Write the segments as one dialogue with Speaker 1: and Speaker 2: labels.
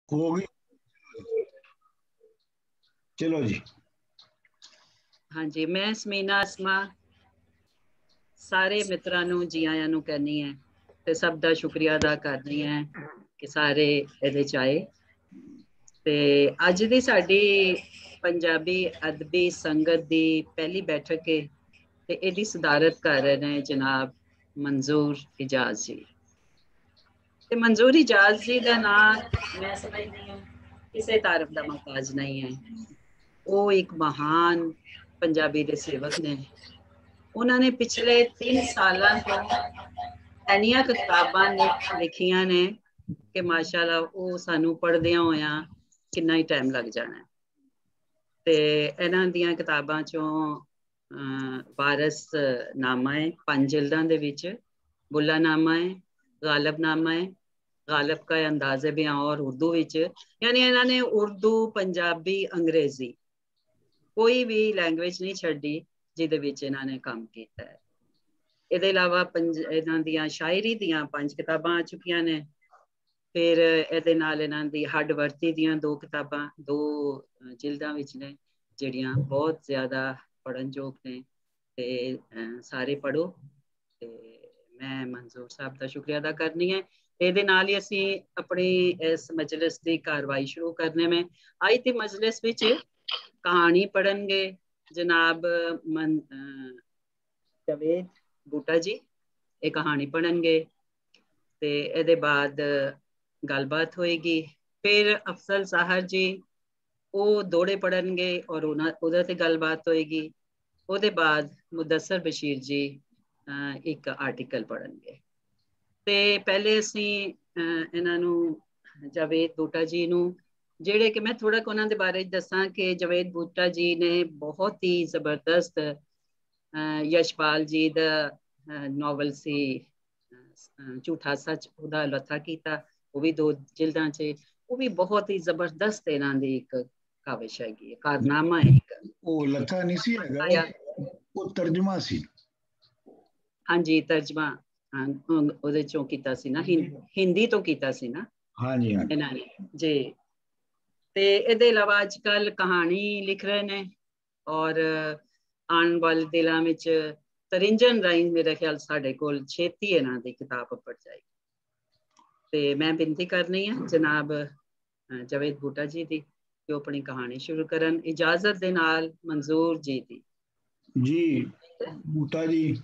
Speaker 1: ਹੋ ਗਈ। ਚਲੋ ਜੀ।
Speaker 2: ਹਾਂਜੀ, ਮੈਂ ਸਮੀਨਾ ਅਸਮਾ ਸਾਰੇ ਮਿੱਤਰਾਂ ਨੂੰ ਜੀ ਆਇਆਂ ਨੂੰ ਕਹਿੰਦੀ ਹੈ ਤੇ ਸਭ ਦਾ ਸ਼ੁਕਰੀਆ ਅਦਾ ਕਰਦੀ ਹੈ ਕਿ ਸਾਰੇ ਇਹਦੇ ਚ ਆਏ। ਤੇ ਅੱਜ ਦੀ ਸਾਡੀ ਪੰਜਾਬੀ ਅਦਬੀ ਸੰਗਤ ਦੀ ਪਹਿਲੀ ਬੈਠਕ ਹੈ ਤੇ ਇਹਦੀ ਸਦਾਰਤ ਕਰ ਰਹੇ ਨੇ ਜਨਾਬ ਮਨਜ਼ੂਰ ਇਜਾਜ਼ ਜੀ। ਤੇ ਮਨਜ਼ੂਰ ਇਜਾਜ਼ ਜੀ ਦਾ ਨਾਮ ਮੈਂ ਸਮਝਦੀ ਹਾਂ ਕਿਸੇ ਤਾਰਫ ਦਾ ਮੁਹਤਾਜ ਨਹੀਂ ਹੈ। ਉਹ ਇੱਕ ਮਹਾਨ ਪੰਜਾਬੀ ਦੇ ਸੇਵਕ ਨੇ। ਉਹਨਾਂ ਨੇ ਪਿਛਲੇ 3 ਸਾਲਾਂ ਤੋਂ ਇੰਨੀਆਂ ਕਿਤਾਬਾਂ ਲਿਖੀਆਂ ਨੇ ਕਿ ਮਾਸ਼ਾਅੱਲਾ ਉਹ ਸਾਨੂੰ ਪੜ੍ਹਦਿਆਂ ਹੋਇਆਂ ਕਿੰਨਾ ਹੀ ਟਾਈਮ ਲੱਗ ਜਾਣਾ। ਤੇ ਇਹਨਾਂ ਦੀਆਂ ਕਿਤਾਬਾਂ ਚੋਂ ਵਾਰਸ ਨਾਮਾ ਹੈ 5 ਜਿਲਦਾਂ ਦੇ ਵਿੱਚ, ਬੁੱਲਾ ਨਾਮਾ ਹੈ, ਗਾਲਬ ਨਾਮਾ ਹੈ, ਗਾਲਬ ਕਾ ਅੰਦਾਜ਼ੇ ਬਿਆਨ ਔਰ ਉਰਦੂ ਵਿੱਚ, ਯਾਨੀ ਇਹਨਾਂ ਨੇ ਉਰਦੂ, ਪੰਜਾਬੀ, ਅੰਗਰੇਜ਼ੀ ਕੋਈ ਵੀ ਲੈਂਗੁਏਜ ਨਹੀਂ ਛੱਡੀ ਜਿਹਦੇ ਵਿੱਚ ਇਹਨਾਂ ਨੇ ਕੰਮ ਕੀਤਾ ਹੈ। ਇਹਦੇ ਇਲਾਵਾ ਇਹਨਾਂ ਦੀਆਂ ਸ਼ਾਇਰੀ ਦੀਆਂ 5 ਕਿਤਾਬਾਂ ਆ ਚੁੱਕੀਆਂ ਨੇ। ਫਿਰ ਇਹਦੇ ਨਾਲ ਇਹਨਾਂ ਦੀ ਹੱਡ ਵਰਤੀ ਦੀਆਂ 2 ਕਿਤਾਬਾਂ 2 ਜਿਲਦਾਂ ਵਿੱਚ ਨੇ ਜਿਹੜੀਆਂ ਬਹੁਤ ਜ਼ਿਆਦਾ ਪੜ੍ਹਨਯੋਗ ਨੇ ਤੇ ਸਾਰੇ ਪੜ੍ਹੋ। ਤੇ ਮੈਂ ਮਨਜ਼ੂਰ ਸਾਹਿਬ ਦਾ ਸ਼ੁਕਰੀਆ ਅਦਾ ਕਰਨੀ ਹੈ। ਇਹਦੇ ਨਾਲ ਹੀ ਅਸੀਂ ਆਪਣੀ ਇਸ ਮਜਲਿਸ ਦੀ ਕਾਰਵਾਈ ਸ਼ੁਰੂ ਕਰਨੇ में ਅੱਜ ਦੀ ਮਜਲਿਸ ਵਿੱਚ ਕਹਾਣੀ ਪੜ੍ਹਨਗੇ ਜਨਾਬ ਜਾਵੇਦ ਬੂਟਾ ਜੀ। ਇਹ ਕਹਾਣੀ ਪੜ੍ਹਨਗੇ ਤੇ ਇਹਦੇ ਬਾਅਦ ਗੱਲਬਾਤ ਹੋਏਗੀ। ਫਿਰ ਅਫਜ਼ਲ ਸਾਹਰ ਜੀ ਉਹ ਦੋੜੇ ਪੜ੍ਹਨਗੇ ਔਰ ਉਹਦੇ ਤੇ ਗੱਲਬਾਤ ਹੋਏਗੀ। ਉਹਦੇ ਬਾਅਦ ਮੁਦੱਸਰ ਬਸ਼ੀਰ ਜੀ ਇੱਕ ਆਰਟੀਕਲ ਪੜ੍ਹਨਗੇ। ਤੇ ਪਹਿਲੇ ਅਸੀਂ ਇਹਨਾਂ ਨੂੰ ਜਾਵੇਦ ਬੂਟਾ ਜੀ ਨੂੰ, ਜਿਹੜੇ ਕਿ ਮੈਂ ਥੋੜਾ ਕੁ ਉਹਨਾਂ ਦੇ ਬਾਰੇ ਦੱਸਾਂ ਕਿ ਜਾਵੇਦ ਬੂਟਾ ਜੀ ਨੇ ਬਹੁਤ ਹੀ ਜ਼ਬਰਦਸਤ ਯਸ਼ਪਾਲ ਜੀ ਦਾ ਨੋਵਲ ਸੀ ਝੂਠਾ ਸੱਚ, ਉਹਦਾ ਲੱਥਾ ਕੀਤਾ, ਉਹ ਵੀ 2 ਜਿਲਦਾਂ 'ਚ। ਉਹ ਵੀ ਬਹੁਤ ਹੀ ਜ਼ਬਰਦਸਤ ਇਹਨਾਂ ਦੀ ਇੱਕ ਕਾਵਿਸ਼ ਹੈਗੀ ਹੈ, ਕਾਰਨਾਮਾ ਹੈ ਇੱਕ।
Speaker 1: ਉਹ ਲੱਥਾ ਨਹੀਂ ਸੀ ਹੈਗਾ, ਉਹ ਤਰਜਮਾ ਸੀ।
Speaker 2: ਹਾਂਜੀ, ਤਰਜਮਾ ਉਹਦੇ ਚੋਂ ਕੀਤਾ ਸੀ ਨਾ, ਹਿੰਦੀ ਤੋਂ ਕੀਤਾ ਸੀ ਨਾ।
Speaker 1: ਹਾਂਜੀ
Speaker 2: ਇਹਨਾਂ ਨੇ ਜੀ। ਤੇ ਇਹਦੇ ਇਲਾਵਾ ਅੱਜ ਕੱਲ ਕਹਾਣੀ ਲਿਖ ਰਹੇ ਨੇ ਔਰ ਆਉਣ ਵਾਲੇ ਦਿਨਾਂ ਵਿੱਚ ਤਰਿੰਜਨ ਰਾਹੀਂ ਮੇਰੇ ਖਿਆਲ ਸਾਡੇ ਕੋਲ ਛੇਤੀ ਇਹਨਾਂ ਦੀ ਕਿਤਾਬ ਉੱਪਰ ਜਾਏਗੀ। ਤੇ ਮੈਂ ਬੇਨਤੀ ਕਰਨੀ ਹੈ ਜਨਾਬ ਜਾਵੇਦ ਬੂਟਾ ਜੀ ਦੀ ਕਿ ਉਹ ਆਪਣੀ ਕਹਾਣੀ ਸ਼ੁਰੂ ਕਰਨ, ਇਜਾਜ਼ਤ ਦੇ ਨਾਲ ਮਨਜ਼ੂਰ ਜੀ ਦੀ।
Speaker 1: ਜੀ ਬੂਟਾ ਜੀ।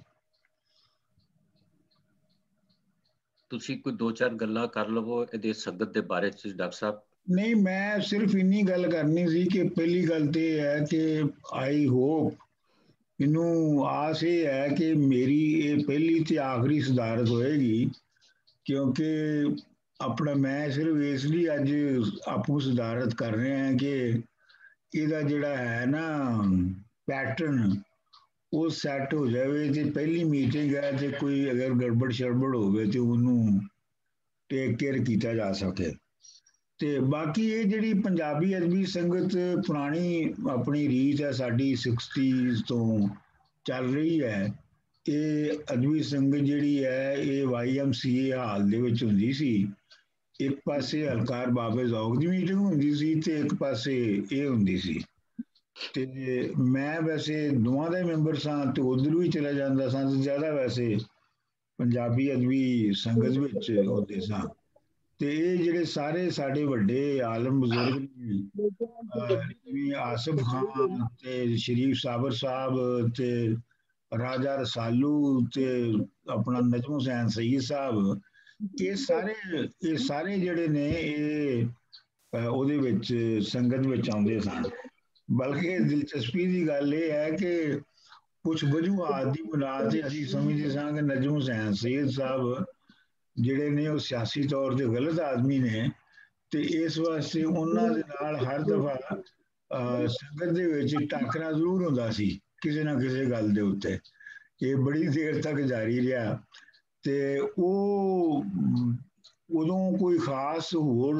Speaker 3: ਤੁਸੀਂ ਕੋਈ 2-4 ਗੱਲਾਂ ਕਰ ਲਵੋ ਇਹਦੇ ਸੰਗਤ ਦੇ ਬਾਰੇ ਚ ਡਾਕਟਰ ਸਾਹਿਬ।
Speaker 1: ਨਹੀਂ, ਮੈਂ ਸਿਰਫ ਇੰਨੀ ਗੱਲ ਕਰਨੀ ਸੀ ਕਿ ਪਹਿਲੀ ਗੱਲ ਤੇ ਇਹ ਹੈ ਕਿ ਆਈ ਹੋਪ, ਮੈਨੂੰ ਆਸ ਇਹ ਹੈ ਕਿ ਮੇਰੀ ਇਹ ਪਹਿਲੀ ਤੇ ਆਖਰੀ ਸਦਾਰਤ ਹੋਏਗੀ, ਕਿਉਂਕਿ ਆਪਣਾ ਮੈਂ ਸਿਰਫ ਇਸ ਲਈ ਅੱਜ ਆਪੂ ਸਦਾਰਤ ਕਰ ਰਿਹਾ ਹਾਂ ਕਿ ਇਹਦਾ ਜਿਹੜਾ ਹੈ ਨਾ ਪੈਟਰਨ ਉਹ ਸੈੱਟ ਹੋ ਜਾਵੇ ਤੇ ਪਹਿਲੀ ਮੀਟਿੰਗ ਹੈ ਤੇ ਕੋਈ ਅਗਰ ਗੜਬੜ ਸ਼ੜਬੜ ਹੋਵੇ ਤੇ ਉਹਨੂੰ ਟੇਕ ਕੇਅਰ ਕੀਤਾ ਜਾ ਸਕੇ। ਤੇ ਬਾਕੀ ਇਹ ਜਿਹੜੀ ਪੰਜਾਬੀ ਅਦਬੀ ਸੰਗਤ ਪੁਰਾਣੀ ਆਪਣੀ ਰੀਤ ਹੈ ਸਾਡੀ 60s ਤੋਂ ਚੱਲ ਰਹੀ ਹੈ। ਇਹ ਅਦਬੀ ਸੰਗਤ ਜਿਹੜੀ ਹੈ ਇਹ YMCA ਹਾਲ ਦੇ ਵਿੱਚ ਹੁੰਦੀ ਸੀ। ਇੱਕ ਪਾਸੇ ਹਲਕਾਰ ਬਾਬੇ ਜ਼ੌਕ ਦੀ ਮੀਟਿੰਗ ਹੁੰਦੀ ਸੀ ਤੇ ਇੱਕ ਪਾਸੇ ਇਹ ਹੁੰਦੀ ਸੀ। ਤੇ ਮੈਂ ਵੈਸੇ ਦੋਵਾਂ ਦਾ ਮੈਂਬਰ ਸਾਂ ਤੇ ਉਧਰ ਵੀ ਚਲਾ ਜਾਂਦਾ ਸਾਂ ਤੇ ਜ਼ਿਆਦਾ ਵੈਸੇ ਪੰਜਾਬੀ ਅਦਬੀ ਸੰਗਤ ਵਿੱਚ ਹੁੰਦੇ ਸਾਂ। ਤੇ ਇਹ ਜਿਹੜੇ ਸਾਰੇ ਸਾਡੇ ਵੱਡੇ ਆਲਮ ਬਜ਼ੁਰਗ ਜਿਵੇਂ ਆਸਿਫ ਖਾਨ ਤੇ ਸ਼ਰੀਫ ਸਾਬਰ ਸਾਹਿਬ ਤੇ ਰਾਜਾ ਰਸਾਲੂ ਤੇ ਆਪਣਾ ਨਜਮ ਹੁਸੈਨ ਸਈਦ ਸਾਹਿਬ, ਇਹ ਸਾਰੇ ਜਿਹੜੇ ਨੇ ਇਹ ਉਹਦੇ ਵਿੱਚ ਸੰਗਤ ਵਿੱਚ ਆਉਂਦੇ ਸਨ। ਬਲਕਿ ਦਿਲਚਸਪੀ ਦੀ ਗੱਲ ਇਹ ਹੈ ਕਿ ਕੁਛ ਵਜੂਹਾਤ ਦੀ ਬੁਨਿਆਦ ਤੇ ਅਸੀਂ ਸਮਝਦੇ ਸਾਂ ਕਿ ਨਜਮ ਹੁਸੈਨ ਸਈਦ ਸਾਹਿਬ ਜਿਹੜੇ ਨੇ ਉਹ ਸਿਆਸੀ ਤੌਰ ਤੇ ਗਲਤ ਆਦਮੀ ਨੇ ਤੇ ਇਸ ਵਾਸਤੇ ਉਹਨਾਂ ਦੇ ਨਾਲ ਹਰ ਦਫਾ ਸੰਗਤ ਦੇ ਵਿੱਚ ਟਾਕਰਾ ਜ਼ਰੂਰ ਹੁੰਦਾ ਸੀ ਕਿਸੇ ਨਾ ਕਿਸੇ ਗੱਲ ਦੇ ਉੱਤੇ। ਇਹ ਬੜੀ ਦੇਰ ਤੱਕ ਜਾਰੀ ਰਿਹਾ ਤੇ ਉਹ ਉਦੋਂ ਕੋਈ ਖਾਸ ਹੋਰ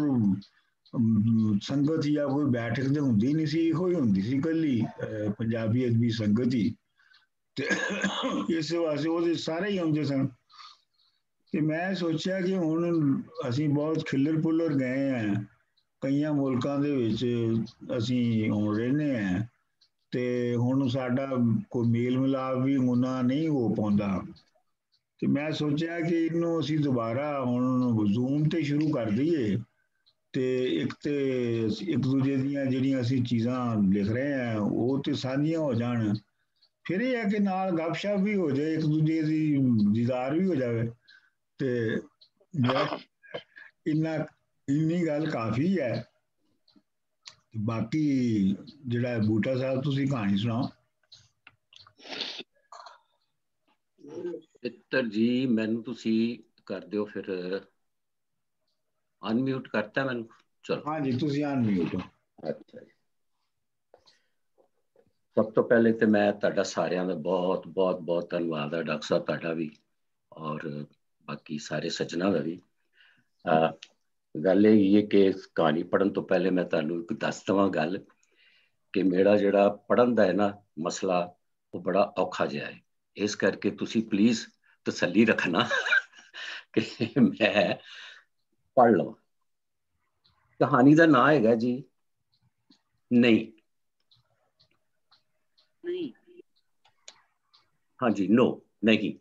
Speaker 1: ਸੰਗਤ ਜਾਂ ਕੋਈ ਬੈਠਕ ਤੇ ਹੁੰਦੀ ਨਹੀਂ ਸੀ, ਇਹੋ ਹੀ ਹੁੰਦੀ ਸੀ ਇਕੱਲੀ ਪੰਜਾਬੀ ਅਦਬੀ ਸੰਗਤ ਹੀ। ਤੇ ਇਸ ਵਾਸਤੇ ਉਹਦੇ ਸਾਰੇ ਹੀ ਆਉਂਦੇ ਸਨ। ਤੇ ਮੈਂ ਸੋਚਿਆ ਕਿ ਹੁਣ ਅਸੀਂ ਬਹੁਤ ਖਿੱਲਰ ਪੁੱਲਰ ਗਏ ਹਾਂ ਕਈਆਂ ਮੁਲਕਾਂ ਦੇ ਵਿੱਚ ਅਸੀਂ ਹੁਣ ਰਹਿੰਦੇ ਹਾਂ ਤੇ ਹੁਣ ਸਾਡਾ ਕੋਈ ਮੇਲ ਮਿਲਾਪ ਵੀ ਉਹਨਾਂ ਨਹੀਂ ਹੋ ਪਾਉਂਦਾ। ਤੇ ਮੈਂ ਸੋਚਿਆ ਕਿ ਇਹਨੂੰ ਅਸੀਂ ਦੁਬਾਰਾ ਹੁਣ ਜ਼ੂਮ ਤੇ ਸ਼ੁਰੂ ਕਰ ਦਈਏ ਤੇ ਇੱਕ ਦੂਜੇ ਦੀਆਂ ਜਿਹੜੀਆਂ ਅਸੀਂ ਚੀਜ਼ਾਂ ਲਿਖ ਰਹੇ ਹਾਂ ਉਹ ਤੇ ਸਾਂਝੀਆਂ ਹੋ ਜਾਣ। ਫਿਰ ਇਹ ਹੈ ਕਿ ਨਾਲ ਗੱਪਸ਼ਪ ਵੀ ਹੋ ਜਾਏ, ਇੱਕ ਦੂਜੇ ਦੀ ਦੀਦਾਰ ਵੀ ਹੋ ਜਾਵੇ। ਤੇ ਮੇਰਾ ਇੰਨੀ ਗੱਲ ਕਾਫੀ ਹੈ। ਬਾਕੀ ਜਿਹੜਾ ਬੂਟਾ ਸਾਹਿਬ ਤੁਸੀਂ ਕਹਾਣੀ ਸੁਣਾਓ।
Speaker 3: ਮਿੱਤਰ ਜੀ ਮੈਨੂੰ ਤੁਸੀਂ ਕਰ ਦਿਓ ਫਿਰ ਅਨਮਿਊਟ ਕਰਤਾ ਮੈਨੂੰ। ਚਲੋ
Speaker 1: ਹਾਂਜੀ ਤੁਸੀਂ ਅਨਮਿਊਟ।
Speaker 3: ਅੱਛਾ ਜੀ। ਸਭ ਤੋਂ ਪਹਿਲੇ ਤੇ ਮੈਂ ਤੁਹਾਡਾ ਸਾਰਿਆਂ ਦਾ ਬਹੁਤ ਬਹੁਤ ਬਹੁਤ ਧੰਨਵਾਦ ਹੈ, ਡਾਕਟਰ ਸਾਹਿਬ ਤੁਹਾਡਾ ਵੀ ਔਰ ਬਾਕੀ ਸਾਰੇ ਸੱਜਣਾਂ ਦਾ ਵੀ। ਗੱਲ ਇਹ ਹੈ ਕਿ ਕਹਾਣੀ ਪੜ੍ਹਨ ਤੋਂ ਪਹਿਲੇ ਮੈਂ ਤੁਹਾਨੂੰ ਇੱਕ ਦੱਸ ਦੇਵਾਂ ਗੱਲ ਕਿ ਮੇਰਾ ਜਿਹੜਾ ਪੜ੍ਹਨ ਦਾ ਹੈ ਨਾ ਮਸਲਾ ਉਹ ਬੜਾ ਔਖਾ ਜਿਹਾ ਹੈ। ਇਸ ਕਰਕੇ ਤੁਸੀਂ ਪਲੀਜ਼ ਤਸੱਲੀ ਰੱਖਣਾ ਕਿ ਮੈਂ ਪੜ੍ਹ ਲਵਾਂ। ਕਹਾਣੀ ਦਾ ਨਾਂ ਹੈਗਾ ਜੀ ਨਹੀਂ। ਹਾਂਜੀ ਨੋ ਨਹੀਂ।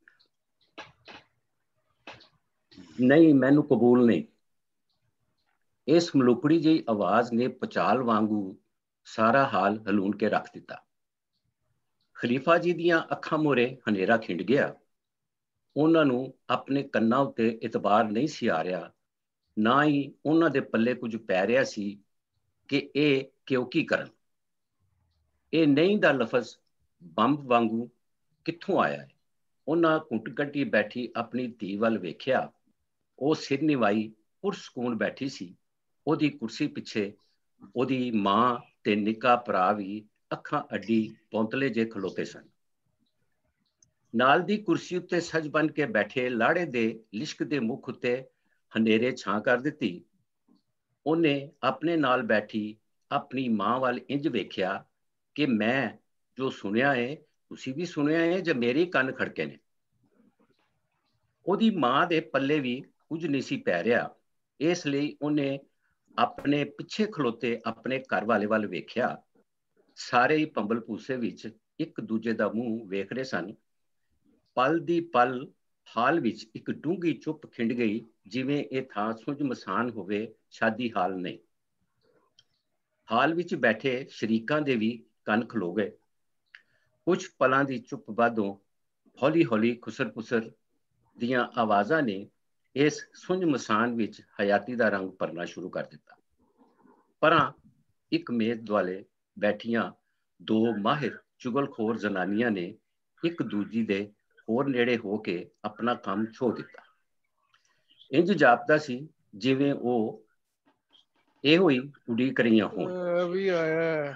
Speaker 3: ਨਹੀਂ ਮੈਨੂੰ ਕਬੂਲ ਨਹੀਂ। ਇਸ ਮਲੂਕੜੀ ਜਿਹੀ ਆਵਾਜ਼ ਨੇ ਪਚਾਲ ਵਾਂਗੂ ਸਾਰਾ ਹਾਲ ਹਲੂਣ ਕੇ ਰੱਖ ਦਿੱਤਾ। ਖਲੀਫਾ ਜੀ ਦੀਆਂ ਅੱਖਾਂ ਮੂਹਰੇ ਹਨੇਰਾ ਖਿੰਡ ਗਿਆ। ਉਹਨਾਂ ਨੂੰ ਆਪਣੇ ਕੰਨਾਂ ਉੱਤੇ ਇਤਬਾਰ ਨਹੀਂ ਸੀ ਆ ਰਿਹਾ, ਨਾ ਹੀ ਉਹਨਾਂ ਦੇ ਪੱਲੇ ਕੁਝ ਪੈ ਰਿਹਾ ਸੀ ਕਿ ਇਹ ਕਿਉਂ ਕੀ ਕਰਨ। ਇਹ ਨਹੀਂ ਦਾ ਲਫ਼ਜ਼ ਬੰਬ ਵਾਂਗੂ ਕਿੱਥੋਂ ਆਇਆ ਹੈ। ਉਹਨਾਂ ਘੁੱਟ ਕੱਟੀ ਬੈਠੀ ਆਪਣੀ ਧੀ ਵੱਲ ਵੇਖਿਆ। ਉਹ ਸਿਰ ਨਿਵਾਈ ਪੁਰਸਕੂਨ ਬੈਠੀ ਸੀ। ਉਹਦੀ ਕੁਰਸੀ ਪਿੱਛੇ ਉਹਦੀ ਮਾਂ ਤੇ ਨਿੱਕਾ ਭਰਾ ਵੀ ਅੱਖਾਂ ਅੱਡੀ ਪੌਂਤਲੇ ਜੇ ਖਲੋਤੇ ਸਨ। ਨਾਲ ਦੀ ਕੁਰਸੀ ਉੱਤੇ ਸੱਜ ਬਣ ਕੇ ਬੈਠੇ ਲਾੜੇ ਦੇ ਲਿਸ਼ਕ ਦੇ ਮੁਖ ਉੱਤੇ ਹਨੇਰੇ ਛਾਂ ਕਰ ਦਿੱਤੀ। ਉਹਨੇ ਆਪਣੇ ਨਾਲ ਬੈਠੀ ਆਪਣੀ ਮਾਂ ਵੱਲ ਇੰਜ ਵੇਖਿਆ ਕਿ ਮੈਂ ਜੋ ਸੁਣਿਆ ਹੈ ਤੁਸੀਂ ਵੀ ਸੁਣਿਆ ਹੈ ਜਾਂ ਮੇਰੇ ਕੰਨ ਖੜਕੇ ਨੇ। ਉਹਦੀ ਮਾਂ ਦੇ ਪੱਲੇ ਵੀ ਕੁਝ ਨਹੀਂ ਸੀ ਪੈ ਰਿਹਾ। ਇਸ ਲਈ ਉਹਨੇ ਆਪਣੇ ਪਿੱਛੇ ਖਲੋਤੇ ਆਪਣੇ ਘਰ ਵਾਲੇ ਵੱਲ ਵੇਖਿਆ। ਸਾਰੇ ਹੀ ਪੰਬਲ ਪੂਸੇ ਵਿੱਚ ਇੱਕ ਦੂਜੇ ਦਾ ਮੂੰਹ ਵੇਖ ਰਹੇ ਸਨ। ਪਲ ਦੀ ਪਲ ਹਾਲ ਵਿੱਚ ਇੱਕ ਡੂੰਘੀ ਚੁੱਪ ਖਿੰਡ ਗਈ, ਜਿਵੇਂ ਇਹ ਥਾਂ ਸੁੱਜ ਮਸਾਨ ਹੋਵੇ, ਸ਼ਾਦੀ ਹਾਲ ਨਹੀਂ। ਹਾਲ ਵਿੱਚ ਬੈਠੇ ਸ਼ਰੀਕਾਂ ਦੇ ਵੀ ਕੰਨ ਖਲੋ ਗਏ। ਕੁਝ ਪਲਾਂ ਦੀ ਚੁੱਪ ਬਾਅਦੋਂ ਹੌਲੀ ਹੌਲੀ ਖੁਸਰ ਪੁਸਰ ਦੀਆਂ ਆਵਾਜ਼ਾਂ ਨੇ ਇਸ ਸੁੰਝ ਮਸਾਨ ਵਿੱਚ ਹਯਾਤੀ ਦਾ ਰੰਗ ਭਰਨਾ ਸ਼ੁਰੂ ਕਰ ਦਿੱਤਾ। ਪਰਾਂ ਇੱਕ ਮੇਜ਼ ਦੁਆਲੇ ਬੈਠੀਆਂ ਦੋ ਮਾਹਿਰ ਚੁਗਲਖੋਰ ਜ਼ਨਾਨੀਆਂ ਨੇ ਇੱਕ ਦੂਜੀ ਦੇ ਹੋਰ ਨੇੜੇ ਹੋ ਕੇ ਆਪਣਾ ਕੰਮ ਛੋੜ ਦਿੱਤਾ। ਇੰਜ ਜਾਪਦਾ ਸੀ ਜਿਵੇਂ ਉਹ ਇਹੋ ਹੀ ਉਡੀਕ ਰਹੀਆਂ ਹੋਣ।
Speaker 4: ਵੀ ਆਇਆ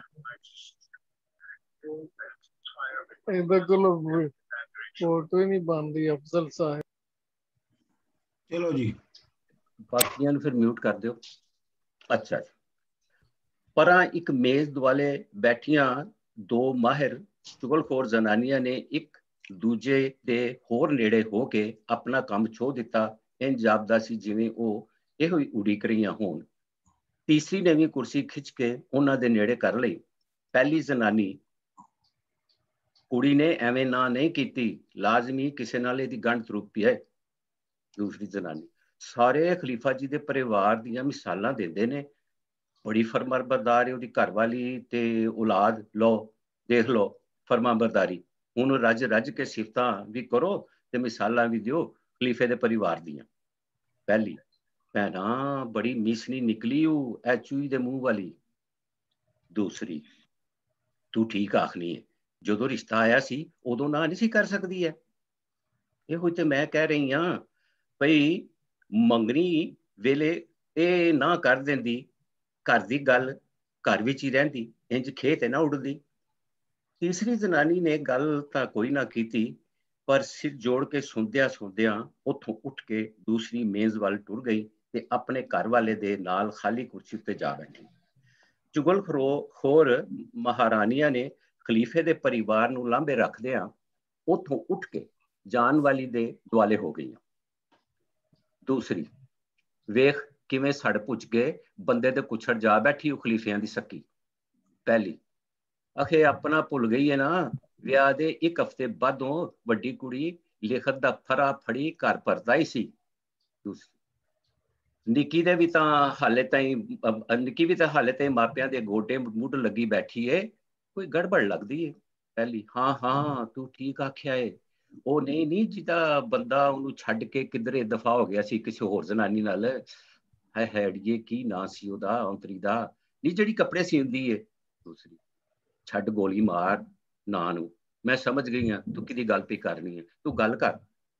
Speaker 4: ਇਹਦਾ ਕੋਲ ਫੋਟੋ ਹੀ ਨਹੀਂ ਬਣਦੀ ਅਫਜ਼ਲ ਸਾਹਿਬ।
Speaker 1: ਚਲੋ ਜੀ
Speaker 3: ਬਾਕੀਆਂ ਨੂੰ ਫਿਰ ਮਿਊਟ ਕਰ ਦਿਓ। ਅੱਛਾ ਜੀ। ਪਰਾਂ ਇੱਕ ਮੇਜ਼ ਦੁਆਲੇ ਬੈਠੀਆਂ ਦੋ ਮਾਹਿਰ ਚੁਗਲਖੋਰ ਜ਼ਨਾਨੀਆਂ ਨੇ ਇੱਕ ਦੂਜੇ ਦੇ ਹੋਰ ਨੇੜੇ ਹੋ ਕੇ ਆਪਣਾ ਕੰਮ ਛੋੜ ਦਿੱਤਾ। ਇੰਜ ਜਾਪਦਾ ਸੀ ਜਿਵੇਂ ਉਹ ਇਹੋ ਹੀ ਉਡੀਕ ਰਹੀਆਂ ਹੋਣ। ਤੀਸਰੀ ਨੇ ਵੀ ਕੁਰਸੀ ਖਿੱਚ ਕੇ ਉਹਨਾਂ ਦੇ ਨੇੜੇ ਕਰ ਲਈ। ਪਹਿਲੀ ਜ਼ਨਾਨੀ, ਕੁੜੀ ਨੇ ਐਵੇਂ ਨਾ ਨਹੀਂ ਕੀਤੀ, ਲਾਜ਼ਮੀ ਕਿਸੇ ਨਾਲ ਇਹਦੀ ਗੰਢ ਤਰੁਪੀ ਹੈ। ਦੂਸਰੀ ਜ਼ਨਾਨੀ, ਸਾਰੇ ਖਲੀਫਾ ਜੀ ਦੇ ਪਰਿਵਾਰ ਦੀਆਂ ਮਿਸਾਲਾਂ ਦਿੰਦੇ ਨੇ, ਬੜੀ ਫਰਮਾਬਰਦਾਰ ਹੈ ਉਹਦੀ ਘਰਵਾਲੀ ਤੇ ਔਲਾਦ। ਲਓ ਦੇਖ ਲਓ ਫਰਮਾਬਰਦਾਰੀ। ਹੁਣ ਰੱਜ ਰੱਜ ਕੇ ਸਿਫਤਾਂ ਵੀ ਕਰੋ ਤੇ ਮਿਸਾਲਾਂ ਵੀ ਦਿਓ ਖਲੀਫੇ ਦੇ ਪਰਿਵਾਰ ਦੀਆਂ। ਪਹਿਲੀ, ਭੈਣਾ ਬੜੀ ਮੀਸਣੀ ਨਿਕਲੀ ਉਹ ਐ ਚੂਹੀ ਦੇ ਮੂੰਹ ਵਾਲੀ। ਦੂਸਰੀ, ਤੂੰ ਠੀਕ ਆਖਣੀ ਹੈ, ਜਦੋਂ ਰਿਸ਼ਤਾ ਆਇਆ ਸੀ ਉਦੋਂ ਨਾ ਨਹੀਂ ਸੀ ਕਰ ਸਕਦੀ ਹੈ। ਇਹੋ ਤੇ ਮੈਂ ਕਹਿ ਰਹੀ ਹਾਂ ਭਈ ਮੰਗਣੀ ਵੇਲੇ ਇਹ ਨਾ ਕਰ ਦਿੰਦੀ, ਘਰ ਦੀ ਗੱਲ ਘਰ ਵਿੱਚ ਹੀ ਰਹਿੰਦੀ, ਇੰਜ ਖੇਤ ਨਾ ਉੱਡਦੀ। ਤੀਸਰੀ ਜ਼ਨਾਨੀ ਨੇ ਗੱਲ ਤਾਂ ਕੋਈ ਨਾ ਕੀਤੀ, ਪਰ ਸਿਰ ਜੋੜ ਕੇ ਸੁਣਦਿਆਂ ਸੁਣਦਿਆਂ ਉੱਥੋਂ ਉੱਠ ਕੇ ਦੂਸਰੀ ਮੇਜ਼ ਵੱਲ ਟੁਰ ਗਈ ਤੇ ਆਪਣੇ ਘਰ ਵਾਲੇ ਦੇ ਨਾਲ ਖਾਲੀ ਕੁਰਸੀ ਉੱਤੇ ਜਾ ਬੈਠੀ। ਚੁਗਲਖੋਰ ਮਹਾਰਾਨੀਆਂ ਨੇ ਖਲੀਫੇ ਦੇ ਪਰਿਵਾਰ ਨੂੰ ਲਾਂਭੇ ਰੱਖਦਿਆਂ ਉੱਥੋਂ ਉੱਠ ਕੇ ਜਾਨ ਵਾਲੀ ਦੇ ਦੁਆਲੇ ਹੋ ਗਈਆਂ। ਦੂਸਰੀ, ਵੇਖ किवें सड़ भुज के बंदे दे कुछड़ जा बैठी वो खलीफियां दी सकी। पहली अखे अपना भुल गई है ना, विआह दे एक हफ्ते बादों वड्डी कुड़ी लिखत दा फरा फड़ी घर परता ही सी। निक्की दे भी तां हाले ताईं निक्की भी तां हाले ताईं मापियां दे गोडे मुੱਢ लगी बैठी है, कोई गड़बड़ लगदी है। पहली हाँ हाँ तू ठीक आख्या है, ਉਹ ਨਹੀਂ ਨਹੀਂ ਜਿਹਦਾ ਬੰਦਾ ਉਹਨੂੰ ਛੱਡ ਕੇ ਕਿਧਰੇ ਦਫਾ ਹੋ ਗਿਆ ਸੀ ਕਿਸੇ ਹੋਰ ਜ਼ਨਾਨੀ ਨਾਲ। ਹੈ ਹੈੜੀਏ ਕੀ ਨਾਂ ਸੀ ਉਹਦਾ ਔਂਤਰੀ ਦਾ, ਨਹੀਂ ਜਿਹੜੀ ਕੱਪੜੇ ਸੀਂਦੀ ਏ। ਦੂਸਰੀ ਛੱਡ ਗੋਲੀ ਮਾਰ ਨਾਂ ਨੂੰ, ਮੈਂ ਸਮਝ ਗਈ ਹਾਂ ਤੂੰ ਕਿਹਦੀ ਗੱਲ ਪਈ ਕਰਨੀ ਹੈ, ਤੂੰ ਗੱਲ ਕਰ।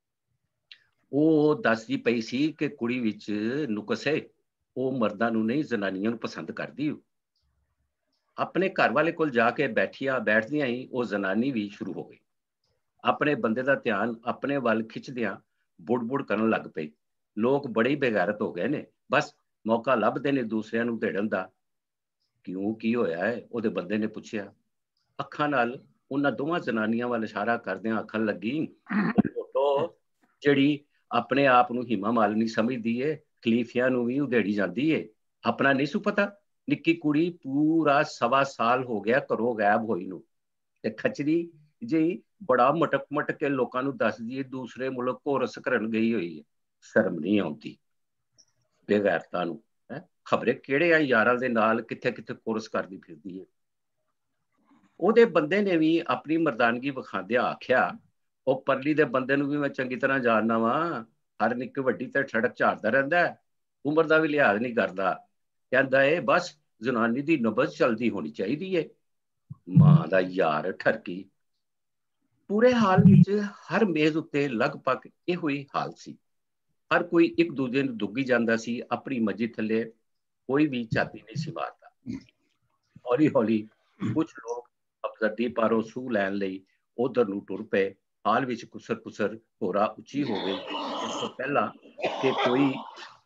Speaker 3: ਉਹ ਦੱਸਦੀ ਪਈ ਸੀ ਕਿ ਕੁੜੀ ਵਿੱਚ ਨੁਕਸ ਹੈ, ਉਹ ਮਰਦਾਂ ਨੂੰ ਨਹੀਂ ਜ਼ਨਾਨੀਆਂ ਨੂੰ ਪਸੰਦ ਕਰਦੀ। ਆਪਣੇ ਘਰ ਵਾਲੇ ਕੋਲ ਜਾ ਕੇ ਬੈਠਦੀਆਂ ਹੀ ਉਹ ਜ਼ਨਾਨੀ ਵੀ ਸ਼ੁਰੂ ਹੋ ਗਈ। ਆਪਣੇ ਬੰਦੇ ਦਾ ਧਿਆਨ ਆਪਣੇ ਵੱਲ ਖਿੱਚਦਿਆਂ ਬੁੜ ਕਰਨ ਲੱਗ ਪਈ। ਲੋਕ ਬੜੇ ਹੀ ਬੇਗੈਰਤ ਹੋ ਗਏ ਨੇ, ਬਸ ਮੌਕਾ ਲੱਭਦੇ ਨੇ ਦੂਸਰਿਆਂ ਨੂੰ ਢੇੜਨ ਦਾ। ਕਿਉਂ ਕੀ ਹੋਇਆ ਹੈ? ਉਹਦੇ ਬੰਦੇ ਨੇ ਪੁੱਛਿਆ। ਅੱਖਾਂ ਨਾਲ ਉਹਨਾਂ ਦੋਵਾਂ ਜ਼ਨਾਨੀਆਂ ਵੱਲ ਇਸ਼ਾਰਾ ਕਰਦਿਆਂ ਆਖਣ ਲੱਗੀ, ਫੋਟੋ ਜਿਹੜੀ ਆਪਣੇ ਆਪ ਨੂੰ ਹੀਮਾ ਮਾਲਨੀ ਸਮਝਦੀ ਏ, ਖਲੀਫਿਆਂ ਨੂੰ ਵੀ ਉਧੇੜੀ ਜਾਂਦੀ ਏ। ਆਪਣਾ ਨਹੀਂ ਸੂ ਪਤਾ, ਨਿੱਕੀ ਕੁੜੀ ਪੂਰਾ 1.25 ਸਾਲ ਹੋ ਗਿਆ ਘਰੋਂ ਗਾਇਬ ਹੋਈ ਨੂੰ, ਤੇ ਖਚਰੀ ਜੀ ਬੜਾ ਮਟਕ ਕੇ ਲੋਕਾਂ ਨੂੰ ਦੱਸਦੀ ਏ ਦੂਸਰੇ ਮੁਲਕ ਕੋਰਸ ਕਰਨ ਗਈ ਹੋਈ ਹੈ। ਸ਼ਰਮ ਨਹੀਂ ਆਉਂਦੀ ਬੇਗੈਰਤਾਂ ਨੂੰ, ਖਬਰੇ ਕਿਹੜੇ ਆ ਯਾਰਾਂ ਦੇ ਨਾਲ ਕਿੱਥੇ ਕੋਰਸ ਕਰਦੀ ਫਿਰਦੀ ਏ। ਉਹਦੇ ਬੰਦੇ ਨੇ ਵੀ ਆਪਣੀ ਮਰਦਾਨਗੀ ਵਿਖਾਉਂਦਿਆਂ ਆਖਿਆ, ਉਹ ਪਰਲੀ ਦੇ ਬੰਦੇ ਨੂੰ ਵੀ ਮੈਂ ਚੰਗੀ ਤਰ੍ਹਾਂ ਜਾਣਦਾ ਵਾਂ, ਹਰ ਨਿੱਕ ਵੱਡੀ ਤੇ ਸੜਕ ਝਾੜਦਾ ਰਹਿੰਦਾ, ਉਮਰ ਦਾ ਵੀ ਲਿਹਾਜ਼ ਨਹੀਂ ਕਰਦਾ, ਕਹਿੰਦਾ ਏ ਬਸ ਜ਼ਨਾਨੀ ਦੀ ਨਬਜ਼ ਚਲਦੀ ਹੋਣੀ ਚਾਹੀਦੀ ਏ। ਮਾਂ ਦਾ ਯਾਰ ਠਰਕੀ। ਪੂਰੇ ਹਾਲ ਵਿੱਚ ਹਰ ਮੇਜ਼ ਉੱਤੇ ਲਗਭਗ ਇਹੋ ਹੀ ਹਾਲ ਸੀ। ਹਰ ਕੋਈ ਇੱਕ ਦੂਜੇ ਨੂੰ ਦੁੱਗੀ ਜਾਂਦਾ ਸੀ, ਆਪਣੀ ਮਰਜ਼ੀ ਥੱਲੇ ਕੋਈ ਵੀ ਝਾਤੀ ਨਹੀਂ ਸੀ ਮਾਰਦਾ। ਹੌਲੀ ਹੌਲੀ ਕੁਝ ਲੋਕ ਹਮਦਰਦੀ ਪਾਰੋਂ ਸੂਹ ਲੈਣ ਲਈ ਉਧਰ ਨੂੰ ਟੁਰ ਪਏ। ਹਾਲ ਵਿੱਚ ਕੁਸਰ ਹੋਰਾ ਉੱਚੀ ਹੋ ਗਈ। ਇਸ ਤੋਂ ਪਹਿਲਾਂ ਕਿ ਕੋਈ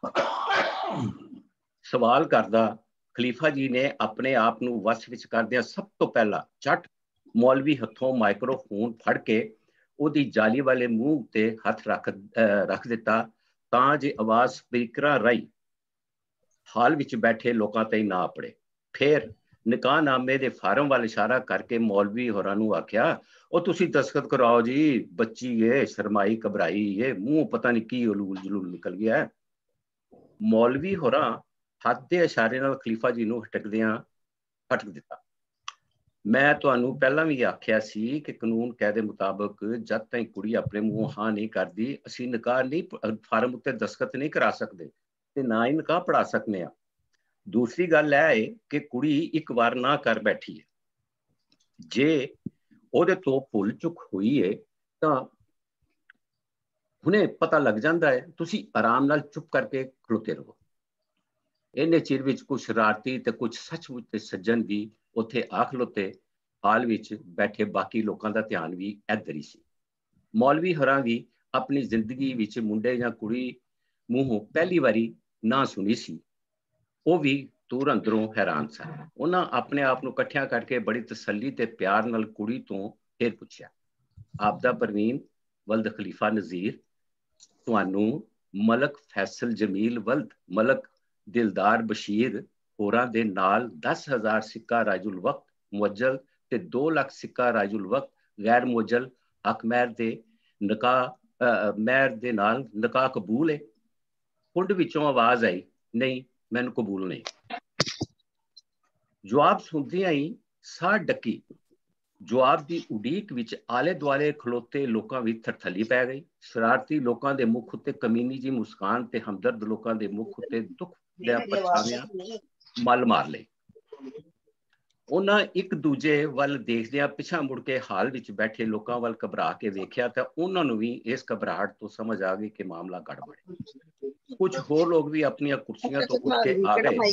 Speaker 3: ਸਵਾਲ ਕਰਦਾ, ਖਲੀਫਾ ਜੀ ਨੇ ਆਪਣੇ ਆਪ ਨੂੰ ਵਸ ਵਿੱਚ ਕਰਦਿਆਂ ਸਭ ਤੋਂ ਪਹਿਲਾਂ ਝੱਟ ਮੌਲਵੀ ਹੱਥੋਂ ਮਾਈਕਰੋਫੋਨ ਫੜ ਕੇ ਉਹਦੀ ਜਾਲੀ ਵਾਲੇ ਮੂੰਹ ਉੱਤੇ ਹੱਥ ਰੱਖ ਦਿੱਤਾ, ਤਾਂ ਜੇ ਆਵਾਜ਼ ਸਪੀਕਰਾਂ ਰਾਹੀਂ ਹਾਲ ਵਿੱਚ ਬੈਠੇ ਲੋਕਾਂ ਤੇ ਨਾ ਪੜੇ। ਫਿਰ ਨਿਕਾਹਨਾਮੇ ਦੇ ਫਾਰਮ ਵੱਲ ਇਸ਼ਾਰਾ ਕਰਕੇ ਮੌਲਵੀ ਹੋਰਾਂ ਨੂੰ ਆਖਿਆ, ਉਹ ਤੁਸੀਂ ਦਸਖਤ ਕਰਾਓ ਜੀ, ਬੱਚੀ ਏ ਸ਼ਰਮਾਈ ਘਬਰਾਈ ਏ, ਮੂੰਹ ਪਤਾ ਨਹੀਂ ਕੀ ਉਲੂਲ ਜਲੂਲ ਨਿਕਲ ਗਿਆ। ਮੌਲਵੀ ਹੋਰਾਂ ਹੱਥ ਦੇ ਇਸ਼ਾਰੇ ਨਾਲ ਖਲੀਫਾ ਜੀ ਨੂੰ ਹਟਕ ਦਿੱਤਾ। ਮੈਂ ਤੁਹਾਨੂੰ ਪਹਿਲਾਂ ਵੀ ਆਖਿਆ ਸੀ ਕਿ ਕਾਨੂੰਨ ਕਾਇਦੇ ਮੁਤਾਬਕ ਜਦ ਤਾਈਂ ਕੁੜੀ ਆਪਣੇ ਮੂੰਹੋਂ ਹਾਂ ਨਹੀਂ ਕਰਦੀ, ਅਸੀਂ ਨਿਕਾਹ ਨਹੀਂ ਫਾਰਮ ਉੱਤੇ ਦਸਖਤ ਨਹੀਂ ਕਰਾ ਸਕਦੇ ਤੇ ਨਾ ਹੀ ਨਿਕਾਹ ਪੜਾ ਸਕਦੇ ਆ। ਦੂਸਰੀ ਗੱਲ ਇਹ ਹੈ ਕਿ ਕੁੜੀ ਇੱਕ ਵਾਰ ਨਾ ਕਰ ਬੈਠੀ ਹੈ, ਜੇ ਉਹਦੇ ਤੋਂ ਭੁੱਲ ਚੁੱਕ ਹੋਈ ਹੈ ਤਾਂ ਹੁਣੇ ਪਤਾ ਲੱਗ ਜਾਂਦਾ ਹੈ। ਤੁਸੀਂ ਆਰਾਮ ਨਾਲ ਚੁੱਪ ਕਰਕੇ ਖਲੋਤੇ ਰਹੋ। ਇੰਨੇ ਚਿਰ ਵਿੱਚ ਕੁਝ ਸ਼ਰਾਰਤੀ ਤੇ ਕੁਝ ਸੱਚਮੁੱਚ ਤੇ ਸੱਜਣ ਵੀ ਉੱਥੇ ਆ ਖਲੋਤੇ। ਹਾਲ ਵਿੱਚ ਬੈਠੇ ਬਾਕੀ ਲੋਕਾਂ ਦਾ ਧਿਆਨ ਵੀ ਇੱਧਰ ਹੀ ਸੀ। ਮੌਲਵੀ ਹੋਰਾਂ ਵੀ ਆਪਣੀ ਜ਼ਿੰਦਗੀ ਵਿੱਚ ਮੁੰਡੇ ਜਾਂ ਕੁੜੀ ਮੂੰਹੋਂ ਪਹਿਲੀ ਵਾਰੀ ਨਾ ਸੁਣੀ ਸੀ। ਉਹ ਵੀ ਦੂਰ ਅੰਦਰੋਂ ਹੈਰਾਨ ਸਨ। ਉਹਨਾਂ ਆਪਣੇ ਆਪ ਨੂੰ ਇਕੱਠਿਆਂ ਕਰਕੇ ਬੜੀ ਤਸੱਲੀ ਤੇ ਪਿਆਰ ਨਾਲ ਕੁੜੀ ਤੋਂ ਫਿਰ ਪੁੱਛਿਆ, ਆਪਦਾ ਪਰਵੀਨ ਵਲਦ ਖਲੀਫਾ ਨਜ਼ੀਰ, ਤੁਹਾਨੂੰ ਮਲਕ ਫੈਸਲ ਜਮੀਲ ਵਲਦ ਮਲਕ ਦਿਲਦਾਰ ਬਸ਼ੀਰ ਹੋਰਾਂ ਦੇ ਨਾਲ 10,000 ਸਿੱਕਾ ਰਾਜੁਲ ਵਕਤ ਮੁਅੱਜਲ ਤੇ 2 ਲੱਖ ਸਿੱਕਾ ਰਾਜੁਲ ਵਕਤ ਗੈਰ ਮੁਅੱਜਲ ਹਕ ਮਹਿਰ ਦੇ ਨਾਲ ਨਿਕਾਹ ਕਬੂਲ ਹੈ? ਕੁੰਡ ਵਿੱਚੋਂ ਆਵਾਜ਼ ਆਈ, ਨਹੀਂ ਮੈਨੂੰ ਕਬੂਲ ਨਹੀਂ। ਜਵਾਬ ਸੁਣਦਿਆਂ ਹੀ ਸਾਹ ਡੱਕੀ। ਜਵਾਬ ਦੀ ਉਡੀਕ ਵਿੱਚ ਆਲੇ ਦੁਆਲੇ ਖਲੋਤੇ ਲੋਕਾਂ ਵਿੱਚ ਥਰਥੱਲੀ ਪੈ ਗਈ। ਸ਼ਰਾਰਤੀ ਲੋਕਾਂ ਦੇ ਮੁਖ ਉੱਤੇ ਕਮੀਨੀ ਜੀ ਮੁਸਕਾਨ ਤੇ ਹਮਦਰਦ ਲੋਕਾਂ ਦੇ ਮੁਖ ਉੱਤੇ ਦੁੱਖ ਦੇ ਪਰਛਾਵਿਆਂ ਮੱਲ ਮਾਰ ਲਏ। ਉਹਨਾਂ ਇੱਕ ਦੂਜੇ ਵੱਲ ਦੇਖਦਿਆਂ ਪਿਛਾਂਹ ਮੁੜ ਕੇ ਹਾਲ ਵਿੱਚ ਬੈਠੇ ਲੋਕਾਂ ਵੱਲ ਘਬਰਾ ਕੇ ਵੇਖਿਆ ਤਾਂ ਉਹਨਾਂ ਨੂੰ ਵੀ ਇਸ ਘਬਰਾਹਟ ਤੋਂ ਸਮਝ ਆ ਗਈ ਕਿ ਮਾਮਲਾ ਗੜਬੜ ਹੈ। ਕੁਝ ਹੋਰ ਲੋਕ ਵੀ ਆਪਣੀਆਂ ਕੁਰਸੀਆਂ ਤੋਂ ਉੱਠ ਕੇ ਆ ਗਏ।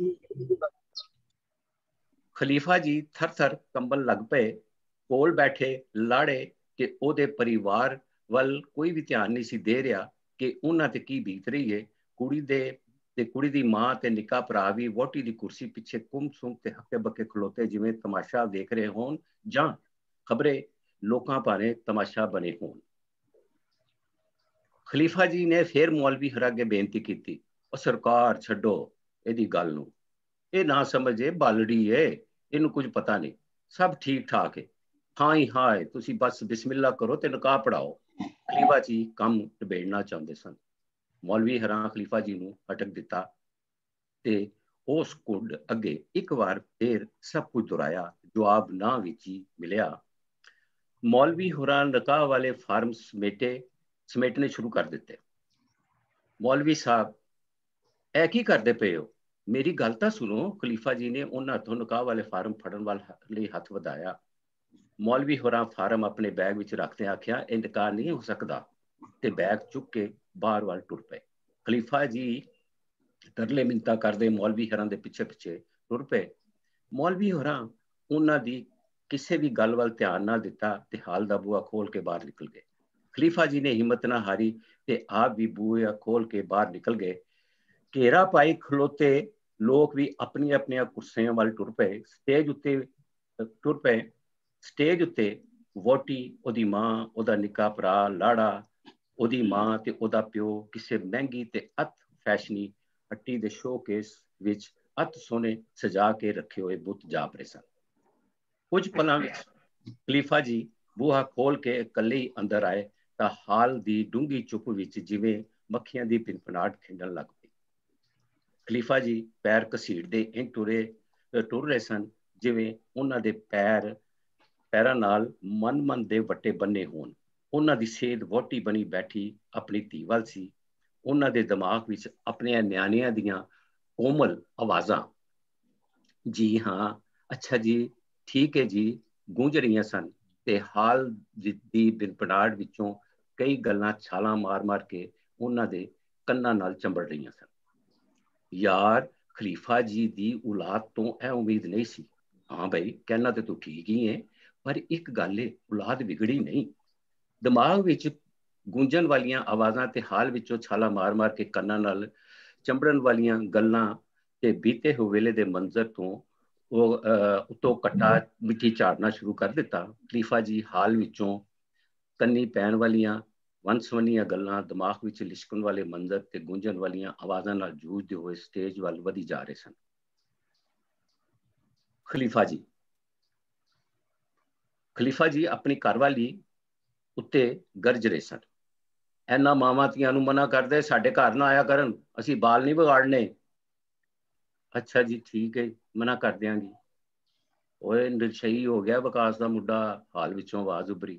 Speaker 3: ਖਲੀਫਾ ਜੀ ਥਰ ਕੰਬਣ ਲੱਗ ਪਏ। ਕੋਲ ਬੈਠੇ ਲਾੜੇ ਤੇ ਉਹਦੇ ਪਰਿਵਾਰ ਵੱਲ ਕੋਈ ਵੀ ਧਿਆਨ ਨਹੀਂ ਸੀ ਦੇ ਰਿਹਾ ਕਿ ਉਹਨਾਂ ਤੇ ਕੀ ਬੀਤ ਰਹੀ ਹੈ। ਕੁੜੀ ਦੀ ਮਾਂ ਤੇ ਨਿੱਕਾ ਭਰਾ ਵੀ ਵਹੁਟੀ ਦੀ ਕੁਰਸੀ ਪਿੱਛੇ ਕੁੰਮ-ਸੁੰਮ ਤੇ ਹੱਕੇ ਬੱਕੇ ਖਲੋਤੇ ਜਿਵੇਂ ਤਮਾਸ਼ਾ ਦੇਖ ਰਹੇ ਹੋਣ ਜਾਂ ਖਬਰੇ ਲੋਕਾਂ ਭਾਣੇ ਤਮਾਸ਼ਾ ਬਣੇ ਹੋਣ। ਖਲੀਫਾ ਜੀ ਨੇ ਫਿਰ ਮੌਲਵੀ ਹੋਰਾਂ ਅੱਗੇ ਬੇਨਤੀ ਕੀਤੀ, ਉਹ ਸਰਕਾਰ ਛੱਡੋ ਇਹਦੀ ਗੱਲ ਨੂੰ, ਇਹ ਨਾ ਸਮਝੇ ਬਾਲੜੀ ਏ, ਇਹਨੂੰ ਕੁਝ ਪਤਾ ਨਹੀਂ, ਸਭ ਠੀਕ ਠਾਕ ਹੈ। ਹਾਂ ਹੀ ਹਾਂ ਹੈ, ਤੁਸੀਂ ਬਸ ਬਿਸਮਿल्ला ਕਰੋ ਤੇ ਨਿਕਾਹ ਪੜਾਓ। ਖਲੀਫਾ ਜੀ ਕੰਮ ਨਿਬੇੜਨਾ ਚਾਹੁੰਦੇ ਸਨ। ਮੌਲਵੀ ਹਰਾਂ ਖਲੀਫਾ ਜੀ ਨੂੰ ਅਟਕ ਦਿੱਤਾ ਤੇ ਉਸ ਕੁੱਡ ਅੱਗੇ ਇੱਕ ਵਾਰ ਫੇਰ ਸਭ ਕੁਝ ਦੁਹਰਾਇਆ, ਜਵਾਬ ਨਾ ਵਿੱਚ ਹੀ ਮਿਲਿਆ। ਮੌਲਵੀ ਹੋਰਾਂ ਨਿਕਾਹ ਵਾਲੇ ਫਾਰਮ ਸਮੇਟਣੇ ਸ਼ੁਰੂ ਕਰ ਦਿੱਤੇ। ਮੌਲਵੀ ਸਾਹਿਬ ਇਹ ਕੀ ਕਰਦੇ ਪਏ ਹੋ? ਮੇਰੀ ਗੱਲ ਤਾਂ ਸੁਣੋ। ਖਲੀਫਾ ਜੀ ਨੇ ਉਹਨਾਂ ਤੋਂ ਨਿਕਾਹ ਵਾਲੇ ਫਾਰਮ ਫੜਨ ਲਈ ਹੱਥ ਵਧਾਇਆ। ਮੌਲਵੀ ਹੋਰਾਂ ਫਾਰਮ ਆਪਣੇ ਬੈਗ ਵਿੱਚ ਰੱਖਦੇ ਆਖਿਆ, ਇਹ ਨਿਕਾਹ ਨਹੀਂ ਹੋ ਸਕਦਾ, ਤੇ ਬੈਗ ਚੁੱਕ ਕੇ ਬਾਹਰ ਵੱਲ ਟੁਰ ਪਏ। ਖਲੀਫਾ ਜੀ ਤਰਲੇ ਮਿੰਤਾ ਕਰਦੇ ਮੌਲਵੀ ਹੋਰਾਂ ਦੇ ਪਿੱਛੇ ਪਿੱਛੇ ਟੁਰ ਪਏ। ਮੌਲਵੀ ਹੋਰਾਂ ਉਹਨਾਂ ਦੀ ਕਿਸੇ ਵੀ ਗੱਲ ਵੱਲ ਧਿਆਨ ਨਾ ਦਿੱਤਾ ਤੇ ਹਾਲ ਦਾ ਬੂਹਾ ਖੋਲ ਕੇ ਬਾਹਰ ਨਿਕਲ ਗਏ। ਖਲੀਫਾ ਜੀ ਨੇ ਹਿੰਮਤ ਨਾ ਹਾਰੀ ਤੇ ਆਪ ਵੀ ਬੂਹਾ ਖੋਲ ਕੇ ਬਾਹਰ ਨਿਕਲ ਗਏ। ਘੇਰਾ ਪਾਈ ਖਲੋਤੇ ਲੋਕ ਵੀ ਆਪਣੀਆਂ ਆਪਣੀਆਂ ਕੁਰਸੀਆਂ ਵੱਲ ਟੁਰ ਪਏ। ਸਟੇਜ ਉੱਤੇ ਵੋਟੀ, ਉਹਦੀ ਮਾਂ, ਉਹਦਾ ਨਿੱਕਾ ਭਰਾ ਲਾੜਾ, ਉਹਦੀ ਮਾਂ ਤੇ ਉਹਦਾ ਪਿਓ ਕਿਸੇ ਮਹਿੰਗੀ ਤੇ ਅਤ ਫੈਸ਼ਨੀ ਹੱਟੀ ਦੇ ਸ਼ੋਕੇਸ ਵਿੱਚ ਅਤ ਸੋਹਣੇ ਸਜਾ ਕੇ ਰੱਖੇ ਹੋਏ ਬੁੱਤ ਜਾਪ ਰਹੇ ਸਨ। ਕੁਝ ਪਲਾਂ ਵਿੱਚ ਖਲੀਫਾ ਜੀ ਬੂਹਾ ਖੋਲ ਕੇ ਇਕੱਲੇ ਹੀ ਅੰਦਰ ਆਏ ਤਾਂ ਹਾਲ ਦੀ ਡੂੰਗੀ ਚੁੱਪ ਵਿੱਚ ਜਿਵੇਂ ਮੱਖੀਆਂ ਦੀ ਪਿਨਪਨਾਟ ਖਿੰਡਣ ਲੱਗ ਪਈ। ਖਲੀਫਾ ਜੀ ਪੈਰ ਘਸੀਟਦੇ ਇੰਝ ਟੁਰ ਰਹੇ ਸਨ ਜਿਵੇਂ ਉਹਨਾਂ ਦੇ ਪੈਰਾਂ ਨਾਲ ਮਨ ਦੇ ਵੱਟੇ ਬੰਨੇ ਹੋਣ। ਉਹਨਾਂ ਦੀ ਸੇਧ ਵਹੁਟੀ ਬਣੀ ਬੈਠੀ ਆਪਣੀ ਧੀ ਵੱਲ ਸੀ। ਉਹਨਾਂ ਦੇ ਦਿਮਾਗ ਵਿੱਚ ਆਪਣੀਆਂ ਨਿਆਣਿਆਂ ਦੀਆਂ ਕੋਮਲ ਆਵਾਜ਼ਾਂ ਜੀ ਹਾਂ, ਅੱਛਾ ਜੀ, ਠੀਕ ਹੈ ਜੀ ਗੂੰਜ ਰਹੀਆਂ ਸਨ ਤੇ ਹਾਲ ਦੀ ਬਿਨਪਨਾਟ ਵਿੱਚੋਂ ਕਈ ਗੱਲਾਂ ਛਾਲਾਂ ਮਾਰ ਕੇ ਉਹਨਾਂ ਦੇ ਕੰਨਾਂ ਨਾਲ ਚੰਬੜ ਰਹੀਆਂ ਸਨ। ਯਾਰ, ਖਲੀਫਾ ਜੀ ਦੀ ਔਲਾਦ ਤੋਂ ਇਹ ਉਮੀਦ ਨਹੀਂ ਸੀ। ਹਾਂ ਭਾਈ, ਕਹਿਣਾ ਤੇ ਤੂੰ ਠੀਕ ਹੀ ਹੈ, ਪਰ ਇੱਕ ਗੱਲ ਏ, ਔਲਾਦ ਵਿਗੜੀ ਨਹੀਂ। ਦਿਮਾਗ ਵਿੱਚ ਗੂੰਜਣ ਵਾਲੀਆਂ ਆਵਾਜ਼ਾਂ ਤੇ ਹਾਲ ਵਿੱਚੋਂ ਛਾਲਾਂ ਮਾਰ ਕੇ ਕੰਨਾਂ ਨਾਲ ਚੰਬੜਨ ਵਾਲੀਆਂ ਗੱਲਾਂ ਤੇ ਬੀਤੇ ਹੋਏ ਵੇਲੇ ਦੇ ਮੰਜ਼ਰ ਤੋਂ ਉਹ ਉਤੋਂ ਕੱਟਾ ਮਿੱਟੀ ਝਾੜਨਾ ਸ਼ੁਰੂ ਕਰ ਦਿੱਤਾ। ਖਲੀਫਾ ਜੀ ਹਾਲ ਵਿੱਚੋਂ ਕੰਨੀ ਪੈਣ ਵਾਲੀਆਂ ਵੰਨ-ਸਵੰਨੀਆਂ ਗੱਲਾਂ, ਦਿਮਾਗ ਵਿੱਚ ਲਿਸ਼ਕਣ ਵਾਲੇ ਮੰਜ਼ਰ ਤੇ ਗੂੰਜਣ ਵਾਲੀਆਂ ਆਵਾਜ਼ਾਂ ਨਾਲ ਜੂਝਦੇ ਹੋਏ ਸਟੇਜ ਵੱਲ ਵਧੀ ਜਾ ਰਹੇ ਸਨ। ਖਲੀਫਾ ਜੀ ਆਪਣੀ ਘਰਵਾਲੀ ਉੱਤੇ ਗਰਜ ਰਹੇ ਸਨ। ਇਹਨਾਂ ਮਾਵਾਂ ਧੀਆਂ ਨੂੰ ਮਨਾ ਕਰਦੇ, ਸਾਡੇ ਘਰ ਨਾ ਆਇਆ ਕਰਨ, ਅਸੀਂ ਬਾਲ ਨਹੀਂ ਵਿਗਾੜਨੇ। ਅੱਛਾ ਜੀ, ਠੀਕ ਹੈ, ਮਨਾ ਕਰ ਦਿਆਂਗੀ। ਓਏ ਨਿਰਸ਼ਈ ਹੋ ਗਿਆ ਵਿਕਾਸ ਦਾ ਮੁੰਡਾ, ਹਾਲ ਵਿੱਚੋਂ ਆਵਾਜ਼ ਉੱਭਰੀ।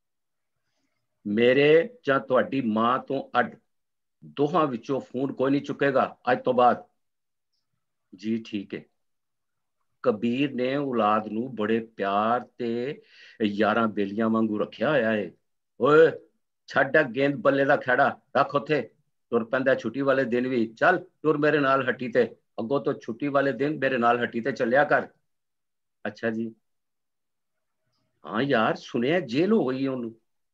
Speaker 3: ਮੇਰੇ ਜਾਂ ਤੁਹਾਡੀ ਮਾਂ ਤੋਂ ਅੱਡ ਦੋਹਾਂ ਵਿੱਚੋਂ ਫੋਨ ਕੋਈ ਨਹੀਂ ਚੁੱਕੇਗਾ ਅੱਜ ਤੋਂ ਬਾਅਦ। ਜੀ ਠੀਕ ਹੈ। ਕਬੀਰ ਨੇ ਔਲਾਦ ਨੂੰ ਬੜੇ ਪਿਆਰ ਤੇ ਯਾਰਾਂ ਬੇਲੀਆਂ ਵਾਂਗੂ ਰੱਖਿਆ ਹੋਇਆ ਹੈ। ਓਏ ਛੱਡ ਗੇਂਦ ਬੱਲੇ ਦਾ ਖੇੜਾ, ਰੱਖ ਉੱਥੇ। ਤੁਰ ਪੈਂਦਾ ਛੁੱਟੀ ਵਾਲੇ ਦਿਨ ਵੀ, ਚੱਲ ਤੁਰ ਮੇਰੇ ਨਾਲ ਹੱਟੀ ਤੇ, ਅੱਗੋਂ ਤੋਂ ਛੁੱਟੀ ਵਾਲੇ ਦਿਨ ਮੇਰੇ ਨਾਲ ਹੱਟੀ ਤੇ ਚੱਲਿਆ ਕਰ। ਅੱਛਾ ਜੀ। ਹਾਂ ਯਾਰ, ਸੁਣਿਆ ਜੇਲ੍ਹ ਹੋ ਗਈ ਉਹਨੂੰ।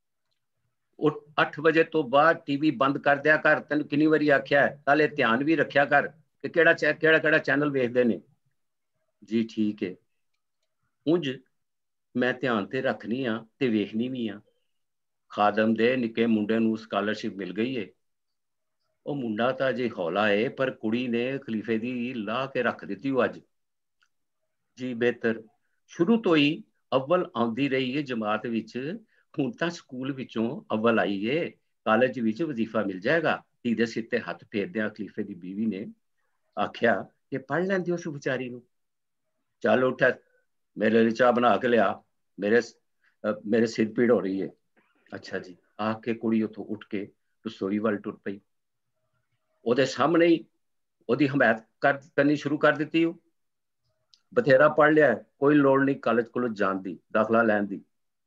Speaker 3: 8 ਵਜੇ ਤੋਂ ਬਾਅਦ ਟੀਵੀ ਬੰਦ ਕਰ ਦਿਆ ਕਰ, ਤੈਨੂੰ ਕਿੰਨੀ ਵਾਰੀ ਆਖਿਆ। ਨਾਲੇ ਧਿਆਨ ਵੀ ਰੱਖਿਆ ਕਰ ਕਿ ਕਿਹੜਾ ਚੈਨਲ ਵੇਖਦੇ ਨੇ। ਜੀ ਠੀਕ ਹੈ। ਉਂਝ ਮੈਂ ਧਿਆਨ ਤੇ ਰੱਖਣੀ ਆ ਤੇ ਵੇਖਣੀ ਵੀ ਆ। ਖਾਦਮ ਦੇ ਨਿੱਕੇ ਮੁੰਡੇ ਨੂੰ ਸਕਾਲਰਸ਼ਿਪ ਮਿਲ ਗਈ ਏ। ਉਹ ਮੁੰਡਾ ਤਾਂ ਅਜੇ ਹੌਲਾ ਏ, ਪਰ ਕੁੜੀ ਨੇ ਖਲੀਫੇ ਦੀ ਲਾਹ ਕੇ ਰੱਖ ਦਿੱਤੀ ਉਹ ਅੱਜ। ਜੀ ਬਿਹਤਰ। ਸ਼ੁਰੂ ਤੋਂ ਹੀ ਅਵਲ ਆਉਂਦੀ ਰਹੀ ਏ ਜਮਾਤ ਵਿੱਚ, ਹੁਣ ਤਾਂ ਸਕੂਲ ਵਿੱਚੋਂ ਅਵਲ ਆਈ ਏ, ਕਾਲਜ ਵਿੱਚ ਵਜ਼ੀਫਾ ਮਿਲ ਜਾਏਗਾ। ਧੀ ਦੇ ਸਿਰ ਤੇ ਹੱਥ ਫੇਰਦਿਆਂ ਖਲੀਫੇ ਦੀ ਬੀਵੀ ਨੇ ਆਖਿਆ ਕਿ ਪੜ੍ਹ ਲੈਂਦੀ ਉਸ ਵਿਚਾਰੀ ਨੂੰ। ਚੱਲ ਉੱਠ, ਮੇਰੇ ਲਈ ਚਾਹ ਬਣਾ ਕੇ ਲਿਆ, ਮੇਰੇ ਸਿਰ ਪੀੜ ਹੋ ਰਹੀ ਹੈ। ਅੱਛਾ ਜੀ। ਆ ਕੇ ਕੁੜੀ ਉੱਥੋਂ ਉੱਠ ਕੇ ਰਸੋਈ ਵੱਲ ਟੁਰ ਪਈ। ਉਹਦੇ ਸਾਹਮਣੇ ਹੀ ਉਹਦੀ ਹਮਾਇਤ ਕਰਨੀ ਸ਼ੁਰੂ ਕਰ ਦਿੱਤੀ। ਉਹ ਬਥੇਰਾ ਪੜ੍ਹ ਲਿਆ, ਕੋਈ ਲੋੜ ਨਹੀਂ ਕਾਲਜ ਕੋਲਜ ਜਾਣ ਦੀ, ਦਾਖਲਾ ਲੈਣ ਦੀ।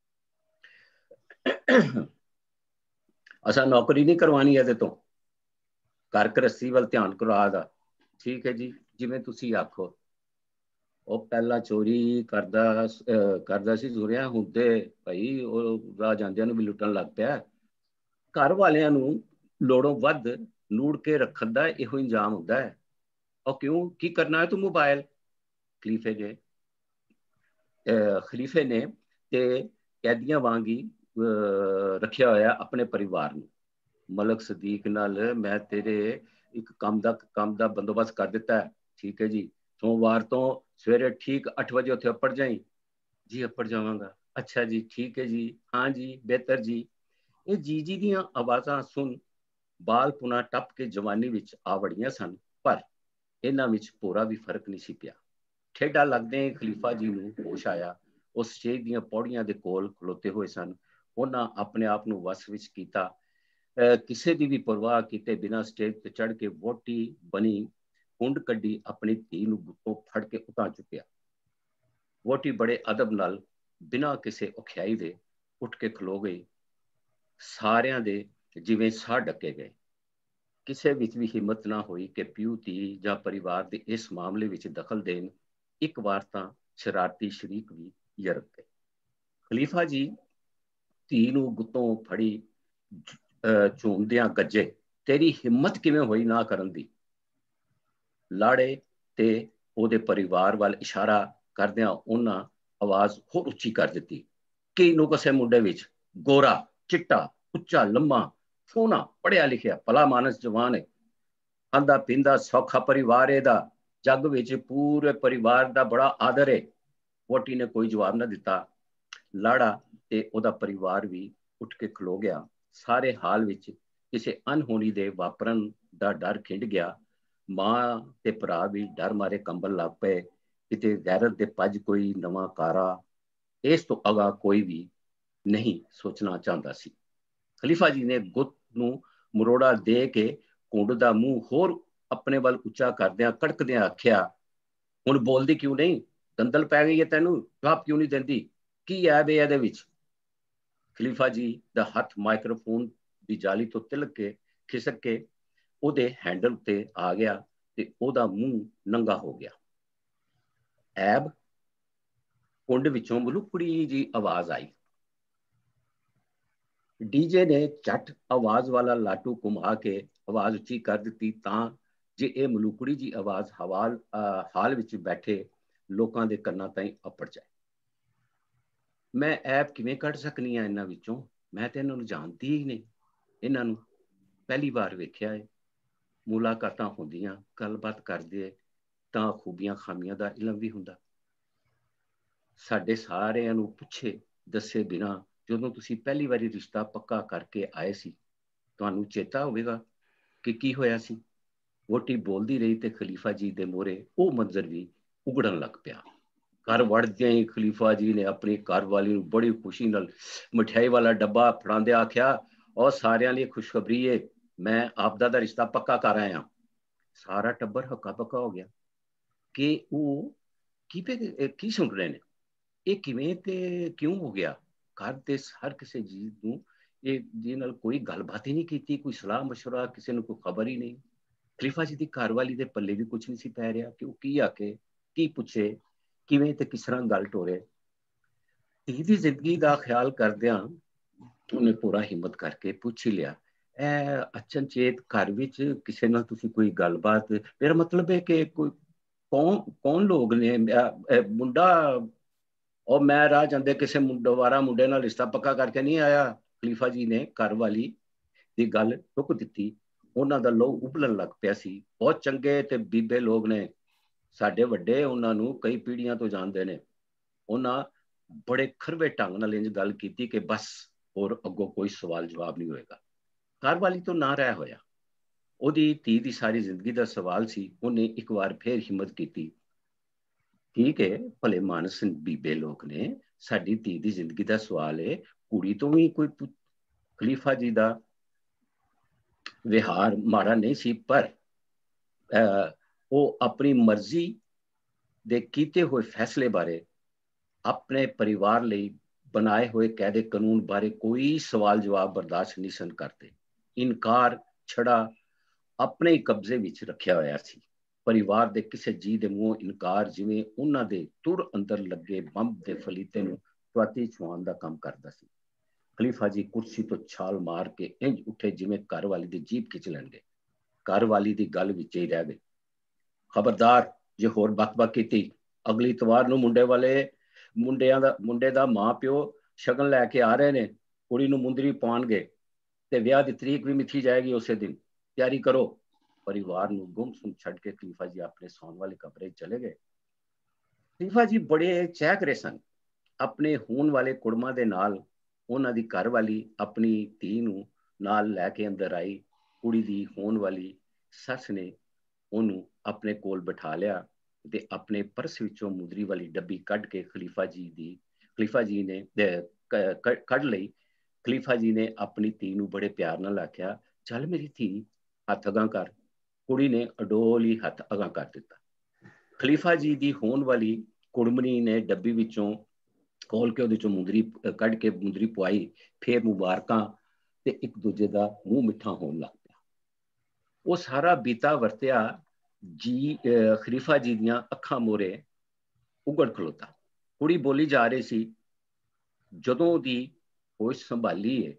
Speaker 3: ਅਸਾਂ ਨੌਕਰੀ ਨਹੀਂ ਕਰਵਾਉਣੀ ਇਹਦੇ ਤੋਂ, ਘਰ ਗ੍ਰਸਤੀ ਵੱਲ ਧਿਆਨ ਕਰਵਾ ਦਾ। ਠੀਕ ਹੈ ਜੀ, ਜਿਵੇਂ ਤੁਸੀਂ ਆਖੋ। ਉਹ ਪਹਿਲਾਂ ਚੋਰੀ ਕਰਦਾ ਸੀ ਜ਼ੁਰਿਆ, ਹੁਣ ਤੇ ਭਾਈ ਉਹ ਰਾਹ ਜਾਂਦਿਆਂ ਨੂੰ ਵੀ ਲੁੱਟਣ ਲੱਗ ਪਿਆ। ਘਰ ਵਾਲਿਆਂ ਨੂੰ ਲੋੜੋਂ ਵੱਧ ਨੂੜ ਕੇ ਰੱਖਣ ਦਾ ਇਹੋ ਇੰਜਾਮ ਹੁੰਦਾ ਹੈ। ਉਹ ਕਿਉਂ, ਕੀ ਕਰਨਾ ਹੈ ਤੂੰ ਮੋਬਾਈਲ? ਖਲੀਫੇ ਨੇ ਤੇ ਕੈਦੀਆਂ ਵਾਂਗ ਹੀ ਰੱਖਿਆ ਹੋਇਆ ਆਪਣੇ ਪਰਿਵਾਰ ਨੂੰ। ਮਲਕ ਸਦੀਕ ਨਾਲ ਮੈਂ ਤੇਰੇ एक काम दा बंदोबस्त कर दिता है, ठीक है जी, सोमवार तो सवेरे ठीक 8 बजे उत्थे अप्पड़ जाई जी, अप्पड़ जावांगा, अच्छा जी ठीक है जी, हाँ जी बेहतर जी। ये जी दी आवाज़ां सुन बाल पुना टप के जवानी विच आ वड़ियां सन, पर इन्हां विच पूरा भी फर्क नहीं सी पिया। ठेडा लगदे खलीफा जी नूं होश आया। उस स्टेज दीयां पौड़ियां दे कोल खलोते हुए सन। उन्हां अपने आप नूं वस विच कीता, किसी दी भी परवाह कीते बिना स्टेज ते चढ़ के वोटी बनी कुंड कड्डी अपनी धी नूं गुत्तों फड़ के उतां चुकिया। वोटी बड़े अदब नाल बिना किसी औखियाई दे उठ के खलो गई। सारियां दे जिवें साह डके गए। ਕਿਸੇ ਵਿੱਚ ਵੀ ਹਿੰਮਤ ਨਾ ਹੋਈ ਕਿ ਪਿਓ ਧੀ ਜਾਂ ਪਰਿਵਾਰ ਦੇ ਇਸ ਮਾਮਲੇ ਵਿੱਚ ਦਖਲ ਦੇਣ। ਇੱਕ ਵਾਰ ਤਾਂ ਸ਼ਰਾਰਤੀ ਸ਼ਰੀਕ ਵੀ ਯਰਕ ਗਏ। ਖਲੀਫਾ ਜੀ ਧੀ ਨੂੰ ਗੁੱਤੋਂ ਫੜੀ ਝੂਮਦਿਆਂ ਗੱਜੇ, ਤੇਰੀ ਹਿੰਮਤ ਕਿਵੇਂ ਹੋਈ ਨਾ ਕਰਨ ਦੀ? ਲਾੜੇ ਤੇ ਉਹਦੇ ਪਰਿਵਾਰ ਵੱਲ ਇਸ਼ਾਰਾ ਕਰਦਿਆਂ ਉਹਨਾਂ ਆਵਾਜ਼ ਹੋਰ ਉੱਚੀ ਕਰ ਦਿੱਤੀ, ਕਿ ਨੂੰ ਕਿਸੇ ਮੁੰਡੇ ਵਿੱਚ ਗੋਰਾ ਚਿੱਟਾ ਉੱਚਾ ਲੰਮਾ ਸੋਹਣਾ ਪੜਿਆ ਲਿਖਿਆ ਭਲਾ ਮਾਨਸ ਜਵਾਨ ਹੈ, ਖਾਂਦਾ ਪੀਂਦਾ ਸੌਖਾ ਪਰਿਵਾਰ ਇਹਦਾ, ਜੱਗ ਵਿੱਚ ਪੂਰੇ ਪਰਿਵਾਰ ਦਾ ਬੜਾ ਆਦਰ ਹੈ। ਵੋਟੀ ਨੇ ਕੋਈ ਜਵਾਬ ਨਾ ਦਿੱਤਾ। ਲਾੜਾ ਤੇ ਉਹਦਾ ਪਰਿਵਾਰ ਵੀ ਉੱਠ ਕੇ ਖਲੋ ਗਿਆ। ਸਾਰੇ ਹਾਲ ਵਿੱਚ ਕਿਸੇ ਅਨਹੋਣੀ ਦੇ ਵਾਪਰਨ ਦਾ ਡਰ ਖਿੰਡ ਗਿਆ। ਮਾਂ ਤੇ ਭਰਾ ਵੀ ਡਰ ਮਾਰੇ ਕੰਬਣ ਲੱਗ ਪਏ। ਕਿਤੇ ਗੈਰਤ ਦੇ ਪੱਜ ਕੋਈ ਨਵਾਂ ਕਾਰਾ। ਇਸ ਤੋਂ ਅਗਾ ਕੋਈ ਵੀ ਨਹੀਂ ਸੋਚਣਾ ਚਾਹੁੰਦਾ ਸੀ। ਖਲੀਫਾ ਜੀ ਨੇ ਗੁੱਤ ਨੂੰ ਮਰੋੜਾ ਦੇ ਕੇ ਕੁੰਡ ਦਾ ਮੂੰਹ ਹੋਰ ਆਪਣੇ ਵੱਲ ਉੱਚਾ ਕਰਦਿਆਂ ਕੜਕਦਿਆਂ ਆਖਿਆ, ਹੁਣ ਬੋਲਦੀ ਕਿਉਂ ਨਹੀਂ? ਦੰਦਲ ਪੈ ਗਈ ਹੈ ਤੈਨੂੰ? ਜਵਾਬ ਕਿਉਂ ਨਹੀਂ ਦਿੰਦੀ? ਕੀ ਐਬ ਹੈ ਇਹਦੇ ਵਿੱਚ? ਖਲੀਫਾ ਜੀ ਦਾ ਹੱਥ ਮਾਈਕ੍ਰੋਫੋਨ ਦੀ ਜਾਲੀ ਤੋਂ ਤਿਲਕ ਕੇ ਖਿਸਕ ਕੇ ਉਹਦੇ ਹੈਂਡਲ ਤੇ ਆ ਗਿਆ ਤੇ ਉਹਦਾ ਮੂੰਹ ਨੰਗਾ ਹੋ ਗਿਆ। ਐਬ? ਕੁੰਡ ਵਿੱਚੋਂ ਮਲੂਕੜੀ ਜੀ ਆਵਾਜ਼ ਆਈ। ਡੀਜੇ ਨੇ ਝੱਟ ਆਵਾਜ਼ ਵਾਲਾ ਲਾਟੂ ਘੁਮਾ ਕੇ ਆਵਾਜ਼ ਉੱਚੀ ਕਰ ਦਿੱਤੀ ਤਾਂ ਜੇ ਇਹ ਮਲੂਕੜੀ ਜੀ ਆਵਾਜ਼ ਹਾਲ ਵਿੱਚ ਬੈਠੇ ਲੋਕਾਂ ਦੇ ਕੰਨਾਂ ਤਾਈਂ ਅੱਪੜ ਜਾਏ। ਮੈਂ ਐਬ ਕਿਵੇਂ ਕੱਢ ਸਕਨੀ ਆ ਇਹਨਾਂ ਵਿੱਚੋਂ? ਮੈਂ ਤੇ ਇਹਨਾਂ ਨੂੰ ਜਾਣਦੀ ਹੀ ਨਹੀਂ। ਇਹਨਾਂ ਨੂੰ ਪਹਿਲੀ ਵਾਰ ਵੇਖਿਆ ਹੈ। ਮੁਲਾਕਾਤਾਂ ਹੁੰਦੀਆਂ, ਗੱਲਬਾਤ ਕਰਦੇ ਤਾਂ ਖੂਬੀਆਂ ਖਾਮੀਆਂ ਦਾ ਇਲਮ ਵੀ ਹੁੰਦਾ। ਸਾਡੇ ਸਾਰਿਆਂ ਨੂੰ ਪੁੱਛੇ ਦੱਸੇ ਬਿਨਾਂ ਜਦੋਂ ਤੁਸੀਂ ਪਹਿਲੀ ਵਾਰੀ ਰਿਸ਼ਤਾ ਪੱਕਾ ਕਰਕੇ ਆਏ ਸੀ, ਤੁਹਾਨੂੰ ਚੇਤਾ ਹੋਵੇਗਾ ਕਿ ਕੀ ਹੋਇਆ ਸੀ। ਵੋਟੀ ਬੋਲਦੀ ਰਹੀ ਤੇ ਖਲੀਫਾ ਜੀ ਦੇ ਮੂਹਰੇ ਉਹ ਮੰਜ਼ਰ ਵੀ ਉਗੜਨ ਲੱਗ ਪਿਆ। ਘਰ ਵੜਦਿਆਂ ਹੀ ਖਲੀਫਾ ਜੀ ਨੇ ਆਪਣੀ ਘਰਵਾਲੀ ਨੂੰ ਬੜੀ ਖੁਸ਼ੀ ਨਾਲ ਮਠਿਆਈ ਵਾਲਾ ਡੱਬਾ ਫੜਾਉਂਦੇ ਆਖਿਆ, ਔਰ ਸਾਰਿਆਂ ਲਈ ਖੁਸ਼ਖਬਰੀ ਹੈ, ਮੈਂ ਆਪਦਾ ਦਾ ਰਿਸ਼ਤਾ ਪੱਕਾ ਕਰ ਆਇਆ। ਸਾਰਾ ਟੱਬਰ ਹੱਕਾ ਪੱਕਾ ਹੋ ਗਿਆ ਕਿ ਉਹ ਕੀ ਸੁਣ ਰਹੇ ਨੇ, ਇਹ ਕਿਵੇਂ ਤੇ ਕਿਉਂ ਹੋ ਗਿਆ। ਘਰ ਦੇ ਹਰ ਕਿਸੇ ਜੀ ਨੂੰ ਇਹ ਜੀ ਨਾਲ ਕੋਈ ਗੱਲਬਾਤ ਹੀ ਨਹੀਂ ਕੀਤੀ, ਕੋਈ ਸਲਾਹ ਮਸ਼ਵਰਾ, ਕਿਸੇ ਨੂੰ ਕੋਈ ਖਬਰ ਹੀ ਨਹੀਂ। ਖਲੀਫਾ ਜੀ ਦੀ ਘਰਵਾਲੀ ਦੇ ਪੱਲੇ ਵੀ ਕੁਝ ਨਹੀਂ ਸੀ ਪੈ ਰਿਹਾ ਕਿ ਉਹ ਕੀ ਆਖੇ, ਕੀ ਪੁੱਛੇ, ਕਿਵੇਂ ਤੇ ਕਿਸ ਤਰ੍ਹਾਂ ਗੱਲ ਟੋਰੇ। ਧੀ ਦੀ ਜ਼ਿੰਦਗੀ ਦਾ ਖਿਆਲ ਕਰਦਿਆਂ ਉਹਨੇ ਪੂਰਾ ਹਿੰਮਤ ਕਰਕੇ ਪੁੱਛ ਹੀ ਲਿਆ, ਇਹ ਅਚਨਚੇਤ ਘਰ ਵਿੱਚ ਕਿਸੇ ਨਾਲ ਤੁਸੀਂ ਕੋਈ ਗੱਲਬਾਤ? ਮੇਰਾ ਮਤਲਬ ਹੈ ਕਿ ਕੋਈ ਕੌਣ ਲੋਕ ਨੇ? ਮੁੰਡਾ ਉਹ ਮੈਂ ਰਾਹ ਜਾਂਦੇ ਕਿਸੇ ਮੁੰਡੇ ਨਾਲ ਰਿਸ਼ਤਾ ਪੱਕਾ ਕਰਕੇ ਨਹੀਂ ਆਇਆ। ਖਲੀਫਾ ਜੀ ਨੇ ਘਰਵਾਲੀ ਦੀ ਗੱਲ ਰੁਕ ਦਿੱਤੀ। ਉਹਨਾਂ ਦਾ ਲਹੂ ਉਬਲਣ ਲੱਗ ਪਿਆ ਸੀ। ਬਹੁਤ ਚੰਗੇ ਤੇ ਬੀਬੇ ਲੋਕ ਨੇ, ਸਾਡੇ ਵੱਡੇ ਉਹਨਾਂ ਨੂੰ ਕਈ ਪੀੜ੍ਹੀਆਂ ਤੋਂ ਜਾਣਦੇ ਨੇ। ਉਹਨਾਂ ਬੜੇ ਖਰਵੇ ਢੰਗ ਨਾਲ ਇੰਝ ਗੱਲ ਕੀਤੀ ਕਿ ਬਸ ਹੋਰ ਅੱਗੋਂ ਕੋਈ ਸਵਾਲ ਜਵਾਬ ਨਹੀਂ ਹੋਏਗਾ। ਘਰਵਾਲੀ ਤੋਂ ਨਾ ਰਹਿ ਹੋਇਆ। ਉਹਦੀ ਧੀ ਦੀ ਸਾਰੀ ਜ਼ਿੰਦਗੀ ਦਾ ਸਵਾਲ ਸੀ। ਉਹਨੇ ਇੱਕ ਵਾਰ ਫੇਰ ਹਿੰਮਤ ਕੀਤੀ, ਠੀਕ ਹੈ ਭਲੇ ਮਾਨਸ ਬੀਬੇ ਲੋਕ ਨੇ, ਸਾਡੀ ਧੀ ਦੀ ਜ਼ਿੰਦਗੀ ਦਾ ਸਵਾਲ ਹੈ, ਕੁੜੀ ਤੋਂ ਵੀ ਕੋਈ। ਖਲੀਫਾ ਜੀ ਦਾ ਵਿਹਾਰ ਮਾੜਾ ਨਹੀਂ ਸੀ, ਪਰ ਉਹ ਆਪਣੀ ਮਰਜ਼ੀ ਦੇ ਕੀਤੇ ਹੋਏ ਫੈਸਲੇ ਬਾਰੇ, ਆਪਣੇ ਪਰਿਵਾਰ ਲਈ ਬਣਾਏ ਹੋਏ ਕਾਇਦੇ ਕਾਨੂੰਨ ਬਾਰੇ ਕੋਈ ਸਵਾਲ ਜਵਾਬ ਬਰਦਾਸ਼ਤ ਨਹੀਂ ਸਨ ਕਰਦੇ। ਇਨਕਾਰ ਛੜਾ ਆਪਣੇ ਹੀ ਕਬਜ਼ੇ ਵਿੱਚ ਰੱਖਿਆ ਹੋਇਆ ਸੀ। ਪਰਿਵਾਰ ਦੇ ਕਿਸੇ ਜੀ ਦੇ ਮੂੰਹੋਂ ਇਨਕਾਰ ਜਿਵੇਂ ਉਹਨਾਂ ਦੇ ਤੁਰ ਅੰਦਰ ਲੱਗੇ ਬੰਬ ਦੇ ਫਲੀਤੇ ਨੂੰ ਚੁਆਤੀ ਛੁਆਉਣ ਦਾ ਕੰਮ ਕਰਦਾ ਸੀ। ਖਲੀਫਾ ਜੀ ਕੁਰਸੀ ਤੋਂ ਛਾਲ ਮਾਰ ਕੇ ਇੰਝ ਉੱਠੇ ਜਿਵੇਂ ਘਰਵਾਲੀ ਦੀ ਜੀਭ ਖਿੱਚ ਲੈਣਗੇ। ਘਰਵਾਲੀ ਦੀ ਗੱਲ ਵਿੱਚ ਹੀ ਰਹਿ ਗਈ। ਖਬਰਦਾਰ, ਜੇ ਹੋਰ ਬਕ ਕੀਤੀ, ਅਗਲੀ ਇਤਵਾਰ ਨੂੰ ਮੁੰਡੇ ਦਾ ਮਾਂ ਪਿਓ ਸ਼ਗਨ ਲੈ ਕੇ ਆ ਰਹੇ ਨੇ, ਕੁੜੀ ਨੂੰ ਮੁੰਦਰੀ ਪਾਉਣਗੇ ਤੇ ਵਿਆਹ ਦੀ ਤਰੀਕ ਵੀ ਮਿੱਥੀ ਜਾਏਗੀ ਉਸੇ ਦਿਨ। ਤਿਆਰੀ ਕਰੋ। परिवार ਨੂੰ ਗੁੰਮਸੁਮ ਛੱਡ ਕੇ ਖਲੀਫਾ ਜੀ ਆਪਣੇ ਸੌਣ ਵਾਲੇ ਕਮਰੇ ਚਲੇ ਗਏ। ਖਲੀਫਾ ਜੀ ਬੜੇ ਚਹਿਕ ਰਹੇ ਸਨ। ਆਪਣੇ ਹੋਣ ਵਾਲੇ ਕੁੜਮਾਂ ਦੇ ਨਾਲ ਉਹਨਾਂ ਦੀ ਘਰਵਾਲੀ ਆਪਣੀ ਧੀ ਨੂੰ ਨਾਲ ਲੈ ਕੇ ਅੰਦਰ ਆਈ। ਕੁੜੀ ਦੀ ਹੋਣ ਵਾਲੀ ਸੱਸ ਨੇ ਉਹਨੂੰ ਆਪਣੇ ਕੋਲ ਬਿਠਾ ਲਿਆ ਤੇ ਆਪਣੇ ਪਰਸ ਵਿੱਚੋਂ ਮੁੰਦਰੀ ਵਾਲੀ ਡੱਬੀ ਕੱਢ ਕੇ ਖਲੀਫਾ ਜੀ ਨੇ ਕੱਢ ਲਈ। ਖਲੀਫਾ ਜੀ ਨੇ ਆਪਣੀ ਧੀ ਨੂੰ ਬੜੇ ਪਿਆਰ ਨਾਲ ਆਖਿਆ, ਚੱਲ ਮੇਰੀ ਧੀ, ਹੱਥ ਅਗਾਂਹ ਕਰ। ਕੁੜੀ ਨੇ ਅਡੋਲੀ ਹੱਥ ਅਗਾਂਹ ਕਰ ਦਿੱਤਾ। ਖਲੀਫਾ ਜੀ ਦੀ ਹੋਣ ਵਾਲੀ ਕੁੜਮਣੀ ਨੇ ਡੱਬੀ ਵਿੱਚੋਂ ਖੋਲ ਕੇ ਉਹਦੇ ਚੋਂ ਮੁੰਦਰੀ ਕੱਢ ਕੇ ਮੁੰਦਰੀ ਪਵਾਈ। ਫੇਰ ਮੁਬਾਰਕਾਂ ਤੇ ਇੱਕ ਦੂਜੇ ਦਾ ਮੂੰਹ ਮਿੱਠਾ ਹੋਣ ਲੱਗ ਪਿਆ। ਉਹ ਸਾਰਾ ਬੀਤਾ ਵਰਤਿਆ ਜੀ ਖਲੀਫਾ ਜੀ ਦੀਆਂ ਅੱਖਾਂ ਮੋਰੇ ਉਗੜ ਖਲੋਤਾ। ਕੁੜੀ ਬੋਲੀ ਜਾ ਰਹੀ ਸੀ, ਜਦੋਂ ਦੀ ਹੋਸ਼ ਸੰਭਾਲੀ ਹੈ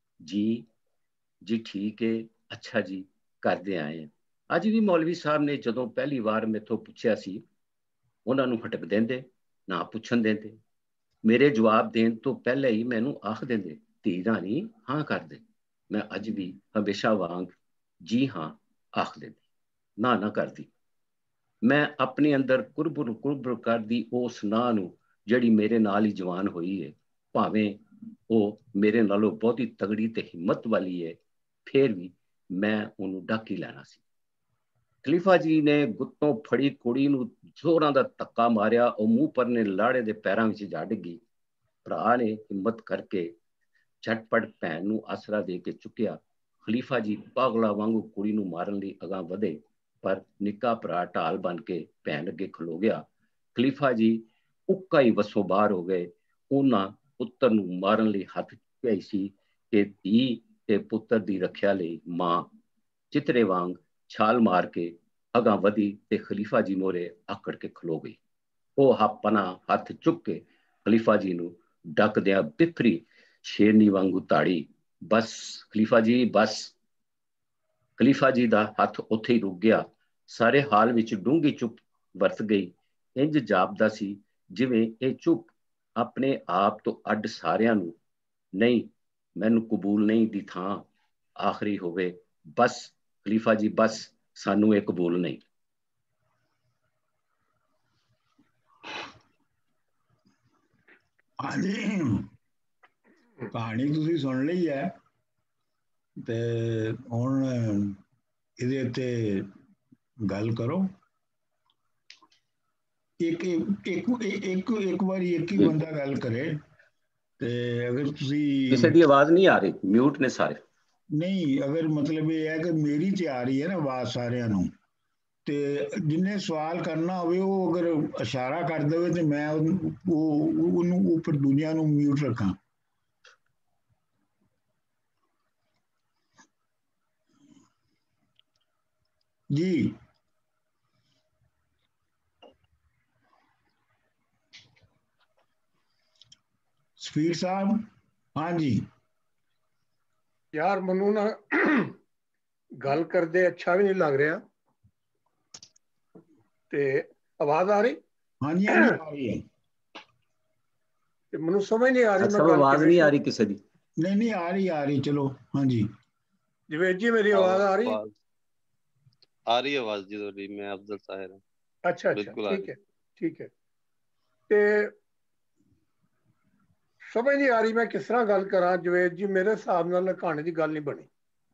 Speaker 3: ਜੀ ਠੀਕ ਹੈ, ਅੱਛਾ ਜੀ, ਕਰਦੇ ਆਏ। ਅੱਜ ਵੀ ਮੌਲਵੀ ਸਾਹਿਬ ਨੇ ਜਦੋਂ ਪਹਿਲੀ ਵਾਰ ਮੈਥੋਂ ਪੁੱਛਿਆ ਸੀ, ਉਹਨਾਂ ਨੂੰ ਹਟਕ ਦਿੰਦੇ, ਨਾ ਪੁੱਛਣ ਦਿੰਦੇ। ਮੇਰੇ ਜਵਾਬ ਦੇਣ ਤੋਂ ਪਹਿਲਾਂ ਹੀ ਮੈਨੂੰ ਆਖ ਦਿੰਦੇ, ਧੀ ਰਾਣੀ ਹਾਂ ਕਰਦੇ। ਮੈਂ ਅੱਜ ਵੀ ਹਮੇਸ਼ਾ ਵਾਂਗ ਜੀ ਹਾਂ ਆਖ ਦਿੰਦੀ, ਨਾ ਕਰਦੀ। ਮੈਂ ਆਪਣੇ ਅੰਦਰ ਕੁਰਬੁਰ ਕਰਦੀ ਉਸ ਨਾਂ ਨੂੰ ਜਿਹੜੀ ਮੇਰੇ ਨਾਲ ਹੀ ਜਵਾਨ ਹੋਈ ਹੈ, ਭਾਵੇਂ ਉਹ ਮੇਰੇ ਨਾਲੋਂ ਬਹੁਤੀ ਤਗੜੀ ਤੇ ਹਿੰਮਤ ਵਾਲੀ ਹੈ, ਫੇਰ ਵੀ ਮੈਂ ਉਹਨੂੰ ਡੱਕ ਹੀ ਲੈਣਾ ਸੀ। ਖਲੀਫਾ ਜੀ ਨੇ ਗੁੱਤੋਂ ਫੜੀ ਕੁੜੀ ਨੂੰ ਜ਼ੋਰਾਂ ਦਾ ਧੱਕਾ ਮਾਰਿਆ। ਉਹ ਮੂੰਹ ਪਰਨੇ ਲਾੜੇ ਦੇ ਪੈਰਾਂ ਵਿੱਚ ਜਾ ਡਿੱਗੀ। ਭਰਾ ਨੇ ਹਿੰਮਤ ਕਰਕੇ ਝਟਪਟ ਭੈਣ ਨੂੰ ਆਸਰਾ ਦੇ ਕੇ ਚੁੱਕਿਆ। ਖਲੀਫਾ ਜੀ ਪਾਗਲਾ ਵਾਂਗੂ ਕੁੜੀ ਨੂੰ ਮਾਰਨ ਲਈ ਅਗਾਂਹ ਵਧੇ, ਪਰ ਨਿੱਕਾ ਭਰਾ ਢਾਲ ਬਣ ਕੇ ਭੈਣ ਅੱਗੇ ਖਲੋ ਗਿਆ। ਖਲੀਫਾ ਜੀ ਉੱਕਾ ਹੀ ਵੱਸੋਂ ਬਾਹਰ ਹੋ ਗਏ। ਉਹਨਾਂ ਪੁੱਤਰ ਨੂੰ ਮਾਰਨ ਲਈ ਹੱਥ ਚੁੱਕਿਆ ਸੀ ਕਿ ਧੀ ਤੇ ਪੁੱਤਰ ਦੀ ਰੱਖਿਆ ਲਈ ਮਾਂ ਚਿਤਰੇ ਵਾਂਗ ਛਾਲ ਮਾਰ ਕੇ ਅਗਾਂਹ ਵਧੀ ਤੇ ਖਲੀਫਾ ਜੀ ਮੋਰੇ ਆਕੜ ਕੇ ਖਲੋ ਗਈ। ਉਹ ਆਪਣਾ ਹੱਥ ਚੁੱਕ ਕੇ ਖਲੀਫਾ ਜੀ ਨੂੰ ਡੱਕਦਿਆਂ ਬਿਖਰੀ ਸ਼ੇਰਨੀ ਵਾਂਗੂ ਤਾੜੀ, ਬਸ ਖਲੀਫਾ ਜੀ ਬਸ। ਖਲੀਫਾ ਜੀ ਦਾ ਹੱਥ ਉੱਥੇ ਹੀ ਰੁਕ ਗਿਆ। ਸਾਰੇ ਹਾਲ ਵਿੱਚ ਡੂੰਘੀ ਚੁੱਪ ਵਰਤ ਗਈ। ਇੰਜ ਜਾਪਦਾ ਸੀ ਜਿਵੇਂ ਇਹ ਚੁੱਪ ਆਪਣੇ ਆਪ ਤੋਂ ਅੱਡ ਸਾਰਿਆਂ ਨੂੰ, ਨਹੀਂ ਮੈਨੂੰ ਕਬੂਲ ਨਹੀਂ ਦੀ ਥਾਂ ਆਖਰੀ ਹੋਵੇ। ਬਸ ਖਲੀਫਾ ਜੀ ਬਸ, ਸਾਨੂੰ ਇਹ ਕਬੂਲ ਨਹੀਂ।
Speaker 1: ਹਾਂਜੀ, ਕਹਾਣੀ ਤੁਸੀਂ ਸੁਣ ਲਈ ਹੈ ਤੇ ਹੁਣ ਇਹਦੇ ਉੱਤੇ ਗੱਲ ਕਰੋ। ਇੱਕ ਵਾਰੀ ਇੱਕ ਹੀ ਬੰਦਾ ਗੱਲ ਕਰੇ ਤੇ ਅਗਰ ਤੁਸੀਂ
Speaker 3: ਕਿਸੇ ਦੀ ਆਵਾਜ਼ ਨਹੀਂ ਆ ਰਹੀ, ਮਿਊਟ ਨੇ ਸਾਰੇ।
Speaker 1: ਨਹੀਂ, ਅਗਰ ਮਤਲਬ ਇਹ ਹੈ ਕਿ ਮੇਰੀ ਤੇ ਆ ਰਹੀ ਹੈ ਨਾ ਆਵਾਜ਼ ਸਾਰਿਆਂ ਨੂੰ, ਤੇ ਜਿੰਨੇ ਸਵਾਲ ਕਰਨਾ ਹੋਵੇ ਉਹ ਅਗਰ ਇਸ਼ਾਰਾ ਕਰ ਦੇਵੇ ਤੇ ਮੈਂ ਉਹਨੂੰ ਉੱਪਰ ਦੁਨੀਆ ਨੂੰ ਮਿਊਟ ਰੱਖਾਂ। ਜੀ ਸਫੀਰ ਸਾਹਿਬ। हाँ जी
Speaker 4: यार मनु ना गल करदे अच्छा भी नहीं लग रहा। ते आवाज आ रही?
Speaker 1: हाँ जी आ रही है।
Speaker 4: ते मनु समझ नहीं आ रही।
Speaker 3: सब आवाज नहीं आ रही किसी दी?
Speaker 1: नहीं आ रही चलो। हाँ जी
Speaker 4: जवेद जी मेरी आवाज आ रही?
Speaker 5: आ रही आवाज जी। मैं अफजल ताहिर।
Speaker 4: अच्छा ठीक है। ते समझ नहीं आ रही मैं किस तरह गल करा। जवेद जी मेरे हिसाब नाल कहानी की गल नहीं बनी।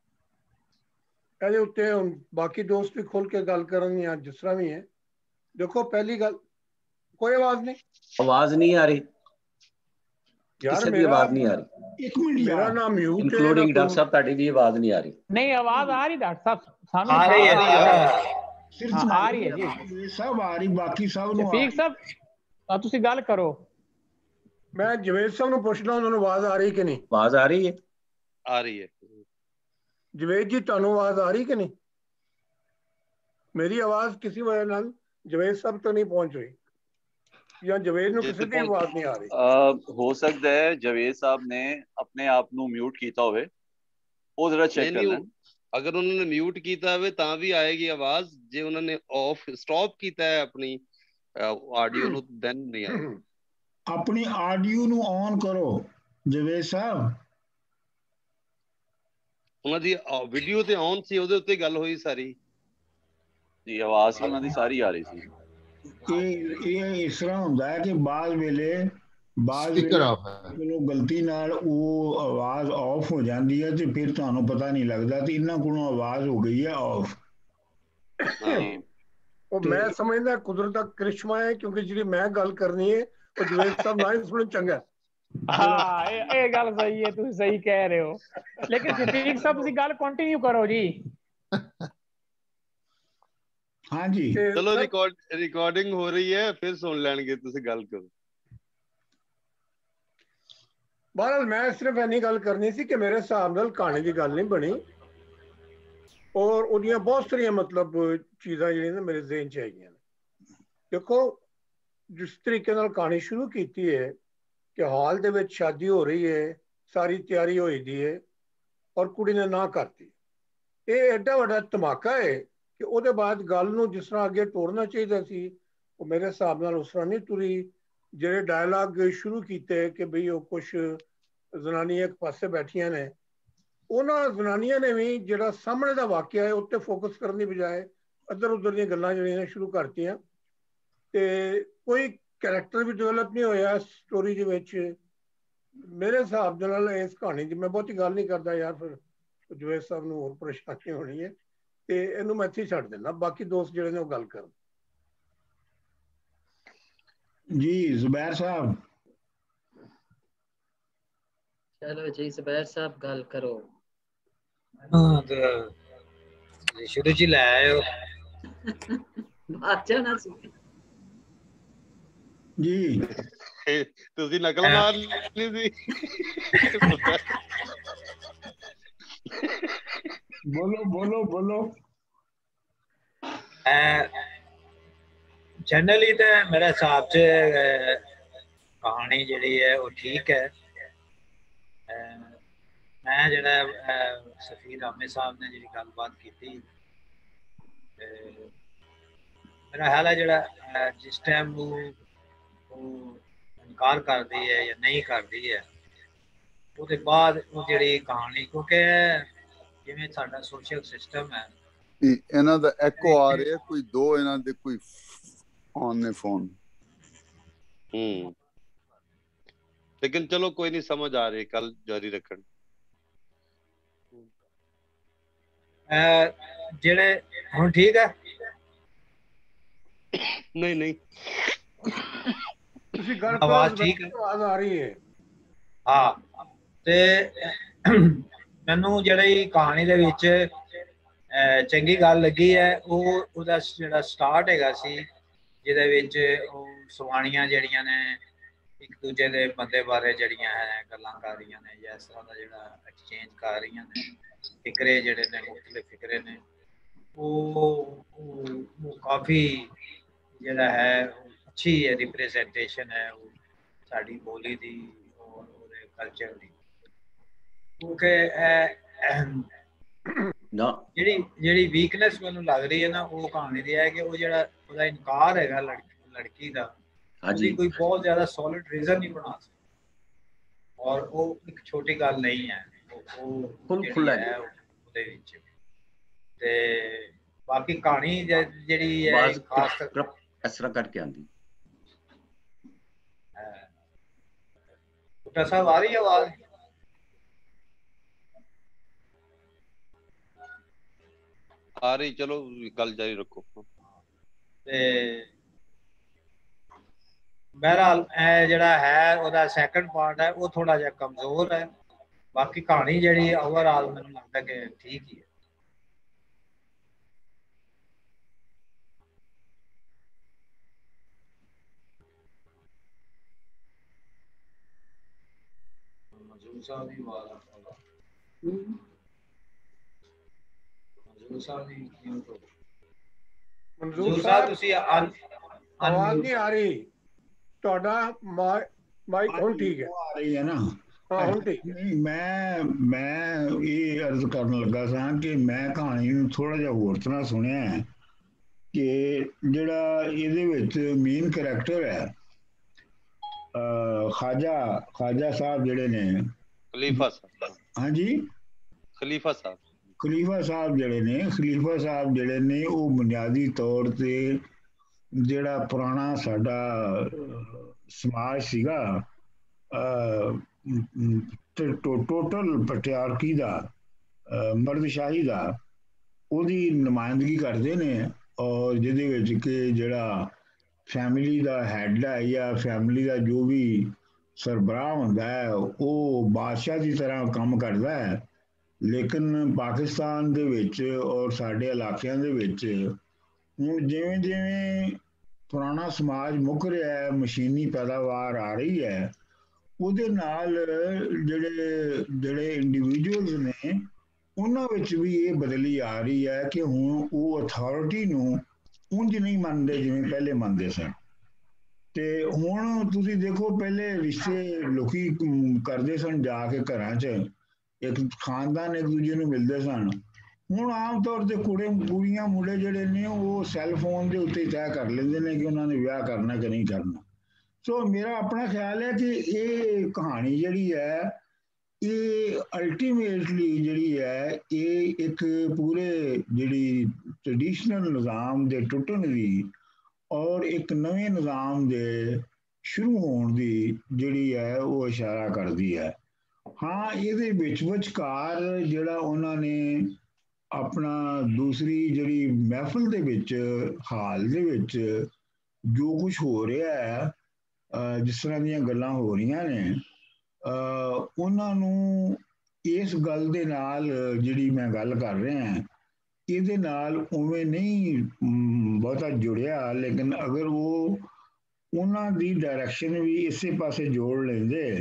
Speaker 4: ਇਹਦੇ ਉੱਤੇ ਹੁਣ ਬਾਕੀ ਦੋਸਤ ਵੀ ਖੋਲ ਕੇ ਗੱਲ ਕਰਨ ਜਾਂ ਜਿਸ ਤਰ੍ਹਾਂ ਵੀ ਹੈ। ਦੇਖੋ ਪਹਿਲੀ ਗੱਲ, ਕੋਈ ਆਵਾਜ਼ ਨਹੀਂ
Speaker 3: ਆ ਰਹੀ
Speaker 4: ਯਾਰ,
Speaker 3: ਕਿਸੇ ਦੀ ਆਵਾਜ਼ ਨਹੀਂ ਆ ਰਹੀ।
Speaker 1: ਇੱਕ ਮਿੰਟ,
Speaker 4: ਮੇਰਾ ਨਾਮ ਮਿਊਟ ਹੈ,
Speaker 3: ਇਨਕਲੂਡਿੰਗ ਡਾਕਟਰ ਸਾਹਿਬ ਤੁਹਾਡੀ ਵੀ ਆਵਾਜ਼ ਨਹੀਂ ਆ ਰਹੀ।
Speaker 6: ਨਹੀਂ ਆਵਾਜ਼ ਆ ਰਹੀ ਡਾਕਟਰ ਸਾਹਿਬ, ਸਾਨੂੰ
Speaker 7: ਆ ਰਹੀ ਹੈ
Speaker 1: ਸਿਰਫ
Speaker 6: ਆ ਰਹੀ ਹੈ ਜੀ,
Speaker 1: ਇਹ ਸਭ ਆ ਰਹੀ, ਬਾਕੀ ਸਭ ਨੂੰ
Speaker 6: ਸ਼ਫੀਕ ਸਾਹਿਬ ਤੁਸੀਂ ਗੱਲ ਕਰੋ।
Speaker 4: ਮੈਂ ਜਵੇਦ ਸਾਹਿਬ ਨੂੰ ਪੁੱਛਦਾ ਉਹਨਾਂ ਨੂੰ ਆਵਾਜ਼ ਆ ਰਹੀ ਕਿ ਨਹੀਂ?
Speaker 3: ਆਵਾਜ਼ ਆ ਰਹੀ ਹੈ?
Speaker 5: ਆ ਰਹੀ ਹੈ।
Speaker 4: जवेद जी ਤੁਹਾਨੂੰ आवाज आ रही कि नहीं? मेरी आवाज किसी वजह नाल जवेद साहब तो नहीं पहुंच रही या जवेद ਨੂੰ ਕਿਸੇ ਦੀ ਆਵਾਜ਼ ਨਹੀਂ ਆ ਰਹੀ?
Speaker 7: ਹੋ ਸਕਦਾ ਹੈ ਜਵੇਦ ਸਾਹਿਬ ਨੇ ਆਪਣੇ ਆਪ ਨੂੰ ਮਿਊਟ ਕੀਤਾ ਹੋਵੇ, ਉਹ ਜ਼ਰਾ ਚੈੱਕ ਕਰ ਲੈਣ।
Speaker 5: ਅਗਰ ਉਹਨਾਂ ਨੇ ਮਿਊਟ ਕੀਤਾ ਹੋਵੇ ਤਾਂ ਵੀ ਆਏਗੀ ਆਵਾਜ਼, ਜੇ ਉਹਨਾਂ ਨੇ ਆਫ ਸਟਾਪ ਕੀਤਾ ਹੈ ਆਪਣੀ ਆਡੀਓ ਨੂੰ ਦੈਨ ਨਹੀਂ ਆਏਗੀ।
Speaker 1: ਆਪਣੀ ਆਡੀਓ ਨੂੰ ਔਨ ਕਰੋ ਜਵੇਦ ਸਾਹਿਬ।
Speaker 5: ਉਹਨਾਂ ਦੀ ਵੀਡੀਓ ਤੇ ਔਨ ਸੀ, ਉਹਦੇ ਉੱਤੇ ਗੱਲ ਹੋਈ ਸਾਰੀ।
Speaker 7: जी आवाज ਉਹਨਾਂ ਦੀ ਸਾਰੀ ਆ ਰਹੀ ਸੀ।
Speaker 1: ਇਹ ਇਸ ਤਰ੍ਹਾਂ ਹੁੰਦਾ ਹੈ ਕਿ ਬਾਅਦ ਵੇਲੇ
Speaker 8: ਸਪੀਕਰ ਆਫ ਹੈ,
Speaker 1: ਚਲੋ ਗਲਤੀ ਨਾਲ ਉਹ ਆਵਾਜ਼ ਆਫ ਹੋ ਜਾਂਦੀ ਹੈ ਤੇ ਫਿਰ ਤੁਹਾਨੂੰ ਪਤਾ ਨਹੀਂ ਲੱਗਦਾ ਤੇ ਇਹਨਾਂ ਕੋਲੋਂ ਆਵਾਜ਼ ਹੋ ਗਈ ਹੈ ਆਫ।
Speaker 4: ਉਹ ਮੈਂ ਸਮਝਦਾ ਕੁਦਰਤ ਦਾ ਕ੍ਰਿਸ਼ਮਾ ਹੈ, ਕਿਉਂਕਿ ਜਿਹੜੀ ਮੈਂ ਗੱਲ ਕਰਨੀ ਹੈ ਉਹ ਜਵੇਦ ਸਾਹਿਬ ਨਾ ਹੀ ਸੁਣਨ ਚੰਗਾ।
Speaker 6: ਹਾਂ ਇਹ ਗੱਲ ਸਹੀ ਹੈ, ਤੁਸੀਂ ਸਹੀ ਕਹਿ ਰਹੇ ਹੋ, ਲੇਕਿਨ ਸ਼ਫੀਕ ਸਾਹਿਬ ਤੁਸੀਂ ਗੱਲ ਕੰਟੀਨਿਊ ਕਰੋ ਜੀ।
Speaker 1: हाँ जी
Speaker 5: चलो रिकॉर्डिंग हो रही है, फिर सुन लेंगे, तुसी गल करो।
Speaker 4: बहरहाल मैं सिर्फ इन्नी गल करनी सी कि मेरे हिसाब नाल कहानी की गल नहीं बनी और उहदियां बहुत सारियां मतलब चीज़ां जिहड़ियां मेरे ज़हन च आईयां। देखो जिस तरीके नाल कहानी शुरू की है कि हाल दे विच शादी हो रही है, सारी तैयारी होई दी है और कुड़ी ने ना करती, ये एडा वड्डा धमाका है कि ਉਹਦੇ ਬਾਅਦ ਗੱਲ ਨੂੰ ਜਿਸ ਤਰ੍ਹਾਂ ਅੱਗੇ ਤੋਰਨਾ ਚਾਹੀਦਾ ਸੀ ਉਹ ਮੇਰੇ ਹਿਸਾਬ ਨਾਲ ਉਸ ਤਰ੍ਹਾਂ ਨਹੀਂ ਤੁਰੀ। ਜਿਹੜੇ ਡਾਇਲਾਗ ਸ਼ੁਰੂ ਕੀਤੇ ਕਿ ਬਈ ਉਹ ਕੁਝ ਜ਼ਨਾਨੀਆਂ ਇੱਕ ਪਾਸੇ ਬੈਠੀਆਂ ਨੇ, ਉਹਨਾਂ ਜ਼ਨਾਨੀਆਂ ਨੇ ਵੀ ਜਿਹੜਾ ਸਾਹਮਣੇ ਦਾ ਵਾਕਿਆ ਹੈ ਉੱਤੇ ਫੋਕਸ ਕਰਨ ਦੀ ਬਜਾਏ ਇੱਧਰ ਉੱਧਰ ਦੀਆਂ ਗੱਲਾਂ ਜਿਹੜੀਆਂ ਸ਼ੁਰੂ ਕਰਤੀਆਂ ਤੇ ਕੋਈ ਕੈਰੈਕਟਰ ਵੀ ਡਿਵੈਲਪ ਨਹੀਂ ਹੋਇਆ ਸਟੋਰੀ ਦੇ ਵਿੱਚ। ਮੇਰੇ ਹਿਸਾਬ ਦੇ ਨਾਲ ਇਸ ਕਹਾਣੀ ਦੀ ਮੈਂ ਬਹੁਤੀ ਗੱਲ ਨਹੀਂ ਕਰਦਾ ਯਾਰ, ਫਿਰ ਜਵੇਦ ਸਾਹਿਬ ਨੂੰ ਹੋਰ ਪਰੇਸ਼ਾਨੀ ਹੋਣੀ ਹੈ ਤੇ ਇਹਨੂੰ ਮੈਂ ਇੱਥੇ ਛੱਡ ਦਿੰਦਾ, ਬਾਕੀ ਦੋਸਤ ਜਿਹੜੇ ਨੇ ਉਹ ਗੱਲ ਕਰਨ।
Speaker 1: जी जुबैर साहब।
Speaker 2: चलो जी जुबैर साहब गल करो।
Speaker 9: हाँ तो शुरू च ले आए हो
Speaker 2: बात जाना सी
Speaker 1: जी
Speaker 5: तुसी नकल मारनी सी।
Speaker 1: बोलो बोलो बोलो।
Speaker 9: जनरली तो मेरे हिसाब से कहानी जी है वो ठीक है। मैं जरा सफीर आमिर साहब ने जी गलबात की, मेरा ख्याल है जरा जिस टाइम वो इनकार करती है या नहीं करती है उसके बाद वो जी कहानी, क्योंकि जिवें साडा सोशल सिस्टम है
Speaker 10: ਇਹਨਾਂ ਦਾ ਐਕੋ ਆ ਰਿਹਾ, ਕੋਈ ਦੋ ਇਹਨਾਂ ਦੇ ਕੋਈ ऑन ने फोन।
Speaker 5: लेकिन चलो कोई नहीं, समझ आ रही, कल जारी रखन।
Speaker 9: जेड़े हुन ठीक है।
Speaker 5: नहीं नहीं
Speaker 4: ਤੁਸੀਂ ਗੱਲ
Speaker 9: आवाज ठीक है,
Speaker 4: ਆਵਾਜ਼ ਆ ਰਹੀ ਹੈ।
Speaker 9: हाँ ते मैनू ਜਿਹੜੀ ਕਹਾਣੀ ਦੇ ਵਿੱਚ ਚੰਗੀ ਗੱਲ ਲੱਗੀ ਹੈ ਉਹ ਉਹਦਾ ਜਿਹੜਾ ਸਟਾਰਟ ਹੈਗਾ ਸੀ ਜਿਹਦੇ ਵਿੱਚ ਉਹ ਸੁਆਣੀਆਂ ਜਿਹੜੀਆਂ ਨੇ ਇੱਕ ਦੂਜੇ ਦੇ ਬੰਦੇ ਬਾਰੇ ਜਿਹੜੀਆਂ ਹੈ ਗੱਲਾਂ ਕਰ ਰਹੀਆਂ ਨੇ ਜਾਂ ਇਸ ਤਰ੍ਹਾਂ ਦਾ ਜਿਹੜਾ ਐਕਸਚੇਂਜ ਕਰ ਰਹੀਆਂ ਨੇ, ਫਿਕਰੇ ਜਿਹੜੇ ਨੇ ਮੁਖਤਲਿਫ ਫਿਕਰੇ ਨੇ, ਉਹ ਕਾਫੀ ਜਿਹੜਾ ਹੈ ਅੱਛੀ ਰਿਪਰੈਜ਼ੈਂਟੇਸ਼ਨ ਹੈ ਉਹ ਸਾਡੀ ਬੋਲੀ ਦੀ ਔਰ ਉਹਦੇ ਕਲਚਰ ਦੀ। ਕਿਉਂਕਿ ਜਿਹੜੀ ਵੀਕਨੈਸ ਮੈਨੂੰ ਲੱਗ ਰਹੀ ਹੈ ਨਾ ਉਹ ਕਹਾਣੀ ਦੀ ਹੈ ਕਿ ਉਹ ਜਿਹੜਾ ਉਹਦਾ ਇਨਕਾਰ ਹੈਗਾ ਲੜਕੀ ਦਾ, ਉਹਦੀ ਕੋਈ ਬਹੁਤ ਜ਼ਿਆਦਾ ਸੋਲਿਡ ਰੀਜ਼ਨ ਨਹੀਂ ਬਣਾ ਸਕਦਾ ਔਰ ਉਹ ਇੱਕ ਛੋਟੀ ਗੱਲ ਨਹੀਂ ਹੈ, ਉਹ ਹੈ ਉਹਦੇ ਵਿੱਚ। ਤੇ ਬਾਕੀ ਕਹਾਣੀ ਜਿਹੜੀ ਹੈ ਖਾਸ
Speaker 3: ਇਸ ਤਰ੍ਹਾਂ ਕਰਕੇ ਆਂਦੀ।
Speaker 9: ਡਾਕਟਰ ਸਾਹਿਬ ਆ ਰਹੀ ਹੈ ਆਵਾਜ਼?
Speaker 5: आ रही, चलो कल जारी रखो।
Speaker 9: बहरहाल जड़ा है ओदा सैकंड पार्ट है वो थोड़ा जिहा कमजोर है, बाकी कहानी जड़ी ओवरऑल मैनूं लगदा कि ठीक ही है। मंजूर साहब दी आवाज़
Speaker 4: मंजूर साहब ਤੁਸੀਂ आवाज नहीं आ रही, ਤੁਹਾਡਾ ਮਾਈਕ ਹੁਣ ਠੀਕ ਹੈ?
Speaker 1: आ रही है ना?
Speaker 4: हाँ ਹੁਣ ठीक है।
Speaker 1: नहीं मैं ये अर्ज करन लगा सा कि मैं कहानी ਨੂੰ ਥੋੜਾ ਜਿਹਾ ਹੋਰ ਤਰ੍ਹਾਂ ਸੁਣਿਆ ਹੈ ਕਿ ਜਿਹੜਾ ਇਹਦੇ ਵਿੱਚ ਮੇਨ ਕੈਰੈਕਟਰ ਹੈ ख्वाजा साहब ਜਿਹੜੇ ਨੇ
Speaker 5: खलीफा साहब।
Speaker 1: हाँ जी
Speaker 5: खलीफा साहब।
Speaker 1: ਖਲੀਫਾ ਸਾਹਿਬ ਜਿਹੜੇ ਨੇ ਉਹ ਬੁਨਿਆਦੀ ਤੌਰ ਤੇ ਜਿਹੜਾ ਪੁਰਾਣਾ ਸਾਡਾ ਸਮਾਜ ਸੀਗਾ ਟੋਟਲ ਪੈਟਰਿਆਰਕੀ ਦਾ ਮਰਦਸ਼ਾਹੀ ਦਾ ਉਹਦੀ ਨੁਮਾਇੰਦਗੀ ਕਰਦੇ ਨੇ, ਔਰ ਜਿਹਦੇ ਵਿੱਚ ਕਿ ਜਿਹੜਾ ਫੈਮਿਲੀ ਦਾ ਹੈਡ ਹੈ ਜਾਂ ਫੈਮਿਲੀ ਦਾ ਜੋ ਵੀ ਸਰਬਰਾਹ ਹੁੰਦਾ ਹੈ ਉਹ ਬਾਦਸ਼ਾਹ ਦੀ ਤਰ੍ਹਾਂ ਕੰਮ ਕਰਦਾ ਹੈ। ਲੇਕਿਨ ਪਾਕਿਸਤਾਨ ਦੇ ਵਿੱਚ ਔਰ ਸਾਡੇ ਇਲਾਕਿਆਂ ਦੇ ਵਿੱਚ ਹੁਣ ਜਿਵੇਂ ਜਿਵੇਂ ਪੁਰਾਣਾ ਸਮਾਜ ਮੁੱਕ ਰਿਹਾ ਹੈ, ਮਸ਼ੀਨੀ ਪੈਦਾਵਾਰ ਆ ਰਹੀ ਹੈ, ਉਹਦੇ ਨਾਲ ਜਿਹੜੇ ਇੰਡੀਵਿਜੂਅਲਸ ਨੇ ਉਹਨਾਂ ਵਿੱਚ ਵੀ ਇਹ ਬਦਲੀ ਆ ਰਹੀ ਹੈ ਕਿ ਹੁਣ ਉਹ ਅਥਾਰਟੀ ਨੂੰ ਉਂਝ ਨਹੀਂ ਮੰਨਦੇ ਜਿਵੇਂ ਪਹਿਲੇ ਮੰਨਦੇ ਸਨ। ਤੇ ਹੁਣ ਤੁਸੀਂ ਦੇਖੋ, ਪਹਿਲੇ ਰਿਸ਼ਤੇ ਲੋਕੀ ਕਰਦੇ ਸਨ ਜਾ ਕੇ ਘਰਾਂ 'ਚ, ਇੱਕ ਖਾਨਦਾਨ ਇੱਕ ਦੂਜੇ ਨੂੰ ਮਿਲਦੇ ਸਨ। ਹੁਣ ਆਮ ਤੌਰ ਤੇ ਕੁੜੀਆਂ ਮੁੰਡੇ ਜਿਹੜੇ ਨੇ ਉਹ ਸੈੱਲ ਫੋਨ ਦੇ ਉੱਤੇ ਤੈਅ ਕਰ ਲੈਂਦੇ ਨੇ ਕਿ ਉਹਨਾਂ ਨੇ ਵਿਆਹ ਕਰਨਾ ਕਿ ਨਹੀਂ ਕਰਨਾ। ਸੋ ਮੇਰਾ ਆਪਣਾ ਖਿਆਲ ਹੈ ਕਿ ਇਹ ਕਹਾਣੀ ਜਿਹੜੀ ਹੈ ਇਹ ਅਲਟੀਮੇਟਲੀ ਜਿਹੜੀ ਹੈ ਇਹ ਇੱਕ ਪੂਰੇ ਜਿਹੜੀ ਟ੍ਰੈਡੀਸ਼ਨਲ ਨਿਜ਼ਾਮ ਦੇ ਟੁੱਟਣ ਦੀ ਔਰ ਇੱਕ ਨਵੇਂ ਨਿਜ਼ਾਮ ਦੇ ਸ਼ੁਰੂ ਹੋਣ ਦੀ ਜਿਹੜੀ ਹੈ ਉਹ ਇਸ਼ਾਰਾ ਕਰਦੀ ਹੈ। ਹਾਂ, ਇਹਦੇ ਵਿਚਕਾਰ ਜਿਹੜਾ ਉਹਨਾਂ ਨੇ ਆਪਣਾ ਦੂਸਰੀ ਜਿਹੜੀ ਮਹਿਫਲ ਦੇ ਵਿੱਚ ਹਾਲ ਦੇ ਵਿੱਚ ਜੋ ਕੁਝ ਹੋ ਰਿਹਾ ਹੈ, ਜਿਸ ਤਰ੍ਹਾਂ ਦੀਆਂ ਗੱਲਾਂ ਹੋ ਰਹੀਆਂ ਨੇ, ਉਹਨਾਂ ਨੂੰ ਇਸ ਗੱਲ ਦੇ ਨਾਲ ਜਿਹੜੀ ਮੈਂ ਗੱਲ ਕਰ ਰਿਹਾ ਇਹਦੇ ਨਾਲ ਉਵੇਂ ਨਹੀਂ ਬਹੁਤਾ ਜੁੜਿਆ। ਲੇਕਿਨ ਅਗਰ ਉਹ ਉਹਨਾਂ ਦੀ ਡਾਇਰੈਕਸ਼ਨ ਵੀ ਇਸੇ ਪਾਸੇ ਜੋੜ ਲੈਂਦੇ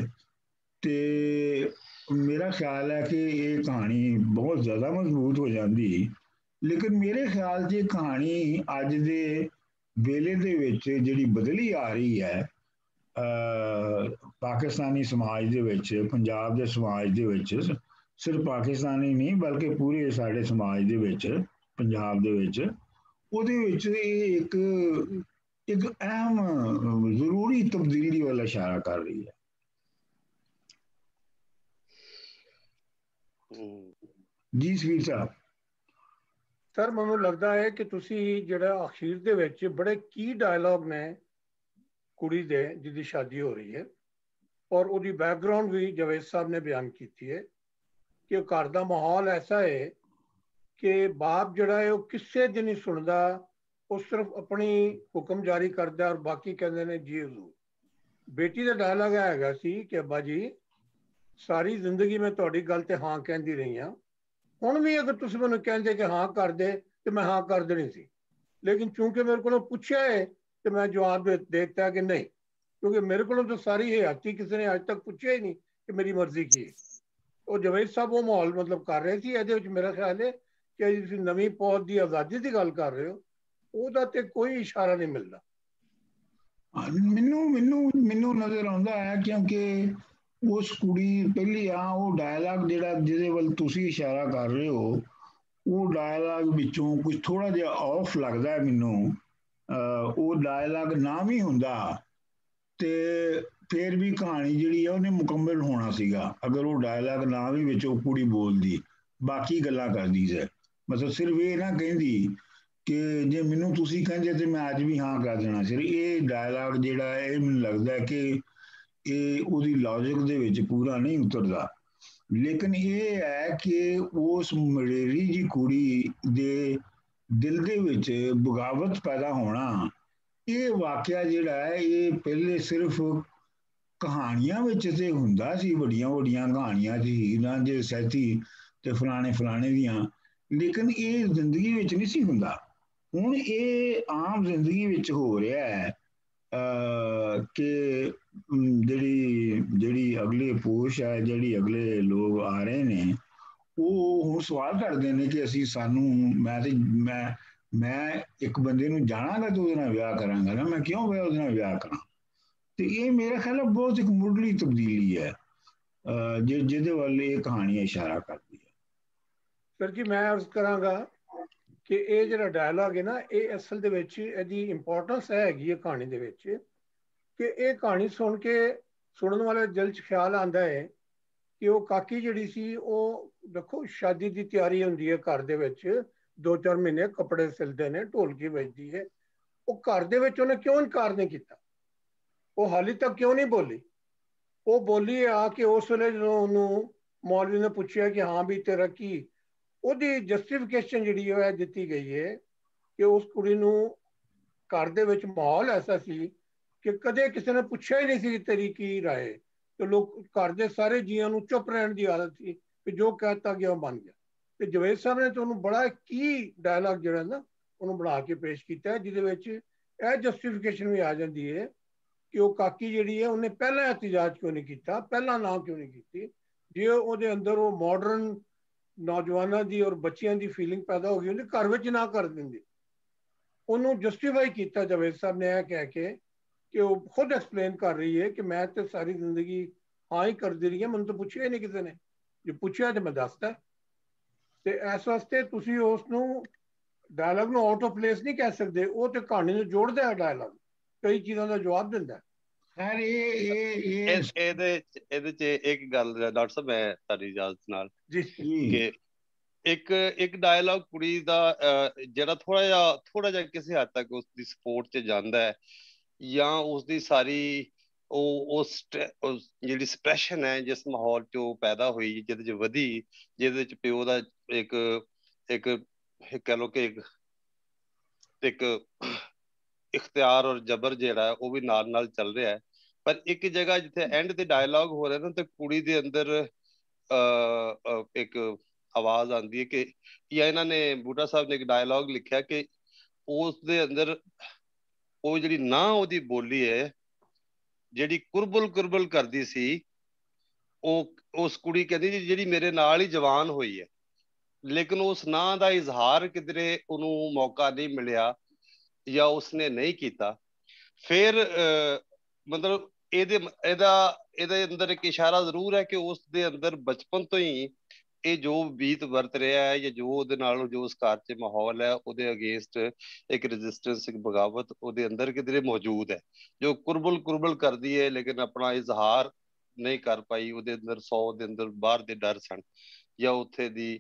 Speaker 1: ਤੇ ਮੇਰਾ ਖਿਆਲ ਹੈ ਕਿ ਇਹ ਕਹਾਣੀ ਬਹੁਤ ਜ਼ਿਆਦਾ ਮਜ਼ਬੂਤ ਹੋ ਜਾਂਦੀ। ਲੇਕਿਨ ਮੇਰੇ ਖਿਆਲ 'ਚ ਇਹ ਕਹਾਣੀ ਅੱਜ ਦੇ ਵੇਲੇ ਦੇ ਵਿੱਚ ਜਿਹੜੀ ਬਦਲੀ ਆ ਰਹੀ ਹੈ ਪਾਕਿਸਤਾਨੀ ਸਮਾਜ ਦੇ ਵਿੱਚ, ਪੰਜਾਬ ਦੇ ਸਮਾਜ ਦੇ ਵਿੱਚ, ਸਿਰਫ ਪਾਕਿਸਤਾਨੀ ਨਹੀਂ ਬਲਕਿ ਪੂਰੇ ਸਾਡੇ ਸਮਾਜ ਦੇ ਵਿੱਚ, ਪੰਜਾਬ ਦੇ ਵਿੱਚ, ਉਹਦੇ ਵਿੱਚ ਇਹ ਇੱਕ ਅਹਿਮ ਜ਼ਰੂਰੀ ਤਬਦੀਲੀ ਵੱਲ ਇਸ਼ਾਰਾ ਕਰ ਰਹੀ ਹੈ। ਜੀ ਸਵੀਰ ਸਾਹਿਬ।
Speaker 4: ਸਰ, ਮੈਨੂੰ ਲੱਗਦਾ ਹੈ ਕਿ ਤੁਸੀਂ ਜਿਹੜਾ ਅਖੀਰ ਦੇ ਵਿੱਚ ਬੜੇ ਕੀ ਡਾਇਲੌਗ ਨੇ ਕੁੜੀ ਦੇ ਜਿਹਦੀ ਸ਼ਾਦੀ ਹੋ ਰਹੀ ਹੈ ਔਰ ਉਹਦੀ ਬੈਕਗ੍ਰਾਉਂਡ ਵੀ ਜਵੇਦ ਸਾਹਿਬ ਨੇ ਬਿਆਨ ਕੀਤੀ ਹੈ ਕਿ ਘਰ ਦਾ ਮਾਹੌਲ ਐਸਾ ਹੈ ਕਿ ਬਾਪ ਜਿਹੜਾ ਹੈ ਉਹ ਕਿਸੇ ਦੀ ਨਹੀਂ ਸੁਣਦਾ, ਉਹ ਸਿਰਫ ਆਪਣੀ ਹੁਕਮ ਜਾਰੀ ਕਰਦਾ ਔਰ ਬਾਕੀ ਕਹਿੰਦੇ ਨੇ ਜੀ ਹਜ਼ੂਰ। ਬੇਟੀ ਦਾ ਡਾਇਲੌਗ ਹੈਗਾ ਸੀ ਕਿ ਅੱਬਾ ਜੀ ਸਾਰੀ ਜ਼ਿੰਦਗੀ ਮੈਂ ਤੁਹਾਡੀ ਗੱਲ ਤੇ ਹਾਂ ਕਹਿੰਦੀ ਰਹੀ ਹਾਂ, ਹੁਣ ਵੀ ਅਗਰ ਤੁਸੀਂ ਮੈਨੂੰ ਕਹਿੰਦੇ ਕਿ ਹਾਂ ਕਰ ਦੇ ਤੇ ਮੈਂ ਹਾਂ ਕਰ ਦੇਣੀ ਸੀ, ਲੇਕਿਨ ਚੂੰਕਿ ਮੇਰੇ ਕੋਲੋਂ ਪੁੱਛਿਆ ਹੈ ਤੇ ਮੈਂ ਜਵਾਬ ਦੇ ਦਿੱਤਾ ਕਿ ਨਹੀਂ, ਕਿਉਂਕਿ ਮੇਰੇ ਕੋਲੋਂ ਤਾਂ ਸਾਰੀ ਹਯਾਤੀ ਕਿਸੇ ਨੇ ਅੱਜ ਤੱਕ ਪੁੱਛਿਆ ਹੀ ਨਹੀਂ ਕਿ ਮੇਰੀ ਮਰਜ਼ੀ ਕੀ ਹੈ। ਉਹ ਜਵੇਦ ਸਾਹਿਬ ਉਹ ਮਾਹੌਲ ਮਤਲਬ ਕਰ ਰਹੇ ਸੀ। ਇਹਦੇ ਵਿੱਚ ਮੇਰਾ ਖਿਆਲ ਹੈ ਕਿ ਤੁਸੀਂ ਨਵੀਂ ਪੌਦ ਦੀ ਆਜ਼ਾਦੀ ਦੀ ਗੱਲ ਕਰ ਰਹੇ ਹੋ, ਉਹਦਾ ਤੇ ਕੋਈ ਇਸ਼ਾਰਾ ਨਹੀਂ ਮਿਲਦਾ।
Speaker 1: ਮੈਨੂੰ ਨਜ਼ਰ ਆਉਂਦਾ ਹੈ ਕਿਉਂਕਿ ਉਸ ਕੁੜੀ ਪਹਿਲੀ ਉਹ ਡਾਇਲਾਗ ਜਿਹੜਾ ਜਿਹਦੇ ਵੱਲ ਤੁਸੀਂ ਇਸ਼ਾਰਾ ਕਰ ਰਹੇ ਹੋ, ਉਹ ਡਾਇਲਾਗ ਵਿੱਚੋਂ ਕੁਝ ਥੋੜਾ ਜਿਹਾ ਆਫ ਲੱਗਦਾ ਹੈ ਮੈਨੂੰ। ਉਹ ਡਾਇਲਾਗ ਨਾ ਵੀ ਹੁੰਦਾ ਤੇ ਫਿਰ ਵੀ ਕਹਾਣੀ ਜਿਹੜੀ ਆ ਉਹਨੇ ਮੁਕੰਮਲ ਹੋਣਾ ਸੀਗਾ। ਅਗਰ ਉਹ ਡਾਇਲਾਗ ਨਾ ਵੀ ਵਿੱਚ ਉਹ ਕੁੜੀ ਬੋਲਦੀ, ਬਾਕੀ ਗੱਲਾਂ ਕਰਦੀ ਸੀ, ਮਤਲਬ ਸਿਰਫ ਇਹ ਨਾ ਕਹਿੰਦੀ ਕਿ ਜੇ ਮੈਨੂੰ ਤੁਸੀਂ ਕਹਿੰਦੇ ਤੇ ਮੈਂ ਅੱਜ ਵੀ ਹਾਂ ਕਰ ਦੇਣਾ ਸੀ। ਇਹ ਡਾਇਲਾਗ ਜਿਹੜਾ ਇਹ ਮੈਨੂੰ ਲੱਗਦਾ ਕਿ ਇਹ ਉਹਦੀ ਲੌਜਿਕ ਦੇ ਵਿੱਚ ਪੂਰਾ ਨਹੀਂ ਉਤਰਦਾ। ਲੇਕਿਨ ਇਹ ਹੈ ਕਿ ਉਸ ਮੜੇਰੀ ਜੀ ਕੁੜੀ ਦੇ ਦਿਲ ਦੇ ਵਿੱਚ ਬਗਾਵਤ ਪੈਦਾ ਹੋਣਾ, ਇਹ ਵਾਕਿਆ ਜਿਹੜਾ ਹੈ ਇਹ ਪਹਿਲੇ ਸਿਰਫ ਕਹਾਣੀਆਂ ਵਿੱਚ ਤੇ ਹੁੰਦਾ ਸੀ, ਵੱਡੀਆਂ ਵੱਡੀਆਂ ਕਹਾਣੀਆਂ ਸੀ, ਹੀਰਾਂ ਦੇ ਸੈਤੀ ਤੇ ਫਲਾਣੇ ਦੀਆਂ, ਲੇਕਿਨ ਇਹ ਜ਼ਿੰਦਗੀ ਵਿੱਚ ਨਹੀਂ ਸੀ ਹੁੰਦਾ। ਹੁਣ ਇਹ ਆਮ ਜ਼ਿੰਦਗੀ ਵਿੱਚ ਹੋ ਰਿਹਾ ਹੈ ਕਿ ਜਿਹੜੀ ਅਗਲੀ ਪੋਸ਼ ਹੈ, ਜਿਹੜੀ ਅਗਲੇ ਲੋਕ ਆ ਰਹੇ ਨੇ, ਉਹ ਹੁਣ ਸਵਾਲ ਕਰਦੇ ਨੇ ਕਿ ਮੈਂ ਇੱਕ ਬੰਦੇ ਨੂੰ ਜਾਣਾਂਗਾ ਤੇ ਉਹਦੇ ਨਾਲ ਵਿਆਹ ਕਰਾਂਗਾ ਨਾ, ਮੈਂ ਕਿਉਂ ਉਹਦੇ ਨਾਲ ਵਿਆਹ ਕਰਾਂ। ਤੇ ਇਹ ਮੇਰਾ ਖਿਆਲ ਹੈ ਬਹੁਤ ਇੱਕ ਮੁੱਢਲੀ ਤਬਦੀਲੀ ਹੈ ਜਿਹਦੇ ਵੱਲ ਇਹ ਕਹਾਣੀ ਇਸ਼ਾਰਾ ਕਰਦੀ ਹੈ।
Speaker 4: ਸਰ ਜੀ, ਮੈਂ ਅਰਜ਼ ਕਰਾਂਗਾ ਕਿ ਇਹ ਜਿਹੜਾ ਡਾਇਲੌਗ ਹੈ ਨਾ, ਇਹ ਅਸਲ ਦੇ ਵਿੱਚ ਇਹਦੀ ਇੰਪੋਰਟੈਂਸ ਹੈਗੀ ਹੈ ਕਹਾਣੀ ਦੇ ਵਿੱਚ, ਕਿ ਇਹ ਕਹਾਣੀ ਸੁਣਨ ਵਾਲੇ ਦਿਲ 'ਚ ਖਿਆਲ ਆਉਂਦਾ ਹੈ ਕਿ ਉਹ ਕਾਕੀ ਜਿਹੜੀ ਸੀ ਉਹ ਦੇਖੋ ਸ਼ਾਦੀ ਦੀ ਤਿਆਰੀ ਹੁੰਦੀ ਹੈ ਘਰ ਦੇ ਵਿੱਚ 2-4 ਮਹੀਨੇ ਕੱਪੜੇ ਸਿਲਦੇ ਨੇ ਢੋਲਕੀ ਵੱਜਦੀ ਹੈ ਉਹ ਘਰ ਦੇ ਵਿੱਚ ਉਹਨੇ ਕਿਉਂ ਇਨਕਾਰ ਨਹੀਂ ਕੀਤਾ ਉਹ ਹਾਲੇ ਤੱਕ ਕਿਉਂ ਨਹੀਂ ਬੋਲੀ ਉਹ ਬੋਲੀ ਆ ਕਿ ਉਸ ਵੇਲੇ ਜਦੋਂ ਉਹਨੂੰ ਮੌਲਵੀ ਨੇ ਪੁੱਛਿਆ ਕਿ ਹਾਂ ਵੀ ਤੇਰਾ ਕੀ ਉਹਦੀ ਜਸਟੀਫਿਕੇਸ਼ਨ ਜਿਹੜੀ ਹੈ ਦਿੱਤੀ ਗਈ ਹੈ ਕਿ ਉਸ ਕੁੜੀ ਨੂੰ ਘਰ ਦੇ ਵਿੱਚ ਮਾਹੌਲ ਐਸਾ ਸੀ ਕਿ ਕਦੇ ਕਿਸੇ ਨੇ ਪੁੱਛਿਆ ਹੀ ਨਹੀਂ ਸੀ ਤੇਰੀ ਕੀ ਰਾਏ ਤੇ ਲੋਕ ਘਰ ਦੇ ਸਾਰੇ ਜੀਆਂ ਨੂੰ ਚੁੱਪ ਰਹਿਣ ਦੀ ਆਦਤ ਸੀ ਕਿ ਜੋ ਕਹਿਤਾ ਗਿਆ ਉਹ ਬਣ ਗਿਆ ਤੇ ਜਵੇਦ ਸਾਹਿਬ ਨੇ ਤੁਹਾਨੂੰ ਬੜਾ ਕੀ ਡਾਇਲੌਗ ਜਿਹੜਾ ਨਾ ਉਹਨੂੰ ਬਣਾ ਕੇ ਪੇਸ਼ ਕੀਤਾ ਜਿਹਦੇ ਵਿੱਚ ਇਹ ਜਸਟੀਫਿਕੇਸ਼ਨ ਵੀ ਆ ਜਾਂਦੀ ਹੈ ਕਿ ਉਹ ਕਾਕੀ ਜਿਹੜੀ ਹੈ ਉਹਨੇ ਪਹਿਲਾਂ ਇhtਜਾਜ ਕਿਉਂ ਨਹੀਂ ਕੀਤਾ ਪਹਿਲਾਂ ਨਾ ਕਿਉਂ ਨਹੀਂ ਕੀਤੀ ਜੇ ਉਹਦੇ ਅੰਦਰ ਉਹ ਮਾਡਰਨ ਨੌਜਵਾਨਾਂ ਦੀ ਔਰ ਬੱਚਿਆਂ ਦੀ ਫੀਲਿੰਗ ਪੈਦਾ ਹੋ ਗਈ ਉਹਨੇ ਘਰ ਵਿੱਚ ਨਾ ਕਰ ਦਿੰਦੀ ਉਹਨੂੰ ਜਸਟੀਫਾਈ ਕੀਤਾ ਜਵੇਦ ਸਾਹਿਬ ਨੇ ਇਹ ਕਹਿ ਕੇ ਕਿ ਉਹ ਖੁਦ ਐਕਸਪਲੇਨ ਕਰ ਰਹੀ ਹੈ ਕਿ ਮੈਂ ਤੇ ਸਾਰੀ ਜ਼ਿੰਦਗੀ ਹਾਂ ਹੀ ਕਰਦੀ ਰਹੀ ਹਾਂ ਮੈਨੂੰ ਤਾਂ ਪੁੱਛਿਆ ਹੀ ਨਹੀਂ ਕਿਸੇ ਨੇ ਜੇ ਪੁੱਛਿਆ ਤੇ ਮੈਂ ਦੱਸਦਾ ਤੇ ਇਸ ਵਾਸਤੇ ਤੁਸੀਂ ਉਸ ਨੂੰ ਡਾਇਲੌਗ ਨੂੰ ਆਊਟ ਆਫ ਪਲੇਸ ਨਹੀਂ ਕਹਿ ਸਕਦੇ ਉਹ ਤੇ ਕਹਾਣੀ ਨੂੰ ਜੋੜਦਾ ਹੈ ਡਾਇਲੌਗ ਕਈ ਚੀਜ਼ਾਂ ਦਾ ਜਵਾਬ ਦਿੰਦਾ
Speaker 1: ਸਰ
Speaker 5: ਇਹਦੇ ਚ ਇੱਕ ਗੱਲ ਡਾਕਟਰ ਸਾਹਿਬ ਮੈਂ ਤੁਹਾਡੀ ਇਜਾਜ਼ਤ ਨਾਲ
Speaker 4: ਜੀ
Speaker 5: ਕਿ ਇੱਕ ਡਾਇਲੌਗ ਕੁੜੀ ਦਾ ਜਿਹੜਾ ਥੋੜਾ ਜਿਹਾ ਕਿਸੇ ਹੱਦ ਤੱਕ ਉਸ ਦੀ ਸਪੋਰਟ 'ਚ ਜਾਂਦਾ ਹੈ ਜਾਂ ਉਸ ਦੀ ਸਾਰੀ ਉਸ ਜਿਹੜੀ ਸਪਰੈਸ਼ਨ ਹੈ ਜਿਸ ਮਾਹੌਲ 'ਚ ਉਹ ਪੈਦਾ ਹੋਈ ਜਿਹਦੇ 'ਚ ਵਧੀ ਜਿਹਦੇ 'ਚ ਪਿਓ ਦਾ ਇੱਕ ਕਹਿ ਲਓ ਕਿ ਇੱਕ ਇਖਤਿਆਰ ਔਰ ਜਬਰ ਜਿਹੜਾ ਉਹ ਵੀ ਨਾਲ ਨਾਲ ਚੱਲ ਰਿਹਾ ਹੈ ਪਰ ਇੱਕ ਜਗ੍ਹਾ ਜਿੱਥੇ ਐਂਡ ਤੇ ਡਾਇਲੌਗ ਹੋ ਰਿਹਾ ਨਾ ਤੇ ਕੁੜੀ ਦੇ ਅੰਦਰ ਇੱਕ ਆਵਾਜ਼ ਆਉਂਦੀ ਹੈ ਕਿ ਜਾਂ ਇਹਨਾਂ ਨੇ ਬੂਟਾ ਸਾਹਿਬ ਨੇ ਇੱਕ ਡਾਇਲੌਗ ਲਿਖਿਆ ਕਿ ਉਸ ਦੇ ਅੰਦਰ ਉਹ ਜਿਹੜੀ ਨਾ ਉਹਦੀ ਬੋਲੀ ਹੈ ਜਿਹੜੀ ਕੁਰਬਲ ਕਰਦੀ ਸੀ ਉਹ ਉਸ ਕੁੜੀ ਕਹਿੰਦੀ ਜੀ ਜਿਹੜੀ ਮੇਰੇ ਨਾਲ ਹੀ ਜਵਾਨ ਹੋਈ ਹੈ ਲੇਕਿਨ ਉਸ ਨਾਂ ਦਾ ਇਜ਼ਹਾਰ ਕਿਧਰੇ ਉਹਨੂੰ ਮੌਕਾ ਨਹੀਂ ਮਿਲਿਆ ਜਾਂ ਉਸਨੇ ਨਹੀਂ ਕੀਤਾ ਫਿਰ ਮਤਲਬ ਇਹਦੇ ਅੰਦਰ ਇੱਕ ਇਸ਼ਾਰਾ ਜ਼ਰੂਰ ਹੈ ਕਿ ਉਸ ਦੇ ਅੰਦਰ ਬਚਪਨ ਤੋਂ ਹੀ ਇਹ ਜੋ ਬੀਤ ਵਰਤ ਰਿਹਾ ਹੈ ਜਾਂ ਜੋ ਉਹਦੇ ਨਾਲ ਜੋ ਉਸ ਘਰ 'ਚ ਮਾਹੌਲ ਹੈ ਉਹਦੇ ਅਗੇਂਸਟ ਇੱਕ ਰੈਜ਼ਿਸਟੈਂਸ ਇੱਕ ਬਗਾਵਤ ਉਹਦੇ ਅੰਦਰ ਕਿਧਰੇ ਮੌਜੂਦ ਹੈ ਜੋ ਕੁਰਬਲ ਕਰਦੀ ਹੈ ਲੇਕਿਨ ਆਪਣਾ ਇਜ਼ਹਾਰ ਨਹੀਂ ਕਰ ਪਾਈ ਉਹਦੇ ਅੰਦਰ 100 ਦੇ ਅੰਦਰ ਬਾਹਰ ਦੇ ਡਰ ਸਨ ਜਾਂ ਉੱਥੇ ਦੀ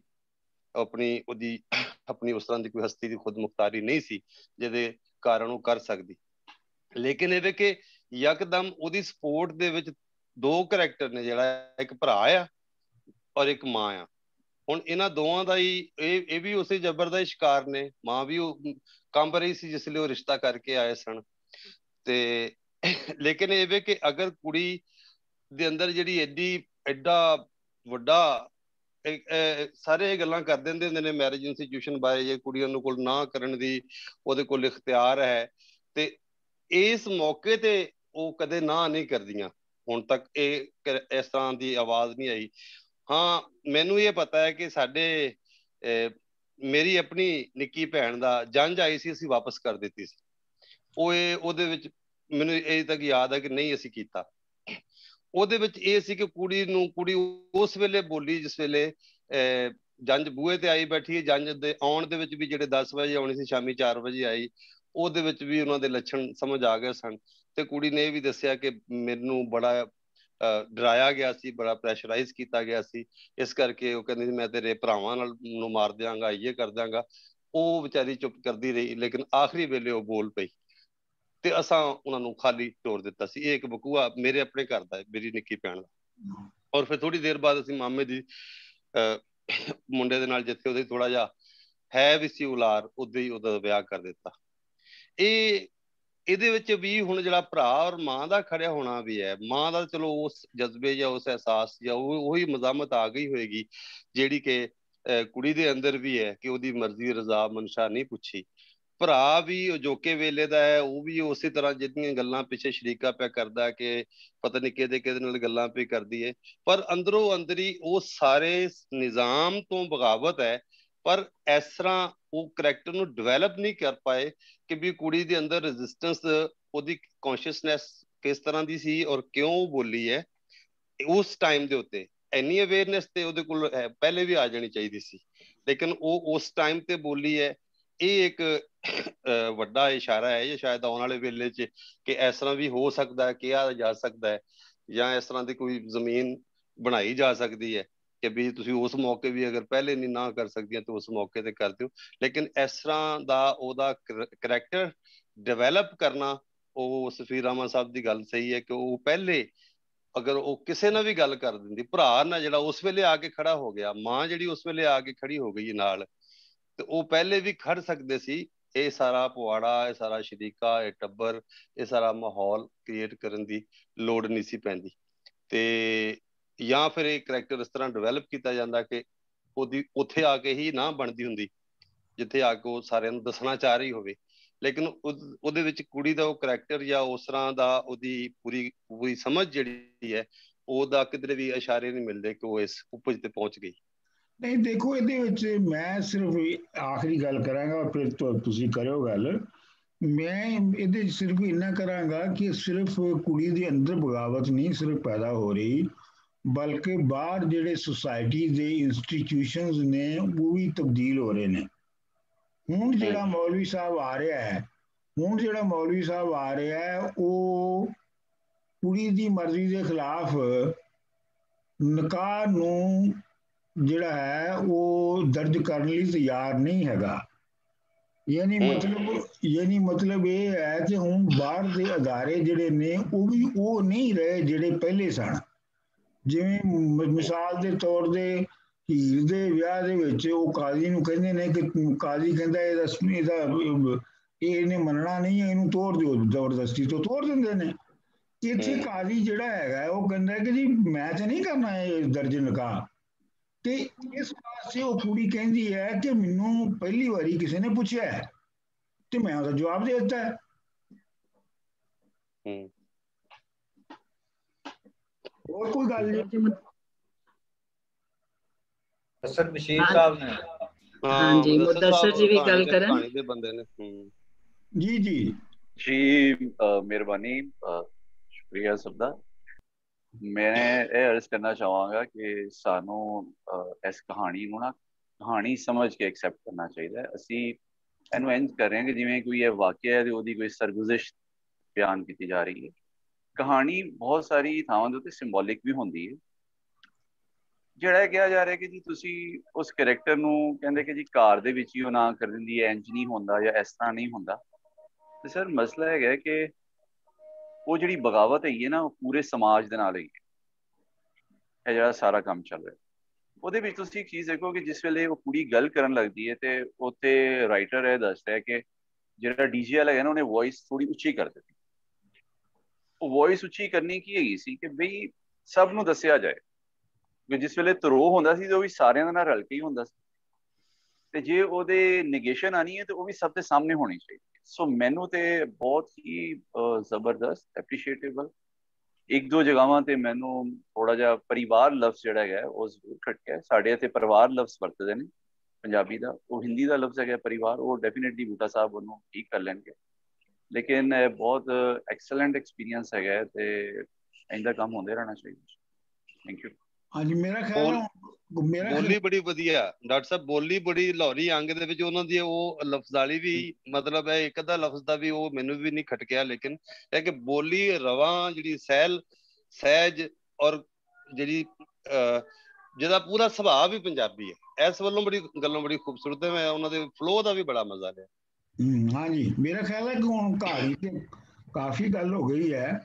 Speaker 5: ਆਪਣੀ ਉਸ ਤਰ੍ਹਾਂ ਦੀ ਕੋਈ ਹਸਤੀ ਦੀ ਖੁਦ ਮੁਖਤਾਰੀ ਨਹੀਂ ਸੀ ਜਿਹਦੇ ਕਾਰਨ ਉਹ ਕਰ ਸਕਦੀ ਲੇਕਿਨ ਇਹਦੇ ਕਿ ਯਕਦਮ ਉਹਦੀ ਸਪੋਰਟ ਦੇ ਵਿੱਚ ਦੋ ਕਰੈਕਟਰ ਨੇ ਜਿਹੜਾ ਇੱਕ ਭਰਾ ਆ ਔਰ ਇੱਕ ਮਾਂ ਆ ਹੁਣ ਇਹਨਾਂ ਦੋਵਾਂ ਦਾ ਹੀ ਇਹ ਵੀ ਉਸੇ ਜ਼ਬਰ ਦਾ ਸ਼ਿਕਾਰ ਨੇ ਮਾਂ ਵੀ ਉਹ ਕੰਬ ਰਹੀ ਸੀ ਜਿਸ ਲਈ ਉਹ ਰਿਸ਼ਤਾ ਕਰਕੇ ਆਏ ਸਨ ਤੇ ਲੇਕਿਨ ਇਹ ਵੇ ਕਿ ਅਗਰ ਕੁੜੀ ਦੇ ਅੰਦਰ ਜਿਹੜੀ ਐਡਾ ਵੱਡਾ ਸਾਰੇ ਇਹ ਗੱਲਾਂ ਕਰ ਦਿੰਦੇ ਹੁੰਦੇ ਨੇ ਮੈਰਿਜ ਇੰਸਟੀਟਿਊਸ਼ਨ ਬਾਰੇ ਜੇ ਕੁੜੀਆਂ ਨੂੰ ਕੋਲ ਨਾ ਕਰਨ ਦੀ ਉਹਦੇ ਕੋਲ ਇਖਤਿਆਰ ਹੈ ਤੇ ਇਸ ਮੌਕੇ ਤੇ ਉਹ ਕਦੇ ਨਾ ਨਹੀਂ ਕਰਦੀਆਂ ਹੁਣ ਤੱਕ ਇਸ ਤਰ੍ਹਾਂ ਦੀ ਆਵਾਜ਼ ਨਹੀਂ ਆਈ ਹਾਂ ਮੈਨੂੰ ਇਹ ਪਤਾ ਹੈ ਕਿ ਮੇਰੀ ਆਪਣੀ ਨਿੱਕੀ ਭੈਣ ਦਾ ਜੰਝ ਆਈ ਸੀ ਅਸੀਂ ਵਾਪਸ ਕਰ ਦਿੱਤੀ ਸੀ ਉਹਦੇ ਵਿੱਚ ਮੈਨੂੰ ਇਹ ਤੱਕ ਯਾਦ ਹੈ ਕਿ ਨਹੀਂ ਅਸੀਂ ਕੀਤਾ ਉਹਦੇ ਵਿੱਚ ਇਹ ਸੀ ਕਿ ਕੁੜੀ ਉਸ ਵੇਲੇ ਬੋਲੀ ਜਿਸ ਵੇਲੇ ਜੰਝ ਬੂਹੇ ਤੇ ਆਈ ਬੈਠੀ ਜੰਝ ਦੇ ਆਉਣ ਦੇ ਵਿੱਚ ਵੀ ਜਿਹੜੇ 10 ਵਜੇ ਆਉਣੀ ਸੀ ਸ਼ਾਮੀ 4 ਵਜੇ ਆਈ ਉਹਦੇ ਵਿੱਚ ਵੀ ਉਹਨਾਂ ਦੇ ਲੱਛਣ ਸਮਝ ਆ ਗਏ ਸਨ ਤੇ ਕੁੜੀ ਨੇ ਇਹ ਵੀ ਦੱਸਿਆ ਕਿ ਮੈਨੂੰ ਬੜਾ ਡਰਾਇਆ ਗਿਆ ਸੀ ਬੜਾ ਪ੍ਰੈਸ਼ਰਾਈਜ਼ ਕੀਤਾ ਗਿਆ ਸੀ ਇਸ ਕਰਕੇ ਉਹ ਕਹਿੰਦੀ ਮੈਂ ਤੇਰੇ ਭਰਾਵਾਂ ਨੂੰ ਮਾਰ ਦਿਆਂਗਾ ਇਹ ਕਰ ਦਿਆਂਗਾ ਉਹ ਵਿਚਾਰੀ ਚੁੱਪ ਕਰਦੀ ਰਹੀ ਲੇਕਿਨ ਆਖਰੀ ਵੇਲੇ ਉਹ ਬੋਲ ਪਈ ਤੇ ਅਸਾਂ ਉਹਨਾਂ ਨੂੰ ਖਾਲੀ ਤੋੜ ਦਿੱਤਾ ਸੀ ਇਹ ਇੱਕ ਬਕੂਆ ਮੇਰੇ ਆਪਣੇ ਘਰ ਦਾ ਮੇਰੀ ਨਿੱਕੀ ਭੈਣ ਦਾ ਔਰ ਫਿਰ ਥੋੜੀ ਦੇਰ ਬਾਅਦ ਅਸੀਂ ਮਾਮੇ ਦੀ ਮੁੰਡੇ ਦੇ ਨਾਲ ਜਿੱਥੇ ਉਹਦੇ ਥੋੜਾ ਜਿਹਾ ਹੈ ਵੀ ਸੀ ਉਲਾਰ ਉਦੋਂ ਹੀ ਉਹਦਾ ਵਿਆਹ ਕਰ ਦਿੱਤਾ ਇਹਦੇ ਵਿੱਚ ਵੀ ਹੁਣ ਜਿਹੜਾ ਭਰਾ ਔਰ ਮਾਂ ਦਾ ਖੜਿਆ ਹੋਣਾ ਵੀ ਹੈ ਮਾਂ ਦਾ ਚਲੋ ਉਸ ਜਜ਼ਬੇ ਜਾਂ ਉਸ ਅਹਿਸਾਸ ਜਾਂ ਉਹੀ ਮਜ਼ਾਮਤ ਆ ਗਈ ਹੋਏਗੀ ਜਿਹੜੀ ਕਿ ਕੁੜੀ ਦੇ ਅੰਦਰ ਵੀ ਹੈ ਕਿ ਉਹਦੀ ਮਰਜ਼ੀ ਰਜ਼ਾ ਮਨਸ਼ਾ ਨਹੀਂ ਪੁੱਛੀ ਭਰਾ ਵੀ ਅਜੋਕੇ ਵੇਲੇ ਦਾ ਹੈ ਉਹ ਵੀ ਉਸੇ ਤਰ੍ਹਾਂ ਜਿਹੜੀਆਂ ਗੱਲਾਂ ਪਿੱਛੇ ਸ਼ਰੀਕਾ ਪਿਆ ਕਰਦਾ ਕਿ ਪਤਾ ਨਹੀਂ ਕਿਹਦੇ ਨਾਲ ਗੱਲਾਂ ਪਈ ਕਰਦੀ ਹੈ ਪਰ ਅੰਦਰੋਂ ਅੰਦਰੀ ਉਹ ਸਾਰੇ ਨਿਜ਼ਾਮ ਤੋਂ ਬਗਾਵਤ ਹੈ ਪਰ ਇਸ ਤਰ੍ਹਾਂ ਉਹ ਕਰੈਕਟਰ ਨੂੰ ਡਿਵੈਲਪ ਨਹੀਂ ਕਰ ਪਾਏ ਕਿ ਵੀ ਕੁੜੀ ਦੇ ਅੰਦਰ ਰੈਜ਼ਿਸਟੈਂਸ ਉਹਦੀ ਕੌਨਸ਼ੀਅਸਨੈਸ ਕਿਸ ਤਰ੍ਹਾਂ ਦੀ ਸੀ ਔਰ ਕਿਉਂ ਬੋਲੀ ਹੈ ਉਸ ਟਾਈਮ ਦੇ ਉੱਤੇ ਇੰਨੀ ਅਵੇਅਰਨੈਸ ਤੇ ਉਹਦੇ ਕੋਲ ਪਹਿਲੇ ਵੀ ਆ ਜਾਣੀ ਚਾਹੀਦੀ ਸੀ ਲੇਕਿਨ ਉਹ ਉਸ ਟਾਈਮ ਤੇ ਬੋਲੀ ਹੈ ਇਹ ਇੱਕ ਵੱਡਾ ਇਸ਼ਾਰਾ ਹੈ ਜਾਂ ਸ਼ਾਇਦ ਆਉਣ ਵਾਲੇ ਵੇਲੇ 'ਚ ਕਿ ਇਸ ਤਰ੍ਹਾਂ ਵੀ ਹੋ ਸਕਦਾ ਹੈ ਕਿਹਾ ਜਾ ਸਕਦਾ ਹੈ ਜਾਂ ਇਸ ਤਰ੍ਹਾਂ ਦੀ ਕੋਈ ਜ਼ਮੀਨ ਬਣਾਈ ਜਾ ਸਕਦੀ ਹੈ ਕਿ ਵੀ ਤੁਸੀਂ ਉਸ ਮੌਕੇ ਵੀ ਅਗਰ ਪਹਿਲੇ ਨਹੀਂ ਨਾ ਕਰ ਸਕਦੀਆਂ ਤਾਂ ਉਸ ਮੌਕੇ ਤੇ ਕਰ ਦਿਓ। ਲੇਕਿਨ ਇਸ ਤਰ੍ਹਾਂ ਦਾ ਉਹਦਾ ਕਰੈਕਟਰ ਡਿਵੈਲਪ ਕਰਨਾ, ਉਹ ਸਫੀਰ ਰਹਿਮਾਨ ਸਾਹਿਬ ਦੀ ਗੱਲ ਸਹੀ ਹੈ ਕਿ ਉਹ ਪਹਿਲੇ ਅਗਰ ਉਹ ਕਿਸੇ ਨਾਲ ਵੀ ਗੱਲ ਕਰ ਦਿੰਦੀ, ਭਰਾ ਨਾਲ ਜਿਹੜਾ ਉਸ ਵੇਲੇ ਆ ਕੇ ਖੜਾ ਹੋ ਗਿਆ, ਮਾਂ ਜਿਹੜੀ ਉਸ ਵੇਲੇ ਆ ਕੇ ਖੜੀ ਹੋ ਗਈ ਨਾਲ, ਤੇ ਉਹ ਪਹਿਲੇ ਵੀ ਖੜ ਸਕਦੇ ਸੀ। ਇਹ ਸਾਰਾ ਪੁਆੜਾ, ਇਹ ਸਾਰਾ ਸ਼ਰੀਕਾ, ਇਹ ਟੱਬਰ, ਇਹ ਸਾਰਾ ਮਾਹੌਲ ਕ੍ਰੀਏਟ ਕਰਨ ਦੀ ਲੋੜ ਨਹੀਂ ਸੀ ਪੈਂਦੀ। ਤੇ ਜਾਂ ਫਿਰ ਇਹ ਕਰੈਕਟਰ ਇਸ ਤਰ੍ਹਾਂ ਡਿਵੈਲਪ ਕੀਤਾ ਜਾਂਦਾ ਕਿ ਉਹਦੀ ਉੱਥੇ ਆ ਕੇ ਹੀ ਨਾ ਬਣਦੀ ਹੁੰਦੀ ਜਿੱਥੇ ਆ ਕੇ ਉਹ ਸਾਰਿਆਂ ਨੂੰ ਦੱਸਣਾ ਚਾਹ ਰਹੀ ਹੋਵੇ। ਲੇਕਿਨ ਉਹਦੇ ਵਿੱਚ ਕੁੜੀ ਦਾ ਉਹ ਕਰੈਕਟਰ ਜਾਂ ਉਸ ਤਰ੍ਹਾਂ ਦਾ ਉਹਦੀ ਪੂਰੀ ਸਮਝ ਜਿਹੜੀ ਹੈ, ਉਹਦਾ ਕਿਧਰੇ ਵੀ ਇਸ਼ਾਰੇ ਨਹੀਂ ਮਿਲਦੇ ਕਿ ਉਹ ਇਸ ਉਪਜ ਤੇ ਪਹੁੰਚ ਗਈ।
Speaker 1: ਨਹੀਂ ਦੇਖੋ, ਇਹਦੇ ਵਿੱਚ ਮੈਂ ਸਿਰਫ ਆਖਰੀ ਗੱਲ ਕਰਾਂਗਾ, ਫਿਰ ਤੁਸੀਂ ਕਰਿਓ ਗੱਲ। ਮੈਂ ਇਹਦੇ ਵਿੱਚ ਸਿਰਫ ਇੰਨਾ ਕਰਾਂਗਾ ਕਿ ਸਿਰਫ ਕੁੜੀ ਦੇ ਅੰਦਰ ਬਗਾਵਤ ਨਹੀਂ ਸਿਰਫ ਪੈਦਾ ਹੋ ਰਹੀ, ਬਲਕਿ ਬਾਹਰ ਜਿਹੜੇ ਸੁਸਾਇਟੀ ਦੇ ਇੰਸਟੀਟਿਊਸ਼ਨਸ ਨੇ ਉਹ ਵੀ ਤਬਦੀਲ ਹੋ ਰਹੇ ਨੇ। ਹੁਣ ਜਿਹੜਾ ਮੌਲਵੀ ਸਾਹਿਬ ਆ ਰਿਹਾ ਹੈ, ਉਹ ਕੁੜੀ ਦੀ ਮਰਜ਼ੀ ਦੇ ਖਿਲਾਫ ਨਿਕਾਹ ਨੂੰ ਜਿਹੜਾ ਹੈ ਉਹ ਦਰਜ ਕਰਨ ਲਈ ਤਿਆਰ ਨਹੀਂ ਹੈਗਾ। ਯਾਨੀ ਮਤਲਬ ਇਹ ਹੈ ਕਿ ਹੁਣ ਬਾਹਰ ਦੇ ਅਦਾਰੇ ਜਿਹੜੇ ਨੇ ਉਹ ਵੀ ਉਹ ਨਹੀਂ ਰਹੇ ਜਿਹੜੇ ਪਹਿਲੇ ਸਨ। ਜਿਵੇਂ ਮਿਸਾਲ ਦੇ ਤੌਰ ਤੇ ਹੀਰ ਦੇ ਵਿਆਹ ਦੇ ਵਿੱਚ ਉਹ ਕਾਜ਼ੀ ਨੂੰ ਕਹਿੰਦੇ ਨੇ ਕਿ ਕਾਜ਼ੀ ਕਹਿੰਦਾ ਇਹਨੇ ਮੰਨਣਾ ਨਹੀਂ, ਇਹਨੂੰ ਤੋੜ ਦਿਓ, ਜ਼ਬਰਦਸਤੀ ਤੋਂ ਤੋੜ ਦਿੰਦੇ ਨੇ। ਇੱਥੇ ਕਾਜ਼ੀ ਜਿਹੜਾ ਹੈਗਾ ਉਹ ਕਹਿੰਦਾ ਕਿ ਜੀ ਮੈਂ ਤਾਂ ਨਹੀਂ ਕਰਨਾ ਇਹ ਦਰਜ ਨਿਕਾਹ। ਤੇ ਇਸ ਪਾਸੇ ਉਹ ਕੁੜੀ ਕਹਿੰਦੀ ਹੈ ਕਿ ਮੈਨੂੰ ਪਹਿਲੀ ਵਾਰੀ ਕਿਸੇ ਨੇ ਪੁੱਛਿਆ ਤੇ ਮੈਂ ਉਹਦਾ ਜਵਾਬ ਦੇ ਦਿੱਤਾ ਹੈ। ਹੋਰ ਕੋਈ ਗੱਲ ਨਹੀਂ।
Speaker 9: ਸਰ ਬਸ਼ੀਰ ਸਾਹਿਬ ਨੇ,
Speaker 2: ਹਾਂਜੀ ਮੁਦੱਸਰ ਜੀ ਵੀ ਗੱਲ ਕਰਨ।
Speaker 5: ਕਹਾਣੀ ਦੇ ਬੰਦੇ ਨੇ।
Speaker 1: ਜੀ ਜੀ
Speaker 7: ਜੀ ਮਿਹਰਬਾਨੀ, ਸ਼ੁਕਰੀਆ ਸਭ ਦਾ। ਮੈਂ ਇਹ ਅਰਜ਼ ਕਰਨਾ ਚਾਹਾਂਗਾ ਕਿ ਸਾਨੂੰ ਇਸ ਕਹਾਣੀ ਨੂੰ ਨਾ ਕਹਾਣੀ ਸਮਝ ਕੇ ਐਕਸੈਪਟ ਕਰਨਾ ਚਾਹੀਦਾ ਹੈ। ਅਸੀਂ ਇਹਨੂੰ ਇੰਝ ਕਰ ਰਹੇ ਹਾਂ ਕਿ ਜਿਵੇਂ ਕੋਈ ਇਹ ਵਾਕਿਆ ਹੈ ਤੇ ਉਹਦੀ ਕੋਈ ਸਰਗੁਜ਼ਿਸ਼ ਬਿਆਨ ਕੀਤੀ ਜਾ ਰਹੀ ਹੈ। ਕਹਾਣੀ ਬਹੁਤ ਸਾਰੀ ਥਾਵਾਂ ਦੇ ਉੱਤੇ ਸਿੰਬੋਲਿਕ ਵੀ ਹੁੰਦੀ ਹੈ। ਜਿਹੜਾ ਇਹ ਕਿਹਾ ਜਾ ਰਿਹਾ ਕਿ ਜੀ ਤੁਸੀਂ ਉਸ ਕਰੈਕਟਰ ਨੂੰ ਕਹਿੰਦੇ ਕਿ ਜੀ ਘਰ ਦੇ ਵਿੱਚ ਹੀ ਉਹ ਨਾ ਕਰ ਦਿੰਦੀ ਹੈ, ਇੰਝ ਨਹੀਂ ਹੁੰਦਾ ਜਾਂ ਇਸ ਤਰ੍ਹਾਂ ਨਹੀਂ ਹੁੰਦਾ। ਤੇ ਸਰ ਮਸਲਾ ਹੈਗਾ ਕਿ ਉਹ ਜਿਹੜੀ ਬਗਾਵਤ ਹੈਗੀ ਹੈ ਨਾ, ਉਹ ਪੂਰੇ ਸਮਾਜ ਦੇ ਨਾਲ ਹੈਗੀ ਹੈ। ਇਹ ਜਿਹੜਾ ਸਾਰਾ ਕੰਮ ਚੱਲ ਰਿਹਾ ਉਹਦੇ ਵਿੱਚ ਤੁਸੀਂ ਇੱਕ ਚੀਜ਼ ਦੇਖੋ ਕਿ ਜਿਸ ਵੇਲੇ ਉਹ ਕੁੜੀ ਗੱਲ ਕਰਨ ਲੱਗਦੀ ਹੈ ਤੇ ਉੱਥੇ ਰਾਈਟਰ ਇਹ ਦੱਸਦਾ ਹੈ ਕਿ ਜਿਹੜਾ ਡੀਜੀਐਲ ਹੈਗਾ ਨਾ, ਉਹਨੇ ਵੌਇਸ ਥੋੜੀ ਉੱਚੀ ਕਰ ਦਿੱਤੀ। ਉਹ ਵੌਇਸ ਉੱਚੀ ਕਰਨੀ ਕੀ ਹੈਗੀ ਸੀ ਕਿ ਬਈ ਸਭ ਨੂੰ ਦੱਸਿਆ ਜਾਏ ਕਿ ਜਿਸ ਵੇਲੇ ਤਰੋਹ ਹੁੰਦਾ ਸੀ ਤੇ ਉਹ ਵੀ ਸਾਰਿਆਂ ਦੇ ਨਾਲ ਰਲ ਕੇ ਹੀ ਹੁੰਦਾ ਸੀ, ਤੇ ਜੇ ਉਹਦੇ ਨਿਗੇਸ਼ਨ ਆਣੀ ਹੈ ਤੇ ਉਹ ਵੀ ਸਭ ਦੇ ਸਾਹਮਣੇ ਹੋਣੀ ਚਾਹੀਦੀ। ਸੋ ਮੈਨੂੰ ਤੇ ਬਹੁਤ ਹੀ ਜ਼ਬਰਦਸਤ ਐਪਰੀਸ਼ੀਏਟੇਬਲ ਇੱਕ ਦੋ ਜਗ੍ਹਾਵਾਂ ਤੇ ਮੈਨੂੰ ਥੋੜਾ ਜਿਹਾ ਪਰਿਵਾਰ ਲਫ਼ਜ਼ ਜਿਹੜਾ ਹੈਗਾ ਉਹ ਜ਼ਰੂਰ ਖਟਕਿਆ। ਸਾਡੇ ਇੱਥੇ ਪਰਿਵਾਰ ਲਫ਼ਜ਼ ਵਰਤਦੇ ਨੇ ਪੰਜਾਬੀ ਦਾ, ਉਹ ਹਿੰਦੀ ਦਾ ਲਫ਼ਜ਼ ਹੈਗਾ ਪਰਿਵਾਰ, ਉਹ ਡੈਫੀਨੇਟਲੀ ਬੂਟਾ ਸਾਹਿਬ ਉਹਨੂੰ ਠੀਕ ਕਰ ਲੈਣਗੇ। ਲੇਕਿਨ ਬਹੁਤ ਐਕਸਲੈਂਟ ਐਕਸਪੀਰੀਅੰਸ ਹੈਗਾ ਤੇ ਇੰਦਾ ਕੰਮ ਹੁੰਦੇ ਰਹਿਣਾ ਚਾਹੀਦਾ। Thank you.
Speaker 1: ਹਾਂਜੀ ਮੇਰਾ ਖਿਆਲ
Speaker 5: ਬੋਲੀ ਬੜੀ ਵਧੀਆ ਡਾਕਟਰ ਸਾਹਿਬ, ਬੋਲੀ ਬੜੀ ਲਾਹੌਰੀ ਅੰਗ ਦੇ ਵਿੱਚ ਉਹਨਾਂ ਦੀ ਉਹ ਲਫ਼ਜ਼ਾਲੀ ਵੀ ਮਤਲਬ ਹੈ ਇੱਕ ਅੱਧਾ ਲਫ਼ਜ਼ ਦਾ ਵੀ ਉਹ ਮੈਨੂੰ ਵੀ ਨਹੀਂ ਖਟਕਿਆ। ਲੇਕਿਨ ਇਹ ਕਿ ਬੋਲੀ ਰਵਾਂ ਜਿਹੜੀ ਸਹਿਜ ਔਰ ਜਿਹੜੀ ਜਿਹਦਾ ਪੂਰਾ ਸੁਭਾਅ ਵੀ ਪੰਜਾਬੀ ਹੈ, ਇਸ ਵੱਲੋਂ ਬੜੀ ਗੱਲੋਂ ਬੜੀ ਖੂਬਸੂਰਤ ਹੈ। ਮੈਂ ਉਹਨਾਂ ਦੇ ਫਲੋ ਦਾ ਵੀ ਬੜਾ ਮਜ਼ਾ ਲਿਆ।
Speaker 1: ਹਾਂਜੀ ਮੇਰਾ ਖਿਆਲ ਹੈ ਕਿ ਹੁਣ ਕਹਾਣੀ ਤੇ ਕਾਫੀ ਗੱਲ ਹੋ ਗਈ ਹੈ।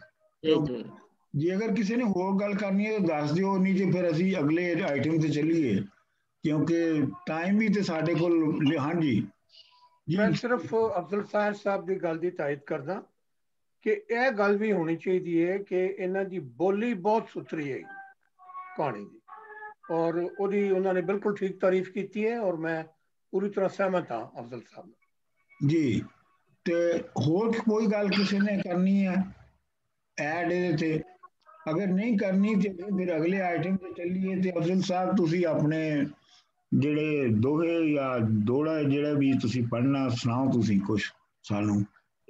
Speaker 1: ਜੇ ਅਗਰ ਕਿਸੇ ਨੇ ਹੋਰ ਗੱਲ ਕਰਨੀ ਹੈ ਤਾਂ ਦੱਸ ਦਿਓ, ਨਹੀਂ ਤੇ ਫਿਰ ਅਸੀਂ ਅਗਲੇ ਆਈਟਮ ਤੇ ਚੱਲੀਏ ਕਿਉਂਕਿ ਟਾਈਮ ਵੀ ਤੇ ਸਾਡੇ ਕੋਲ। ਹਾਂਜੀ
Speaker 4: ਮੈਂ ਸਿਰਫ ਅਫਜ਼ਲ ਸਾਹਿਬ ਦੀ ਗੱਲ ਦੀ ਤਾਇਦ ਕਰਦਾ ਕਿ ਇਹ ਗੱਲ ਵੀ ਹੋਣੀ ਚਾਹੀਦੀ ਹੈ ਕਿ ਇਹਨਾਂ ਦੀ ਬੋਲੀ ਬਹੁਤ ਸੁਥਰੀ ਹੈ ਕਹਾਣੀ ਦੀ, ਔਰ ਉਹਦੀ ਉਹਨਾਂ ਨੇ ਬਿਲਕੁਲ ਠੀਕ ਤਾਰੀਫ ਕੀਤੀ ਹੈ ਔਰ ਮੈਂ ਪੂਰੀ ਤਰ੍ਹਾਂ ਸਹਿਮਤ ਹਾਂ ਅਫਜ਼ਲ ਸਾਹਿਬ ਨਾਲ।
Speaker 1: ਜੀ ਤੇ ਹੋਰ ਕੋਈ ਗੱਲ ਕਿਸੇ ਨੇ ਕਰਨੀ ਹੈ ਐਡ ਇਹਦੇ ਤੇ? ਅਗਰ ਨਹੀਂ ਕਰਨੀ ਤੇ ਫਿਰ ਅਗਲੇ ਆਈਟਮ ਤੇ ਚੱਲੀਏ। ਤੇ ਅਫਜ਼ਲ ਸਾਹਿਬ ਤੁਸੀਂ ਆਪਣੇ ਜਿਹੜੇ ਦੋਹੇ ਜਾਂ ਦੋੜਾ ਜਿਹੜਾ ਵੀ ਤੁਸੀਂ ਪੜ੍ਹਨਾ ਸੁਣਾਓ ਤੁਸੀਂ ਕੁਝ ਸਾਨੂੰ।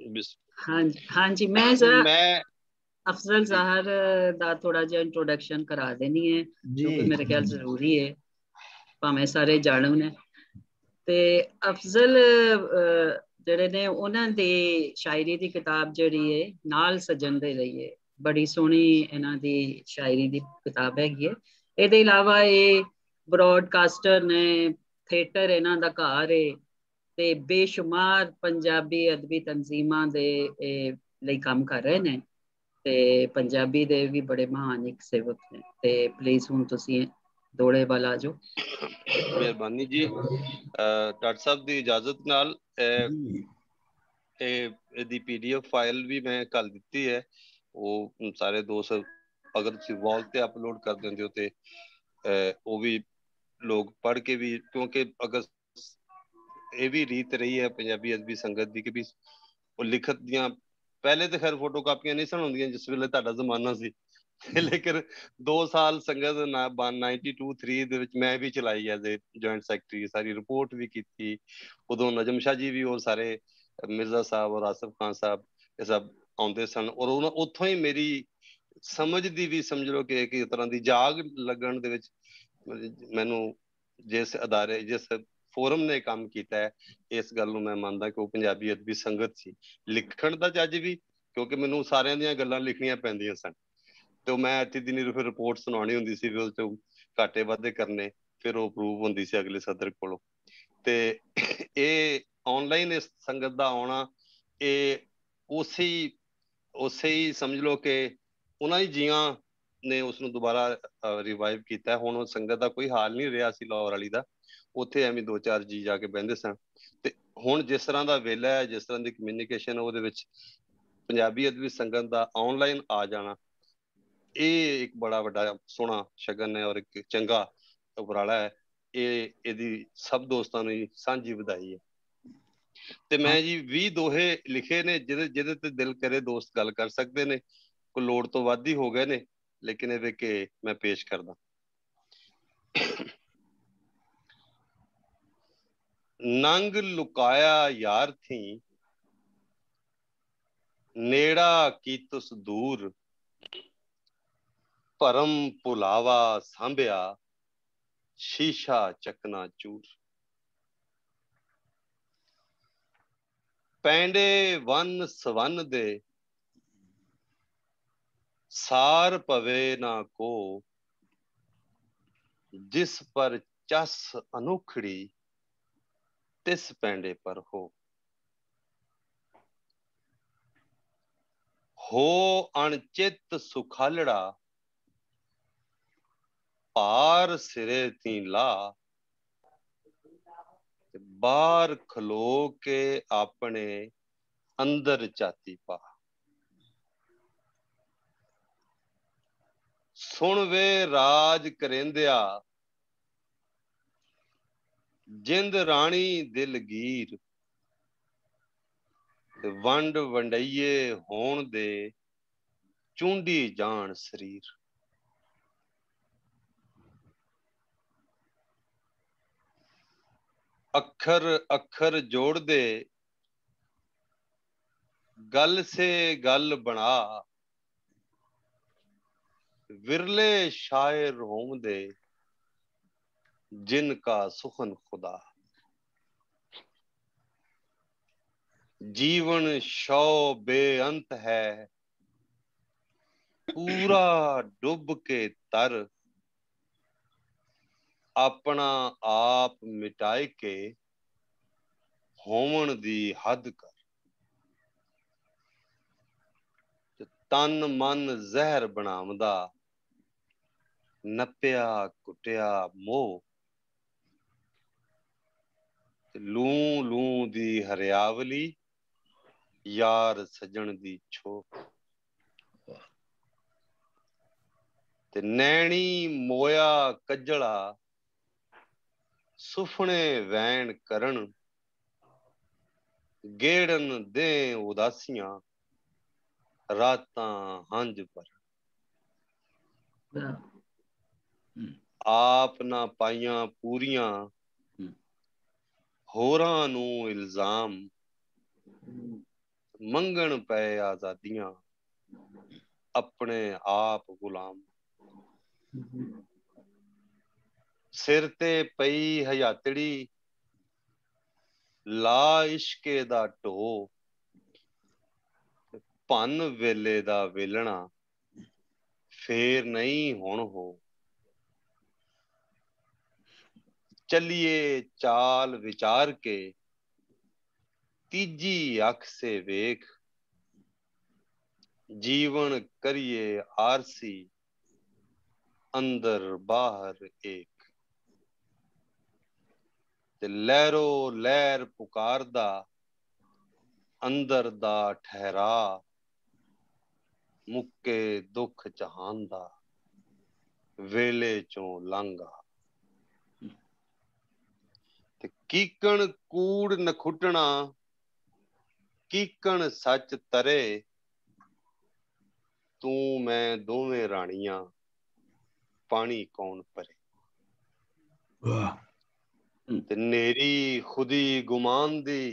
Speaker 2: ਹਾਂਜੀ ਮੈਂ ਜ਼ਰਾ ਅਫਜ਼ਲ ਜ਼ਾਹਰ ਦਾ ਥੋੜਾ ਜਿਹਾ ਇੰਟਰੋਡਕਸ਼ਨ ਕਰਾ ਦੇਣੀ ਹੈ ਜੋ ਕਿ ਮੇਰੇ ਖਿਆਲ ਜ਼ਰੂਰੀ ਹੈ, ਭਾਵੇਂ ਸਾਰੇ ਜਾਣੂ ਨੇ। ਤੇ ਅਫਜ਼ਲ ਜਿਹੜੇ ਨੇ ਉਹਨਾਂ ਦੀ ਸ਼ਾਇਰੀ ਦੀ ਕਿਤਾਬ ਜਿਹੜੀ ਹੈ ਨਾਲ ਸਜਣ ਦੇ ਲਈ ਹੈ, बड़ी सोहनी इन्हां दी शायरी दी किताब हैगी है। ਇਹਦੇ ਇਲਾਵਾ ਇਹ ब्रॉडकास्टर ने, थिएटर इन्हां दा घर है ते बेशुमार पंजाबी अदबी तंजीमां दे ਲਈ काम कर रहे ने ते पंजाबी दे भी बड़े महान एक सेवक ने। ते प्लीज हुण तुसीं दौड़े वाल आ जाओ।
Speaker 5: ਮਿਹਰਬਾਨੀ ਜੀ। ਡਾਕਟਰ ਸਾਹਿਬ ਦੀ ਇਜਾਜ਼ਤ ਨਾਲ ਇਹਦੀ PDF ਫਾਈਲ ਵੀ ਮੈਂ ਕੱਲ ਦਿੱਤੀ ਹੈ। ਉਹ ਸਾਰੇ ਦੋਸਤ ਅਗਰ ਤੁਸੀਂ ਵਾਲ ਤੇ ਅਪਲੋਡ ਕਰ ਦਿੰਦੇ ਹੋ ਤੇ ਉਹ ਵੀ ਲੋਕ ਪੜ੍ਹ ਕੇ ਵੀ, ਕਿਉਂਕਿ ਅਗਰ ਇਹ ਵੀ ਰੀਤ ਰਹੀ ਹੈ ਪੰਜਾਬੀ ਅਦਬੀ ਸੰਗਤ ਦੀ ਕਿ ਵੀ ਉਹ ਲਿਖਤ ਦੀਆਂ ਪਹਿਲੇ ਤੇ ਖੈਰ ਫੋਟੋ ਕਾਪੀਆਂ ਨਹੀਂ ਸਨ ਹੁੰਦੀਆਂ ਜਿਸ ਵੇਲੇ ਤੁਹਾਡਾ ਜ਼ਮਾਨਾ ਸੀ, ਲੇਕਿਨ 2 ਸਾਲ ਸੰਗਤ 92-3 ਦੇ ਵਿੱਚ ਮੈਂ ਵੀ ਚਲਾਈ ਐਜ਼ ਏ ਜੁਆਇੰਟ ਸੈਕਟਰੀ, ਸਾਰੀ ਰਿਪੋਰਟ ਵੀ ਕੀਤੀ। ਉਦੋਂ ਨਜਮ ਸ਼ਾਹ ਜੀ ਵੀ, ਉਹ ਸਾਰੇ ਮਿਰਜ਼ਾ ਸਾਹਿਬ ਔਰ ਆਸਿਫ ਖਾਨ ਸਾਹਿਬ ਇਹ ਸਭ ਆਉਂਦੇ ਸਨ, ਔਰ ਉੱਥੋਂ ਹੀ ਮੇਰੀ ਸਮਝ ਦੀ ਵੀ ਸਮਝ ਲਓ ਕਿ ਇੱਕ ਤਰ੍ਹਾਂ ਦੀ ਜਾਗ ਲੱਗਣ ਦੇ ਵਿੱਚ ਮੈਨੂੰ ਜਿਸ ਅਦਾਰੇ ਜਿਸ ਫੋਰਮ ਨੇ ਕੰਮ ਕੀਤਾ ਹੈ, ਇਸ ਗੱਲ ਨੂੰ ਮੈਂ ਮੰਨਦਾ ਕਿ ਉਹ ਪੰਜਾਬੀ ਅਦਬੀ ਸੰਗਤ ਸੀ। ਲਿਖਣ ਦਾ ਜੱਜ ਵੀ, ਕਿਉਂਕਿ ਮੈਨੂੰ ਸਾਰਿਆਂ ਦੀਆਂ ਗੱਲਾਂ ਲਿਖਣੀਆਂ ਪੈਂਦੀਆਂ ਸਨ ਤੇ ਮੈਂ ਇੱਥੇ ਦਿਨੀ ਫਿਰ ਰਿਪੋਰਟ ਸੁਣਾਉਣੀ ਹੁੰਦੀ ਸੀ, ਫਿਰ ਉਸ ਤੋਂ ਘਾਟੇ ਵਾਧੇ ਕਰਨੇ, ਫਿਰ ਉਹ ਅਪਰੂਵ ਹੁੰਦੀ ਸੀ ਅਗਲੇ ਸਦਰ ਕੋਲੋਂ। ਤੇ ਇਹ ਆਨਲਾਈਨ ਇਸ ਸੰਗਤ ਦਾ ਆਉਣਾ ਇਹ ਉਸੇ ਹੀ ਸਮਝ ਲਓ ਕਿ ਉਹਨਾਂ ਹੀ ਜੀਆਂ ਨੇ ਉਸਨੂੰ ਦੁਬਾਰਾ ਰਿਵਾਈਵ ਕੀਤਾ। ਹੁਣ ਉਹ ਸੰਗਤ ਦਾ ਕੋਈ ਹਾਲ ਨਹੀਂ ਰਿਹਾ ਸੀ ਲਾਹੌਰ ਵਾਲੀ ਦਾ, ਉੱਥੇ ਐਵੇਂ 2-4 ਜੀ ਜਾ ਕੇ ਬਹਿੰਦੇ ਸਨ। ਤੇ ਹੁਣ ਜਿਸ ਤਰ੍ਹਾਂ ਦਾ ਵੇਲਾ ਹੈ, ਜਿਸ ਤਰ੍ਹਾਂ ਦੀ ਕਮਿਊਨੀਕੇਸ਼ਨ ਉਹਦੇ ਵਿੱਚ ਪੰਜਾਬੀ ਅਦਬੀ ਸੰਗਤ ਦਾ ਆਨਲਾਈਨ ਆ ਜਾਣਾ, ਇਹ ਇੱਕ ਬੜਾ ਵੱਡਾ ਸੋਹਣਾ ਸ਼ਗਨ ਹੈ ਔਰ ਇੱਕ ਚੰਗਾ ਉਪਰਾਲਾ ਹੈ। ਇਹਦੀ ਸਭ ਦੋਸਤਾਂ ਨੂੰ ਸਾਂਝੀ ਵਧਾਈ ਹੈ। ਤੇ ਮੈਂ ਜੀ 20 ਦੋਹੇ ਲਿਖੇ ਨੇ ਜਿਹਦੇ ਤੇ ਦਿਲ ਕਰੇ ਦੋਸਤ ਗੱਲ ਕਰ ਸਕਦੇ ਨੇ, ਕੋਈ ਲੋੜ ਤੋਂ ਵੱਧ ਹੀ ਹੋ ਗਏ ਨੇ, ਲੇਕਿਨ ਇਹਦੇ ਕੇ ਮੈਂ ਪੇਸ਼ ਕਰਦਾ। ਨੰਗ ਲੁਕਾਇਆ ਯਾਰ ਥੀ, ਨੇੜਾ ਕੀਤੁਸ ਦੂਰ, ਭਰਮ ਭੁਲਾਵਾ ਸਾਂਭਿਆ, ਸ਼ੀਸ਼ਾ ਚਕਨਾ ਚੂਰ। ਪੈਂਡੇ ਵਨ ਸਵਨ ਦੇ, ਸਾਰ ਪਵੇ ਨਾ ਕੋ, ਜਿਸ ਪਰ ਚਸ ਅਨੋਖੜੀ, ਤਿਸ ਪੈਂਡੇ ਪਰ ਹੋ ਅਣਚਿਤ ਸੁਖਾਲੜਾ, ਭਾਰ ਸਿਰੇ ਤੀ ਲਾ, ਬਾਹਰ ਖਲੋ ਕੇ ਆਪਣੇ ਅੰਦਰ ਝਾਤੀ ਪਾ। ਸੁਣ ਵੇ ਰਾਜ ਕਰੇਂਦਿਆ, ਜਿੰਦ ਰਾਣੀ ਦਿਲਗੀਰ, ਵੰਡ ਵੰਡਈਏ ਹੋਣ ਦੇ, ਚੁੰਡੀ ਜਾਣ ਸਰੀਰ। ਅੱਖਰ ਅੱਖਰ ਜੋੜਦੇ, ਗੱਲ ਸੇ ਗੱਲ ਬਣਾ, ਵਿਰਲੇ ਸ਼ਾਇਰ ਹੋਂਦੇ, ਜਿਨ ਕਾ ਸੁਖਨ ਖੁਦਾ। ਜੀਵਨ ਸ਼ੌ ਬੇਅੰਤ ਹੈ, ਪੂਰਾ ਡੁੱਬ ਕੇ ਤਰ, ਆਪਣਾ ਆਪ ਮਿਟਾਏ ਕੇ, ਹੋਵਣ ਦੀ ਹੱਦ ਕਰ। ਤਨ ਮਨ ਜ਼ਹਿਰ ਬਣਾਵਦਾ, ਨੱਪਿਆ ਕੁੱਟਿਆ ਮੋਹ, ਲੂੰ ਲੂੰ ਦੀ ਹਰਿਆਵਲੀ, ਯਾਰ ਸੱਜਣ ਦੀ ਛੋਹ। ਤੇ ਨੈਣੀ ਮੋਇਆ ਕੱਜਲਾ, ਸੁਫਣੇ ਵੈਣ ਕਰਨ, ਗੇੜਨ ਦੇ ਉਦਾਸੀਆਂ, ਰਾਤਾਂ ਹੰਝ ਪਰ। ਆਪ ਨਾ ਪਾਈਆਂ ਪੂਰੀਆਂ, ਹੋਰਾਂ ਨੂੰ ਇਲਜ਼ਾਮ, ਮੰਗਣ ਪਏ ਆਜ਼ਾਦੀਆਂ, ਆਪਣੇ ਆਪ ਗੁਲਾਮ। ਸਿਰ ਤੇ ਪਈ ਹਯਾਤੜੀ, ਲਾ ਇਸ਼ਕੇ ਦਾ ਢੋ, ਭੰਨ ਵੇਲੇ ਦਾ ਵੇਲਣਾ, फेर नहीं हुण हो। चलिए चाल विचार के तीजी अख से वेख, जीवन करिए आरसी अंदर बाहर एक। ते लहरो लहर पुकारदा अंदर दा ठहरा, मुक्के दुख जहान दा वेले चों लांगा। ते कीकण कूड़ नखुटना कीकण सच तरे, तू मैं दोवें रानियां पानी कौन परे। ते नेरी खुदी गुमान दी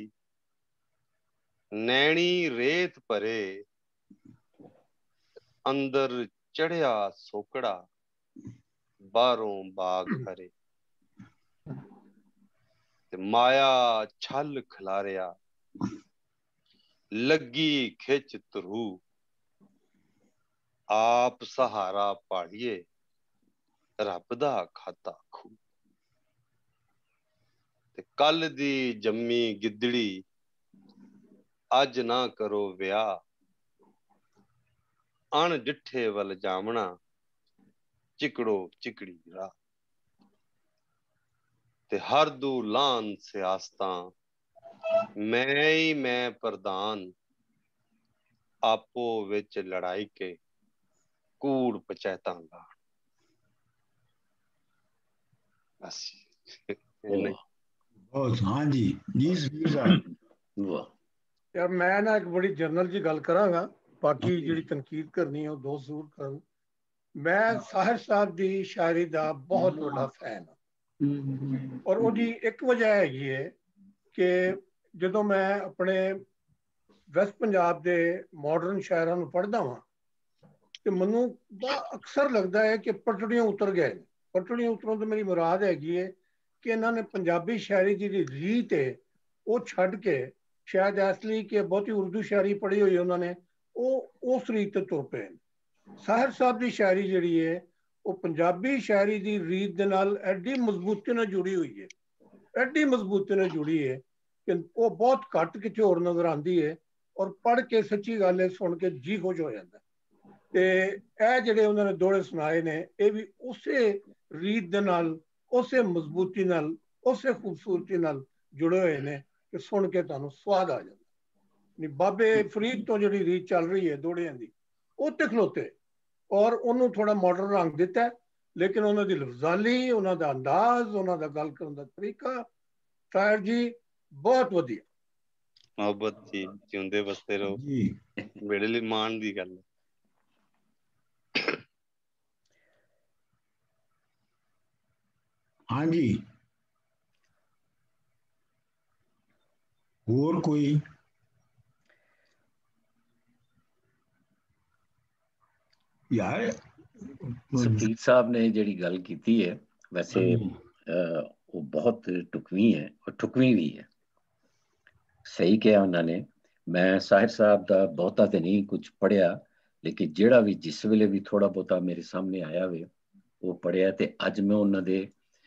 Speaker 5: नैनी रेत परे, अंदर चढ़िया सोकड़ा बारों बाग हरे। ते माया छल खलारिया लगी खिच तरू, आप सहारा पाड़िए रब दा खाता खू। ते कल दी जम्मी गिदड़ी अज ना करो ब्याह, अण डिठे वल जामना चिकड़ो चिकड़ी राह। ते हर दू लान सियासतां मैं ही मैं प्रधान, आपो विच लड़ाई के कूड़ पचैतांगा। बस
Speaker 1: बहुत। हाँ जी जी साहब।
Speaker 4: यार मैं ना एक बड़ी जनरल जी गल करांगा, बाकी जिहड़ी तनकीद करनी है वो दोस्त जरूर करन। मैं साहिर साहब दी शायरी दा बहुत बड़ा फैन हाँ, और ਉਹਦੀ ਇੱਕ ਵਜ੍ਹਾ ਹੈਗੀ ਹੈ ਕਿ ਜਦੋਂ ਮੈਂ ਆਪਣੇ ਵੈਸਟ ਪੰਜਾਬ ਦੇ ਮਾਡਰਨ ਸ਼ਾਇਰਾਂ ਨੂੰ ਪੜ੍ਹਦਾ ਹਾਂ ਤੇ ਮੈਨੂੰ ਅਕਸਰ ਲੱਗਦਾ ਹੈ ਕਿ ਪਟੜੀਆਂ ਉਤਰ ਗਏ ਨੇ। ਪਟੜੀਆਂ ਉਤਰੋਂ ਤੋਂ ਮੇਰੀ ਮੁਰਾਦ ਹੈਗੀ ਹੈ ਕਿ ਇਹਨਾਂ ਨੇ ਪੰਜਾਬੀ ਸ਼ਾਇਰੀ ਦੀ ਜਿਹੜੀ ਰੀਤ ਹੈ ਉਹ ਛੱਡ ਕੇ, ਸ਼ਾਇਦ ਇਸ ਲਈ ਕਿ ਬਹੁਤੀ ਉਰਦੂ ਸ਼ਾਇਰੀ ਪੜ੍ਹੀ ਹੋਈ ਉਹਨਾਂ ਨੇ, ਉਹ ਉਸ ਰੀਤ ਤੇ ਤੁਰ ਪਏ। ਸਾਹਿਰ ਸਾਹਿਬ ਦੀ ਸ਼ਾਇਰੀ ਜਿਹੜੀ ਹੈ ਉਹ ਪੰਜਾਬੀ ਸ਼ਾਇਰੀ ਦੀ ਰੀਤ ਦੇ ਨਾਲ ਐਡੀ ਮਜ਼ਬੂਤੀ ਨਾਲ ਜੁੜੀ ਹੋਈ ਹੈ, ਐਡੀ ਮਜ਼ਬੂਤੀ ਨਾਲ ਜੁੜੀ ਹੈ ਕਿ ਉਹ ਬਹੁਤ ਘੱਟ ਕਿਤੇ ਹੋਰ ਨਜ਼ਰ ਆਉਂਦੀ ਹੈ। ਔਰ ਪੜ੍ਹ ਕੇ ਸੱਚੀ ਗੱਲ ਹੈ, ਸੁਣ ਕੇ ਜੀ ਖੁਸ਼ ਹੋ ਜਾਂਦਾ। ਤੇ ਇਹ ਜਿਹੜੇ ਉਹਨਾਂ ਨੇ ਦੋੜੇ ਸੁਣਾਏ ਨੇ ਇਹ ਵੀ ਉਸੇ ਰੀਤ ਦੇ ਨਾਲ, ਉਸੇ ਮਜ਼ਬੂਤੀ ਨਾਲ, ਉਸੇ ਖੂਬਸੂਰਤੀ ਨਾਲ ਜੁੜੇ ਹੋਏ ਨੇ ਕਿ ਸੁਣ ਕੇ ਤੁਹਾਨੂੰ ਸਵਾਦ ਆ ਜਾਂਦਾ। ਨਹੀਂ ਬਾਬੇ ਫਰੀਦ ਤੋਂ ਜਿਹੜੀ ਰੀਤ ਚੱਲ ਰਹੀ ਹੈ ਦੋੜਿਆਂ ਦੀ, ਉਹ ਤੇ ਖਲੋਤੇ ਔਰ ਉਹਨੂੰ ਥੋੜਾ ਮਾਡਰਨ ਰੰਗ ਦਿੱਤਾ, ਲੇਕਿਨ ਉਹਨਾਂ ਦੀ ਲਫ਼ਜ਼ਾਲੀ, ਉਹਨਾਂ ਦਾ ਅੰਦਾਜ਼, ਉਹਨਾਂ ਦਾ ਗੱਲ ਕਰਨ ਦਾ ਤਰੀਕਾ, ਸ਼ਾਇਰ ਜੀ ਬਹੁਤ ਵਧੀਆ।
Speaker 5: ਮੁਹੱਬਤ ਜੀ ਜਿਉਂਦੇ ਵਸਦੇ ਰਹੋ ਜੀ, ਮੇਰੇ ਲਈ ਮਾਣ ਦੀ ਗੱਲ ਹੈ।
Speaker 1: हाँ जी और कोई? यार
Speaker 3: सफीद साहब ने जिहड़ी गल कीती है वैसे वो बहुत टुकवी है और ठुकवी भी है। सही कहा उन्होंने। मैं साहिर साहब का बहुता तो नहीं कुछ पढ़िया, लेकिन जिहड़ा भी जिस वेले भी थोड़ा बहुता मेरे सामने आया वे वो पढ़िया। ते अज मैं उन्होंने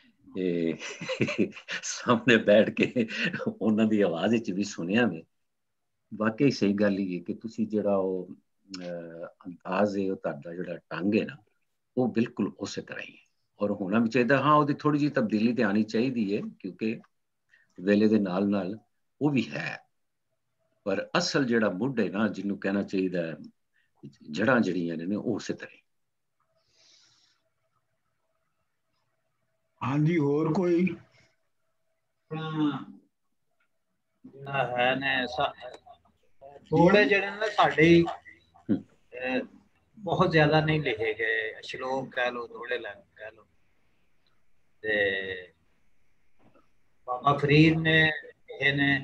Speaker 3: सामने बैठ के उन्होंने आवाज च भी सुनिया मैं। वाकई सही गल ही है कि तुसी जिहड़ा वो अंदाज है, तुहाडा जिहड़ा ढंग है ना, वो बिल्कुल उस तरह ही है और होना भी चाहिए। हाँ वो थोड़ी जी तब्दीली तो आनी चाहिए है क्योंकि वेले दे नाल नाल वो भी है, पर असल जिहड़ा मुੱਢ है ना जिन्हों कहना चाहिए जड़ा जड़ियां ने वो उस तरह।
Speaker 1: हाँ जी और कोई?
Speaker 9: है ने थोड़े जड़े ना साडे बहुत ज्यादा नहीं लिखे गए, श्लोक कह लो, थोड़े लाइन कह लो। ते बाबा फरीद ने लिखे ने,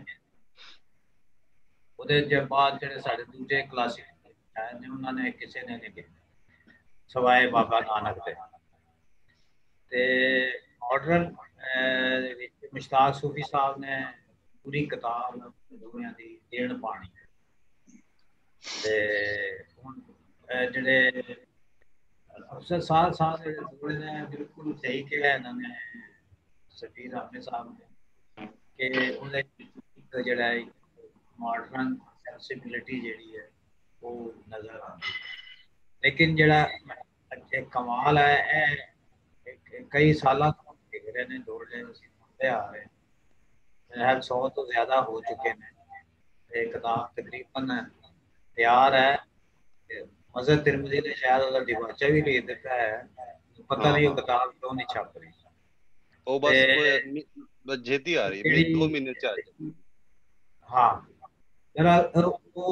Speaker 9: ਉਹਦੇ ਦੇ ਬਾਅਦ ਜਿਹੜੇ ਸਾਡੇ ਦੂਜੇ ਕਲਾਸਿਕ ਹੈ ਨੇ ਉਹਨਾਂ ਨੇ ਕਿਸੇ ਨੇ ਨਹੀਂ ਲਿਖੇ ਸਵਾਏ ਬਾਬਾ ਨਾਨਕ ਦੇ। ਤੇ ਮਾਡਰਨ ਦੇ ਵਿੱਚ ਮੁਸ਼ਤਾਕ ਸੂਫੀ ਸਾਹਿਬ ਨੇ ਪੂਰੀ ਕਿਤਾਬ ਦੁਨੀਆ ਦੀ ਦੇਣ ਪਾਣੀ। ਤੇ ਹੁਣ ਜਿਹੜੇ अफसर साहब ने बिल्कुल सही कहा इन्होंने सफीर अहमद साहब ने कि ਉਹਦੇ ਜਿਹੜਾ मॉडर्न सेंसिबिलिटी ਜਿਹੜੀ है वो नजर आती है। लेकिन ਜਿਹੜਾ अच्छे कमाल है कई साल दिख रहे ने दौड़े सुनते आ रहे हैं 100 तो ज्यादा हो चुके हैं। किताब तकरीबन तैयार है। मज़हर तिरमिज़ी ने शायद उसका दिवाचा भी लिख दिता है, पता नहीं वो किताब क्यों नहीं छप रही।
Speaker 5: वो बस जेती आ रही है 2 महीने च आ जाएगी।
Speaker 9: हाँ जरा वो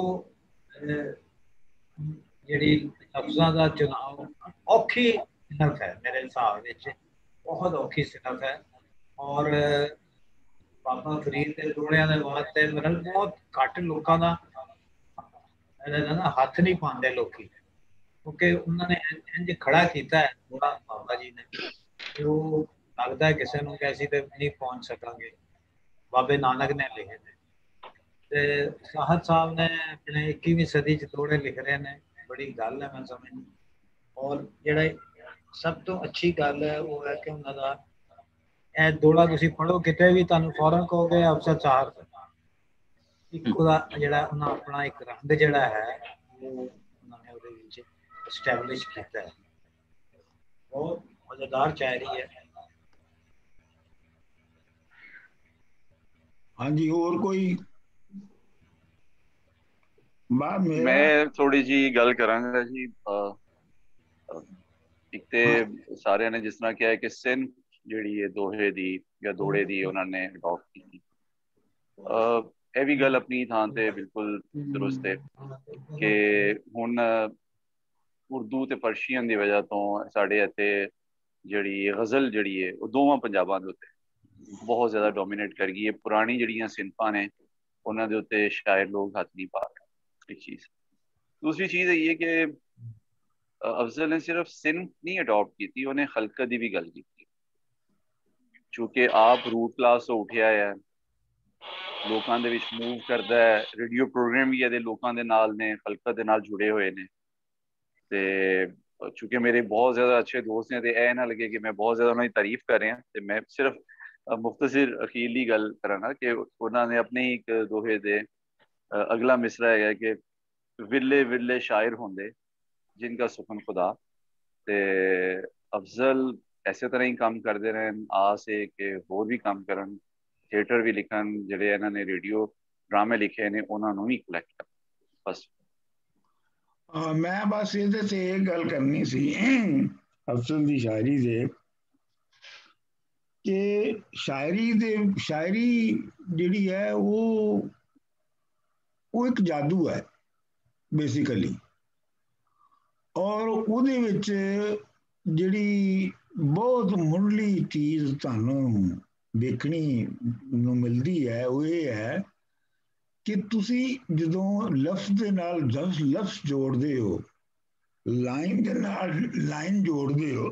Speaker 9: ਜਿਹੜੀ ਅਫਸਰਾਂ ਦਾ ਚੁਣਾਵ ਔਖੀ ਸਿਨਫ ਹੈ ਮੇਰੇ ਹਿਸਾਬ ਵਿੱਚ, ਬਹੁਤ ਔਖੀ ਸਿਨਫ ਹੈ। ਔਰ ਬਾਬਾ ਫਰੀਦ ਦੇ ਦੋੜਿਆਂ ਦੇ ਵਾਸਤੇ ਮਤਲਬ ਬਹੁਤ ਘੱਟ ਲੋਕਾਂ ਦਾ ਨਾ ਹੱਥ ਨਹੀਂ ਪਾਉਂਦੇ ਲੋਕੀ, ਕਿਉਂਕਿ ਉਹਨਾਂ ਨੇ ਇੰਜ ਖੜਾ ਕੀਤਾ ਹੈ ਥੋੜਾ ਬਾਬਾ ਜੀ ਨੇ ਕਿ ਉਹ ਲੱਗਦਾ ਕਿਸੇ ਨੂੰ ਕਿ ਅਸੀਂ ਤੇ ਨਹੀਂ ਪਹੁੰਚ ਸਕਾਂਗੇ। ਬਾਬੇ ਨਾਨਕ ਨੇ ਲਿਖੇ ਨੇ ਤੇ ਸਾਹਦ ਸਾਹਿਬ ਨੇ ਆਪਣੇ 21ਵੀਂ ਸਦੀ ਚ ਦੋੜੇ ਲਿਖ ਰਹੇ ਨੇ, ਬੜੀ ਗੱਲ ਹੈ ਮੈਂ ਸਮਝਦਾ। ਔਰ ਜਿਹੜਾ ਸਭ ਤੋਂ ਅੱਛੀ ਗੱਲ ਹੈ ਉਹ ਹੈ ਕਿ ਉਹਨਾਂ ਦਾ ਇਹ ਦੋੜਾ ਤੁਸੀਂ ਪੜ੍ਹੋ ਕਿਤੇ ਵੀ ਤੁਹਾਨੂੰ ਫੌਰਨ ਕਹੋਗੇ ਅਫਸਰ ਸਾਹਿਬ ਇੱਕ ਉਹਦਾ ਜਿਹੜਾ ਉਹਨਾਂ ਆਪਣਾ ਇੱਕ ਰੰਗ ਜਿਹੜਾ ਹੈ ਉਹ ਉਹਨਾਂ ਨੇ ਉਹਦੇ ਵਿੱਚ ਐਸਟੈਬਲਿਸ਼ ਕੀਤਾ ਹੈ। ਬਹੁਤ ਮਜ਼ੇਦਾਰ ਸ਼ਾਇਰੀ ਹੈ।
Speaker 1: ਹਾਂਜੀ ਹੋਰ ਕੋਈ
Speaker 7: मैं थोड़ी जी गल करांगा जी। एक ते सारे ने जिस तरह किया है कि सिन जिहड़ी है दोहे दी या दोड़े दी उन्होंने अडॉप्ट की। ਇਹ ਵੀ ਗੱਲ ਆਪਣੀ ਥਾਂ ਤੇ ਬਿਲਕੁਲ ਦਰੁਸਤ ਹੈ ਕਿ ਹੁਣ ਉਰਦੂ ਤੇ ਪਰਸ਼ੀਅਨ ਦੀ ਵਜ੍ਹਾ ਤੋਂ ਸਾਡੇ ਇੱਥੇ ਜਿਹੜੀ ਗਜ਼ਲ ਜਿਹੜੀ ਹੈ ਉਹ ਦੋਵਾਂ ਪੰਜਾਬਾਂ ਦੇ ਉੱਤੇ ਬਹੁਤ ਜ਼ਿਆਦਾ ਡੋਮੀਨੇਟ ਕਰ ਗਈ ਹੈ। ਪੁਰਾਣੀ ਜਿਹੜੀਆਂ ਸਿਨਫਾਂ ਨੇ ਉਹਨਾਂ ਦੇ ਉੱਤੇ ਸ਼ਾਇਰ ਲੋਕ ਹੱਥ ਨਹੀਂ ਪਾ ਰਹੇ। एक चीज दूसरी चीज है ये कि अफजल ने सिर्फ सिनफ नहीं अडॉप्ट की थी, उन्हें खलकत की भी गल की थी। चूंकि आप रूट क्लास तो उठिया है लोगों के विच मूव करता है, रेडियो प्रोग्राम भी ये लोगों के नाल ने खलकत के नाल जुड़े हुए ने ते चूंकि मेरे बहुत ज्यादा अच्छे दोस्त ने तो यह ना लगे कि मैं बहुत ज्यादा उन्होंने तारीफ कर रहा तो मैं सिर्फ मुख्तसर अखीरली गल कराना कि उन्होंने अपने एक दोहे दे अगला मिसरा है कि विले विले शायर होंदे जिनका सुखन खुदा। ते अफजल ऐसे तरह ही काम करते रहे, आस है कि होर भी काम करन, थिएटर भी लिखन, जिहड़े इन्होंने रेडियो ड्रामे लिखे ने उन्होंने भी कलैक्ट कर। बस
Speaker 1: मैं बस ਇਹਦੇ ਤੇ ਇਹ ਗੱਲ ਕਰਨੀ ਸੀ ਅਫਜ਼ਲ ਦੀ ਸ਼ਾਇਰੀ ਦੇ ਕਿ ਸ਼ਾਇਰੀ ਜਿਹੜੀ ਹੈ ਉਹ ਇੱਕ ਜਾਦੂ ਹੈ ਬੇਸਿਕਲੀ। ਔਰ ਉਹਦੇ ਵਿੱਚ ਜਿਹੜੀ ਬਹੁਤ ਮੁੱਢਲੀ ਚੀਜ਼ ਤੁਹਾਨੂੰ ਦੇਖਣੀ ਨੂੰ ਮਿਲਦੀ ਹੈ ਉਹ ਇਹ ਹੈ ਕਿ ਤੁਸੀਂ ਜਦੋਂ ਲਫ਼ਜ਼ ਦੇ ਨਾਲ ਲਫ਼ਜ਼ ਜੋੜਦੇ ਹੋ, ਲਾਈਨ ਦੇ ਨਾਲ ਲਾਈਨ ਜੋੜਦੇ ਹੋ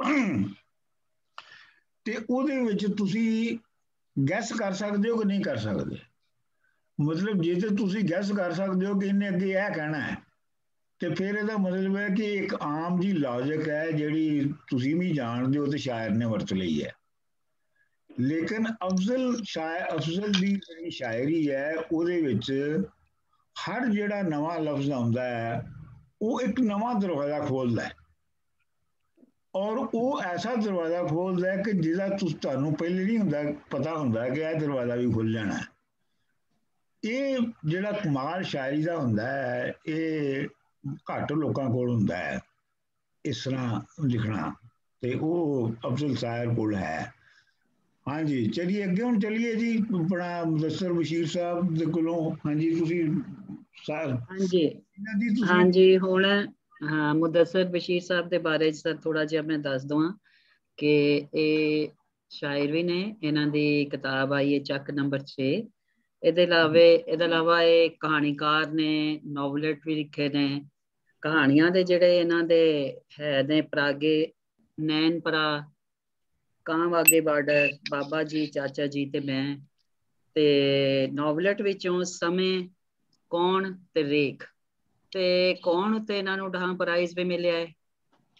Speaker 1: ਤੇ ਉਹਦੇ ਵਿੱਚ ਤੁਸੀਂ ਗੈਸ ਕਰ ਸਕਦੇ ਹੋ ਕਿ ਨਹੀਂ ਕਰ ਸਕਦੇ। ਮਤਲਬ ਜੇ ਤੇ ਤੁਸੀਂ ਗੈਸ ਕਰ ਸਕਦੇ ਹੋ ਕਿ ਇਹਨੇ ਅੱਗੇ ਇਹ ਕਹਿਣਾ ਹੈ ਤੇ ਫਿਰ ਇਹਦਾ ਮਤਲਬ ਹੈ ਕਿ ਇੱਕ ਆਮ ਜੀ ਲੌਜਿਕ ਹੈ ਜਿਹੜੀ ਤੁਸੀਂ ਵੀ ਜਾਣਦੇ ਹੋ ਤੇ ਸ਼ਾਇਰ ਨੇ ਵਰਤ ਲਈ ਹੈ। ਲੇਕਿਨ ਅਫਜ਼ਲ ਦੀ ਜਿਹੜੀ ਸ਼ਾਇਰੀ ਹੈ ਉਹਦੇ ਵਿੱਚ ਹਰ ਜਿਹੜਾ ਨਵਾਂ ਲਫ਼ਜ਼ ਆਉਂਦਾ ਹੈ ਉਹ ਇੱਕ ਨਵਾਂ ਦਰਵਾਜ਼ਾ ਖੋਲ੍ਹਦਾ ਹੈ ਔਰ ਉਹ ਐਸਾ ਦਰਵਾਜ਼ਾ ਖੋਲ੍ਹਦਾ ਹੈ ਕਿ ਜਿਹਦਾ ਤੁਹਾਨੂੰ ਪਹਿਲੇ ਨਹੀਂ ਹੁੰਦਾ ਪਤਾ ਹੁੰਦਾ ਕਿ ਇਹ ਦਰਵਾਜ਼ਾ ਵੀ ਖੁੱਲ੍ਹ ਜਾਣਾ ਹੈ। ਇਹ ਜਿਹੜਾ ਕਮਾਲ ਸ਼ਾਇਰੀ ਦਾ ਹੁੰਦਾ ਹੈ ਇਹ ਘੱਟ ਲੋਕਾਂ ਕੋਲ ਹੁੰਦਾ ਹੈ ਇਸ ਤਰ੍ਹਾਂ ਲਿਖਣਾ ਤੇ ਉਹ ਅਫਜ਼ਲ ਸਾਹਿਬ ਕੋਲ ਹੈ। ਹਾਂਜੀ ਚਲਿਏ ਅੱਗੇ ਹੁਣ ਚਲਿਏ ਜੀ ਆਪਣਾ ਮੁਦੱਸਰ ਬਸ਼ੀਰ ਸਾਹਿਬ ਦੇ ਕੋਲੋਂ। ਹਾਂਜੀ ਤੁਸੀਂ
Speaker 2: ਹਾਂਜੀ ਹੁਣ ਹਾਂ ਮੁਦੱਸਰ ਬਸ਼ੀਰ ਸਾਹਿਬ ਦੇ ਬਾਰੇ ਸਰ ਥੋੜਾ ਜਿਹਾ ਮੈਂ ਦੱਸ ਦਵਾਂ ਕਿ ਇਹ ਸ਼ਾਇਰ ਵੀ ਨੇ, ਇਹਨਾਂ ਦੀ ਕਿਤਾਬ ਆਈ ਹੈ ਚੱਕ ਨੰਬਰ 6। ਇਹਦੇ ਇਲਾਵਾ ਇਹ ਕਹਾਣੀਕਾਰ ਨੇ, ਨੋਵਲਟ ਵੀ ਲਿਖੇ ਨੇ। ਕਹਾਣੀਆਂ ਦੇ ਜਿਹੜੇ ਇਹਨਾਂ ਦੇ ਹੈ ਨੇ ਪਰਾਗੇ, ਨੈਣਪਰਾ, ਕਾਂ ਵਾਗੇ ਬਾਰਡਰ, ਬਾਬਾ ਜੀ, ਚਾਚਾ ਜੀ ਤੇ ਮੈਂ। ਤੇ ਨੋਵਲਟ ਵਿੱਚੋਂ ਸਮੇਂ, ਕੌਣ ਤੇ ਰੇਖ। ਤੇ ਕੌਣ ਤੇ ਇਹਨਾਂ ਨੂੰ ਡਾਂ ਪ੍ਰਾਈਜ਼ ਵੀ ਮਿਲਿਆ ਹੈ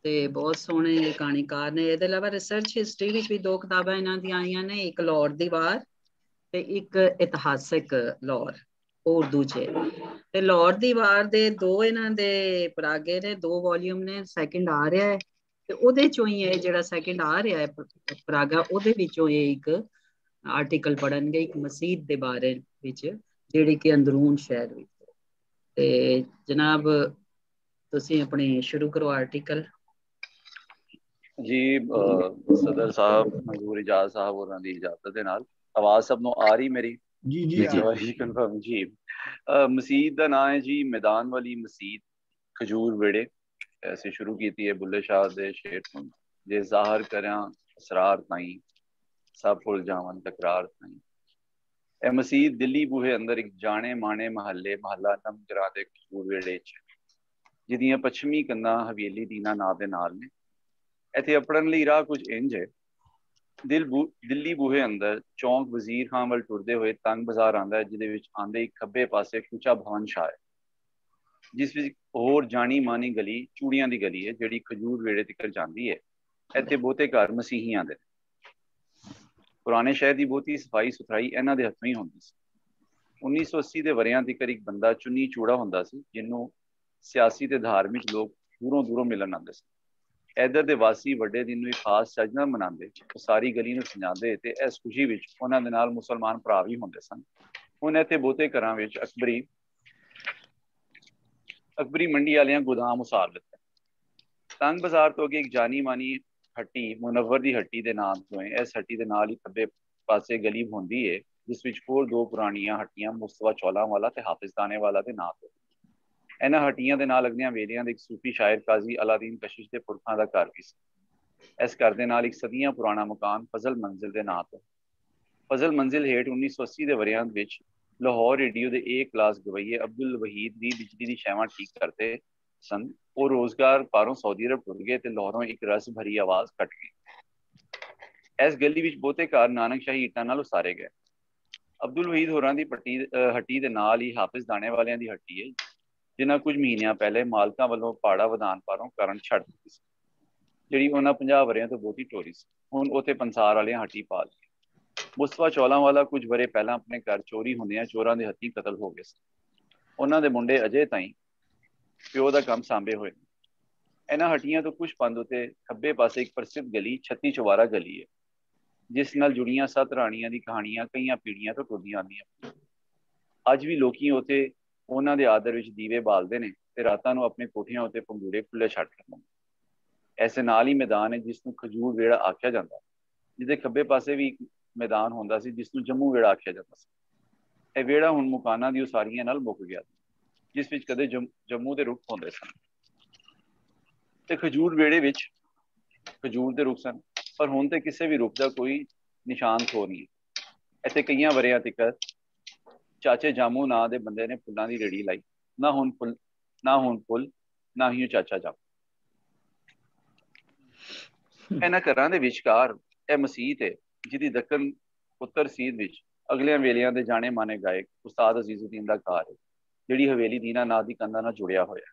Speaker 2: ਤੇ ਬਹੁਤ ਸੋਹਣੇ ਕਹਾਣੀਕਾਰ ਨੇ। ਇਹਦੇ ਇਲਾਵਾ ਰਿਸਰਚ ਹਿਸਟਰੀ ਵਿੱਚ ਵੀ 2 ਕਿਤਾਬਾਂ ਇਹਨਾਂ ਦੀਆਂ ਆਈਆਂ ਨੇ, ਇੱਕ ਲਾਹੌਰ ਦੀ ਵਾਰ ਤੇ ਇੱਕ ਇਤਿਹਾਸਿਕ ਲਾਹੌਰ, ਉਹ ਉਰਦੂ 'ਚ। ਤੇ ਲਾਹੌਰ ਦੀ ਵਾਰ ਦੇ 2 ਇਹਨਾਂ ਦੇ ਪਰਾਗੇ ਨੇ, 2 ਵੋਲੀਅਮ ਨੇ, ਸੈਕਿੰਡ ਆ ਰਿਹਾ ਹੈ ਤੇ ਉਹਦੇ ਚੋਂ ਹੀ ਇਹ ਜਿਹੜਾ ਸੈਕਿੰਡ ਆ ਰਿਹਾ ਹੈ ਪਰਾਗਾ, ਉਹਦੇ ਵਿੱਚੋਂ ਇਹ ਇੱਕ ਆਰਟੀਕਲ ਪੜ੍ਹਨਗੇ ਇੱਕ ਮਸਜਿਦ ਦੇ ਬਾਰੇ ਵਿੱਚ, ਜਿਹੜੀ ਕਿ ਅੰਦਰੂਨ ਸ਼ਹਿਰ ਵਿੱਚ। ਤੇ ਜਨਾਬ ਤੁਸੀਂ ਆਪਣੀ ਸ਼ੁਰੂ ਕਰੋ ਆਰਟੀਕਲ।
Speaker 7: जी सदर साहब मंजूर इजाज साहब होरां दी इजाजत दे नाल आवाज सब नूं आ रही मेरी?
Speaker 1: जी जी
Speaker 7: जी कंफर्म जी। मसीत दा नाम है जी मैदान वाली मसीत खजूर वेड़े। ऐसे शुरू कीती है बुल्ले शाह दे शेर तो, जे ज़ाहिर करां असरार ताई सब भुल जावन तकरार ताई। ए मसीत दिल्ली बूहे अंदर एक जाने माने महल्ला नमगरा दे खजूर वेड़े च, जिहदियां पश्चिमी कंधां हवेली दीना नां दे नाल ने। इत्थे अपड़न लई राह कुछ इंज है। दिल्ली बूहे अंदर चौंक वजीर खान वाल टुरदे हुए तंग बाजार आंदा है, जिहदे विच आंदे ही खब्बे पासे कुचा भवन शाह है, जिस विच होर जानी मानी गली चूड़ियां दी गली है, जिहड़ी खजूर वेड़े तक जांदी है। इत्थे बहुते घर मसीहियां दे। पुराने शहर की बहुती सफाई सुथराई इन्हां दे हत्थों ही होंदी सी। 1980 दे वरियां तक एक बंदा चुन्नी चूड़ा हुंदा सी, जिन्नू सियासी ते धार्मिक लोग दूरों दूरों मिलन आंदे सी। इधर दे वासी वड्डे दिन नूं खास सजना मनाते, सारी गली नूं सजांदे ते इस खुशी विच उन्हां दे नाल मुसलमान भरा भी हुंदे सन। हुण इत्थे बहुते घरां विच अकबरी मंडी वालियां गोदाम उसार लिते। तंग बाजार तो अगे एक जानी मानी हट्टी मुनव्वर दी हट्टी दे नाम तो है। इस हट्टी दे नाल ही खब्बे पासे गली होंदी है, जिस विच होर 2 पुरानियां हट्टियां मुस्तफा चौला वाला ते हाफिज दाने वाला दे नाम तो। इन्हां हट्टियां दे नाल लगदियां वेलियां दे एक सूफी शायर काजी अलादीन कशिश दे पुरखां दा घर भी सी। इस घर दे नाल एक सदियां पुराना मकान फजल मंजिल दे नाम तो। फजल मंजिल हेठ 1980 दे वरियां विच लाहौर रेडियो दे A क्लास गवैये अब्दुल वहीद भी बिजली दी शैवां ठीक करते सन। वो रोजगार पारों सऊदी अरब टुर गए ते लाहौरों एक रस भरी आवाज कट गई। इस गली विच बहुते घर नानक शाही ईटां नाल उसारे गए। अब्दुल वहीद होरां दी हट्टी दे नाल ही हाफिज दाने वालियां दी हट्टी है, जिन्हां कुछ महीनों पहले मालकां वालों पहाड़ा वधान पारों कारण छड़ दी सी, जिहड़ी उन्हां 50 वरियां तो बहुती टोरी सी। हुण उत्थे पंसार वालियां हट्टी पा लई। मुस्तफा चौला वाला कुछ वरे पहला अपने घर चोरी होंदियां चोरां दे हत्थीं कतल हो गए सी। उन्हां दे मुंडे अजे ताईं प्यो दा काम सांभे होए। इन्हां हट्टियां तो कुछ पंद उत्ते खब्बे पासे एक प्रसिद्ध गली 36 चौबारा गली है, जिस नाल जुड़ियां 7 राणियां दी कहानियां कईयां पीढ़ियां तो टुरदियां आंदियां। अज भी लोकी उत्ते उन्हां दे आदर विच दीवे बालदे ने ते रातां नूं अपने कोठियां उत्ते पंगूड़े खुले छड्ड दिंदे ने। ऐसे नाल ही मैदान है जिसनूं खजूर वेड़ा आख्या जांदा, जिहदे खब्बे पासे भी एक मैदान होंदा सी जिसनूं जम्मू वेड़ा आख्या जांदा सी। ਇਹ वेड़ा हुण मकानां दी उसारियां नाल मुक गया, जिस विच कदे जम्मू दे रुख होंदे सन ते खजूर वेड़े विच खजूर दे रुख सन, पर हुण ते किसी भी रुख दा कोई निशान थो नहीं। इत्थे कईयां वरियां तिकर चाचे जामू नां दे बंदे ने फुल्लां दी रेड़ी लाई। ना हुण फुल ना ही चाचा जामू। इन्हां घरां दे विचकार ਇਹ ਮਸੀਤ है, जिहदी दक्कन उत्तर सीध विच अगलियां वेलियां दे जाने माने गायक उस्ताद अजीजुद्दीन दा घर है, जिहड़ी हवेली दीना नां दी कंधां नाल जुड़िया होया।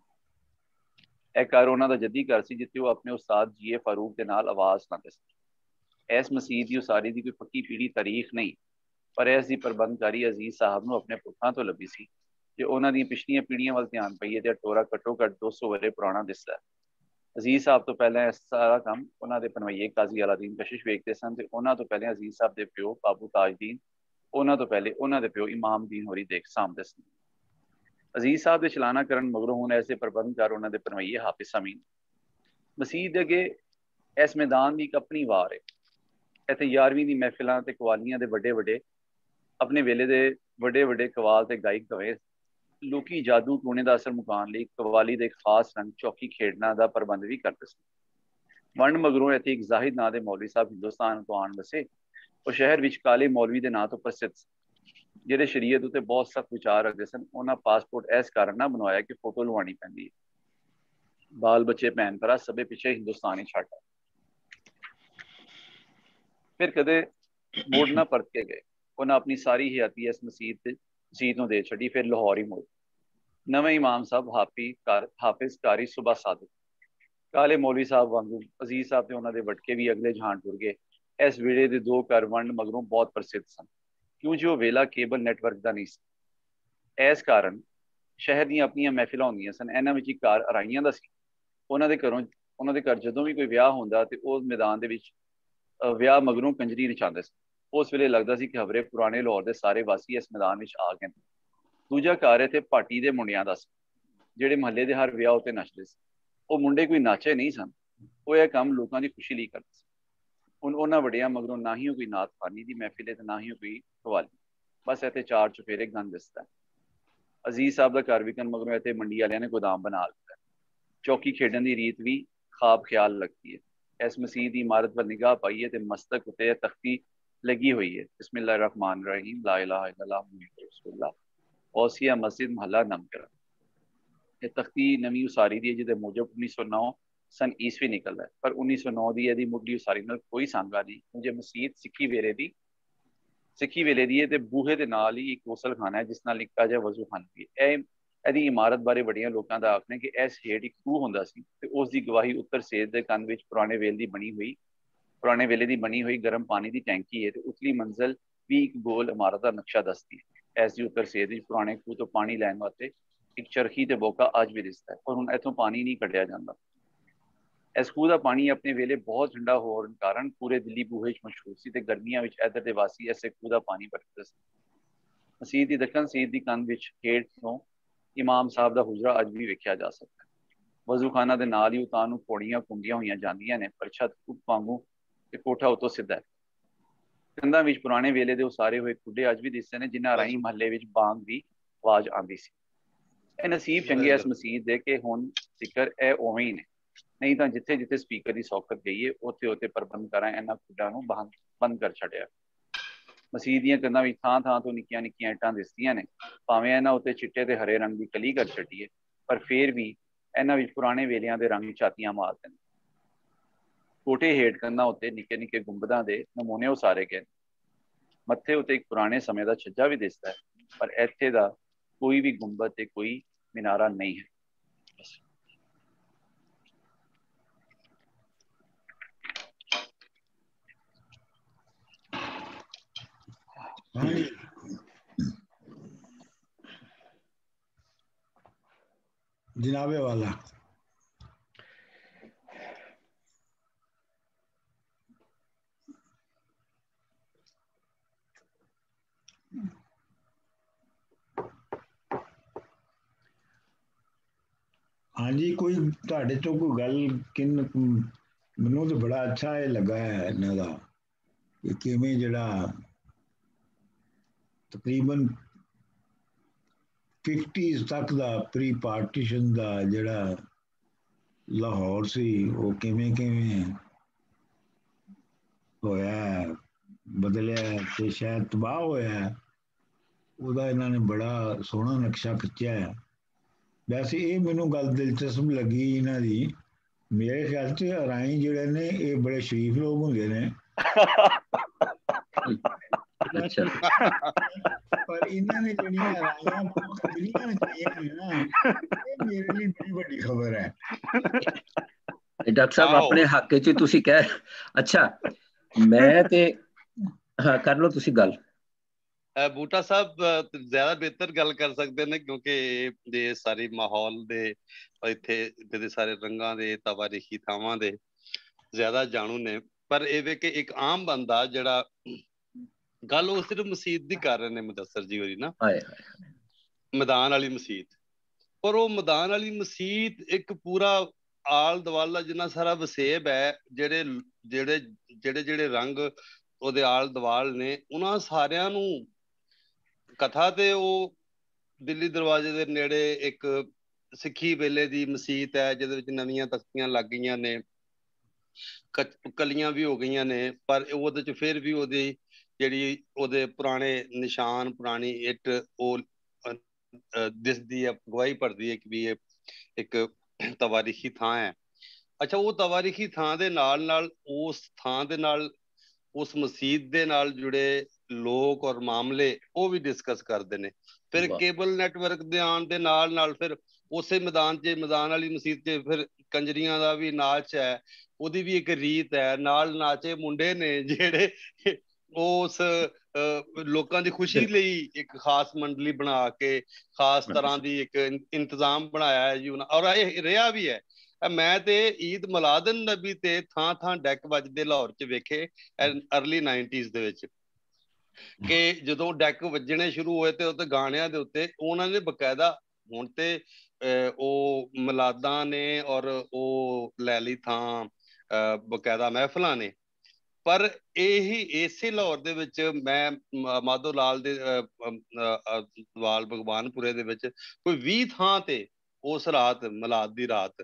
Speaker 7: ਇਹ घर उन्हां दा जद्दी घर सी, जिथे वो अपने उस्ताद जीए फारूक दे नाल आवाज सुनाते सन। इस मसीत दी उसारी दी कोई पक्की पीढ़ी तारीख नहीं, पर इस दी प्रबंधकारी अजीज साहब नूं अपने पुरखां तो लभी सी। जे उन्हां दी पिछलियां पीढ़ियां वाल ध्यान पईए ते टोरा घट्टो घट्ट 200 वरे पुराना दिसदा है। अजीज साहब तो पहले इस सारा काम उन्हां दे पनवैये काजी अलादीन कशिश वेखदे सन ते उन्हां तो पहले अजीज साहब दे प्यो बाबू ताजदीन, उन्हां तो पहले उन्हां दे प्यो इमाम दीन होरी देख सामदे सन। अजीज साहब दे चलाना करन मगरों हुण ऐसे प्रबंधकार उन्हां दे पनवैये हाफिज अमीन। मसीत दे अगे इस मैदान दी इक अपनी वार है। इत्थे 11वीं दी महफिलां ते कवालियां दे वड्डे वड्डे अपने वेले दे वड्डे वड्डे कवाल ते गायक गवे। लोकी जादू टूने का असर मुकान लई कवाली दे खास रंग चौकी खेडना का प्रबंध भी करते सन। वंड मगरों इत्थे एक जाहिद नां दे मौलवी साहब हिंदुस्तान तो आन बसे। वो शहर विच काले मौलवी दे नां तो प्रसिद्ध सन, जिहड़े शरीयत उत्ते बहुत सख्त विचार रखते सन। उन्हां पासपोर्ट इस कारण ना बनवाया कि फोटो लवानी पैंदी है। बाल बच्चे भैन भरा सबे पिछे हिंदुस्तान ही छड्ड फिर कदे मुड़ ना परत के गए। उन्हें अपनी सारी हयाती इस मसीत नूं दे छड्डी, फिर लाहौर ही मुड़। नवे इमाम साहब हाफिज कारी सुबह सादिक ਕਾਲੇ ਮੌਲਵੀ ਸਾਹਿਬ ਵਾਂਗੂ ਅਜ਼ੀਜ਼ ਸਾਹਿਬ ਤੇ ਉਹਨਾਂ ਦੇ ਵਟਕੇ ਵੀ ਅਗਲੇ ਜਹਾਨ ਟੁਰ ਗਏ। ਇਸ ਵੇਲੇ ਦੇ 2 ਘਰ ਵੰਡ ਮਗਰੋਂ ਬਹੁਤ ਪ੍ਰਸਿੱਧ ਸਨ, ਕਿਉਂ ਜੋ ਵੇਲਾ ਕੇਬਲ ਨੈਟਵਰਕ ਦਾ ਨਹੀਂ ਸੀ। ਇਸ ਕਾਰਨ ਸ਼ਹਿਰ ਦੀਆਂ ਆਪਣੀਆਂ ਮਹਿਫਿਲਾਂ ਹੁੰਦੀਆਂ ਸਨ। ਇਹਨਾਂ ਵਿੱਚ ਇੱਕ ਘਰ ਅਰਾਈਆਂ ਦਾ ਸੀ। ਉਹਨਾਂ ਦੇ ਘਰ ਜਦੋਂ ਵੀ ਕੋਈ ਵਿਆਹ ਹੁੰਦਾ ਤੇ ਉਸ ਮੈਦਾਨ ਦੇ ਵਿੱਚ ਵਿਆਹ ਮਗਰੋਂ ਕੰਜਰੀ ਨਚਾਉਂਦੇ ਸਨ। ਉਸ ਵੇਲੇ ਲੱਗਦਾ ਸੀ ਕਿ ਖਬਰੇ ਪੁਰਾਣੇ ਲਾਹੌਰ ਦੇ ਸਾਰੇ ਵਾਸੀ ਇਸ ਮੈਦਾਨ ਵਿੱਚ ਆ ਗਏ। ਦੂਜਾ ਘਰ ਇੱਥੇ ਪਾਟੀ ਦੇ ਮੁੰਡਿਆਂ ਦਾ ਸੀ, ਜਿਹੜੇ ਮਹੱਲੇ ਦੇ ਹਰ ਵਿਆਹ ਉੱਤੇ ਨੱਚਦੇ ਸੀ। ਉਹ ਮੁੰਡੇ ਕੋਈ ਨਾਚੇ ਨਹੀਂ ਸਨ, ਉਹ ਇਹ ਕੰਮ ਲੋਕਾਂ ਦੀ ਖੁਸ਼ੀ ਲਈ ਕਰਦੇ ਸੀ। ਹੁਣ ਉਹਨਾਂ ਵੱਡਿਆਂ ਮਗਰੋਂ ਨਾ ਹੀ ਉਹ ਕੋਈ ਨਾਤ ਖਾਨੀ ਦੀ ਮਹਿਫਿਲ ਤੇ ਨਾ ਹੀ ਉਹ ਕੋਈ ਕਵਾਲੀ, ਬਸ ਇੱਥੇ 4 ਚੁਫੇਰੇ ਗੰਦ ਦਿਸਦਾ। ਅਜ਼ੀਜ਼ ਸਾਹਿਬ ਦਾ ਘਰ ਵਿਕਣ ਮਗਰੋਂ ਇੱਥੇ ਮੰਡੀ ਵਾਲਿਆਂ ਨੇ ਗੋਦਾਮ ਬਣਾ ਲਿੱਤਾ। ਚੌਕੀ ਖੇਡਣ ਦੀ ਰੀਤ ਵੀ ਖਾਬ ਖਿਆਲ ਲੱਗਦੀ ਹੈ। ਇਸ ਮਸੀਤ ਦੀ ਇਮਾਰਤ ਵੱਲ ਨਿਗਾਹ ਪਾਈਏ ਤੇ ਮਸਤਕ ਉੱਤੇ ਤਖਤੀ ਲੱਗੀ ਹੋਈ ਹੈ, ਬਿਸਮਿल्लाह रहमान रहीम ला इलाहा इल्लल्लाह मुहम्मद रसूलुल्लाह औसिया मस्जिद महला नमकरा। ਇਹ ਤਖਤੀ ਨਵੀਂ ਉਸਾਰੀ ਦੀ ਹੈ, ਜਿਹਦੇ ਮੁਜਬ 1909 ਸਨ ਈਸਵੀ ਨਿਕਲਦਾ ਹੈ, ਪਰ 1909 ਦੀ ਇਹਦੀ ਮੁੱਢਲੀ ਉਸਾਰੀ ਨਾਲ ਕੋਈ ਸਾਂਗਾ ਨਹੀਂ। ਜੇ ਮਸੀਤ ਸਿੱਖੀ ਵੇਲੇ ਦੀ ਹੈ ਤੇ ਬੂਹੇ ਦੇ ਨਾਲ ਹੀ ਇੱਕ ਗੁਸਲਖਾਨਾ ਹੈ, ਜਿਸ ਨਾਲ ਨਿੱਕਾ ਜਿਹਾ ਵਜ਼ੂਖਾਨਾ ਵੀ ਹੈ। ਇਹਦੀ ਇਮਾਰਤ ਬਾਰੇ ਵੱਡੀਆਂ ਲੋਕਾਂ ਦਾ ਆਖਣਾ ਕਿ ਇਸ ਹੇਠ ਇੱਕ ਖੂਹ ਹੁੰਦਾ ਸੀ ਤੇ ਉਸ ਦੀ ਗਵਾਹੀ ਉੱਤਰ ਸੇਧ ਦੇ ਕੰਧ ਵਿੱਚ ਪੁਰਾਣੇ ਵੇਲੇ ਦੀ ਬਣੀ ਹੋਈ ਗਰਮ ਪਾਣੀ ਦੀ ਟੈਂਕੀ ਹੈ ਤੇ ਉਤਲੀ ਮੰਜ਼ਲ ਵੀ ਇੱਕ ਗੋਲ ਇਮਾਰਤ ਦਾ ਨਕਸ਼ਾ ਦੱਸਦੀ ਹੈ। ਇਸ ਦੀ ਉੱਤਰ ਸੇਧ ਵਿੱਚ ਪੁਰਾਣੇ ਖੂਹ ਤੋਂ ਪਾਣੀ ਲੈਣ ਵਾਸਤੇ ਇੱਕ ਚਰਖੀ ਤੇ ਬੋਕਾ ਅੱਜ ਵੀ ਦਿਸਦਾ ਹੈ, ਪਰ ਹੁਣ ਇੱਥੋਂ ਪਾਣੀ ਨਹੀਂ ਕੱਢਿਆ ਜਾਂਦਾ। ਇਸ ਖੂਹ ਦਾ ਪਾਣੀ ਆਪਣੇ ਵੇਲੇ ਬਹੁਤ ਠੰਡਾ ਹੋਣ ਕਾਰਨ ਪੂਰੇ ਦਿੱਲੀ ਬੂਹੇ 'ਚ ਮਸ਼ਹੂਰ ਸੀ ਤੇ ਗਰਮੀਆਂ ਵਿੱਚ ਇੱਧਰ ਦੇ ਵਾਸੀ ਇਸੇ ਖੂਹ ਦਾ ਪਾਣੀ ਵਰਤਦੇ ਸੀ। ਮਸੀਤ ਦੀ ਦੱਖਣ ਸੀਧ ਦੀ ਕੰਧ ਵਿੱਚ ਹੇਠ ਤੋਂ ਇਮਾਮ ਸਾਹਿਬ ਦਾ ਹੁਜਰਾ ਅੱਜ ਵੀ ਵੇਖਿਆ ਜਾ ਸਕਦਾ ਹੈ। ਵਜ਼ੂਖਾਨਾ ਦੇ ਨਾਲ ਹੀ ਉਤਾਂ ਨੂੰ ਪੌੜੀਆਂ ਘੁੰਮਦੀਆਂ ਹੋਈਆਂ ਜਾਂਦੀਆਂ ਨੇ, ਪਰ ਛੱਤ ਉੱਪ ਵਾਂਗੂ ਤੇ ਕੋਠਾ ਉਤੋਂ ਸਿੱਧਾ ਹੈ। ਕੰਧਾਂ ਵਿੱਚ ਪੁਰਾਣੇ ਵੇਲੇ ਦੇ ਉਸਾਰੇ ਹੋਏ ਖੁੱਡੇ ਅੱਜ ਵੀ ਦਿਸਦੇ ਨੇ, ਜਿਨ੍ਹਾਂ ਰਾਹੀਂ ਮਹੱਲੇ ਵਿੱਚ ਬਾਂਗ ਦੀ ਆਵਾਜ਼ ਆਉਂਦੀ ਸੀ। ਇਹ ਨਸੀਬ ਚੰਗੇ ਇਸ ਮਸੀਤ ਦੇ ਕਿ ਹੁਣ ਜ਼ਿਕਰ ਇਹ ਉਵੇਂ ਹੀ ਨੇ, ਨਹੀਂ ਤਾਂ ਜਿੱਥੇ ਜਿੱਥੇ ਸਪੀਕਰ ਦੀ ਸੌਕਤ ਗਈ ਹੈ ਉੱਥੇ ਪ੍ਰਬੰਧਕਾਰਾਂ ਇਹਨਾਂ ਖੁੱਡਾਂ ਨੂੰ ਬੰਦ ਕਰ ਛੱਡਿਆ। ਮਸੀਤ ਦੀਆਂ ਕੰਧਾਂ ਵਿੱਚ ਥਾਂ ਥਾਂ ਤੋਂ ਨਿੱਕੀਆਂ ਨਿੱਕੀਆਂ ਇੱਟਾਂ ਦਿਸਦੀਆਂ ਨੇ, ਭਾਵੇਂ ਇਹਨਾਂ ਉੱਤੇ ਚਿੱਟੇ ਤੇ ਹਰੇ ਰੰਗ ਦੀ ਕਲੀ ਕਰ ਛੱਡੀ ਹੈ, ਪਰ ਫੇਰ ਵੀ ਇਹਨਾਂ ਵਿੱਚ ਪੁਰਾਣੇ ਵੇਲਿਆਂ ਦੇ ਰੰਗ ਝਾਤੀਆਂ ਮਾਰਦੇ ਨੇ। ਕੋਠੇ ਹੇਠ ਕੰਧਾਂ ਉੱਤੇ ਨਿੱਕੇ ਨਿੱਕੇ ਗੁੰਬਦਾਂ ਦੇ ਨਮੂਨੇ ਉਸਾਰੇ ਗਏ। ਮੱਥੇ ਉੱਤੇ ਇੱਕ ਪੁਰਾਣੇ ਸਮੇਂ ਦਾ ਛੱਜਾ ਵੀ ਦਿਸਦਾ ਹੈ, ਪਰ ਇੱਥੇ ਦਾ ਕੋਈ ਵੀ ਗੁੰਬਦ ਤੇ ਕੋਈ ਮਿਨਾਰਾ ਨਹੀਂ ਹੈ।
Speaker 1: जनाबे वाला हाँ जी, कोई ਤੁਹਾਡੇ ਤੋਂ ਕੋਈ ਗੱਲ ਮੈਨੂੰ ਤਾਂ ਬੜਾ ਅੱਛਾ ਇਹ ਲੱਗਾ ਹੈ ਇਹਨਾਂ ਦਾ ਕਿ ਕਿਵੇਂ ਜਿਹੜਾ ਤਕਰੀਬਨ 50s ਤੱਕ ਦਾ ਪ੍ਰੀ ਪਾਰਟੀਸ਼ਨ ਦਾ ਜਿਹੜਾ ਲਾਹੌਰ ਸੀ ਉਹ ਕਿਵੇਂ ਹੋਇਆ, ਬਦਲਿਆ ਤੇ ਸ਼ਾਇਦ ਤਬਾਹ ਹੋਇਆ, ਉਹਦਾ ਇਹਨਾਂ ਨੇ ਬੜਾ ਸੋਹਣਾ ਨਕਸ਼ਾ ਖਿੱਚਿਆ ਹੈ। ਵੈਸੇ ਇਹ ਮੈਨੂੰ ਗੱਲ ਦਿਲਚਸਪ ਲੱਗੀ ਇਹਨਾਂ ਦੀ। ਮੇਰੇ ਖਿਆਲ 'ਚ ਅਰਾਈ ਜਿਹੜੇ ਨੇ ਇਹ ਬੜੇ ਸ਼ਰੀਫ ਲੋਕ ਹੁੰਦੇ ਨੇ, ਪਰ ਇਹਨਾਂ ਨੇ ਜਿਹੜੀਆਂ ਅਰਾਈਆਂ ਖਬਰੀਆਂ ਚਾਹੀਆਂ ਨੇ ਨਾ, ਇਹ ਮੇਰੇ ਲਈ ਬੜੀ ਵੱਡੀ ਖਬਰ ਹੈ।
Speaker 3: ਡਾਕਟਰ ਸਾਹਿਬ ਆਪਣੇ ਹੱਕ 'ਚ ਤੁਸੀਂ ਕਹਿ, ਅੱਛਾ ਮੈਂ ਤੇ ਹਾਂ ਕਰ ਲਓ ਤੁਸੀਂ ਗੱਲ।
Speaker 5: ਬੂਟਾ ਸਾਹਿਬ ਜ਼ਿਆਦਾ ਬਿਹਤਰ ਗੱਲ ਕਰ ਸਕਦੇ ਨੇ, ਕਿਉਂਕਿ ਦੇ ਸਾਰੇ ਮਾਹੌਲ ਦੇ ਇੱਥੇ ਦੇ ਸਾਰੇ ਰੰਗਾਂ ਦੇ ਤਵਾਰੀਖੀ ਥਾਵਾਂ ਦੇ ਜ਼ਿਆਦਾ ਜਾਣੂ ਨੇ। ਪਰ ਇਹ ਵੇ ਕਿ ਇੱਕ ਆਮ ਬੰਦਾ ਜਿਹੜਾ ਗੱਲ ਉਹ ਸਿਰਫ ਮਸੀਤ ਦੀ ਕਰ ਰਹੇ ਨੇ, ਮੁਦੱਸਰ ਜੀ ਹੋਰੀ ਨਾ, ਮੈਦਾਨ ਵਾਲੀ ਮਸੀਤ, ਪਰ ਉਹ ਮੈਦਾਨ ਵਾਲੀ ਮਸੀਤ ਇੱਕ ਪੂਰਾ ਆਲ ਦੁਆਲਾ ਜਿੰਨਾ ਸਾਰਾ ਵਸੇਬ ਹੈ, ਜਿਹੜੇ ਰੰਗ ਉਹਦੇ ਆਲ ਦੁਆਲ ਨੇ, ਉਹਨਾਂ ਸਾਰਿਆਂ ਨੂੰ ਕਥਾ ਤੇ ਉਹ ਦਿੱਲੀ ਦਰਵਾਜ਼ੇ ਦੇ ਨੇੜੇ ਇੱਕ ਸਿੱਖੀ ਵੇਲੇ ਦੀ ਮਸੀਤ ਹੈ, ਜਿਹਦੇ ਵਿੱਚ ਨਵੀਆਂ ਤਖਤੀਆਂ ਲੱਗ ਗਈਆਂ ਨੇ, ਕਲੀਆਂ ਵੀ ਹੋ ਗਈਆਂ ਨੇ, ਪਰ ਉਹਦੇ ਚ ਫਿਰ ਵੀ ਉਹਦੀ ਜਿਹੜੀ ਉਹਦੇ ਪੁਰਾਣੇ ਨਿਸ਼ਾਨ, ਪੁਰਾਣੀ ਇੱਟ ਉਹ ਦਿਸਦੀ ਹੈ, ਗਵਾਹੀ ਭਰਦੀ ਹੈ ਕਿ ਵੀ ਇਹ ਇੱਕ ਤਵਾਰੀਖੀ ਥਾਂ ਹੈ। ਅੱਛਾ, ਉਹ ਤਵਾਰੀਖੀ ਥਾਂ ਦੇ ਨਾਲ ਉਸ ਥਾਂ ਦੇ ਨਾਲ ਉਸ ਮਸੀਤ ਦੇ ਨਾਲ ਜੁੜੇ ਲੋਕ ਔਰ ਮਾਮਲੇ ਉਹ ਵੀ ਡਿਸਕਸ ਕਰਦੇ ਨੇ। ਫਿਰ ਕੇਬਲ ਨੈਟਵਰਕ ਦੇ ਆਉਣ ਦੇ ਨਾਲ ਫਿਰ ਉਸੇ ਮੈਦਾਨ 'ਚ, ਮੈਦਾਨ ਵਾਲੀ ਮਸੀਤ 'ਚ ਫਿਰ ਕੰਜਰੀਆਂ ਦਾ ਵੀ ਨਾਚ ਹੈ, ਉਹਦੀ ਵੀ ਇੱਕ ਰੀਤ ਹੈ। ਨਾਲ ਨਾਚੇ ਮੁੰਡੇ ਨੇ ਜਿਹੜੇ ਉਸ ਲੋਕਾਂ ਦੀ ਖੁਸ਼ੀ ਲਈ ਇੱਕ ਖਾਸ ਮੰਡਲੀ ਬਣਾ ਕੇ ਖਾਸ ਤਰ੍ਹਾਂ ਦੀ ਇੱਕ ਇੰਤਜ਼ਾਮ ਬਣਾਇਆ ਹੈ ਜੀ, ਔਰ ਇਹ ਰਿਹਾ ਵੀ ਹੈ। ਮੈਂ ਤੇ ਈਦ ਮਿਲਾਦਨ ਨਬੀ ਤੇ ਥਾਂ ਥਾਂ ਡੈਕ ਵੱਜਦੇ ਲਾਹੌਰ 'ਚ ਵੇਖੇ ਅਰਲੀ 90s ਦੇ ਵਿੱਚ, ਕਿ ਜਦੋਂ ਡੈਕ ਵੱਜਣੇ ਸ਼ੁਰੂ ਹੋਏ ਤੇ ਉੱਤੇ ਗਾਣਿਆਂ ਦੇ ਉੱਤੇ ਉਹਨਾਂ ਨੇ ਬਕਾਇਦਾ, ਹੁਣ ਤੇ ਉਹ ਮਿਲਾਦਾਂ ਨੇ ਔਰ ਉਹ ਲੈਲੀ ਥਾਂ ਬਕਾਇਦਾ ਮਹਿਫਲਾਂ ਨੇ, ਪਰ ਇਹੀ ਇਸੇ ਲਾਹੌਰ ਦੇ ਵਿੱਚ ਮੈਂ ਮਾਧੋ ਲਾਲ ਦੇ ਵਾਲ ਭਗਵਾਨਪੁਰੇ ਦੇ ਵਿੱਚ ਕੋਈ 20 ਥਾਂ ਤੇ ਉਸ ਰਾਤ ਮਿਲਾਦ ਦੀ ਰਾਤ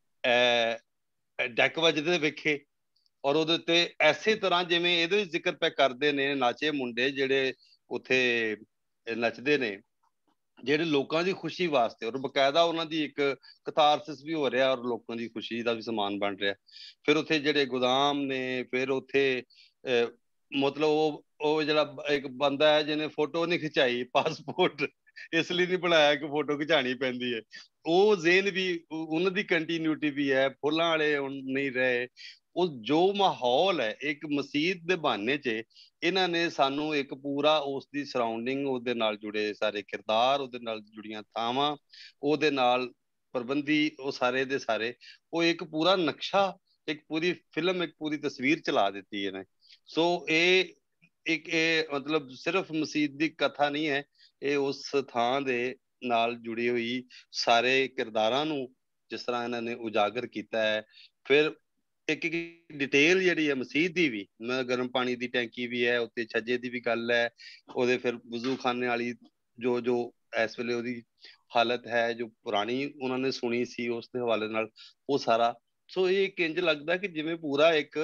Speaker 5: ਡੈਕ ਵੱਜਦੇ ਵੇਖੇ। ਔਰ ਉਹਦੇ ਉੱਤੇ ਐਸੇ ਤਰ੍ਹਾਂ ਜਿਵੇਂ ਇਹਦੇ ਵਿੱਚ ਜ਼ਿਕਰ ਪੈ ਕਰਦੇ ਨੇ, ਨਾਚੇ ਮੁੰਡੇ ਜਿਹੜੇ ਉੱਥੇ ਨੱਚਦੇ ਨੇ, ਜਿਹੜੇ ਲੋਕਾਂ ਦੀ ਖੁਸ਼ੀ ਵਾਸਤੇ, ਔਰ ਬਕਾਇਦਾ ਉਹਨਾਂ ਦੀ ਇੱਕ ਕਥਾਰਸਿਸ ਵੀ ਹੋ ਰਿਹਾ ਔਰ ਲੋਕਾਂ ਦੀ ਖੁਸ਼ੀ ਦਾ ਵੀ ਸਮਾਨ ਬਣ ਰਿਹਾ। ਫਿਰ ਉੱਥੇ ਜਿਹੜੇ ਗੋਦਾਮ ਨੇ, ਫਿਰ ਉੱਥੇ ਮਤਲਬ ਉਹ ਜਿਹੜਾ ਇੱਕ ਬੰਦਾ ਹੈ ਜਿਹਨੇ ਫੋਟੋ ਨਹੀਂ ਖਿਚਾਈ, ਪਾਸਪੋਰਟ ਇਸ ਲਈ ਨਹੀਂ ਬਣਾਇਆ ਕਿ ਫੋਟੋ ਖਿਚਾਣੀ ਪੈਂਦੀ ਹੈ, ਉਹ ਜ਼ੇਨ ਵੀ ਉਹਨਾਂ ਦੀ ਕੰਟੀਨਿਊਟੀ ਵੀ ਹੈ, ਫੁੱਲਾਂ ਵਾਲੇ ਨਹੀਂ ਰਹੇ। ਉਹ ਜੋ ਮਾਹੌਲ ਹੈ ਇੱਕ ਮਸੀਤ ਦੇ ਬਹਾਨੇ 'ਚ ਇਹਨਾਂ ਨੇ ਸਾਨੂੰ ਇੱਕ ਪੂਰਾ ਉਸ ਦੀ ਸਰਾਊਂਡਿੰਗ, ਉਹਦੇ ਨਾਲ ਜੁੜੇ ਸਾਰੇ ਕਿਰਦਾਰ, ਉਹਦੇ ਨਾਲ ਜੁੜੀਆਂ ਥਾਵਾਂ, ਉਹਦੇ ਨਾਲ ਪ੍ਰਬੰਧੀ, ਉਹ ਸਾਰੇ ਦੇ ਸਾਰੇ ਉਹ ਇੱਕ ਪੂਰਾ ਨਕਸ਼ਾ, ਇੱਕ ਪੂਰੀ ਫਿਲਮ, ਇੱਕ ਪੂਰੀ ਤਸਵੀਰ ਚਲਾ ਦਿੱਤੀ ਇਹਨੇ। ਸੋ ਇਹ ਇੱਕ ਮਤਲਬ ਸਿਰਫ ਮਸੀਤ ਦੀ ਕਥਾ ਨਹੀਂ ਹੈ, ਇਹ ਉਸ ਥਾਂ ਦੇ ਨਾਲ ਜੁੜੀ ਹੋਈ ਸਾਰੇ ਕਿਰਦਾਰਾਂ ਨੂੰ ਜਿਸ ਤਰ੍ਹਾਂ ਇਹਨਾਂ ਨੇ ਉਜਾਗਰ ਕੀਤਾ ਹੈ। ਫਿਰ ਇੱਕ ਡਿਟੇਲ ਜਿਹੜੀ ਹੈ ਮਸੀਤ ਦੀ ਵੀ, ਗਰਮ ਪਾਣੀ ਦੀ ਟੈਂਕੀ ਵੀ ਹੈ ਉੱਤੇ, ਛੱਜੇ ਦੀ ਵੀ ਗੱਲ ਹੈ, ਉਹਦੇ ਫਿਰ ਵਜ਼ੂਖਾਨੇ ਵਾਲੀ ਜੋ ਇਸ ਵੇਲੇ ਉਹਦੀ ਹਾਲਤ ਹੈ, ਜੋ ਪੁਰਾਣੀ ਉਹਨਾਂ ਨੇ ਸੁਣੀ ਸੀ ਉਸ ਦੇ ਹਵਾਲੇ ਨਾਲ ਉਹ ਸਾਰਾ। ਸੋ ਇਹ ਇੱਕ ਇੰਝ ਲੱਗਦਾ ਕਿ ਜਿਵੇਂ ਪੂਰਾ ਇੱਕ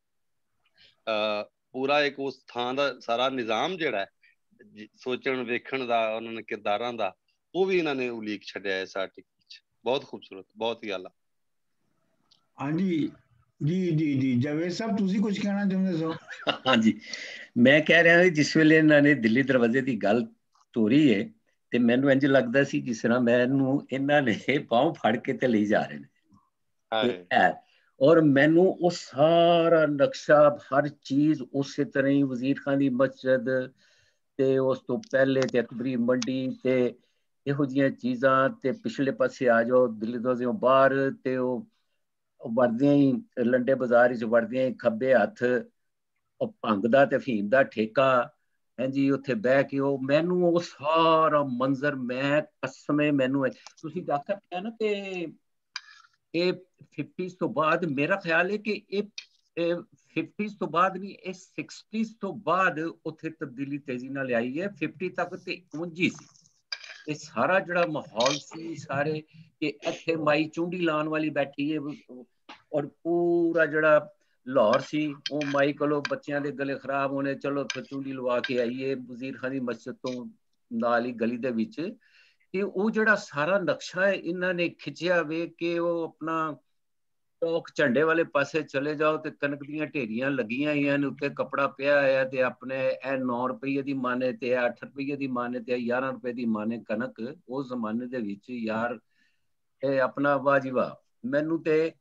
Speaker 5: ਉਸ ਥਾਂ ਦਾ ਸਾਰਾ ਨਿਜ਼ਾਮ ਜਿਹੜਾ ਹੈ ਸੋਚਣ ਵੇਖਣ ਦਾ, ਉਹਨਾਂ ਨੇ ਕਿਰਦਾਰਾਂ ਦਾ, ਉਹ ਵੀ ਇਹਨਾਂ ਨੇ ਉਲੀਕ ਛੱਡਿਆ ਇਸ ਆਰਟੀਕਲ 'ਚ। ਬਹੁਤ ਖੂਬਸੂਰਤ, ਬਹੁਤ ਹੀ ਆਲਾ।
Speaker 1: ਹਾਂਜੀ ਜੀ ਜਾਵੇਦ ਸਾਹਿਬ, ਤੁਸੀਂ ਕੁਝ ਕਹਿਣਾ ਚਾਹੁੰਦੇ ਸੋ?
Speaker 3: ਹਾਂਜੀ, ਮੈਂ ਕਹਿ ਰਿਹਾ ਜਿਸ ਵੇਲੇ ਇਹਨਾਂ ਨੇ ਦਿੱਲੀ ਦਰਵਾਜ਼ੇ ਦੀ ਗੱਲ ਤੋਰੀ ਹੈ ਤੇ ਮੈਨੂੰ ਇੰਝ ਲੱਗਦਾ ਸੀ ਜਿਸ ਤਰ੍ਹਾਂ ਮੈਨੂੰ ਇਹਨਾਂ ਨੇ ਬਾਹੋਂ ਫੜ ਕੇ ਤੇ ਲਈ ਜਾ ਰਹੇ ਨੇ, ਔਰ ਮੈਨੂੰ ਉਹ ਸਾਰਾ ਨਕਸ਼ਾ, ਹਰ ਚੀਜ਼ ਉਸੇ ਤਰ੍ਹਾਂ ਹੀ, ਵਜ਼ੀਰ ਖਾਨ ਦੀ ਮਸਜਿਦ ਤੇ ਉਸ ਤੋਂ ਪਹਿਲੇ ਤੇ ਅਕਬਰੀ ਮੰਡੀ ਤੇ ਇਹੋ ਜਿਹੀਆਂ ਚੀਜ਼ਾਂ, ਤੇ ਪਿਛਲੇ ਪਾਸੇ ਆ ਜਾਓ ਦਿੱਲੀ ਦਰਵਾਜ਼ਿਓਂ ਬਾਹਰ ਤੇ ਉਹ ਵੜਦਿਆਂ ਹੀ ਲੰਡੇ ਬਾਜ਼ਾਰ 'ਚ ਵੜਦਿਆਂ ਹੀ ਖੱਬੇ ਹੱਥ ਉਹ ਭੰਗ ਦਾ ਤੇ ਅਫੀਮ ਦਾ ਠੇਕਾ ਹੈ ਜੀ, ਉੱਥੇ ਬਹਿ ਕੇ ਉਹ ਮੈਨੂੰ ਉਹ ਸਾਰਾ ਮੰਜ਼ਰ, ਮੈਂ ਕਸਮੇ ਮੈਨੂੰ ਤੁਸੀਂ ਆਖਿਆ ਨਾ ਕਿ ਇਹ 50s ਤੋਂ ਬਾਅਦ, ਮੇਰਾ ਖਿਆਲ ਹੈ ਕਿ ਇਹ 50s ਤੋਂ ਬਾਅਦ ਨਹੀਂ, ਇਹ 60s ਤੋਂ ਬਾਅਦ ਉੱਥੇ ਤਬਦੀਲੀ ਤੇਜ਼ੀ ਨਾਲ ਆਈ ਹੈ। 50 ਤੱਕ ਤੇ ਉਂਝ ਹੀ ਸੀ ਇਹ ਸਾਰਾ ਜਿਹੜਾ ਮਾਹੌਲ ਸੀ, ਸਾਰੇ ਕਿ ਇੱਥੇ ਮਾਈ ਚੁੰਡੀ ਲਾਉਣ ਵਾਲੀ ਬੈਠੀ ਹੈ, ਔਰ ਪੂਰਾ ਜਿਹੜਾ ਲਾਹੌਰ ਸੀ ਉਹ ਮਾਈ ਕੋਲੋਂ ਬੱਚਿਆਂ ਦੇ ਗਲੇ ਖਰਾਬ ਹੋਣੇ, ਚਲੋ ਉੱਥੇ ਚੁੰਡੀ ਲਵਾ ਕੇ ਆਈਏ ਵਜ਼ੀਰ ਖਾਨ ਦੀ ਮਸਜਿਦ ਤੋਂ ਨਾਲ ਹੀ ਗਲੀ ਦੇ ਵਿੱਚ। ਤੇ ਉਹ ਜਿਹੜਾ ਸਾਰਾ ਨਕਸ਼ਾ ਹੈ ਇਹਨਾਂ ਨੇ ਖਿੱਚਿਆ ਵੇ ਕਿ ਉਹ ਆਪਣਾ ਚੌਕ ਝੰਡੇ ਵਾਲੇ ਪਾਸੇ ਚਲੇ ਜਾਓ ਤੇ ਕਣਕ ਦੀਆਂ ਢੇਰੀਆਂ ਲੱਗੀਆਂ ਹੋਈਆਂ ਨੇ, ਉੱਤੇ ਕੱਪੜਾ ਪਿਆ ਹੋਇਆ ਤੇ ਆਪਣੇ ਇਹ 9 ਰੁਪਏ ਦੀ ਮਾਨੇ ਤੇ 8 ਰੁਪਏ ਦੀ ਮਾਨੇ ਤੇ 11 ਰੁਪਏ ਦੀ ਮਾਨੇ ਕਣਕ ਉਸ ਜ਼ਮਾਨੇ ਦੇ ਵਿੱਚ। ਯਾਰ ਇਹ ਆਪਣਾ ਵਾਹ ਜੀ ਵਾਹ, ਮੈਨੂੰ ਤੇ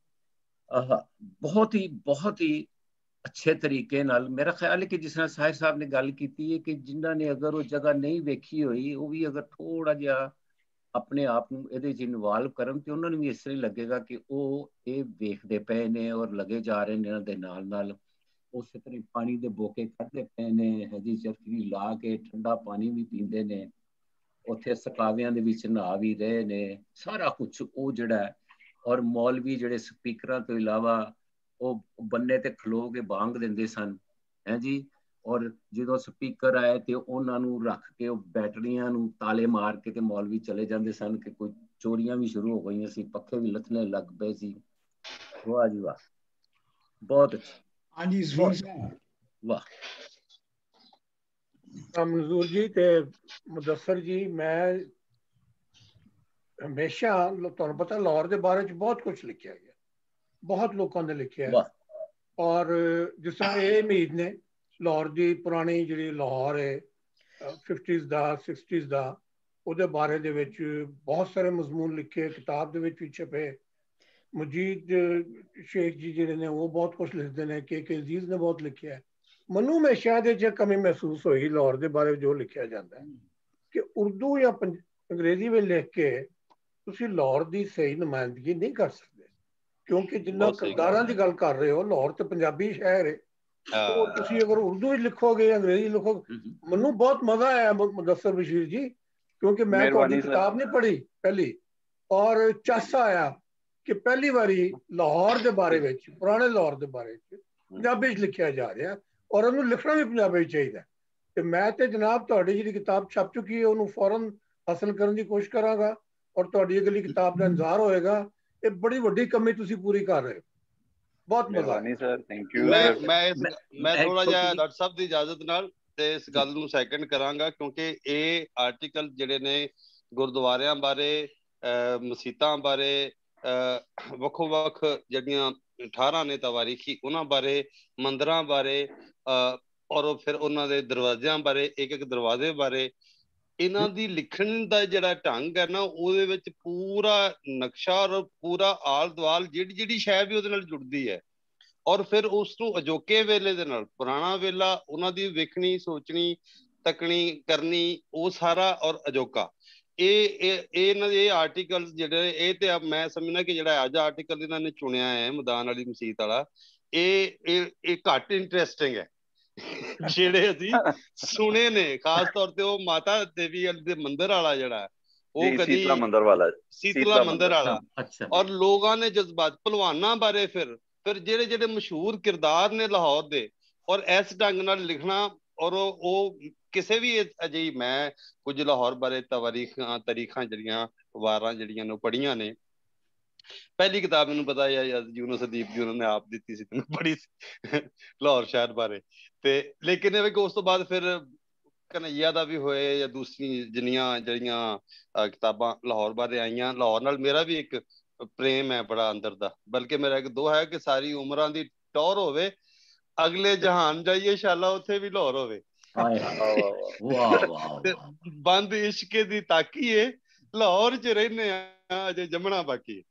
Speaker 3: ਬਹੁਤ ਹੀ ਅੱਛੇ ਤਰੀਕੇ ਨਾਲ, ਮੇਰਾ ਖਿਆਲ ਹੈ ਕਿ ਜਿਸ ਤਰ੍ਹਾਂ ਸਾਹਿਬ ਸਾਹਿਬ ਨੇ ਗੱਲ ਕੀਤੀ ਹੈ ਕਿ ਜਿਨ੍ਹਾਂ ਨੇ ਅਗਰ ਉਹ ਜਗ੍ਹਾ ਨਹੀਂ ਵੇਖੀ ਹੋਈ, ਉਹ ਵੀ ਅਗਰ ਥੋੜਾ ਜਿਹਾ ਆਪਣੇ ਆਪ ਨੂੰ ਇਹਦੇ 'ਚ ਇਨਵੋਲਵ ਕਰਨ ਤੇ ਉਹਨਾਂ ਨੂੰ ਵੀ ਇਸ ਤਰ੍ਹਾਂ ਲੱਗੇਗਾ ਕਿ ਉਹ ਇਹ ਵੇਖਦੇ ਪਏ ਨੇ ਔਰ ਲੱਗੇ ਜਾ ਰਹੇ ਨੇ ਇਹਨਾਂ ਦੇ ਨਾਲ ਨਾਲ। ਉਸੇ ਤਰ੍ਹਾਂ ਪਾਣੀ ਦੇ ਬੋਕੇ ਕੱਢਦੇ ਪਏ ਨੇ, ਹਜੀ ਚਰਖੀ ਲਾ ਕੇ ਠੰਡਾ ਪਾਣੀ ਵੀ ਪੀਂਦੇ ਨੇ, ਉੱਥੇ ਸਕਾਵਿਆਂ ਦੇ ਵਿੱਚ ਨਹਾ ਵੀ ਰਹੇ ਨੇ, ਸਾਰਾ ਕੁਛ ਉਹ ਜਿਹੜਾ। ਔਰ ਮੌਲਵੀ ਜਿਹੜੇ ਸਪੀਕਰਾਂ ਤੋਂ ਇਲਾਵਾ ਉਹ ਬੰਨੇ ਤੇ ਖਲੋ ਕੇ ਬਾਂਗ ਦਿੰਦੇ ਸਨ ਹੈ ਜੀ। ਔਰ ਜਦੋਂ ਸਪੀਕਰ ਆਏ ਤੇ ਉਹਨਾਂ ਨੂੰ ਰੱਖ ਕੇ ਉਹ ਬੈਟਰੀਆਂ ਨੂੰ ਤਾਲੇ ਮਾਰ ਕੇ ਤੇ ਮੌਲਵੀ ਚਲੇ ਜਾਂਦੇ ਸਨ ਕਿ ਕੋਈ ਚੋਰੀਆਂ ਵੀ ਸ਼ੁਰੂ ਹੋ ਗਈਆਂ ਸੀ, ਪੱਖੇ ਵੀ ਲੱਥਣੇ ਲੱਗ ਪਏ ਸੀ। ਵਾਹ ਜੀ ਵਾਹ, ਬਹੁਤ ਅੱਛਾ।
Speaker 1: ਹਾਂਜੀ ਸਫੀਰ ਸਾਹਿਬ।
Speaker 3: ਵਾਹ
Speaker 4: ਮਨਜ਼ੂਰ ਜੀ ਤੇ ਮੁਦੱਸਰ ਜੀ, ਮੈਂ ਹਮੇਸ਼ਾ ਤੁਹਾਨੂੰ ਪਤਾ ਲਾਹੌਰ ਦੇ ਬਾਰੇ ਚ ਬਹੁਤ ਕੁਝ ਲਿਖਿਆ ਗਿਆ, ਬਹੁਤ ਲੋਕਾਂ ਨੇ ਲਿਖਿਆ। ਔਰ ਜਿਸ ਤਰ੍ਹਾਂ ਇਹ ਉਮੀਦ ਨੇ ਲਾਹੌਰ ਦੀ ਪੁਰਾਣੀ ਜਿਹੜੀ ਲਾਹੌਰ ਹੈ 50s ਦਾ 60s ਦਾ, ਉਹਦੇ ਬਾਰੇ ਦੇ ਵਿੱਚ ਬਹੁਤ ਸਾਰੇ ਮਜ਼ਮੂਨ ਲਿਖੇ, ਕਿਤਾਬ ਦੇ ਵਿੱਚ ਵੀ ਛਪੇ। ਮਜੀਦ ਸ਼ੇਖ ਜੀ ਜਿਹੜੇ ਨੇ ਉਹ ਬਹੁਤ ਕੁਝ ਲਿਖਦੇ ਨੇ, ਕੇ ਅਜ਼ੀਜ਼ ਨੇ ਬਹੁਤ ਲਿਖਿਆ। ਮੈਨੂੰ ਹਮੇਸ਼ਾ ਇਹਦੇ 'ਚ ਕਮੀ ਮਹਿਸੂਸ ਹੋਈ ਲਾਹੌਰ ਦੇ ਬਾਰੇ ਜੋ ਲਿਖਿਆ ਜਾਂਦਾ ਹੈ ਕਿ ਉਰਦੂ ਜਾਂ ਅੰਗਰੇਜ਼ੀ ਵਿੱਚ ਲਿਖ ਕੇ ਤੁਸੀਂ ਲਾਹੌਰ ਦੀ ਸਹੀ ਨੁਮਾਇੰਦਗੀ ਨਹੀਂ ਕਰ ਸਕਦੇ, ਕਿਉਂਕਿ ਜਿੰਨਾ ਕਿਰਦਾਰਾਂ ਦੀ ਗੱਲ ਕਰ ਰਹੇ ਹੋ, ਲਾਹੌਰ ਤੇ ਪੰਜਾਬੀ ਸ਼ਹਿਰ ਹੈ। ਉਹ ਤੁਸੀਂ ਅਗਰ ਉਰਦੂ ਵਿੱਚ ਲਿਖੋਗੇ, ਅੰਗਰੇਜ਼ੀ ਲਿਖੋਗੇ। ਮੈਨੂੰ ਬਹੁਤ ਮਜ਼ਾ ਆਇਆ ਮੁਦੱਸਰ ਬਸ਼ੀਰ ਜੀ, ਕਿਉਂਕਿ ਮੈਂ ਤੁਹਾਡੀ ਕਿਤਾਬ ਨਹੀਂ ਪੜ੍ਹੀ ਪਹਿਲੀ, ਔਰ ਚਾਸਾ ਆਇਆ ਕਿ ਪਹਿਲੀ ਵਾਰੀ ਲਾਹੌਰ ਦੇ ਬਾਰੇ ਵਿੱਚ, ਪੁਰਾਣੇ ਲਾਹੌਰ ਦੇ ਬਾਰੇ ਵਿੱਚ ਪੰਜਾਬੀ 'ਚ ਲਿਖਿਆ ਜਾ ਰਿਹਾ, ਔਰ ਉਹਨੂੰ ਲਿਖਣਾ ਵੀ ਪੰਜਾਬੀ 'ਚ ਚਾਹੀਦਾ। ਤੇ ਮੈਂ ਤੇ ਜਨਾਬ ਤੁਹਾਡੀ ਜਿਹੜੀ ਕਿਤਾਬ ਛਪ ਚੁੱਕੀ ਹੈ ਉਹਨੂੰ ਫੌਰਨ ਹਾਸਲ ਕਰਨ ਦੀ ਕੋਸ਼ਿਸ਼ ਕਰਾਂਗਾ, ਔਰ ਤੁਹਾਡੀ ਅਗਲੀ ਕਿਤਾਬ ਦਾ ਇੰਤਜ਼ਾਰ ਹੋਏਗਾ। ਇਹ ਬੜੀ ਵੱਡੀ ਕਮੀ ਤੁਸੀਂ ਪੂਰੀ ਕਰ ਰਹੇ ਹੋ। ਬਹੁਤ ਮਜ਼ਾ
Speaker 7: ਨਹੀਂ ਸਰ, ਥੈਂਕ ਯੂ।
Speaker 5: ਮੈਂ ਥੋੜਾ ਜਿਹਾ ਡਾਕਟਰ ਸਾਹਿਬ ਦੀ ਇਜਾਜ਼ਤ ਨਾਲ ਤੇ ਇਸ ਗੱਲ ਨੂੰ ਸੈਕੰਡ ਕਰਾਂਗਾ, ਕਿਉਂਕਿ ਇਹ ਆਰਟੀਕਲ ਜਿਹੜੇ ਨੇ ਗੁਰਦੁਆਰਿਆਂ ਬਾਰੇ, ਮਸੀਤਾਂ ਬਾਰੇ, ਵੱਖੋ ਵੱਖ ਜਿਹੜੀਆਂ 18 ਨੇ ਤਵਾਰੀਖੀ, ਉਹਨਾਂ ਬਾਰੇ, ਮੰਦਰਾਂ ਬਾਰੇ, ਔਰ ਫਿਰ ਉਹਨਾਂ ਦੇ ਦਰਵਾਜ਼ਿਆਂ ਬਾਰੇ, ਇੱਕ ਇੱਕ ਦਰਵਾਜ਼ੇ ਬਾਰੇ, ਇਹਨਾਂ ਦੀ ਲਿਖਣ ਦਾ ਜਿਹੜਾ ਢੰਗ ਹੈ ਨਾ, ਉਹਦੇ ਵਿੱਚ ਪੂਰਾ ਨਕਸ਼ਾ ਔਰ ਪੂਰਾ ਆਲ ਦੁਆਲ ਜਿਹੜੀ ਸ਼ੈ ਵੀ ਉਹਦੇ ਨਾਲ ਜੁੜਦੀ ਹੈ, ਔਰ ਫਿਰ ਉਸ ਨੂੰ ਅਜੋਕੇ ਵੇਲੇ ਦੇ ਨਾਲ, ਪੁਰਾਣਾ ਵੇਲਾ, ਉਹਨਾਂ ਦੀ ਵੇਖਣੀ, ਸੋਚਣੀ, ਤੱਕਣੀ, ਕਰਨੀ, ਉਹ ਸਾਰਾ ਔਰ ਅਜੋਕਾ। ਇਹਨਾਂ ਦੇ ਆਰਟੀਕਲ ਜਿਹੜੇ, ਇਹ ਤੇ ਮੈਂ ਸਮਝਣਾ ਕਿ ਜਿਹੜਾ ਅੱਜ ਆਰਟੀਕਲ ਇਹਨਾਂ ਨੇ ਚੁਣਿਆ ਹੈ ਮਦਾਨ ਵਾਲੀ ਮਸੀਤ ਵਾਲਾ, ਇਹ ਘੱਟ ਇੰਟਰਸਟਿੰਗ ਹੈ। ਜਿਹੜੇ ਅਸੀਂ ਸੁਣੇ ਨੇ, ਖਾਸ ਤੌਰ ਤੇ ਉਹ ਮਾਤਾ ਦੇਵੀ ਦੇ ਮੰਦਿਰ ਵਾਲਾ ਜਿਹੜਾ, ਉਹ ਕਦੀ
Speaker 7: ਸੀਤਲਾ ਮੰਦਿਰ ਵਾਲਾ,
Speaker 5: ਸੀਤਲਾ ਮੰਦਿਰ ਵਾਲਾ, ਔਰ ਲੋਕਾਂ ਨੇ ਜਜ਼ਬਾਤ, ਭਲਵਾਨਾਂ ਬਾਰੇ, ਫਿਰ ਜਿਹੜੇ ਮਸ਼ਹੂਰ ਕਿਰਦਾਰ ਨੇ ਲਾਹੌਰ ਦੇ, ਔਰ ਇਸ ਢੰਗ ਨਾਲ ਲਿਖਣਾ। ਔਰ ਉਹ ਕਿਸੇ ਵੀ ਅਜਿਹੀ, ਮੈਂ ਕੁਝ ਲਾਹੌਰ ਬਾਰੇ ਤਾਰੀਖਾਂ ਜਿਹੜੀਆਂ ਵਾਰਾਂ ਜਿਹੜੀਆਂ ਨੇ ਉਹ ਪੜ੍ਹੀਆਂ ਨੇ। ਪਹਿਲੀ ਕਿਤਾਬ ਮੈਨੂੰ ਪਤਾ ਹੈ ਯੂਨਸ ਅਦੀਬ ਜੀ ਉਹਨਾਂ ਨੇ ਆਪ ਦਿੱਤੀ ਸੀ, ਮੈਨੂੰ ਪੜ੍ਹੀ ਸੀ ਲਾਹੌਰ ਸ਼ਹਿਰ ਬਾਰੇ। ਤੇ ਲੇਕਿਨ ਇਹ ਕਿ ਉਸ ਤੋਂ ਬਾਅਦ ਫਿਰ ਕਨਈਆ ਦਾ ਵੀ ਹੋਏ ਜਾਂ ਦੂਸਰੀ ਜਿੰਨੀਆਂ ਜਿਹੜੀਆਂ ਕਿਤਾਬਾਂ ਲਾਹੌਰ ਬਾਰੇ ਆਈਆਂ, ਲਾਹੌਰ ਨਾਲ ਮੇਰਾ ਵੀ ਇੱਕ ਪ੍ਰੇਮ ਹੈ ਬੜਾ ਅੰਦਰ ਦਾ। ਬਲਕਿ ਮੇਰਾ ਇੱਕ ਦੋ ਹੈ ਕਿ ਸਾਰੀ ਉਮਰਾਂ ਦੀ ਟੌਰ ਹੋਵੇ, ਅਗਲੇ ਜਹਾਨ ਜਾਈਏ ਇੰਸ਼ਾਅੱਲਾ, ਉੱਥੇ ਵੀ ਲਾਹੌਰ ਹੋਵੇ। ਬੰਦ ਇਸ਼ਕੇ ਦੀ ਤਾਕੀਏ, ਲਾਹੌਰ 'ਚ ਰਹਿੰਦੇ ਆ ਅਜੇ ਜੰਮਣਾ ਬਾਕੀ।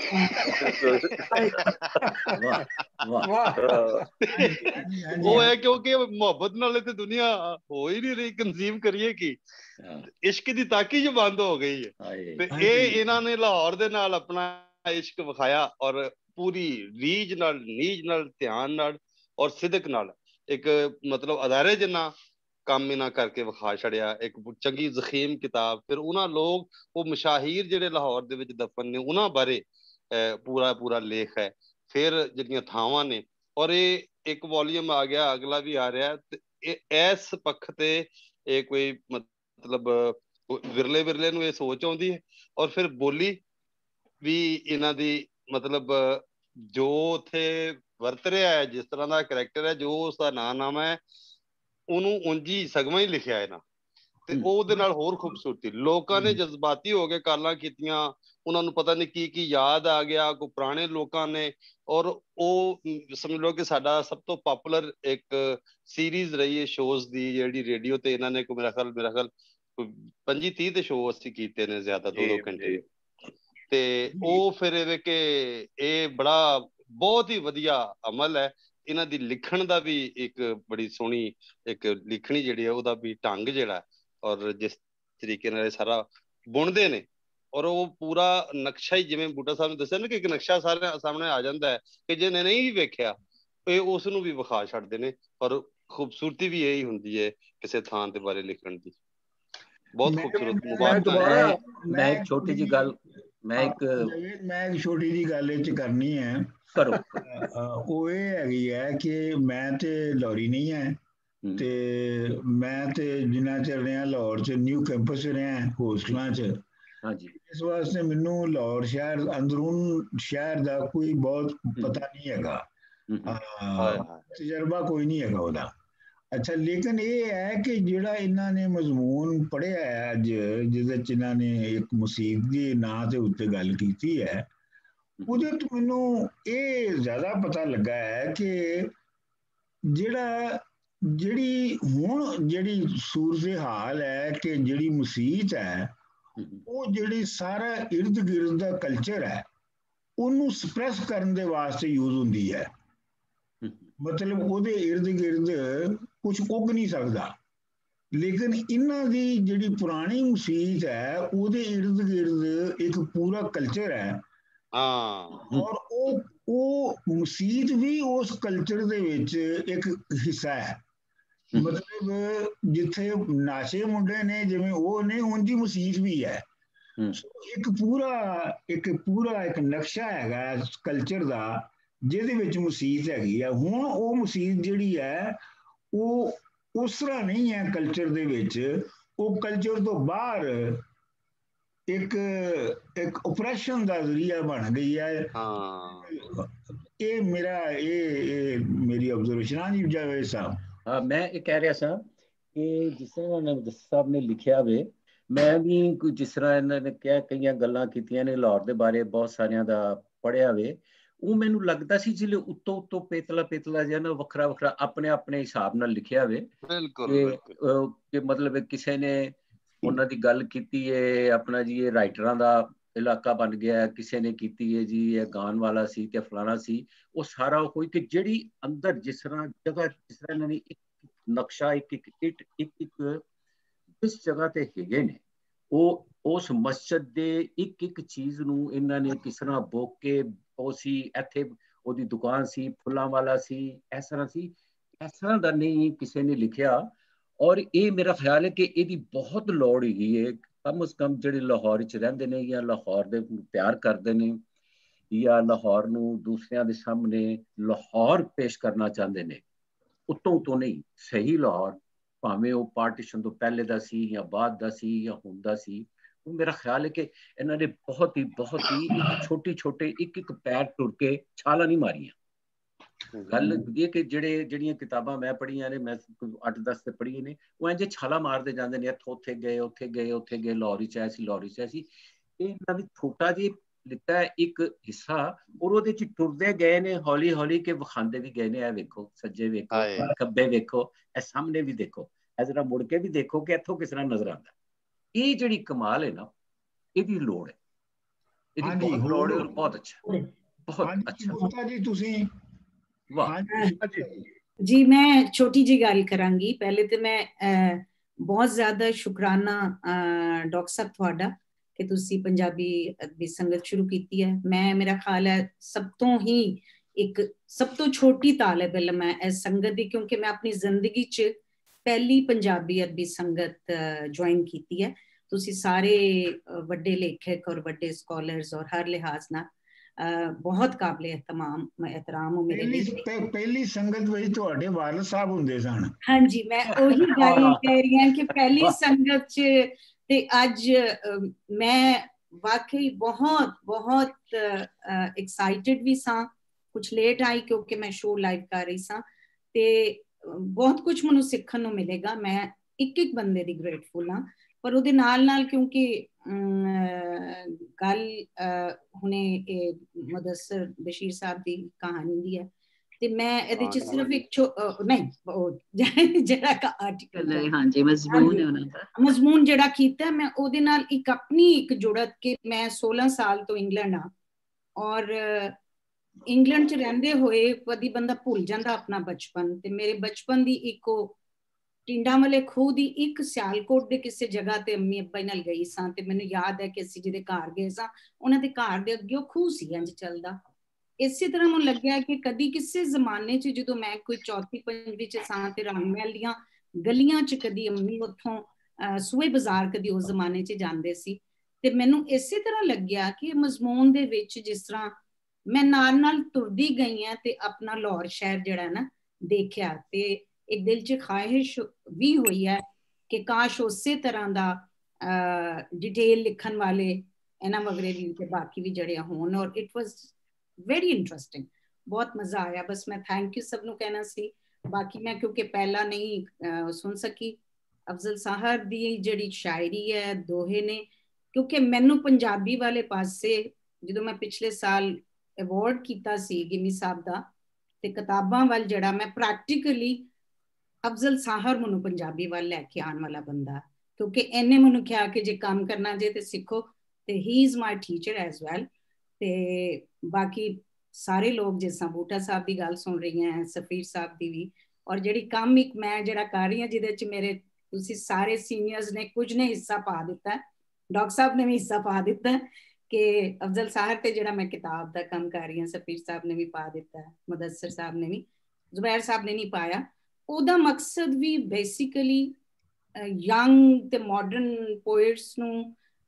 Speaker 5: ਉਹ ਹੈ ਕਿਉਂਕਿ ਮੁਹੱਬਤ ਨਾਲ ਤੇ ਦੁਨੀਆ ਹੋ ਹੀ ਨਹੀਂ ਰਹੀ, ਕੰਜ਼ੀਮ ਕਰੀਏ ਕੀ, ਇਸ਼ਕ ਦੀ ਤਾਕੀ ਜੋ ਬੰਦ ਹੋ ਗਈ ਹੈ। ਤੇ ਇਹਨਾਂ ਨੇ ਲਾਹੌਰ ਦੇ ਨਾਲ ਆਪਣਾ ਇਸ਼ਕ ਵਿਖਾਇਆ, ਔਰ ਪੂਰੀ ਰੀਝ ਨਾਲ, ਨੀਝ ਨਾਲ, ਧਿਆਨ ਨਾਲ ਔਰ ਸਿਦਕ ਨਾਲ, ਇੱਕ ਮਤਲਬ ਅਦਾਰੇ ਜਿੰਨਾ ਕੰਮ ਇਹਨਾਂ ਕਰਕੇ ਵਿਖਾ ਛੜਿਆ। ਇੱਕ ਚੰਗੀ ਜ਼ਖੀਮ ਕਿਤਾਬ। ਫਿਰ ਉਹਨਾਂ ਲੋਕ, ਉਹ ਮਸ਼ਾਹੀਰ ਜਿਹੜੇ ਲਾਹੌਰ ਦੇ ਵਿੱਚ ਦਫਨ ਨੇ, ਉਹਨਾਂ ਬਾਰੇ ਪੂਰਾ ਲੇਖ ਹੈ। ਫਿਰ ਜਿਹੜੀਆਂ ਥਾਵਾਂ ਨੇ, ਔਰ ਇਹ ਇੱਕ ਵੋਲੀਅਮ ਆ ਗਿਆ, ਅਗਲਾ ਵੀ ਆ ਰਿਹਾ। ਤੇ ਇਸ ਪੱਖ ਤੇ ਇਹ ਕੋਈ ਮਤਲਬ ਵਿਰਲੇ ਨੂੰ ਇਹ ਸੋਚ ਆਉਂਦੀ ਹੈ। ਔਰ ਫਿਰ ਬੋਲੀ ਵੀ ਇਹਨਾਂ ਦੀ, ਮਤਲਬ ਜੋ ਉੱਥੇ ਵਰਤ ਰਿਹਾ ਹੈ, ਜਿਸ ਤਰ੍ਹਾਂ ਦਾ ਕਰੈਕਟਰ ਹੈ, ਜੋ ਉਸਦਾ ਨਾਮ ਹੈ, ਉਹਨੂੰ ਉਂਝੀ ਸਗਵਾਂ ਹੀ ਲਿਖਿਆ ਹੈ ਨਾ, ਤੇ ਉਹਦੇ ਨਾਲ ਹੋਰ ਖੂਬਸੂਰਤੀ। ਲੋਕਾਂ ਨੇ ਜਜ਼ਬਾਤੀ ਹੋ ਕੇ ਕਾਲਾਂ ਕੀਤੀਆਂ, ਉਹਨਾਂ ਨੂੰ ਪਤਾ ਨਹੀਂ ਕੀ ਯਾਦ ਆ ਗਿਆ, ਕੋਈ ਪੁਰਾਣੇ ਲੋਕਾਂ ਨੇ। ਔਰ ਉਹ ਸਮਝ ਲਓ ਕਿ ਸਾਡਾ ਸਭ ਤੋਂ ਪਾਪੂਲਰ ਇੱਕ ਸੀਰੀਜ਼ ਰਹੀ ਹੈ ਸ਼ੋਜ਼ ਦੀ, ਜਿਹੜੀ ਰੇਡੀਓ ਤੇ ਇਹਨਾਂ ਨੇ ਮੇਰਾ ਖਿਆਲ 25-30 ਤੇ ਸ਼ੋਅ ਅਸੀਂ ਕੀਤੇ ਨੇ, ਜ਼ਿਆਦਾ 2-2 ਘੰਟੇ। ਤੇ ਉਹ ਫਿਰ ਇਹ ਕਿ ਇਹ ਬਹੁਤ ਹੀ ਵਧੀਆ ਅਮਲ ਹੈ। ਇਹਨਾਂ ਦੀ ਲਿਖਣ ਦਾ ਵੀ ਇੱਕ ਬੜੀ ਸੋਹਣੀ ਇੱਕ ਲਿਖਣੀ ਜਿਹੜੀ ਹੈ, ਉਹਦਾ ਵੀ ਢੰਗ ਜਿਹੜਾ, ਔਰ ਜਿਸ ਤਰੀਕੇ ਨਾਲ ਇਹ ਸਾਰਾ ਬੁਣਦੇ ਨੇ, ਔਰ ਉਹ ਪੂਰਾ ਨਕਸ਼ਾ ਹੀ, ਜਿਵੇਂ ਬੂਟਾ ਸਾਹਿਬ ਨੇ ਦੱਸਿਆ ਨਾ ਕਿ ਇੱਕ ਨਕਸ਼ਾ ਸਾਰਿਆਂ ਸਾਹਮਣੇ ਆ ਜਾਂਦਾ ਹੈ, ਕਿ ਜਿਹਨੇ ਨਹੀਂ ਵੀ ਵੇਖਿਆ ਇਹ ਉਸ ਨੂੰ ਵੀ ਵਿਖਾ ਛੱਡਦੇ ਨੇ। ਔਰ ਖੂਬਸੂਰਤੀ ਵੀ ਇਹੀ ਹੁੰਦੀ ਹੈ ਕਿਸੇ ਥਾਂ ਦੇ ਬਾਰੇ ਲਿਖਣ ਦੀ। ਬਹੁਤ ਖੂਬਸੂਰਤ।
Speaker 3: ਮੈਂ ਇੱਕ ਛੋਟੀ ਜਿਹੀ ਗੱਲ, ਮੈਂ ਇੱਕ
Speaker 1: ਛੋਟੀ ਜਿਹੀ ਗੱਲ ਇਹ 'ਚ ਕਰਨੀ ਹੈ।
Speaker 3: ਕਰੋ।
Speaker 1: ਉਹ ਇਹ ਹੈਗੀ ਹੈ ਕਿ ਮੈਂ ਤੇ ਲਾਹੌਰੀ ਨਹੀਂ ਹੈ, ਤੇ ਮੈਂ ਤੇ ਜਿੰਨਾ ਚਿਰ ਰਿਹਾ ਲਾਹੌਰ 'ਚ ਨਿਊ ਕੈਂਪਸ 'ਚ ਰਿਹਾ, ਹੋਸਟਲਾਂ 'ਚ।
Speaker 3: ਹਾਂਜੀ।
Speaker 1: ਇਸ ਵਾਸਤੇ ਮੈਨੂੰ ਲਾਹੌਰ ਸ਼ਹਿਰ, ਅੰਦਰੂਨ ਸ਼ਹਿਰ ਦਾ ਕੋਈ ਬਹੁਤ ਪਤਾ ਨਹੀਂ ਹੈਗਾ, ਤਜਰਬਾ ਕੋਈ ਨਹੀਂ ਹੈਗਾ ਉਹਦਾ। ਅੱਛਾ, ਲੇਕਿਨ ਇਹ ਹੈ ਕਿ ਜਿਹੜਾ ਇਹਨਾਂ ਨੇ ਮਜ਼ਮੂਨ ਪੜ੍ਹਿਆ ਹੈ ਅੱਜ, ਜਿਹਦੇ 'ਚ ਇਹਨਾਂ ਨੇ ਇੱਕ ਮਸੀਤ ਦੇ ਨਾਂ ਦੇ ਉੱਤੇ ਗੱਲ ਕੀਤੀ ਹੈ, ਉਹਦੇ ਤੋਂ ਮੈਨੂੰ ਇਹ ਜ਼ਿਆਦਾ ਪਤਾ ਲੱਗਾ ਹੈ ਕਿ ਜਿਹੜੀ ਹੁਣ ਜਿਹੜੀ ਸੂਰਤ ਹਾਲ ਹੈ, ਕਿ ਜਿਹੜੀ ਮਸੀਤ ਹੈ ਉਹ ਜਿਹੜੀ ਸਾਰਾ ਇਰਦ ਗਿਰਦ ਦਾ ਕਲਚਰ ਹੈ ਉਹਨੂੰ ਸਪਰੈਸ ਕਰਨ ਦੇ ਵਾਸਤੇ ਯੂਜ਼ ਹੁੰਦੀ ਹੈ। ਮਤਲਬ ਉਹਦੇ ਇਰਦ ਗਿਰਦ ਕੁਝ ਉੱਗ ਨਹੀਂ ਸਕਦਾ, ਲੇਕਿਨ ਇਹਨਾਂ ਦੀ ਜਿਹੜੀ ਪੁਰਾਣੀ ਮਸੀਤ ਹੈ ਉਹਦੇ ਇਰਦ ਗਿਰਦ ਇੱਕ ਪੂਰਾ ਕਲਚਰ ਹੈ। ਔਰ ਉਹ ਮਸੀਤ ਵੀ ਉਸ ਕਲਚਰ ਦੇ ਵਿੱਚ ਇੱਕ ਹਿੱਸਾ ਹੈ। ਮਤਲਬ ਜਿੱਥੇ ਨਾਸ਼ੇ ਮੁੰਡੇ ਨੇ ਜਿਵੇਂ ਉਹ ਨੇ, ਉਂਝ ਹੀ ਮਸੀਤ ਵੀ ਹੈ। ਇੱਕ ਪੂਰਾ ਨਕਸ਼ਾ ਹੈਗਾ ਕਲਚਰ ਦਾ ਜਿਹਦੇ ਵਿੱਚ ਮਸੀਤ ਹੈਗੀ ਆ। ਹੁਣ ਉਹ ਮਸੀਤ ਜਿਹੜੀ ਹੈ ਉਹ ਉਸ ਤਰ੍ਹਾਂ ਨਹੀਂ ਹੈ ਕਲਚਰ ਦੇ ਵਿੱਚ, ਉਹ ਕਲਚਰ ਤੋਂ ਬਾਹਰ ਇੱਕ ਓਪਰੇਸ਼ਨ ਦਾ ਜ਼ਰੀਆ ਬਣ ਗਈ ਹੈ। ਇਹ ਮੇਰੀ ਆਬਜ਼ਰਵੇਸ਼ਨ ਆ ਜੀ ਜਾਵੇਦ ਸਾਹਿਬ।
Speaker 3: ਹਾਂ, ਮੈਂ ਇਹ ਕਹਿ ਰਿਹਾ ਸਾਂ ਕਿ ਜਿਸ ਤਰ੍ਹਾਂ ਮੁਦੱਸਿਰ ਸਾਹਿਬ ਨੇ ਲਿਖਿਆ ਵੇ, ਮੈਂ ਵੀ ਜਿਸ ਤਰ੍ਹਾਂ ਇਹਨਾਂ ਨੇ ਕਿਹਾ ਕਈਆਂ ਗੱਲਾਂ ਕੀਤੀਆਂ ਨੇ ਲਾਹੌਰ ਦੇ ਬਾਰੇ, ਬਹੁਤ ਸਾਰਿਆਂ ਦਾ ਪੜ੍ਹਿਆ ਵੇ। ਉਹ ਮੈਨੂੰ ਲੱਗਦਾ ਸੀ ਜਿਹੜੇ ਉੱਤੋਂ ਪੇਤਲਾ ਜਿਹਾ ਨਾ ਵੱਖਰਾ ਆਪਣੇ ਹਿਸਾਬ ਨਾਲ ਲਿਖਿਆ ਵੇ। ਕਿ ਮਤਲਬ ਕਿਸੇ ਨੇ ਉਹਨਾਂ ਦੀ ਗੱਲ ਕੀਤੀ ਹੈ ਆਪਣਾ ਜੀ ਇਹ ਰਾਈਟਰਾਂ ਦਾ ਇਲਾਕਾ ਬਣ ਗਿਆ, ਕਿਸੇ ਨੇ ਕੀਤੀ ਹੈ ਜੀ ਇਹ ਗਾਣ ਵਾਲਾ ਸੀ ਤੇ ਫਲਾਣਾ ਸੀ। ਉਹ ਸਾਰਾ ਹੋਈ ਕਿ ਜਿਹੜੀ ਅੰਦਰ ਜਿਸ ਤਰ੍ਹਾਂ ਜਗ੍ਹਾ, ਜਿਸ ਤਰ੍ਹਾਂ ਇਹਨਾਂ ਨੇ ਇੱਕ ਨਕਸ਼ਾ ਇੱਕ ਜਿਸ ਜਗ੍ਹਾ ਤੇ ਹੈਗੇ ਨੇ, ਉਹ ਉਸ ਮਸਜਿਦ ਦੇ ਇੱਕ ਚੀਜ਼ ਨੂੰ ਇਹਨਾਂ ਨੇ ਕਿਸ ਤਰ੍ਹਾਂ ਬੋਕ ਕੇ, ਉਹ ਸੀ ਇੱਥੇ ਉਹਦੀ ਦੁਕਾਨ ਸੀ, ਫੁੱਲਾਂ ਵਾਲਾ ਸੀ, ਇਸ ਤਰ੍ਹਾਂ ਦਾ ਨਹੀਂ ਕਿਸੇ ਨੇ ਲਿਖਿਆ। ਔਰ ਇਹ ਮੇਰਾ ਖਿਆਲ ਹੈ ਕਿ ਇਹਦੀ ਬਹੁਤ ਲੋੜ ਹੈਗੀ ਹੈ। ਕਮ ਸੇ ਕਮ ਜਿਹੜੇ ਲਾਹੌਰ ਵਿੱਚ ਰਹਿੰਦੇ ਨੇ ਜਾਂ ਲਾਹੌਰ ਦੇ ਪਿਆਰ ਕਰਦੇ ਨੇ ਜਾਂ ਲਾਹੌਰ ਨੂੰ ਦੂਸਰਿਆਂ ਦੇ ਸਾਹਮਣੇ ਲਾਹੌਰ ਪੇਸ਼ ਕਰਨਾ ਚਾਹੁੰਦੇ ਨੇ, ਉੱਤੋਂ ਨਹੀਂ, ਸਹੀ ਲਾਹੌਰ, ਭਾਵੇਂ ਉਹ ਪਾਰਟੀਸ਼ਨ ਤੋਂ ਪਹਿਲੇ ਦਾ ਸੀ ਜਾਂ ਬਾਅਦ ਦਾ ਸੀ ਜਾਂ ਹੁਣ ਦਾ ਸੀ। ਉਹ ਮੇਰਾ ਖਿਆਲ ਹੈ ਕਿ ਇਹਨਾਂ ਨੇ ਬਹੁਤ ਹੀ ਛੋਟੇ ਇੱਕ ਪੈਰ ਟੁਰ ਕੇ ਛਾਲਾਂ ਨਹੀਂ ਮਾਰੀਆਂ। ਗੱਲ ਇਹ ਕਿ ਜਿਹੜੀਆਂ ਕਿਤਾਬਾਂ ਮੈਂ ਪੜ੍ਹੀਆਂ ਨੇ, ਮੈਂ 8-10 ਤੇ ਪੜ੍ਹੀਆਂ ਨੇ, ਉਹ ਇੰਝ ਛਾਲਾਂ ਮਾਰਦੇ ਜਾਂਦੇ ਨੇ, ਉੱਥੇ ਗਏ, ਲਾਹੌਰ ਵਿੱਚ ਆਇਆ ਸੀ। ਇਹ ਇਹਨਾਂ ਨੇ ਛੋਟਾ ਜਿਹਾ ਲਿੱਤਾ ਇੱਕ ਹਿੱਸਾ, ਔਰ ਉਹਦੇ ਚ ਟੁਰਦੇ ਗਏ ਨੇ ਹੌਲੀ ਕੇ, ਵਿਖਾਉਂਦੇ ਵੀ ਗਏ ਨੇ। ਇਹ ਵੇਖੋ, ਸੱਜੇ ਵੇਖੋ, ਖੱਬੇ ਵੇਖੋ, ਇਹ ਸਾਹਮਣੇ ਵੀ ਦੇਖੋ, ਇਸ ਤਰ੍ਹਾਂ ਮੁੜ ਕੇ ਵੀ ਦੇਖੋ ਕਿ ਇੱਥੋਂ ਕਿਸ ਤਰ੍ਹਾਂ ਨਜ਼ਰ ਆਉਂਦਾ। ਇਹ ਜਿਹੜੀ ਕਮਾਲ ਹੈ ਨਾ, ਇਹਦੀ ਲੋੜ ਹੈ, ਇਹਦੀ ਬਹੁਤ ਲੋੜ ਹੈ। ਬਹੁਤ ਅੱਛਾ, ਬਹੁਤ ਅੱਛਾ
Speaker 1: ਜੀ। ਤੁਸੀਂ
Speaker 11: ਜੀ ਮੈਂ ਛੋਟੀ ਜਿਹੀ ਗੱਲ ਕਰਾਂਗੀ। ਪਹਿਲੇ ਤੇ ਮੈਂ ਬਹੁਤ ਜ਼ਿਆਦਾ ਸ਼ੁਕਰਾਨਾ ਡਾਕਟਰ ਸਾਹਿਬ ਤੁਹਾਡਾ ਕਿ ਤੁਸੀਂ ਪੰਜਾਬੀ ਅਦਬੀ ਸੰਗਤ ਸ਼ੁਰੂ ਕੀਤੀ ਹੈ। ਮੇਰਾ ਖਿਆਲ ਹੈ ਸਭ ਤੋਂ ਛੋਟੀ ਤਾਲਿਬ ਇਲਮ ਹੈ ਇਸ ਸੰਗਤ ਦੀ, ਕਿਉਂਕਿ ਮੈਂ ਆਪਣੀ ਜ਼ਿੰਦਗੀ 'ਚ ਪਹਿਲੀ ਪੰਜਾਬੀ ਅਦਬੀ ਸੰਗਤ ਜੁਆਇਨ ਕੀਤੀ ਹੈ। ਤੁਸੀਂ ਸਾਰੇ ਵੱਡੇ ਲੇਖਕ ਔਰ ਵੱਡੇ ਸਕਾਲਰਸ ਔਰ ਹਰ ਲਿਹਾਜ਼ ਨਾਲ ਬਹੁਤ ਕਾਬਲੇ एहतराम हो मेरे लिए।
Speaker 1: पहली संगत ਵਿੱਚ ਤੁਹਾਡੇ ਵਾਲਦ ਸਾਹਿਬ ਹੁੰਦੇ ਸਨ।
Speaker 11: ਹਾਂਜੀ, ਮੈਂ ਉਹੀ ਗੱਲ ਕਹਿ ਰਹੀ ਹਾਂ ਕਿ ਪਹਿਲੀ ਸੰਗਤ 'ਚ ਤੇ ਅੱਜ ਮੈਂ ਵਾਕਈ ਬਹੁਤ ਐਕਸਾਈਟਿਡ ਵੀ ਸਾਂ। ਕੁਝ ਲੇਟ ਆਈ ਕਿਉਂਕਿ ਮੈਂ ਸ਼ੋਅ ਲਾਈਵ ਕਰ ਰਹੀ ਸਾਂ ਤੇ ਬਹੁਤ ਕੁਝ ਮੈਨੂੰ ਸਿੱਖਣ ਨੂੰ ਮਿਲੇਗਾ। ਮੈਂ ਇੱਕ ਬੰਦੇ ਦੀ ਗ੍ਰੇਟਫੁਲ ਹਾਂ, ਪਰ ਉਹਦੇ ਨਾਲ ਕਿਉਂਕਿ ਗੱਲ ਹੁਣੇ ਮੁਦੱਸਿਰ ਬਸ਼ੀਰ ਸਾਹਿਬ ਦੀ ਕਹਾਣੀ ਦੀ ਹੈ ਤੇ ਮੈਂ ਇਹਦੇ ਚ ਸਿਰਫ ਇੱਕ ਜਿਹੜਾ ਆਰਟੀਕਲ ਮਜ਼ਮੂਨ ਜਿਹੜਾ ਕੀਤਾ, ਮੈਂ ਉਹਦੇ ਨਾਲ ਇੱਕ ਆਪਣੀ ਜੁੜਤ ਕਿ ਮੈਂ 16 ਸਾਲ ਤੋਂ ਇੰਗਲੈਂਡ ਆ, ਔਰ ਇੰਗਲੈਂਡ ਚ ਰਹਿੰਦੇ ਹੋਏ ਕਦੀ ਬੰਦਾ ਭੁੱਲ ਜਾਂਦਾ ਆਪਣਾ ਬਚਪਨ। ਤੇ ਮੇਰੇ ਬਚਪਨ ਦੀ ਇੱਕੋ ਟਿੰਡਾਂ ਵਾਲੇ ਖੂਹ ਦੀ ਇੱਕ ਸਿਆਲਕੋਟ ਦੇ ਕਿਸੇ ਜਗ੍ਹਾ ਤੇ ਅੰਮੀ ਅੱਬਾ ਨਾਲ ਗਈ ਸਾਂ ਤੇ ਮੈਨੂੰ ਯਾਦ ਹੈ ਕਿ ਅਸੀਂ ਜਿਹਦੇ ਘਰ ਗਏ ਸਾਂ ਉਹਨਾਂ ਦੇ ਘਰ ਦੇ ਅੱਗੇ ਉਹ ਖੂਹ ਸੀ ਇੰਝ ਚੱਲਦਾ। ਇਸੇ ਤਰ੍ਹਾਂ ਮੈਨੂੰ ਲੱਗਿਆ ਕਿ ਕਦੀ ਕਿਸੇ ਜ਼ਮਾਨੇ 'ਚ ਜਦੋਂ ਮੈਂ ਕੋਈ 4ਵੀਂ-5ਵੀਂ 'ਚ ਸਾਂ ਤੇ ਰਾਮ ਮਹਿਲ ਦੀਆਂ ਗਲੀਆਂ 'ਚ ਕਦੀ ਅੰਮੀ ਉੱਥੋਂ ਸੂਏ ਬਾਜ਼ਾਰ ਕਦੀ ਉਸ ਜ਼ਮਾਨੇ 'ਚ ਜਾਂਦੇ ਸੀ ਤੇ ਮੈਨੂੰ ਇਸੇ ਤਰ੍ਹਾਂ ਲੱਗਿਆ ਕਿ ਮਜ਼ਮੂਨ ਦੇ ਵਿੱਚ ਜਿਸ ਤਰ੍ਹਾਂ ਮੈਂ ਨਾਲ ਤੁਰਦੀ ਗਈ ਹਾਂ ਤੇ ਆਪਣਾ ਲਾਹੌਰ ਸ਼ਹਿਰ ਜਿਹੜਾ ਨਾ ਦੇਖਿਆ ਤੇ ਇੱਕ ਦਿਲ 'ਚ ਖਾਹਿਸ਼ ਵੀ ਹੋਈ ਹੈ ਕਿ ਕਾਸ਼ ਉਸੇ ਤਰ੍ਹਾਂ ਦਾ ਡਿਟੇਲ ਲਿਖਣ ਵਾਲੇ ਇਹਨਾਂ ਵਗਰੇ ਵੀ ਤੇ ਬਾਕੀ ਵੀ ਜਿਹੜੇ ਹੋਣ। ਔਰ ਇਟ ਵਾਜ਼ ਵੈਰੀ ਇੰਟਰਸਟਿੰਗ, ਬਹੁਤ ਮਜ਼ਾ ਆਇਆ। ਬਸ ਮੈਂ ਥੈਂਕ ਯੂ ਸਭ ਨੂੰ ਕਹਿਣਾ ਸੀ। ਬਾਕੀ ਮੈਂ ਕਿਉਂਕਿ ਪਹਿਲਾਂ ਨਹੀਂ ਸੁਣ ਸਕੀ, ਅਫਜ਼ਲ ਸਾਹਰ ਦੀ ਜਿਹੜੀ ਸ਼ਾਇਰੀ ਹੈ, ਦੋਹੇ ਨੇ, ਕਿਉਂਕਿ ਮੈਨੂੰ ਪੰਜਾਬੀ ਵਾਲੇ ਪਾਸੇ ਜਦੋਂ ਮੈਂ ਪਿਛਲੇ ਸਾਲ ਅਵਾਰਡ ਕੀਤਾ ਸੀ ਗਿਮੀ ਸਾਹਿਬ ਦਾ ਤੇ ਕਿਤਾਬਾਂ ਵੱਲ ਜਿਹੜਾ ਮੈਂ ਪ੍ਰੈਕਟੀਕਲੀ ਅਫਜ਼ਲ ਸਾਹਰ ਮੈਨੂੰ ਪੰਜਾਬੀ ਵੱਲ ਲੈ ਕੇ ਆਉਣ ਵਾਲਾ ਬੰਦਾ क्योंकि इन्हें मैनू कहा कि जे काम करना जे तो सीखो, तो he is my teacher as well. तो बाकी सारे लोग जिस तरह बूटा साहब की गल सुन रही हैं, सफीर साहब की भी, और जी काम एक मैं जरा कर रही हूँ जिदे मेरे तुसी सारे सीनियर्स ने कुछ ने हिस्सा पा दिता है, डॉक्टर साहब ने भी हिस्सा पा दिता है कि अफजल साहब ते जरा मैं किताब का काम कर रही हूँ, सफीर साहब ने भी पा दिता है, मुदस्सिर साहब ने भी, जुबैर साहब ने नहीं पाया। ਉਹਦਾ ਮਕਸਦ ਵੀ ਬੇਸਿਕਲੀ ਯੰਗ ਤੇ ਮਾਡਰਨ ਪੋਇਟਸ ਨੂੰ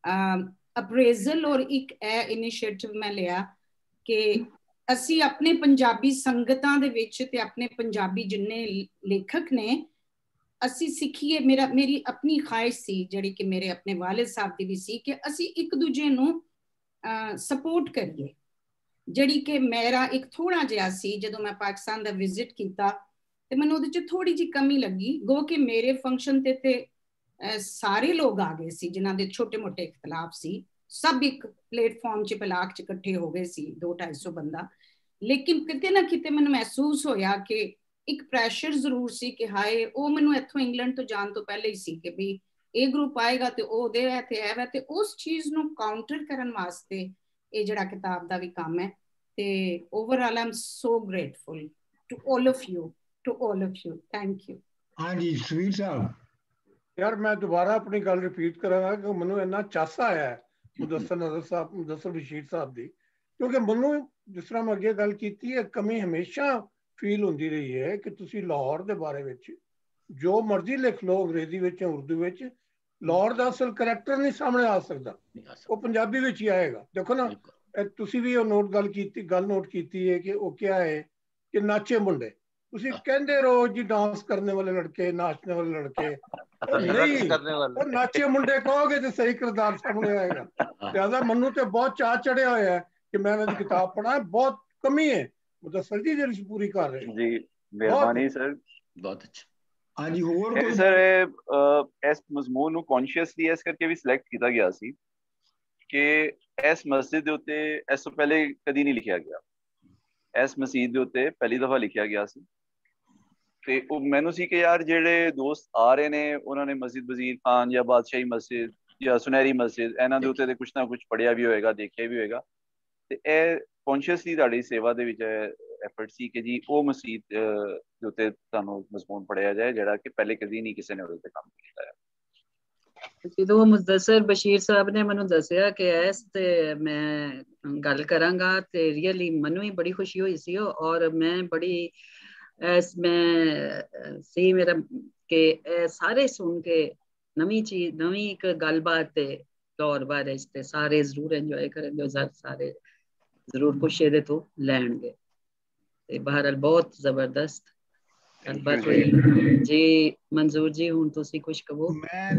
Speaker 11: ਅਪਰੇਜ਼ਲ ਔਰ ਇੱਕ ਇਹ ਇਨੀਸ਼ੀਏਟਿਵ ਮੈਂ ਲਿਆ ਕਿ ਅਸੀਂ ਆਪਣੇ ਪੰਜਾਬੀ ਸੰਗਤਾਂ ਦੇ ਵਿੱਚ ਤੇ ਆਪਣੇ ਪੰਜਾਬੀ ਜਿੰਨੇ ਲੇਖਕ ਨੇ ਅਸੀਂ ਸਿੱਖੀਏ। ਮੇਰੀ ਆਪਣੀ ਖਾਹਿਸ਼ ਸੀ ਜਿਹੜੀ ਕਿ ਮੇਰੇ ਆਪਣੇ ਵਾਲਿਦ ਸਾਹਿਬ ਦੀ ਵੀ ਸੀ ਕਿ ਅਸੀਂ ਇੱਕ ਦੂਜੇ ਨੂੰ ਸਪੋਰਟ ਕਰੀਏ। ਜਿਹੜੀ ਕਿ ਮੇਰਾ ਇੱਕ ਥੋੜਾ ਜਿਹਾ ਸੀ ਜਦੋਂ ਮੈਂ ਪਾਕਿਸਤਾਨ ਦਾ ਵਿਜ਼ਿਟ ਕੀਤਾ ਤੇ ਮੈਨੂੰ ਉਹਦੇ ਚ ਥੋੜੀ ਜਿਹੀ ਕਮੀ ਲੱਗੀ। ਗੋ ਕਿ ਮੇਰੇ ਫੰਕਸ਼ਨ ਤੇ ਸਾਰੇ ਲੋਕ ਆ ਗਏ ਸੀ ਜਿਨ੍ਹਾਂ ਦੇ ਛੋਟੇ ਮੋਟੇ ਇਖਤਲਾਫ ਸੀ, ਸਭ ਇੱਕ ਪਲੇਟਫਾਰਮ 'ਚ ਪਲਾਕ 'ਚ ਇਕੱਠੇ ਹੋ ਗਏ ਸੀ 200-250 ਬੰਦਾ। ਲੇਕਿਨ ਕਿਤੇ ਨਾ ਕਿਤੇ ਮੈਨੂੰ ਮਹਿਸੂਸ ਹੋਇਆ ਕਿ ਇੱਕ ਪ੍ਰੈਸ਼ਰ ਜ਼ਰੂਰ ਸੀ ਕਿ ਹਾਏ ਉਹ ਮੈਨੂੰ ਇੱਥੋਂ ਇੰਗਲੈਂਡ ਤੋਂ ਜਾਣ ਤੋਂ ਪਹਿਲੇ ਹੀ ਸੀ ਕਿ ਵੀ ਇਹ ਗਰੁੱਪ ਆਏਗਾ ਤੇ ਉਹ ਦੇ ਹੈ ਤੇ ਐ ਤੇ ਉਸ ਚੀਜ਼ ਨੂੰ ਕਾਊਂਟਰ ਕਰਨ ਵਾਸਤੇ ਇਹ ਜਿਹੜਾ ਕਿਤਾਬ ਦਾ ਵੀ ਕੰਮ ਹੈ। ਤੇ overall I am so grateful to all of you, to all of you, thank you.
Speaker 1: ਹਾਂਜੀ ਸਵੀਰ ਸਾਹਿਬ।
Speaker 4: यार मैं दोबारा अपनी गल रिपीट करांगा कि मैनू इन्ना चासा आया है मुदस्सिर नज़र साहब, मुदस्सिर बशीर साहब दी, क्योंकि मैनू जिस तरह मैं अगे गल कीती है कमी हमेशा फील होंदी रही है कि तुसी लाहौर दे बारे विच जो मर्जी लिख लो अंग्रेजी विच उर्दू विच, लाहौर दा असल करैक्टर नहीं सामने आ सकदा, वो पंजाबी विच ही आएगा। देखो ना तुसी भी गल नोट कीती है कि वो क्या है कि नाचे मुंडे, तुसी कहंदे रहो जी डांस करने वाले लड़के, नाचने वाले लड़के, नहीं नाचे मुंडे कहोगे तो सही किरदार सामने आएगा। लिहाजा मनु तो बहुत चाह चढ़िया हुआ है कि मैं इन्हां दी किताब पढ़ा, बहुत कमी है मुदस्सिर जी जेहड़ी पूरी कर रहे
Speaker 7: जी। मेहरबानी सर,
Speaker 3: बहुत अच्छा।
Speaker 1: हाँ जी होर कोई
Speaker 7: सर इस मजमून ਨੂੰ ਕੌਨਸ਼ੀਅਸਲੀ ਇਸ ਕਰਕੇ ਵੀ ਸਿਲੈਕਟ ਕੀਤਾ ਗਿਆ ਸੀ ਕਿ ਇਸ ਮਸਜਿਦ ਦੇ ਉੱਤੇ ਇਸ ਤੋਂ ਪਹਿਲੇ ਕਦੀ ਨਹੀਂ ਲਿਖਿਆ ਗਿਆ, ਇਸ ਮਸਜਿਦ ਦੇ ਉੱਤੇ ਪਹਿਲੀ ਦਫਾ ਲਿਖਿਆ ਗਿਆ ਸੀ। ਤੇ ਉਹ ਮੈਨੂੰ ਸੀ ਕਿ ਯਾਰ ਜਿਹੜੇ ਦੋਸਤ ਆ ਰਹੇ ਨੇ ਉਹਨਾਂ ਨੇ ਮਸਜਿਦ ਵਜ਼ੀਰ ਖਾਨ ਜਾਂ ਬਾਦਸ਼ਾਹੀ ਮਸਜਿਦ ਜਾਂ ਸੁਨਹਿਰੀ ਮਸਜਿਦ ਇਹਨਾਂ ਦੇ ਉੱਤੇ ਤੇ ਕੁਛ ਨਾ ਕੁਛ ਪੜਿਆ ਵੀ ਹੋਏਗਾ, ਦੇਖਿਆ ਵੀ ਹੋਏਗਾ। ਤੇ ਇਹ ਕੌਨਸ਼ੀਅਸਲੀ ਤੁਹਾਡੀ ਸੇਵਾ ਦੇ ਵਿੱਚ ਐਫਰਟ ਸੀ ਕਿ ਜੀ ਉਹ ਮਸਜਿਦ ਦੇ ਉੱਤੇ ਤੁਹਾਨੂੰ ਮਜ਼ਮੂਨ ਪੜਿਆ ਜਾਏ ਜਿਹੜਾ ਕਿ ਪਹਿਲੇ ਕਦੀ ਨਹੀਂ ਕਿਸੇ ਨੇ ਉਹਦੇ ਤੇ ਕੰਮ ਕੀਤਾ ਹੈ।
Speaker 2: ਜਦੋਂ ਮੁਦੱਸਿਰ ਬਸ਼ੀਰ ਸਾਹਿਬ ਨੇ ਮੈਨੂੰ ਦੱਸਿਆ ਕਿ ਇਸ ਤੇ ਮੈਂ ਗੱਲ ਕਰਾਂਗਾ ਤੇ ਰੀਅਲੀ ਮੈਨੂੰ ਹੀ ਬੜੀ ਖੁਸ਼ੀ ਹੋਈ ਸੀ ਔਰ ਮੈਂ ਬੜੀ ਮੈਂ ਸੀ ਮੇਰਾ ਕਿ ਸਾਰੇ ਸੁਣ ਕੇ ਨਵੀਂ ਚੀਜ਼, ਨਵੀਂ ਇੱਕ ਗੱਲਬਾਤ ਤੇ ਲਾਹੌਰ ਬਾਰੇ ਤੇ ਸਾਰੇ ਜ਼ਰੂਰ ਇੰਜੋਏ ਕਰਨਗੇ, ਸਾਰੇ ਜ਼ਰੂਰ ਕੁਛ ਇਹਦੇ ਤੋਂ ਲੈਣਗੇ। ਤੇ ਬਹਰਹਾਲ ਬਹੁਤ ਜ਼ਬਰਦਸਤ ਗੱਲਬਾਤ ਹੋਈ ਜੀ। ਮਨਜ਼ੂਰ ਜੀ ਹੁਣ ਤੁਸੀਂ ਕੁਝ ਕਹੋ।
Speaker 1: ਮੈਂ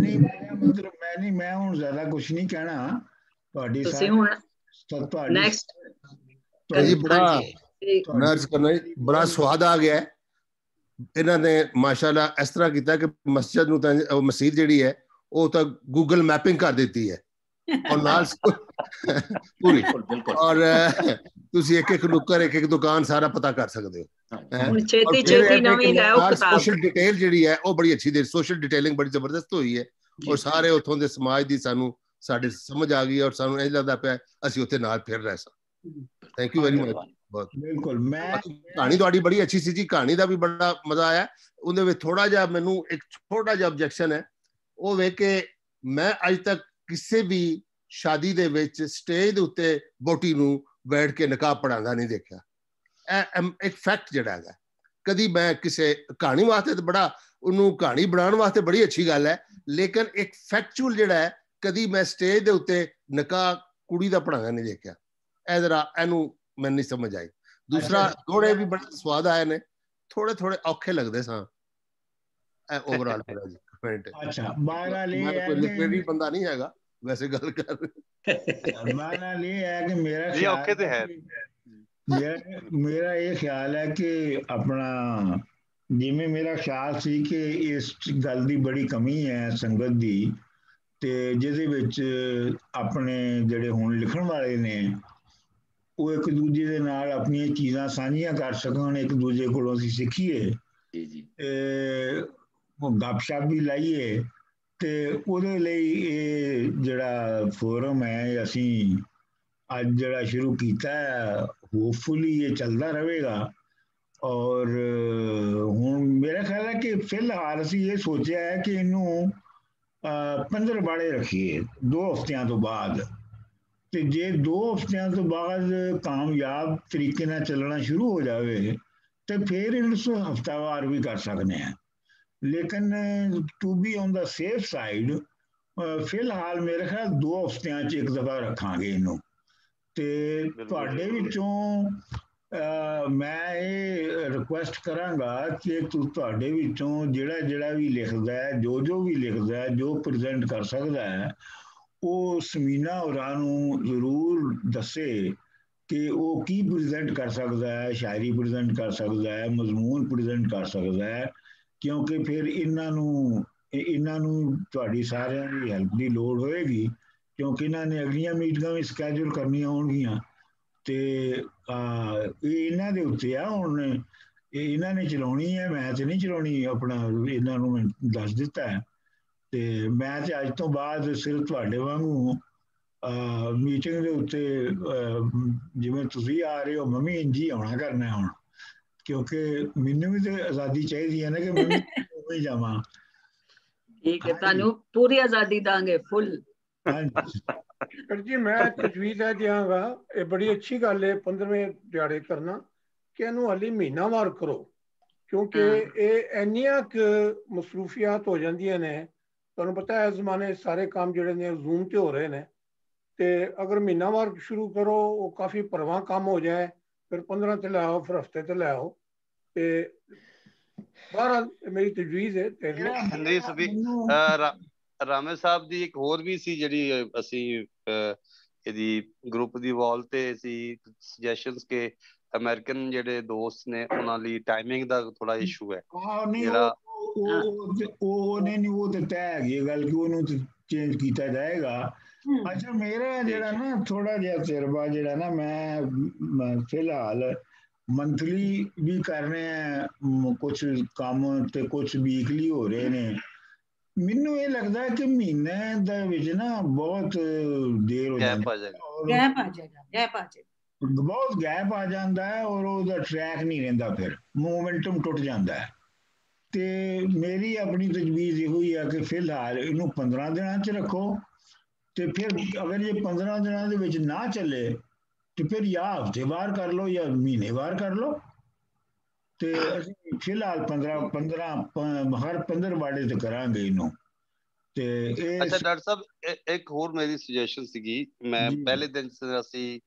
Speaker 1: ਹੁਣ ਜ਼ਿਆਦਾ ਕੁਝ ਨਹੀਂ ਕਹਿਣਾ। ਤੁਹਾਡੀ
Speaker 2: ਤੁਸੀਂ ਹੁਣ ਨੈਕਸਟ
Speaker 8: ਜੀ ਬੜਾ ਮੈਂ ਅਰਜ਼ ਕਰਨਾ ਜੀ, ਬੜਾ ਸਵਾਦ ਆ ਗਿਆ ਇਹਨਾਂ ਨੇ ਮਾਸ਼ਾਅੱਲਾ ਇਸ ਤਰ੍ਹਾਂ ਕੀਤਾ ਕਿ ਮਸਜਿਦ ਨੂੰ ਤਾਂ ਮਸਜਿਦ ਜਿਹੜੀ ਹੈ ਉਹ ਤਾਂ ਗੂਗਲ ਮੈਪਿੰਗ ਕਰ ਦਿੱਤੀ ਹੈ ਔਰ ਨਾਲ ਪੂਰੀ, ਔਰ ਤੁਸੀਂ ਇੱਕ ਨੁੱਕਰ ਇੱਕ ਦੁਕਾਨ ਸਾਰਾ ਪਤਾ ਕਰ ਸਕਦੇ ਹੋ।
Speaker 2: ਹੁਣ ਛੇਤੀ ਨਵੀਂ ਲਾਓ ਕਿਤਾਬ।
Speaker 8: ਸੋਸ਼ਲ ਡਿਟੇਲ ਜਿਹੜੀ ਹੈ ਉਹ ਬੜੀ ਅੱਛੀ, ਸੋਸ਼ਲ ਡਿਟੇਲਿੰਗ ਬੜੀ ਜ਼ਬਰਦਸਤ ਹੋਈ ਹੈ ਔਰ ਸਾਰੇ ਉੱਥੋਂ ਦੇ ਸਮਾਜ ਦੀ ਸਾਨੂੰ ਸਾਡੇ ਸਮਝ ਆ ਗਈ ਔਰ ਸਾਨੂੰ ਇਹ ਲੱਗਦਾ ਪਿਆ ਅਸੀਂ ਉੱਥੇ ਨਾਲ ਫਿਰ ਰਹਿ ਸਕਦੇ। Thank you very much. ਬਹੁਤ
Speaker 1: ਬਿਲਕੁਲ। ਮੈਂ
Speaker 8: ਕਹਾਣੀ ਤੁਹਾਡੀ ਬੜੀ ਅੱਛੀ ਸੀ ਜੀ, ਕਹਾਣੀ ਦਾ ਵੀ ਬੜਾ ਮਜ਼ਾ ਆਇਆ। ਉਹਦੇ ਵਿੱਚ ਥੋੜਾ ਜਿਹਾ ਮੈਨੂੰ ਇੱਕ ਛੋਟਾ ਜਿਹਾ ਆਬਜੈਕਸ਼ਨ ਹੈ, ਉਹ ਵੇ ਕਿ ਮੈਂ ਅੱਜ ਤੱਕ ਕਿਸੇ ਵੀ ਸ਼ਾਦੀ ਦੇ ਵਿੱਚ ਸਟੇਜ ਦੇ ਉੱਤੇ ਵਹੁਟੀ ਨੂੰ ਬੈਠ ਕੇ ਨਿਕਾਬ ਪੜਾਉਂਦਾ ਨਹੀਂ ਦੇਖਿਆ। ਇਹ ਇੱਕ ਫੈਕਟ ਜਿਹੜਾ ਹੈਗਾ, ਕਦੀ ਮੈਂ ਕਿਸੇ ਕਹਾਣੀ ਵਾਸਤੇ ਤਾਂ ਬੜਾ ਉਹਨੂੰ ਕਹਾਣੀ ਬਣਾਉਣ ਵਾਸਤੇ ਬੜੀ ਅੱਛੀ ਗੱਲ ਹੈ, ਲੇਕਿਨ ਇੱਕ ਫੈਕਚੁਅਲ ਜਿਹੜਾ ਹੈ ਕਦੀ ਮੈਂ ਸਟੇਜ ਦੇ ਉੱਤੇ ਨਿਕਾਹ ਕੁੜੀ ਦਾ ਪੜਾਉਂਦਾ ਨਹੀਂ ਦੇਖਿਆ। ਇਹ ਜ਼ਰਾ ਇਹਨੂੰ ਮੈਨੂੰ ਨਹੀਂ ਸਮਝ ਆਈ। ਦੂਸਰਾ ਥੋੜੇ ਵੀ ਬੜੇ ਸਵਾਦ ਆਏ ਨੇ, ਥੋੜੇ ਔਖੇ ਲੱਗਦੇ ਸਾਂ। ਇਹ ਓਵਰਆਲ ਮੇਰਾ ਜੀ ਕਮੈਂਟ।
Speaker 1: ਅੱਛਾ ਬਹਰਹਾਲ ਇਹ ਹੈ
Speaker 8: ਕੋਈ ਲਿਟਰੇਰੀ ਬੰਦਾ ਨਹੀਂ ਹੈਗਾ ਵੈਸੇ ਗੱਲ ਕਰ ਰਹੇ।
Speaker 1: ਬਹਰਹਾਲ ਇਹ ਹੈ ਕਿ ਮੇਰਾ
Speaker 5: ਔਖੇ ਤੇ ਹੈ,
Speaker 1: ਮੇਰਾ ਇਹ ਖਿਆਲ ਹੈ ਕਿ ਆਪਣਾ ਜਿਵੇਂ ਮੇਰਾ ਖਿਆਲ ਸੀ ਕਿ ਇਸ ਗੱਲ ਦੀ ਬੜੀ ਕਮੀ ਹੈ ਸੰਗਤ ਦੀ, ਤੇ ਜਿਹਦੇ ਵਿੱਚ ਆਪਣੇ ਜਿਹੜੇ ਹੁਣ ਲਿਖਣ ਵਾਲੇ ਨੇ ਉਹ ਇੱਕ ਦੂਜੇ ਦੇ ਨਾਲ ਆਪਣੀਆਂ ਚੀਜ਼ਾਂ ਸਾਂਝੀਆਂ ਕਰ ਸਕਣ, ਇੱਕ ਦੂਜੇ ਕੋਲੋਂ ਅਸੀਂ ਸਿੱਖੀਏ, ਉਹ ਗੱਪਸ਼ਪ ਵੀ ਲਾਈਏ ਤੇ ਉਹਦੇ ਲਈ ਇਹ ਜਿਹੜਾ ਫੋਰਮ ਹੈ ਅਸੀਂ ਅੱਜ ਜਿਹੜਾ ਸ਼ੁਰੂ ਕੀਤਾ ਹੈ, ਹੋਪਫੁਲੀ ਇਹ ਚੱਲਦਾ ਰਹੇਗਾ। ਔਰ ਹੁਣ ਮੇਰਾ ਖਿਆਲ ਹੈ ਕਿ ਫਿਲਹਾਲ ਅਸੀਂ ਇਹ ਸੋਚਿਆ ਹੈ ਕਿ ਇਹਨੂੰ 15 ਬਾੜੇ ਰੱਖੀਏ 2 ਹਫ਼ਤਿਆਂ ਤੋਂ ਬਾਅਦ। ਤੇ ਜੇ 2 ਹਫ਼ਤਿਆਂ ਤੋਂ ਬਾਅਦ ਕਾਮਯਾਬ ਤਰੀਕੇ ਨਾਲ ਚੱਲਣਾ ਸ਼ੁਰੂ ਹੋ ਜਾਵੇ ਤੇ ਫਿਰ ਇਸ ਹਫ਼ਤਾਵਾਰ ਵੀ ਕਰ ਸਕਦੇ ਹਾਂ। ਲੇਕਿਨ to be on the safe side ਫਿਲਹਾਲ ਮੇਰੇ ਖਿਆਲ 2 ਹਫ਼ਤਿਆਂ 'ਚ ਇੱਕ ਦਫਾ ਰੱਖਾਂਗੇ ਇਹਨੂੰ। ਤੇ ਤੁਹਾਡੇ ਵਿੱਚੋਂ ਮੈਂ ਇਹ ਰਿਕੁਐਸਟ ਕਰਾਂਗਾ ਕਿ ਤੁਹਾਡੇ ਵਿੱਚੋਂ ਜਿਹੜਾ ਵੀ ਲਿਖਦਾ ਹੈ, ਜੋ ਵੀ ਲਿਖਦਾ ਹੈ, ਜੋ ਪ੍ਰੈਜ਼ੈਂਟ ਕਰ ਸਕਦਾ ਹੈ, ਉਹ ਸਮੀਨਾ ਹੋਰਾਂ ਨੂੰ ਜ਼ਰੂਰ ਦੱਸੇ ਕਿ ਉਹ ਕੀ ਪ੍ਰੈਜ਼ੈਂਟ ਕਰ ਸਕਦਾ ਹੈ, ਸ਼ਾਇਰੀ ਪ੍ਰੈਜ਼ੈਂਟ ਕਰ ਸਕਦਾ ਹੈ, ਮਜ਼ਮੂਨ ਪ੍ਰੈਜ਼ੈਂਟ ਕਰ ਸਕਦਾ ਹੈ, ਕਿਉਂਕਿ ਫਿਰ ਇਹਨਾਂ ਨੂੰ ਤੁਹਾਡੀ ਸਾਰਿਆਂ ਦੀ ਹੈਲਪ ਦੀ ਲੋੜ ਹੋਏਗੀ, ਕਿਉਂਕਿ ਇਹਨਾਂ ਨੇ ਅਗਲੀਆਂ ਮੀਟਿੰਗਾਂ ਵੀ ਸਕੈਜੂਲ ਕਰਨੀਆਂ ਹੋਣਗੀਆਂ। ਤੇ ਇਹ ਇਹਨਾਂ ਦੇ ਉੱਤੇ ਆ ਹੁਣ, ਇਹਨਾਂ ਨੇ ਚਲਾਉਣੀ ਹੈ, ਮੈਂ ਤੇ ਨਹੀਂ ਚਲਾਉਣੀ ਆਪਣਾ, ਇਹਨਾਂ ਨੂੰ ਮੈਂ ਦੱਸ ਦਿੱਤਾ ਹੈ। ਤੇ ਮੈਂ ਤੇ ਅੱਜ ਤੋਂ ਬਾਅਦ ਸਿਰਫ ਤੁਹਾਡੇ ਵਾਂਗੂ ਮੀਟਿੰਗ ਦੇ ਉੱਤੇ ਜਿਵੇਂ ਤੁਸੀਂ ਆ ਰਹੇ ਹੋ ਮੈਂ ਵੀ ਇੰਝ ਹੀ ਆਉਣਾ ਕਰਨਾ ਹੁਣ, ਕਿਉਂਕਿ ਮੈਨੂੰ ਵੀ ਤੇ ਆਜ਼ਾਦੀ ਚਾਹੀਦੀ ਹੈ ਨਾ ਕਿ ਮੈਂ ਵੀ ਜਾਵਾਂ।
Speaker 2: ਠੀਕ ਹੈ, ਤੁਹਾਨੂੰ ਪੂਰੀ ਆਜ਼ਾਦੀ ਦਾਂਗੇ, ਫੁੱਲ।
Speaker 1: ਹਾਂਜੀ
Speaker 4: ਸਰ ਜੀ, ਮੈਂ ਤਜਵੀਜ਼ ਹੈ ਦਿਆਂਗਾ, ਇਹ ਬੜੀ ਅੱਛੀ ਗੱਲ ਹੈ 15ਵੇਂ ਦਿਹਾੜੇ ਕਰਨਾ, ਕਿ ਇਹਨੂੰ ਹਾਲੀ ਮਹੀਨਾਵਾਰ ਕਰੋ, ਕਿਉਂਕਿ ਇਹ ਇੰਨੀਆਂ ਕੁ ਮਸਰੂਫੀਆਤ ਹੋ ਜਾਂਦੀਆਂ ਨੇ। ਤੁਹਾਨੂੰ ਪਤਾ ਹੈ ਇਸ ਜ਼ਮਾਨੇ ਸਾਰੇ ਕੰਮ ਜਿਹੜੇ ਨੇ ਜ਼ੂਮ ਤੇ ਹੋ ਰਹੇ ਨੇ, ਤੇ ਅਗਰ ਮਹੀਨਾਵਾਰ ਸ਼ੁਰੂ ਕਰੋ ਉਹ ਕਾਫੀ ਭਰਵਾਂ ਕੰਮ ਹੋ ਜਾਏ, ਫਿਰ 15 ਤੇ ਲੈ ਆਓ, ਫਿਰ ਹਫਤੇ ਤੇ ਲੈ ਆਓ। ਤੇ ਬਹਰਹਾਲ ਮੇਰੀ ਤਜਵੀਜ਼ ਹੈ।
Speaker 5: ਨਹੀਂ ਸਭੀ ਰਾਮੇ ਸਾਹਿਬ ਦੀ ਇੱਕ ਹੋਰ ਵੀ ਸੀ ਜਿਹੜੀ ਅਸੀਂ ਇਹਦੀ ਗਰੁੱਪ ਦੀ ਵਾਲ ਤੇ ਸੀ ਸੁਜੈਸ਼ਨਸ ਕਿ ਅਮਰੀਕਨ ਜਿਹੜੇ ਦੋਸਤ ਨੇ ਉਹਨਾਂ ਲਈ ਟਾਈਮਿੰਗ ਦਾ ਥੋੜਾ ਇਸ਼ੂ ਹੈ ਜਿਹੜਾ
Speaker 1: ਉਹ ਤੇ ਤੈਅ ਹੈਗੀ ਗੱਲ ਕਿ ਉਹਨੂੰ ਚੇਂਜ ਕੀਤਾ ਜਾਏਗਾ। ਅੱਛਾ, ਮੇਰਾ ਜਿਹੜਾ ਨਾ ਥੋੜਾ ਜਿਹਾ ਤਜਰਬਾ ਜਿਹੜਾ ਨਾ, ਮੈਂ ਫਿਲਹਾਲ ਮੰਥਲੀ ਵੀ ਕਰ ਰਹੇ ਕੁਝ ਕੰਮ ਤੇ ਕੁਝ ਵੀਕਲੀ ਹੋ ਰਹੇ ਨੇ। ਮੈਨੂੰ ਇਹ ਲੱਗਦਾ ਹੈ ਕਿ ਮਹੀਨੇ ਦੇ ਵਿੱਚ ਨਾ ਬਹੁਤ ਦੇਰ ਹੋ ਜਾਂਦੀ ਹੈ, ਬਹੁਤ ਗੈਪ ਆ ਜਾਂਦਾ ਹੈ ਔਰ ਉਹਦਾ ਟਰੈਕ ਨਹੀਂ ਰਹਿੰਦਾ, ਫਿਰ ਮੋਮੈਂਟਮ ਟੁੱਟ ਜਾਂਦਾ ਹੈ। ਤੇ ਮੇਰੀ ਆਪਣੀ ਤਜਵੀਜ਼ ਇਹੋ ਹੀ ਆ ਕਿ ਫਿਲਹਾਲ ਇਹਨੂੰ 15 ਦਿਨਾਂ 'ਚ ਰੱਖੋ, ਤੇ ਫਿਰ ਅਗਰ ਇਹ 15 ਦਿਨਾਂ ਦੇ ਵਿੱਚ ਨਾ ਚੱਲੇ ਤੇ ਫਿਰ ਜਾਂ ਹਫ਼ਤੇਵਾਰ ਕਰ ਲਓ ਜਾਂ ਮਹੀਨੇਵਾਰ ਕਰ ਲਓ। ਤੇ ਅਸੀਂ ਫਿਲਹਾਲ 15 ਹਰ 15 ਵਾੜੇ ਤੇ ਕਰਾਂਗੇ ਇਹਨੂੰ। ਤੇ ਇਹ
Speaker 5: ਅੱਛਾ ਡਾਕਟਰ ਸਾਹਿਬ, ਇੱਕ ਹੋਰ ਮੇਰੀ ਸੁਜੈਸ਼ਨ ਸੀਗੀ, ਮੈਂ ਪਹਿਲੇ ਦਿਨ ਅਸੀਂ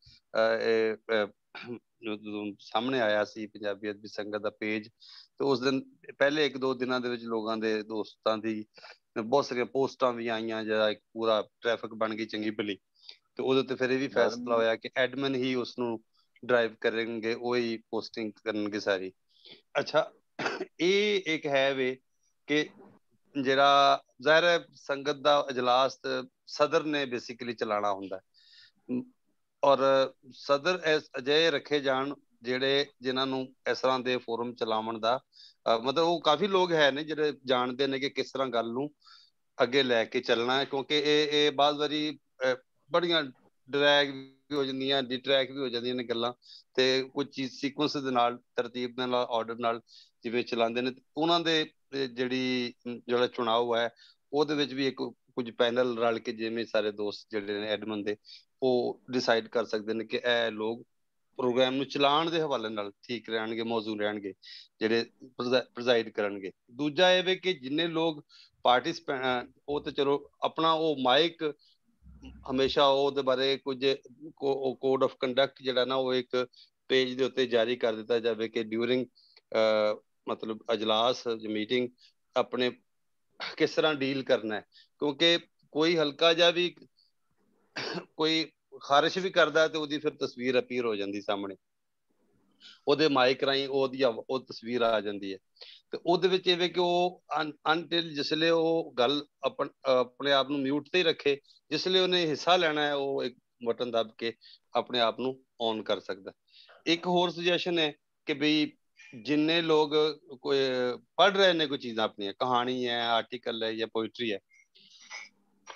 Speaker 5: ਸਾਹਮਣੇ ਆਇਆ ਸੀ ਪੰਜਾਬੀ ਅਦਬੀ ਸੰਗਤ ਦਾ ਪੇਜ, ਤੇ ਉਸ ਦਿਨ ਪਹਿਲੇ 1-2 ਦਿਨਾਂ ਦੇ ਵਿੱਚ ਲੋਕਾਂ ਦੇ ਦੋਸਤਾਂ ਦੀ ਬਹੁਤ ਸਾਰੀਆਂ ਪੋਸਟਾਂ ਵੀ ਆਈਆਂ, ਜਿਹੜਾ ਇੱਕ ਪੂਰਾ ਟ੍ਰੈਫਿਕ ਬਣ ਗਈ ਚੰਗੀ ਭਲੀ। ਤੇ ਉਹਦੇ ਤੇ ਫਿਰ ਇਹ ਵੀ ਫੈਸਲਾ ਹੋਇਆ ਕਿ ਐਡਮਨ ਹੀ ਉਸ ਨੂੰ ਡਰਾਈਵ ਕਰਨਗੇ, ਉਹੀ ਪੋਸਟਿੰਗ ਕਰਨਗੇ ਸਾਰੀ। ਅੱਛਾ, ਇਹ ਇੱਕ ਹੈ ਵੇ ਕਿ ਜਿਹੜਾ ਜ਼ਾਹਿਰ ਸੰਗਤ ਦਾ ਇਜਲਾਸ ਸਦਰ ਨੇ ਬੇਸਿਕਲੀ ਚਲਾਉਣਾ ਹੁੰਦਾ, ਔਰ ਸਦਰ ਅਜਿਹੇ ਰੱਖੇ ਜਾਣ ਜਿਨ੍ਹਾਂ ਨੂੰ ਇਸ ਤਰ੍ਹਾਂ ਦੇ ਫੋਰਮ ਚਲਾਉਣ ਦਾ ਮਤਲਬ, ਉਹ ਕਾਫੀ ਲੋਕ ਹੈ ਨੇ ਜਿਹੜੇ ਜਾਣਦੇ ਨੇ ਕਿ ਕਿਸ ਤਰ੍ਹਾਂ ਗੱਲ ਨੂੰ ਅੱਗੇ ਲੈ ਕੇ ਚੱਲਣਾ ਹੈ, ਕਿਉਂਕਿ ਇਹ ਬਾਅਦ ਵਾਰੀ ਬੜੀਆਂ ਡਰੈਗ ਵੀ ਹੋ ਜਾਂਦੀਆਂ, ਡਿਟਰੈਕ ਵੀ ਹੋ ਜਾਂਦੀਆਂ ਨੇ ਗੱਲਾਂ, ਤੇ ਕੁਝ ਚੀਜ਼ ਸੀਕੁਐਂਸ ਦੇ ਨਾਲ, ਤਰਤੀਬ ਨਾਲ, ਆਰਡਰ ਨਾਲ ਜਿਵੇਂ ਚਲਾਉਂਦੇ ਨੇ। ਉਹਨਾਂ ਦੇ ਜਿਹੜਾ ਚੁਣਾਵ ਹੈ ਉਹਦੇ ਵਿੱਚ ਵੀ ਇੱਕ ਕੁਝ ਪੈਨਲ ਰਲ ਕੇ, ਜਿਵੇਂ ਸਾਰੇ ਦੋਸਤ ਜਿਹੜੇ ਨੇ ਐਡਮਨ ਦੇ, ਉਹ ਡਿਸਾਈਡ ਕਰ ਸਕਦੇ ਨੇ ਕਿ ਇਹ ਲੋਕ ਪ੍ਰੋਗਰਾਮ ਨੂੰ ਚਲਾਉਣ ਦੇ ਹਵਾਲੇ ਨਾਲ ਠੀਕ ਰਹਿਣਗੇ, ਮੌਜੂਦ ਰਹਿਣਗੇ, ਜਿਹੜੇ ਪ੍ਰਜ਼ਾਈਡ ਕਰਨਗੇ। ਦੂਜਾ ਇਹ ਵੇ ਕਿ ਜਿੰਨੇ ਲੋਕ ਪਾਰਟਿਸਪੈਂਟ, ਉਹ ਤੇ ਚਲੋ ਆਪਣਾ ਉਹ ਮਾਈਕ ਹਮੇਸ਼ਾ ਉਹਦੇ ਬਾਰੇ ਕੁਝ ਕੋਡ ਆਫ ਕੰਡਕਟ ਜਿਹੜਾ ਨਾ, ਉਹ ਇੱਕ ਪੇਜ ਦੇ ਉੱਤੇ ਜਾਰੀ ਕਰ ਦਿੱਤਾ ਜਾਵੇ ਕਿ ਡਿਊਰਿੰਗ ਮਤਲਬ ਅਜਲਾਸ ਮੀਟਿੰਗ ਆਪਣੇ ਕਿਸ ਤਰ੍ਹਾਂ ਡੀਲ ਕਰਨਾ ਹੈ, ਕਿਉਂਕਿ ਕੋਈ ਹਲਕਾ ਜਿਹਾ ਵੀ ਕੋਈ ਖਾਰਿਸ਼ ਵੀ ਕਰਦਾ ਤੇ ਉਹਦੀ ਫਿਰ ਤਸਵੀਰ ਅਪੀਅਰ ਹੋ ਜਾਂਦੀ ਸਾਹਮਣੇ, ਉਹਦੇ ਮਾਈਕ ਰਾਹੀਂ ਉਹ ਤਸਵੀਰ ਆ ਜਾਂਦੀ ਹੈ। ਤੇ ਉਹਦੇ ਵਿੱਚ ਇਹ ਵੇ ਕਿ ਉਹ ਅਨਟਿਲ ਜਿਸਲੇ ਉਹ ਗੱਲ ਆਪਣੇ ਆਪ ਨੂੰ ਮਿਊਟ ਤੇ ਹੀ ਰੱਖੇ, ਜਿਸਲੇ ਉਹਨੇ ਹਿੱਸਾ ਲੈਣਾ ਹੈ ਉਹ ਇੱਕ ਬਟਨ ਦੱਬ ਕੇ ਆਪਣੇ ਆਪ ਨੂੰ ਔਨ ਕਰ ਸਕਦਾ। ਇੱਕ ਹੋਰ ਸੁਜੈਸ਼ਨ ਹੈ ਕਿ ਬਈ ਜਿੰਨੇ ਲੋਕ ਕੋਈ ਪੜ੍ਹ ਰਹੇ ਨੇ ਕੋਈ ਚੀਜ਼ਾਂ ਆਪਣੀਆਂ, ਕਹਾਣੀ ਹੈ, ਆਰਟੀਕਲ ਹੈ ਜਾਂ ਪੋਇਟਰੀ ਹੈ,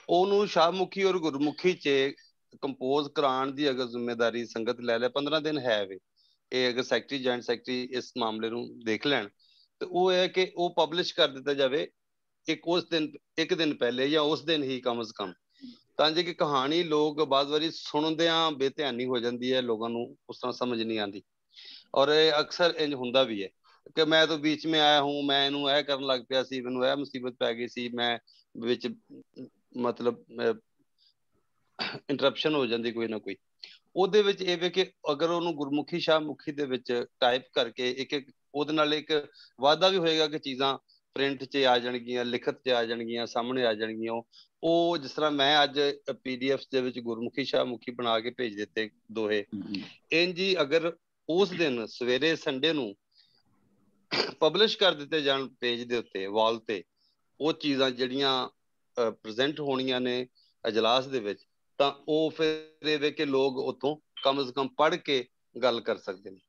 Speaker 5: ਉਹਨੂੰ ਸ਼ਾਹਮੁਖੀ ਔਰ ਗੁਰਮੁਖੀ 'ਚ ਕੰਪੋਜ਼ ਕਰਾਉਣ ਦੀ ਅਗਰ ਜ਼ਿੰਮੇਦਾਰੀ ਸੰਗਤ ਲੈ ਲੈ, 15 ਦਿਨ ਹੈ ਵੇ, ਇਹ ਅਗਰ ਸੈਕਟਰੀ ਜੁਆਇੰਟ ਸੈਕਟਰੀ ਇਸ ਮਾਮਲੇ ਨੂੰ ਦੇਖ ਲੈਣ ਤੇ ਉਹ ਹੈ ਕਿ ਉਹ ਪਬਲਿਸ਼ ਕਰ ਦਿੱਤਾ ਜਾਵੇ ਇੱਕ ਦਿਨ ਪਹਿਲੇ ਜਾਂ ਉਸ ਦਿਨ ਹੀ ਕਮ ਸੇ ਕਮ, ਤਾਂ ਜੇ ਕਿ ਕਹਾਣੀ ਲੋਕ ਬਾਅਦ ਵਾਰੀ ਸੁਣਦਿਆਂ ਬੇਧਿਆਨੀ ਹੋ ਜਾਂਦੀ ਹੈ, ਲੋਕਾਂ ਨੂੰ ਉਸ ਤਰ੍ਹਾਂ ਸਮਝ ਨਹੀਂ ਆਉਂਦੀ। ਔਰ ਇਹ ਅਕਸਰ ਇੰਜ ਹੁੰਦਾ ਵੀ ਹੈ ਕਿ ਮੈਂ ਤਾਂ बीच में आया हूँ, ਮੈਂ ਇਹਨੂੰ ਇਹ ਕਰਨ ਲੱਗ ਪਿਆ ਸੀ, ਮੈਨੂੰ ਇਹ ਮੁਸੀਬਤ ਪੈ ਗਈ ਸੀ, ਮੈਂ ਵਿੱਚ ਮਤਲਬ ਇੰਟਰਪਸ਼ਨ ਹੋ ਜਾਂਦੀ ਕੋਈ ਨਾ ਕੋਈ। ਉਹਦੇ ਵਿੱਚ ਇਹ ਵੇ ਕਿ ਅਗਰ ਉਹਨੂੰ ਗੁਰਮੁਖੀ ਸ਼ਾਹਮੁਖੀ ਦੇ ਵਿੱਚ ਟਾਈਪ ਕਰਕੇ ਇੱਕ ਉਹਦੇ ਨਾਲ ਇੱਕ ਵਾਅਦਾ ਵੀ ਹੋਏਗਾ ਕਿ ਚੀਜ਼ਾਂ ਪ੍ਰਿੰਟ 'ਚ ਆ ਜਾਣਗੀਆਂ, ਲਿਖਤ 'ਚ ਆ ਜਾਣਗੀਆਂ, ਸਾਹਮਣੇ ਆ ਜਾਣਗੀਆਂ। ਉਹ ਜਿਸ ਤਰ੍ਹਾਂ ਮੈਂ ਅੱਜ PDF ਦੇ ਵਿੱਚ ਗੁਰਮੁਖੀ ਸ਼ਾਹਮੁਖੀ ਬਣਾ ਕੇ ਭੇਜ ਦਿੱਤੇ ਦੋਹੇ, ਇੰਝ ਹੀ ਅਗਰ ਉਸ ਦਿਨ ਸਵੇਰੇ ਸੰਡੇ ਨੂੰ ਪਬਲਿਸ਼ ਕਰ ਦਿੱਤੇ ਜਾਣ ਪੇਜ ਦੇ ਉੱਤੇ, ਵਾਲ ਤੇ, ਉਹ ਚੀਜ਼ਾਂ ਜਿਹੜੀਆਂ ਪ੍ਰੈਜ਼ੈਂਟ ਹੋਣੀਆਂ ਨੇ ਅਜਲਾਸ ਦੇ ਵਿੱਚ, ਤਾਂ ਉਹ ਫਿਰ ਇਹ ਵੇ ਕਿ ਲੋਕ ਉੱਥੋਂ ਕਮ ਸੇ ਕਮ ਪੜ੍ਹ ਕੇ ਗੱਲ ਕਰ ਸਕਦੇ ਨੇ।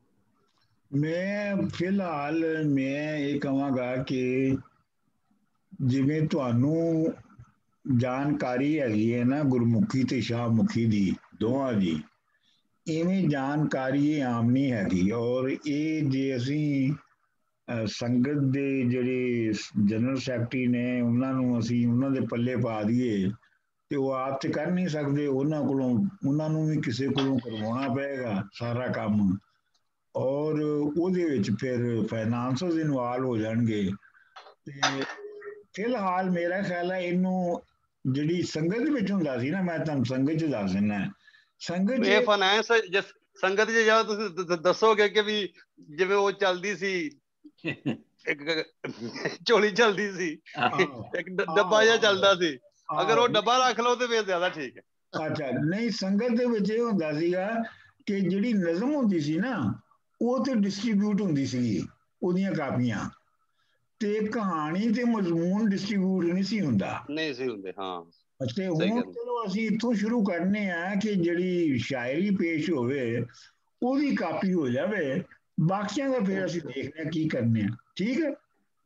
Speaker 1: ਮੈਂ ਫਿਲਹਾਲ ਮੈਂ ਇਹ ਕਹਾਂਗਾ ਕਿ ਜਿਵੇਂ ਤੁਹਾਨੂੰ ਜਾਣਕਾਰੀ ਹੈਗੀ ਹੈ ਨਾ ਗੁਰਮੁਖੀ ਤੇ ਸ਼ਾਹਮੁਖੀ ਦੀ ਦੋਵਾਂ ਦੀ, ਇਵੇਂ ਜਾਣਕਾਰੀ ਆਮ ਨਹੀਂ ਹੈਗੀ। ਔਰ ਇਹ ਜੇ ਅਸੀਂ ਸੰਗਤ ਦੇ ਜਿਹੜੇ ਜਨਰਲ ਸੈਕਟਰੀ ਨੇ ਉਹਨਾਂ ਨੂੰ ਅਸੀਂ ਉਹਨਾਂ ਦੇ ਪੱਲੇ ਪਾ ਦਈਏ ਤੇ ਉਹ ਆਪ ਤੇ ਕਰ ਨਹੀਂ ਸਕਦੇ, ਉਹਨਾਂ ਨੂੰ ਵੀ ਕਿਸੇ ਕੋਲੋਂ ਕਰਵਾਉਣਾ ਪਏਗਾ ਸਾਰਾ ਕੰਮ, ਔਰ ਉਹਦੇ ਵਿੱਚ ਫਿਰ ਫਾਈਨਾਂਸਰਸ ਇਨਵਾਲਵ ਹੋ ਜਾਣਗੇ। ਤੇ ਫਿਲਹਾਲ ਮੇਰਾ ਖਿਆਲ ਹੈ ਇਹਨੂੰ ਜਿਹੜੀ ਸੰਗਤ ਵਿੱਚ ਹੁੰਦਾ ਸੀ ਨਾ, ਮੈਂ ਤੁਹਾਨੂੰ ਸੰਗਤ 'ਚ ਦੱਸ ਦਿੰਦਾ, ਸੰਗਤ
Speaker 5: ਇਹ ਫਾਈਨਾਂਸ ਸੰਗਤ 'ਚ ਜਾ ਤੁਸੀਂ ਦੱਸੋਗੇ ਕਿ ਵੀ ਜਿਵੇਂ ਉਹ ਚੱਲਦੀ ਸੀ, ਇੱਕ ਝੋਲੀ ਚੱਲਦੀ ਸੀ, ਇੱਕ ਡੱਬਾ ਜਿਹਾ ਚੱਲਦਾ ਸੀ, ਅਗਰ ਉਹ ਡੱਬਾ ਰੱਖ ਲਓ ਤੇ ਫਿਰ ਜ਼ਿਆਦਾ ਠੀਕ ਹੈ।
Speaker 1: ਅੱਛਾ, ਨਹੀਂ ਸੰਗਤ ਦੇ ਵਿੱਚ ਇਹ ਹੁੰਦਾ ਸੀਗਾ ਕਿ ਜਿਹੜੀ ਨਜ਼ਮ ਹੁੰਦੀ ਸੀ ਨਾ ਉਹ ਤੇ ਡਿਸਟ੍ਰੀਬਿਊਟ ਹੁੰਦੀ ਸੀ, ਉਹਦੀਆਂ ਕਾਪੀਆਂ, ਤੇ ਕਹਾਣੀ ਤੇ ਮਜ਼ਮੂਨ ਡਿਸਟ੍ਰੀਬਿਊਟ ਨਹੀਂ ਸੀ ਹੁੰਦਾ,
Speaker 5: ਨਹੀਂ ਸੀ ਹੁੰਦੇ। ਹਾਂ,
Speaker 1: ਤੇ ਹੁਣ ਚਲੋ ਅਸੀਂ ਇੱਥੋਂ ਸ਼ੁਰੂ ਕਰਨੇ ਆ ਕਿ ਜਿਹੜੀ ਸ਼ਾਇਰੀ ਪੇਸ਼ ਹੋਵੇ ਉਹਦੀ ਕਾਪੀ ਹੋ ਜਾਵੇ, ਬਾਕੀਆਂ ਦਾ ਫਿਰ ਅਸੀਂ ਦੇਖਦੇ ਆ ਕੀ ਕਰਨੇ ਆ। ਠੀਕ ਹੈ,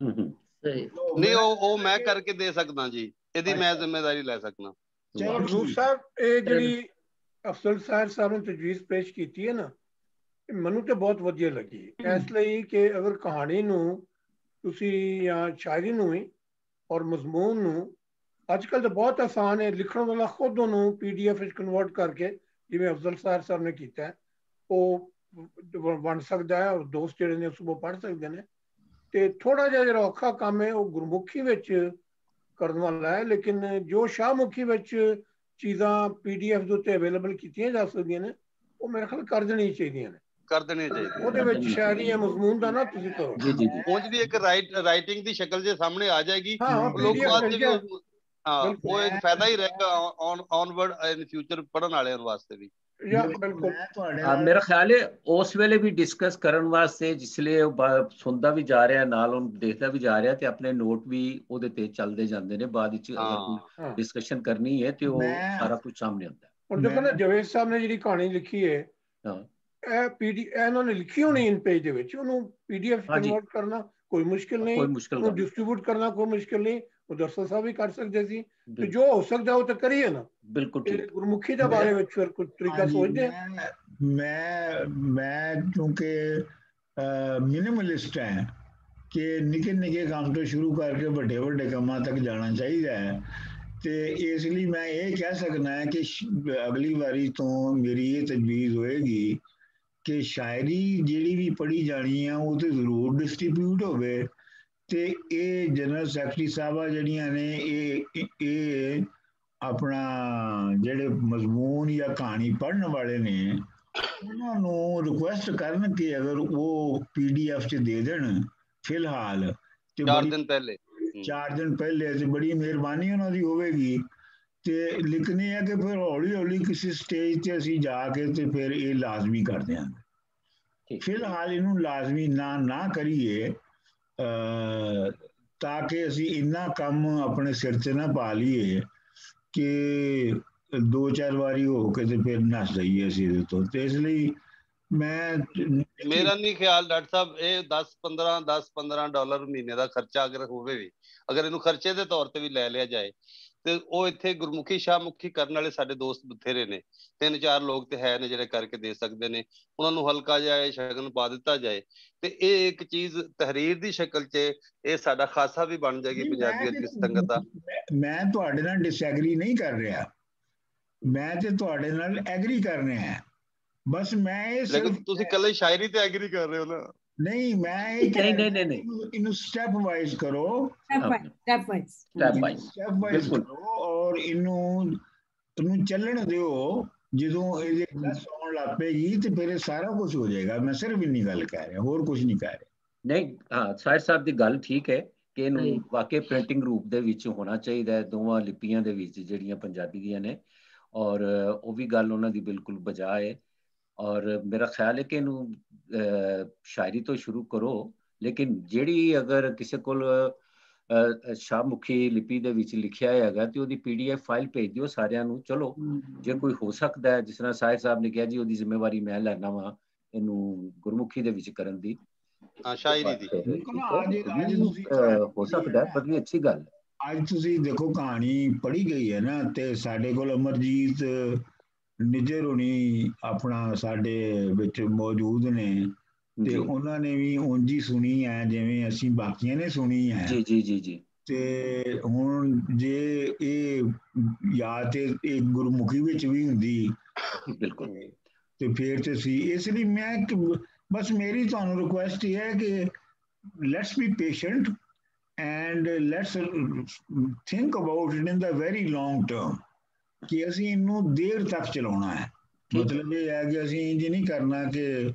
Speaker 5: ਨਹੀਂ ਉਹ ਮੈਂ ਕਰਕੇ ਦੇ ਸਕਦਾ ਜੀ, ਇਹਦੀ ਮੈਂ ਜ਼ਿੰਮੇਵਾਰੀ ਲੈ ਸਕਦਾ।
Speaker 4: ਚਲੋ ਸਾਹਿਬ, ਇਹ ਜਿਹੜੀ ਅਫਜ਼ਲ ਸਾਹਿਬ ਨੇ ਤਜਵੀਜ਼ ਪੇਸ਼ ਕੀਤੀ ਹੈ ਨਾ, ਮੈਨੂੰ ਤੇ ਬਹੁਤ ਵਧੀਆ ਲੱਗੀ, ਇਸ ਲਈ ਕਿ ਅਗਰ ਕਹਾਣੀ ਨੂੰ ਤੁਸੀਂ ਜਾਂ ਸ਼ਾਇਰੀ ਨੂੰ ਵੀ ਔਰ ਮਜ਼ਮੂਨ ਨੂੰ, ਅੱਜ ਕੱਲ੍ਹ ਤਾਂ ਬਹੁਤ ਆਸਾਨ ਹੈ, ਲਿਖਣ ਵਾਲਾ ਖੁਦ ਉਹਨੂੰ PDF ਵਿੱਚ ਕਨਵਰਟ ਕਰਕੇ, ਜਿਵੇਂ ਅਫਜ਼ਲ ਸਾਹਿਬ ਨੇ ਕੀਤਾ, ਉਹ ਵੰਡ ਸਕਦਾ ਹੈ, ਔਰ ਦੋਸਤ ਜਿਹੜੇ ਨੇ ਉਸ ਨੂੰ ਪੜ੍ਹ ਸਕਦੇ ਨੇ। ਤੇ ਥੋੜਾ ਜਿਹਾ ਜਿਹੜਾ ਔਖਾ ਕੰਮ ਹੈ ਉਹ ਗੁਰਮੁਖੀ ਵਿੱਚ ਕਰਨ ਵਾਲਾ ਹੈ, ਲੇਕਿਨ ਜੋ ਸ਼ਾਹਮੁਖੀ ਵਿੱਚ ਚੀਜ਼ਾਂ PDF ਦੇ ਉੱਤੇ ਅਵੇਲੇਬਲ ਕੀਤੀਆਂ ਜਾ ਸਕਦੀਆਂ ਨੇ, ਉਹ ਮੇਰੇ ਖਿਆਲ ਕਰ ਦੇਣੀਆਂ ਚਾਹੀਦੀਆਂ ਨੇ,
Speaker 5: ਕਰ ਦੇਣੀ ਚਾਹੀਦੀ।
Speaker 4: ਉਹਦੇ ਵਿੱਚ ਸ਼ਾਇਰੀ ਜਾਂ ਮਜ਼ਮੂਨ ਦਾ ਨਾ ਤੁਸੀਂ ਕਰੋ,
Speaker 5: ਉਂਝ ਵੀ ਇੱਕ ਰਾਈਟਿੰਗ ਦੀ ਸ਼ਕਲ ਜੇ ਸਾਹਮਣੇ ਆ ਜਾਏਗੀ, ਲੋਕ ਬਾਅਦ ਚ ਉਹ ਇੱਕ ਫਾਇਦਾ ਹੀ ਰਹੇਗਾ ਔਨਵਰਡ ਇਨ ਫਿਊਚਰ ਪੜ੍ਹਨ ਵਾਲਿਆਂ ਵਾਸਤੇ ਵੀ।
Speaker 3: ਮੇਰਾ ਖਿਆਲ ਹੈ ਉਸ ਵੇਲੇ ਵੀ ਡਿਸਕਸ ਕਰਨ ਵਾਸਤੇ, ਜਿਸਲੇ ਸੁਣਦਾ ਵੀ ਜਾ ਰਿਹਾ ਨਾਲ ਉਹਨੂੰ ਦੇਖਦਾ ਵੀ ਜਾ ਰਿਹਾ, ਤੇ ਆਪਣੇ ਨੋਟ ਵੀ ਉਹਦੇ ਤੇ ਚੱਲਦੇ ਜਾਂਦੇ ਨੇ, ਬਾਅਦ ਵਿੱਚ ਅਗਰ ਕੋਈ ਡਿਸਕਸ਼ਨ ਕਰਨੀ ਹੈ ਤੇ ਉਹ ਸਾਰਾ ਕੁਝ ਸਾਹਮਣੇ ਆਉਂਦਾ।
Speaker 4: ਹੁਣ ਦੇਖੋ ਨਾ, ਜਵੇਦ ਸਾਹਿਬ ਨੇ ਜਿਹੜੀ ਕਹਾਣੀ ਲਿਖੀ ਹੈ, ਇਹਨਾਂ ਨੇ ਲਿਖੀ ਹੋਣੀ ਇਨ ਪੇਜ ਦੇ ਵਿੱਚ, ਉਹਨੂੰ PDF ਕਨਵਰਟ ਕਰਨਾ ਕੋਈ ਮੁਸ਼ਕਿਲ ਨਹੀਂ, ਉਹਨੂੰ ਡਿਸਟ੍ਰੀਬਿਊਟ ਕਰਨਾ ਕੋਈ ਮੁਸ਼ਕਿਲ ਨਹੀਂ, ਉਹ ਦਰਸ਼ਨ ਸਾਹਿਬ ਵੀ ਕਰ ਸਕਦੇ ਸੀ, ਤੇ ਜੋ ਹੋ ਸਕਦਾ ਉਹ ਤਾਂ ਕਰੀਏ ਨਾ।
Speaker 3: ਬਿਲਕੁਲ ਠੀਕ।
Speaker 4: ਗੁਰਮੁਖੀ ਦੇ ਬਾਰੇ ਵਿੱਚ ਫਿਰ ਕੋਈ ਤਰੀਕਾ ਸੋਚਦੇ ਆ।
Speaker 1: ਮੈਂ ਕਿਉਂਕਿ ਮਿਨੀਮਲਿਸਟ ਹੈ ਕਿ ਨਿੱਕੇ ਨਿੱਕੇ ਕੰਮ ਤੋਂ ਸ਼ੁਰੂ ਕਰਕੇ ਵੱਡੇ ਵੱਡੇ ਕੰਮਾਂ ਤੱਕ ਜਾਣਾ ਚਾਹੀਦਾ ਹੈ, ਤੇ ਇਸ ਲਈ ਮੈਂ ਇਹ ਕਹਿ ਸਕਦਾ ਹੈ ਕਿ ਅਗਲੀ ਵਾਰੀ ਤੋਂ ਮੇਰੀ ਇਹ ਤਜਵੀਜ਼ ਹੋਏਗੀ ਕਿ ਸ਼ਾਇਰੀ ਜਿਹੜੀ ਵੀ ਪੜ੍ਹੀ ਜਾਣੀ ਆ ਉਹ ਤੇ ਜ਼ਰੂਰ ਡਿਸਟ੍ਰੀਬਿਊਟ ਹੋਵੇ, ਤੇ ਇਹ ਜਨਰਲ ਸੈਕਟਰੀ ਸਾਹਿਬਾਂ ਜਿਹੜੀਆਂ ਨੇ ਇਹ ਆਪਣਾ ਜਿਹੜੇ ਮਜ਼ਮੂਨ ਜਾਂ ਕਹਾਣੀ ਪੜ੍ਹਨ ਵਾਲੇ ਨੇ ਉਹਨਾਂ ਨੂੰ ਰਿਕੁਐਸਟ ਕਰਨ ਕਿ ਅਗਰ ਉਹ PDF 'ਚ ਦੇ ਦੇਣ ਫਿਲਹਾਲ, ਤੇ
Speaker 5: 4
Speaker 1: ਦਿਨ ਪਹਿਲੇ ਤੇ ਬੜੀ ਮਿਹਰਬਾਨੀ ਉਹਨਾਂ ਦੀ ਹੋਵੇਗੀ। ਤੇ ਲਿਖਣੀ ਹੈ ਕਿ ਫਿਰ ਹੌਲੀ ਹੌਲੀ ਕਿਸੇ ਸਟੇਜ ਤੇ ਅਸੀਂ ਜਾ ਕੇ ਤੇ ਫਿਰ ਇਹ ਲਾਜ਼ਮੀ ਕਰ ਦਿਆਂਗੇ। ਫਿਲਹਾਲ ਇਹਨੂੰ ਲਾਜ਼ਮੀ ਨਾ ਕਰੀਏ, ਤਾਂ ਕਿ ਅਸੀਂ ਇੰਨਾ ਕੰਮ ਆਪਣੇ ਸਿਰ 'ਤੇ ਨਾ ਪਾ ਲਈਏ ਕਿ 2-4 ਵਾਰੀ ਹੋ ਕੇ ਤੇ ਫਿਰ ਨੱਸ ਜਾਈਏ ਅਸੀਂ ਇਹਦੇ ਤੋਂ। ਤੇ ਇਸ ਲਈ
Speaker 5: ਮੇਰਾ ਨਹੀਂ ਖਿਆਲ ਡਾਕਟਰ ਸਾਹਿਬ, ਇਹ $10-15 ਡਾਲਰ ਮਹੀਨੇ ਦਾ ਖਰਚਾ ਅਗਰ ਹੋਵੇ ਵੀ, ਅਗਰ ਇਹਨੂੰ ਖਰਚੇ ਦੇ ਤੌਰ ਤੇ ਵੀ ਲੈ ਲਿਆ ਜਾਏ, ਤੇ ਉਹ ਇੱਥੇ ਗੁਰਮੁਖੀ ਸ਼ਾਹਮੁਖੀ ਕਰਨ ਵਾਲੇ ਸਾਡੇ ਦੋਸਤ ਬਥੇਰੇ ਨੇ, 3-4 ਲੋਕ ਤੇ ਹੈ ਨੇ ਜਿਹੜੇ ਕਰਕੇ ਦੇ ਸਕਦੇ ਨੇ, ਉਹਨਾਂ ਨੂੰ ਹਲਕਾ ਜਿਹਾ ਸ਼ਗਨ ਪਾ ਦਿੱਤਾ ਜਾਏ ਤੇ ਇਹ ਇੱਕ ਚੀਜ਼ ਤਹਿਰੀਰ ਦੀ ਸ਼ਕਲ 'ਚ ਇਹ ਸਾਡਾ ਖਾਸਾ ਵੀ ਬਣ ਜਾਏਗੀ ਪੰਜਾਬੀਅਤ ਦੀ ਸੰਗਤ ਦਾ।
Speaker 1: ਮੈਂ ਤੁਹਾਡੇ ਨਾਲ ਡਿਸਐਗਰੀ ਨਹੀਂ ਕਰ ਰਿਹਾ, ਮੈਂ ਤੇ ਤੁਹਾਡੇ ਨਾਲ ਐਗਰੀ ਕਰ ਰਿਹਾ, ਬਸ ਮੈਂ ਇਹ
Speaker 5: ਲੇਕਿਨ ਤੁਸੀਂ ਕੱਲੇ ਸ਼ਾਇਰੀ ਤੇ ਐਗਰੀ ਕਰ ਰਹੇ ਹੋ ਨਾ।
Speaker 1: ਨਹੀਂ, ਮੈਂ ਇਹ
Speaker 3: ਨਹੀਂ
Speaker 1: ਇਹਨੂੰ ਸਟੈਪ ਵਾਈਜ਼ ਕਰੋ,
Speaker 11: ਸਟੈਪ
Speaker 1: ਵਾਈਜ਼ ਕਰੋ ਔਰ ਇਹਨੂੰ ਚੱਲਣ ਦਿਓ। ਜਦੋਂ ਇਹਦੇ ਪਲੱਸ ਆਉਣ ਲੱਗ ਪਏਗੀ ਤੇ ਫਿਰ ਸਾਰਾ ਕੁਝ ਹੋ ਜਾਏਗਾ। ਮੈਂ ਸਿਰਫ ਇੰਨੀ ਗੱਲ ਕਹਿ ਰਿਹਾ, ਹੋਰ ਕੁਝ ਨਹੀਂ ਕਹਿ ਰਿਹਾ।
Speaker 3: ਨਹੀਂ, ਹਾਂ ਸਾਹਿਰ ਸਾਹਿਬ ਦੀ ਗੱਲ ਠੀਕ ਹੈ ਕਿ ਇਹਨੂੰ ਵਾਕਈ ਪ੍ਰਿੰਟਿੰਗ ਰੂਪ ਦੇ ਵਿੱਚ ਹੋਣਾ ਚਾਹੀਦਾ ਹੈ, ਦੋਵਾਂ ਲਿਪੀਆਂ ਦੇ ਵਿੱਚ ਜਿਹੜੀਆਂ ਪੰਜਾਬੀ ਦੀਆਂ ਨੇ, ਔਰ ਉਹ ਵੀ ਗੱਲ ਉਹਨਾਂ ਦੀ ਬਿਲਕੁਲ ਬਜਾ ਹੈ। ਔਰ ਮੇਰਾ ਖਿਆਲ ਹੈ ਕਿ ਇਹਨੂੰ ਸ਼ਾਇਰੀ ਤੋਂ ਸ਼ੁਰੂ ਕਰੋ, ਲੇਕਿਨ ਜਿਹੜੀ ਅਗਰ ਕਿਸੇ ਕੋਲ ਸ਼ਾਹਮੁਖੀ ਲਿਪੀ ਦੇ ਵਿੱਚ ਲਿਖਿਆ ਹੈਗਾ ਤੇ ਉਹਦੀ PDF ਫਾਈਲ ਭੇਜ ਦਿਓ ਸਾਰਿਆਂ ਨੂੰ। ਚਲੋ ਜੇ ਕੋਈ ਹੋ ਸਕਦਾ ਹੈ, ਜਿਸ ਤਰ੍ਹਾਂ ਸਾਹਿਰ ਸਾਹਿਬ ਨੇ ਕਿਹਾ ਜੀ, ਉਹਦੀ ਜ਼ਿੰਮੇਵਾਰੀ ਮੈਂ ਲੈਣਾ ਵਾ ਇਹਨੂੰ ਗੁਰਮੁਖੀ ਦੇ ਵਿੱਚ ਕਰਨ ਦੀ,
Speaker 5: ਸ਼ਾਇਰੀ ਦੀ
Speaker 3: ਹੋ ਸਕਦਾ, ਬੜੀ ਅੱਛੀ ਗੱਲ।
Speaker 1: ਅੱਜ ਤੁਸੀਂ ਦੇਖੋ ਕਹਾਣੀ ਪੜ੍ਹੀ ਗਈ ਹੈ ਨਾ, ਤੇ ਸਾਡੇ ਕੋਲ ਅਮਰਜੀਤ ਨਿੱਜਰ ਹੋਣੀ ਆਪਣਾ ਸਾਡੇ ਵਿੱਚ ਮੌਜੂਦ ਨੇ, ਤੇ ਉਹਨਾਂ ਨੇ ਵੀ ਉਂਝ ਹੀ ਸੁਣੀ ਹੈ ਜਿਵੇਂ ਅਸੀਂ ਬਾਕੀਆਂ ਨੇ ਸੁਣੀ ਹੈ।
Speaker 3: ਜੀ।
Speaker 1: ਤੇ ਹੁਣ ਜੇ ਇਹ ਯਾਦ ਤੇ ਇਹ ਗੁਰਮੁਖੀ ਵਿੱਚ ਵੀ ਹੁੰਦੀ
Speaker 3: ਬਿਲਕੁਲ,
Speaker 1: ਤੇ ਫਿਰ ਤੇ ਸੀ। ਇਸ ਲਈ ਮੈਂ ਬਸ ਮੇਰੀ ਤੁਹਾਨੂੰ ਰਿਕੁਐਸਟ ਇਹ ਹੈ ਕਿ let's be patient and let's think about it in the very long term, ਕਿ ਅਸੀਂ ਇਹਨੂੰ ਦੇਰ ਤੱਕ ਚਲਾਉਣਾ ਹੈ। ਮਤਲਬ ਇਹ ਹੈ ਕਿ ਅਸੀਂ ਇੰਜ ਨਹੀਂ ਕਰਨਾ ਕਿ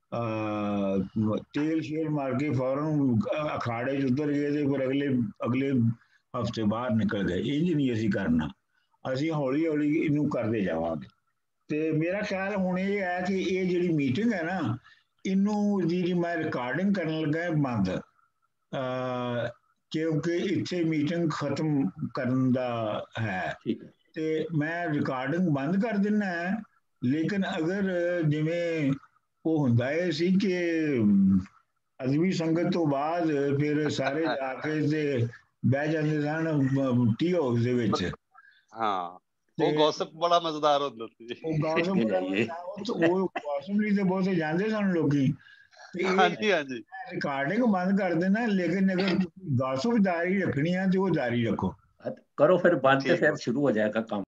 Speaker 1: ਤੇਲ ਸ਼ੇਰ ਮਾਰ ਕੇ ਫੌਰਨ ਅਖਾੜੇ 'ਚ ਉਤਰ ਗਏ ਤੇ ਫਿਰ ਅਗਲੇ ਹਫ਼ਤੇ ਬਾਹਰ ਨਿਕਲ ਗਏ। ਇੰਜ ਨਹੀਂ ਅਸੀਂ ਕਰਨਾ, ਅਸੀਂ ਹੌਲੀ ਹੌਲੀ ਇਹਨੂੰ ਕਰਦੇ ਜਾਵਾਂਗੇ। ਤੇ ਮੇਰਾ ਖਿਆਲ ਹੁਣ ਇਹ ਹੈ ਕਿ ਇਹ ਜਿਹੜੀ ਮੀਟਿੰਗ ਹੈ ਨਾ, ਇਹਨੂੰ ਜਿਹੜੀ ਮੈਂ ਰਿਕਾਰਡਿੰਗ ਕਰਨ ਲੱਗਾ ਬੰਦ, ਕਿਉਂਕਿ ਇੱਥੇ ਮੀਟਿੰਗ ਖਤਮ ਕਰਨ ਦਾ ਹੈ ਤੇ ਮੈਂ ਰਿਕਾਰਡਿੰਗ ਬੰਦ ਕਰ ਦਿੰਦਾ ਹੈ। ਲੇਕਿਨ ਅਗਰ ਜਿਵੇਂ ਉਹ ਹੁੰਦਾ ਇਹ ਸੀ ਕਿ ਅਦਬੀ ਸੰਗਤ ਤੋਂ ਬਾਅਦ ਫਿਰ ਸਾਰੇ ਜਾ ਕੇ ਤੇ ਬਹਿ ਜਾਂਦੇ ਸਨ ਟੀ ਹਾਊਸ ਦੇ ਵਿੱਚ।
Speaker 5: ਹਾਂ, ਉਹ ਗੌਸਪ ਬੜਾ ਮਜ਼ੇਦਾਰ ਹੁੰਦਾ ਸੀ।
Speaker 1: ਉਹ ਗੌਸਪ ਲਈ ਤੇ ਬਹੁਤ ਜਾਂਦੇ ਸਨ ਲੋਕੀ।
Speaker 5: ਹਾਂਜੀ
Speaker 1: ਰਿਕਾਰਡਿੰਗ ਬੰਦ ਕਰ ਦੇਣਾ, ਲੇਕਿਨ ਅਗਰ ਗੌਸਪ ਜਾਰੀ ਰੱਖਣੀ ਹੈ ਤੇ ਉਹ ਜਾਰੀ ਰੱਖੋ।
Speaker 3: ਕਰੋ ਫਿਰ ਬੰਦ ਤੇ ਫਿਰ ਸ਼ੁਰੂ ਹੋ ਜਾਏਗਾ ਕੰਮ।